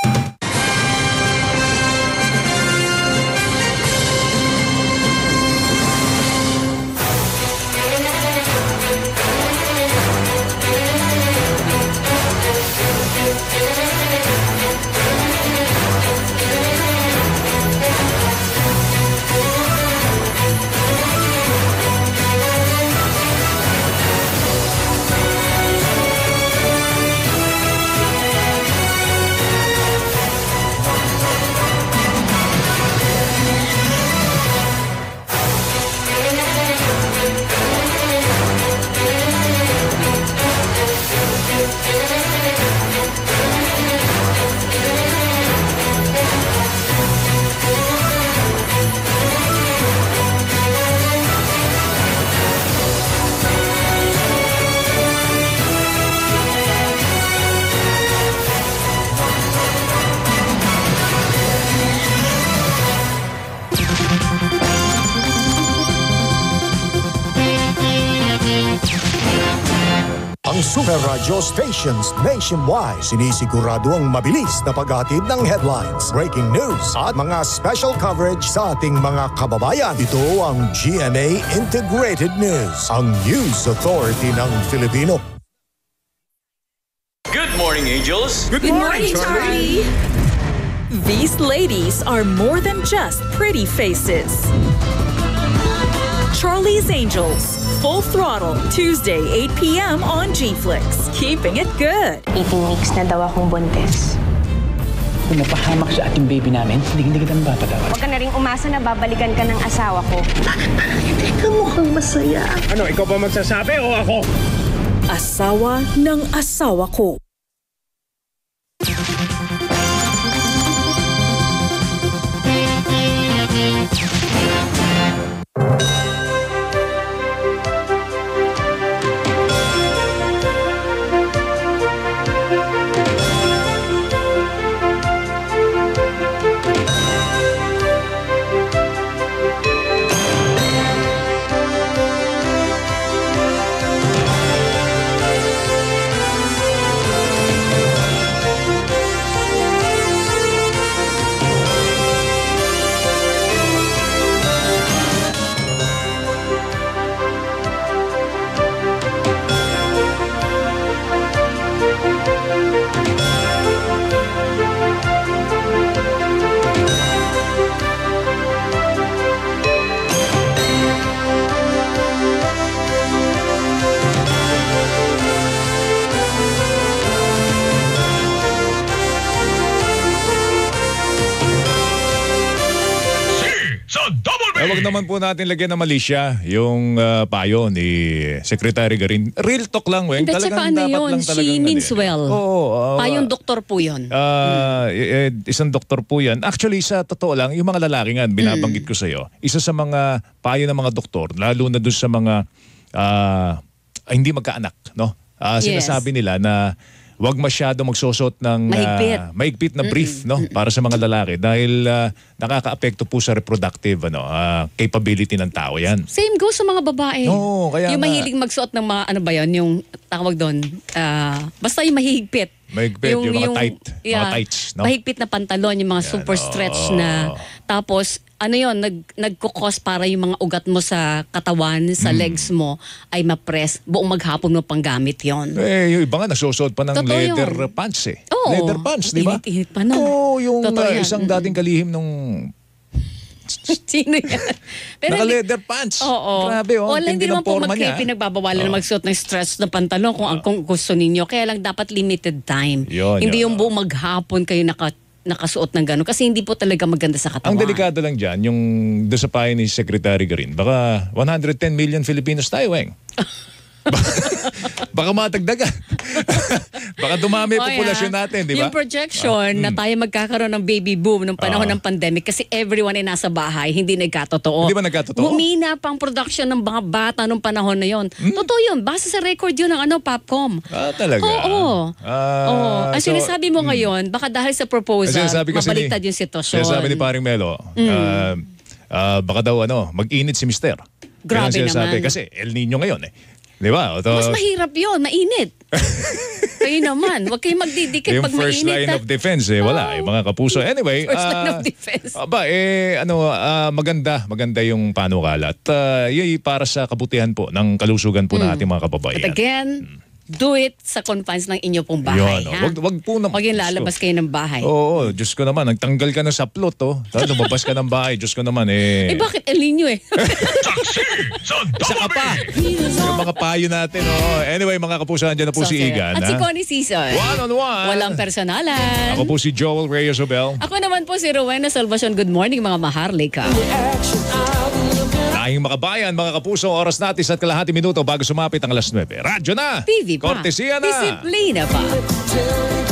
S14: Ang Super Radio stations nationwide sinisigurado ang mabilis na paghatid ng headlines, breaking news at mga special coverage sa ating mga kababayan. Ito ang G M A Integrated News, ang news authority ng Filipino.
S2: Good morning, Angels.
S28: Good morning, Charlie. These ladies are more than just pretty faces. Charlie's Angels, full throttle, Tuesday, eight p.m. on G-Flix. Keeping it good.
S16: eighteen weeks na daw akong buntis.
S15: Kung napahamak sa ating baby namin, hindi, hindi kita mapapatawad.
S16: Huwag ka na rin umasa na babalikan ka ng asawa ko.
S21: Hindi ka mukhang masaya.
S9: Ano, ikaw ba magsasabi o ako?
S28: Asawa ng asawa ko.
S3: Eh, wag naman po natin lagyan ng malisya yung uh, payo ni Secretary Garin. Real talk lang, Weng.
S12: Hindi, tsaka ano yun, she means well.
S3: Oo. Uh,
S12: Payong doktor po yun.
S3: Uh, eh, isang doktor po yan. Actually, sa totoo lang, yung mga lalaki nga, binabanggit ko sa'yo, isa sa mga payo ng mga doktor, lalo na doon sa mga uh, hindi magkaanak, no? Uh,
S12: Yes.
S3: Sinasabi nila na wag masyado magsusot ng
S12: Mahigpit.
S3: uh, mahigpit na brief, no, para sa mga lalaki dahil uh, nakakaapekto po sa reproductive ano uh, capability ng tao 'yan.
S12: Same goes sa mga babae.
S3: Oo, kaya
S12: yung
S3: nga.
S12: mahilig magsuot ng mga ano ba yun, yung tawag doon, ah, basta yung mahihigpit.
S3: Mahigpit, yung, mga tight, mga tights, no?
S12: Mahigpit na pantalon, yung mga super stretch na. Tapos, ano yun, nag, nagkukos para yung mga ugat mo sa katawan, sa
S3: Hmm.
S12: legs mo, ay ma-press. Buong maghapon mo pang gamit yon.
S3: Eh, yung iba nga nagsusuot pa ng
S12: Totoo
S3: leather
S12: yun.
S3: pants eh.
S12: Oo.
S3: Leather pants, di ba?
S12: Init-init pa nun.
S3: Oo, yung
S12: Totoo
S3: uh,
S12: yan.
S3: isang dating kalihim nung
S12: Sino yan?
S3: naka-leather pants.
S12: Oo.
S3: Grabe, oh.
S12: Wala, hindi
S3: Tindi ng
S12: naman po
S3: forma
S12: mag-
S3: niya.
S12: pinagbabawalan na magsuot ng stretch na pantalon kung, kung gusto ninyo. Kaya lang dapat limited time.
S3: Yun,
S12: hindi
S3: yun,
S12: yung buong maghapon kayo naka, nakasuot ng gano'n. Kasi hindi po talaga maganda sa katawan.
S3: Ang delikado lang dyan, yung doon sa payo ni Secretary Garin, baka one hundred ten million Filipinos tayo, Weng. Baka matagdagan. Baka dumami ang
S12: Oh,
S3: populasyon
S12: yeah.
S3: natin, di ba?
S12: Yung projection na tayo magkakaroon ng baby boom nung panahon
S3: Ah.
S12: ng pandemic kasi everyone ay nasa bahay, hindi nagkatotoo.
S3: Hindi ba nagkatotoo?
S12: Humina pa ang production ng mga bata nung panahon na yon. Totoo yun. Base sa record yun ng ano, Popcom.
S3: Ah, talaga?
S12: Oo.
S3: Ah,
S12: Oo. Ang
S3: so,
S12: sinasabi mo ngayon, baka dahil sa proposal,
S3: sinasabi kasi
S12: mabaliktad
S3: ni-
S12: yung sitwasyon.
S3: Sinasabi ni Paring Melo,
S12: Mm.
S3: ah, ah, baka daw ano, mag-init si Mister. Yan
S12: Grabe
S3: ang sinasabi.
S12: naman.
S3: Kasi El Nino ngayon eh. Di ba? O to-
S12: Mas mahirap yun, mainit. Kayo naman, huwag kayong magdidikit
S3: yung
S12: pag
S3: first
S12: mainit.
S3: line
S12: ah.
S3: of defense eh, wala. Yung mga kapuso. Anyway,
S12: First line
S3: ah,
S12: of defense.
S3: aba, eh, ano, ah, maganda, maganda yung panukala. At uh, yun para sa kabutihan po ng kalusugan po ng
S12: Mm.
S3: ating mga kababayan.
S12: But again, do it sa confines ng inyo pong bahay.
S3: Yun, oh.
S12: ha?
S3: Wag, wag po naman.
S12: Huwag yung lalabas kayo ng bahay.
S3: Oo, Diyos ko naman, nagtanggal ka na sa plot, oh. Tapos lumabas ka ng bahay, Diyos ko naman, eh.
S12: Eh bakit El Nino eh?
S3: Isa ka pa. Yung mga payo natin, oh. Anyway, mga kapuso, andyan na po
S12: So,
S3: si
S12: sir.
S3: Igan.
S12: At si
S3: ha?
S12: Connie Season.
S3: One on one.
S12: Walang personalan.
S3: Ako po si Joel Reyes Obel.
S12: Ako naman po si Rowena Salvacion. Good morning mga maharlika.
S3: Lahing makabayan, mga kapuso, oras natin sa kalahati minuto bago sumapit ang alas nuwebe. Radyo na!
S12: T V pa.
S3: Kortesiya na!
S12: Disiplina pa.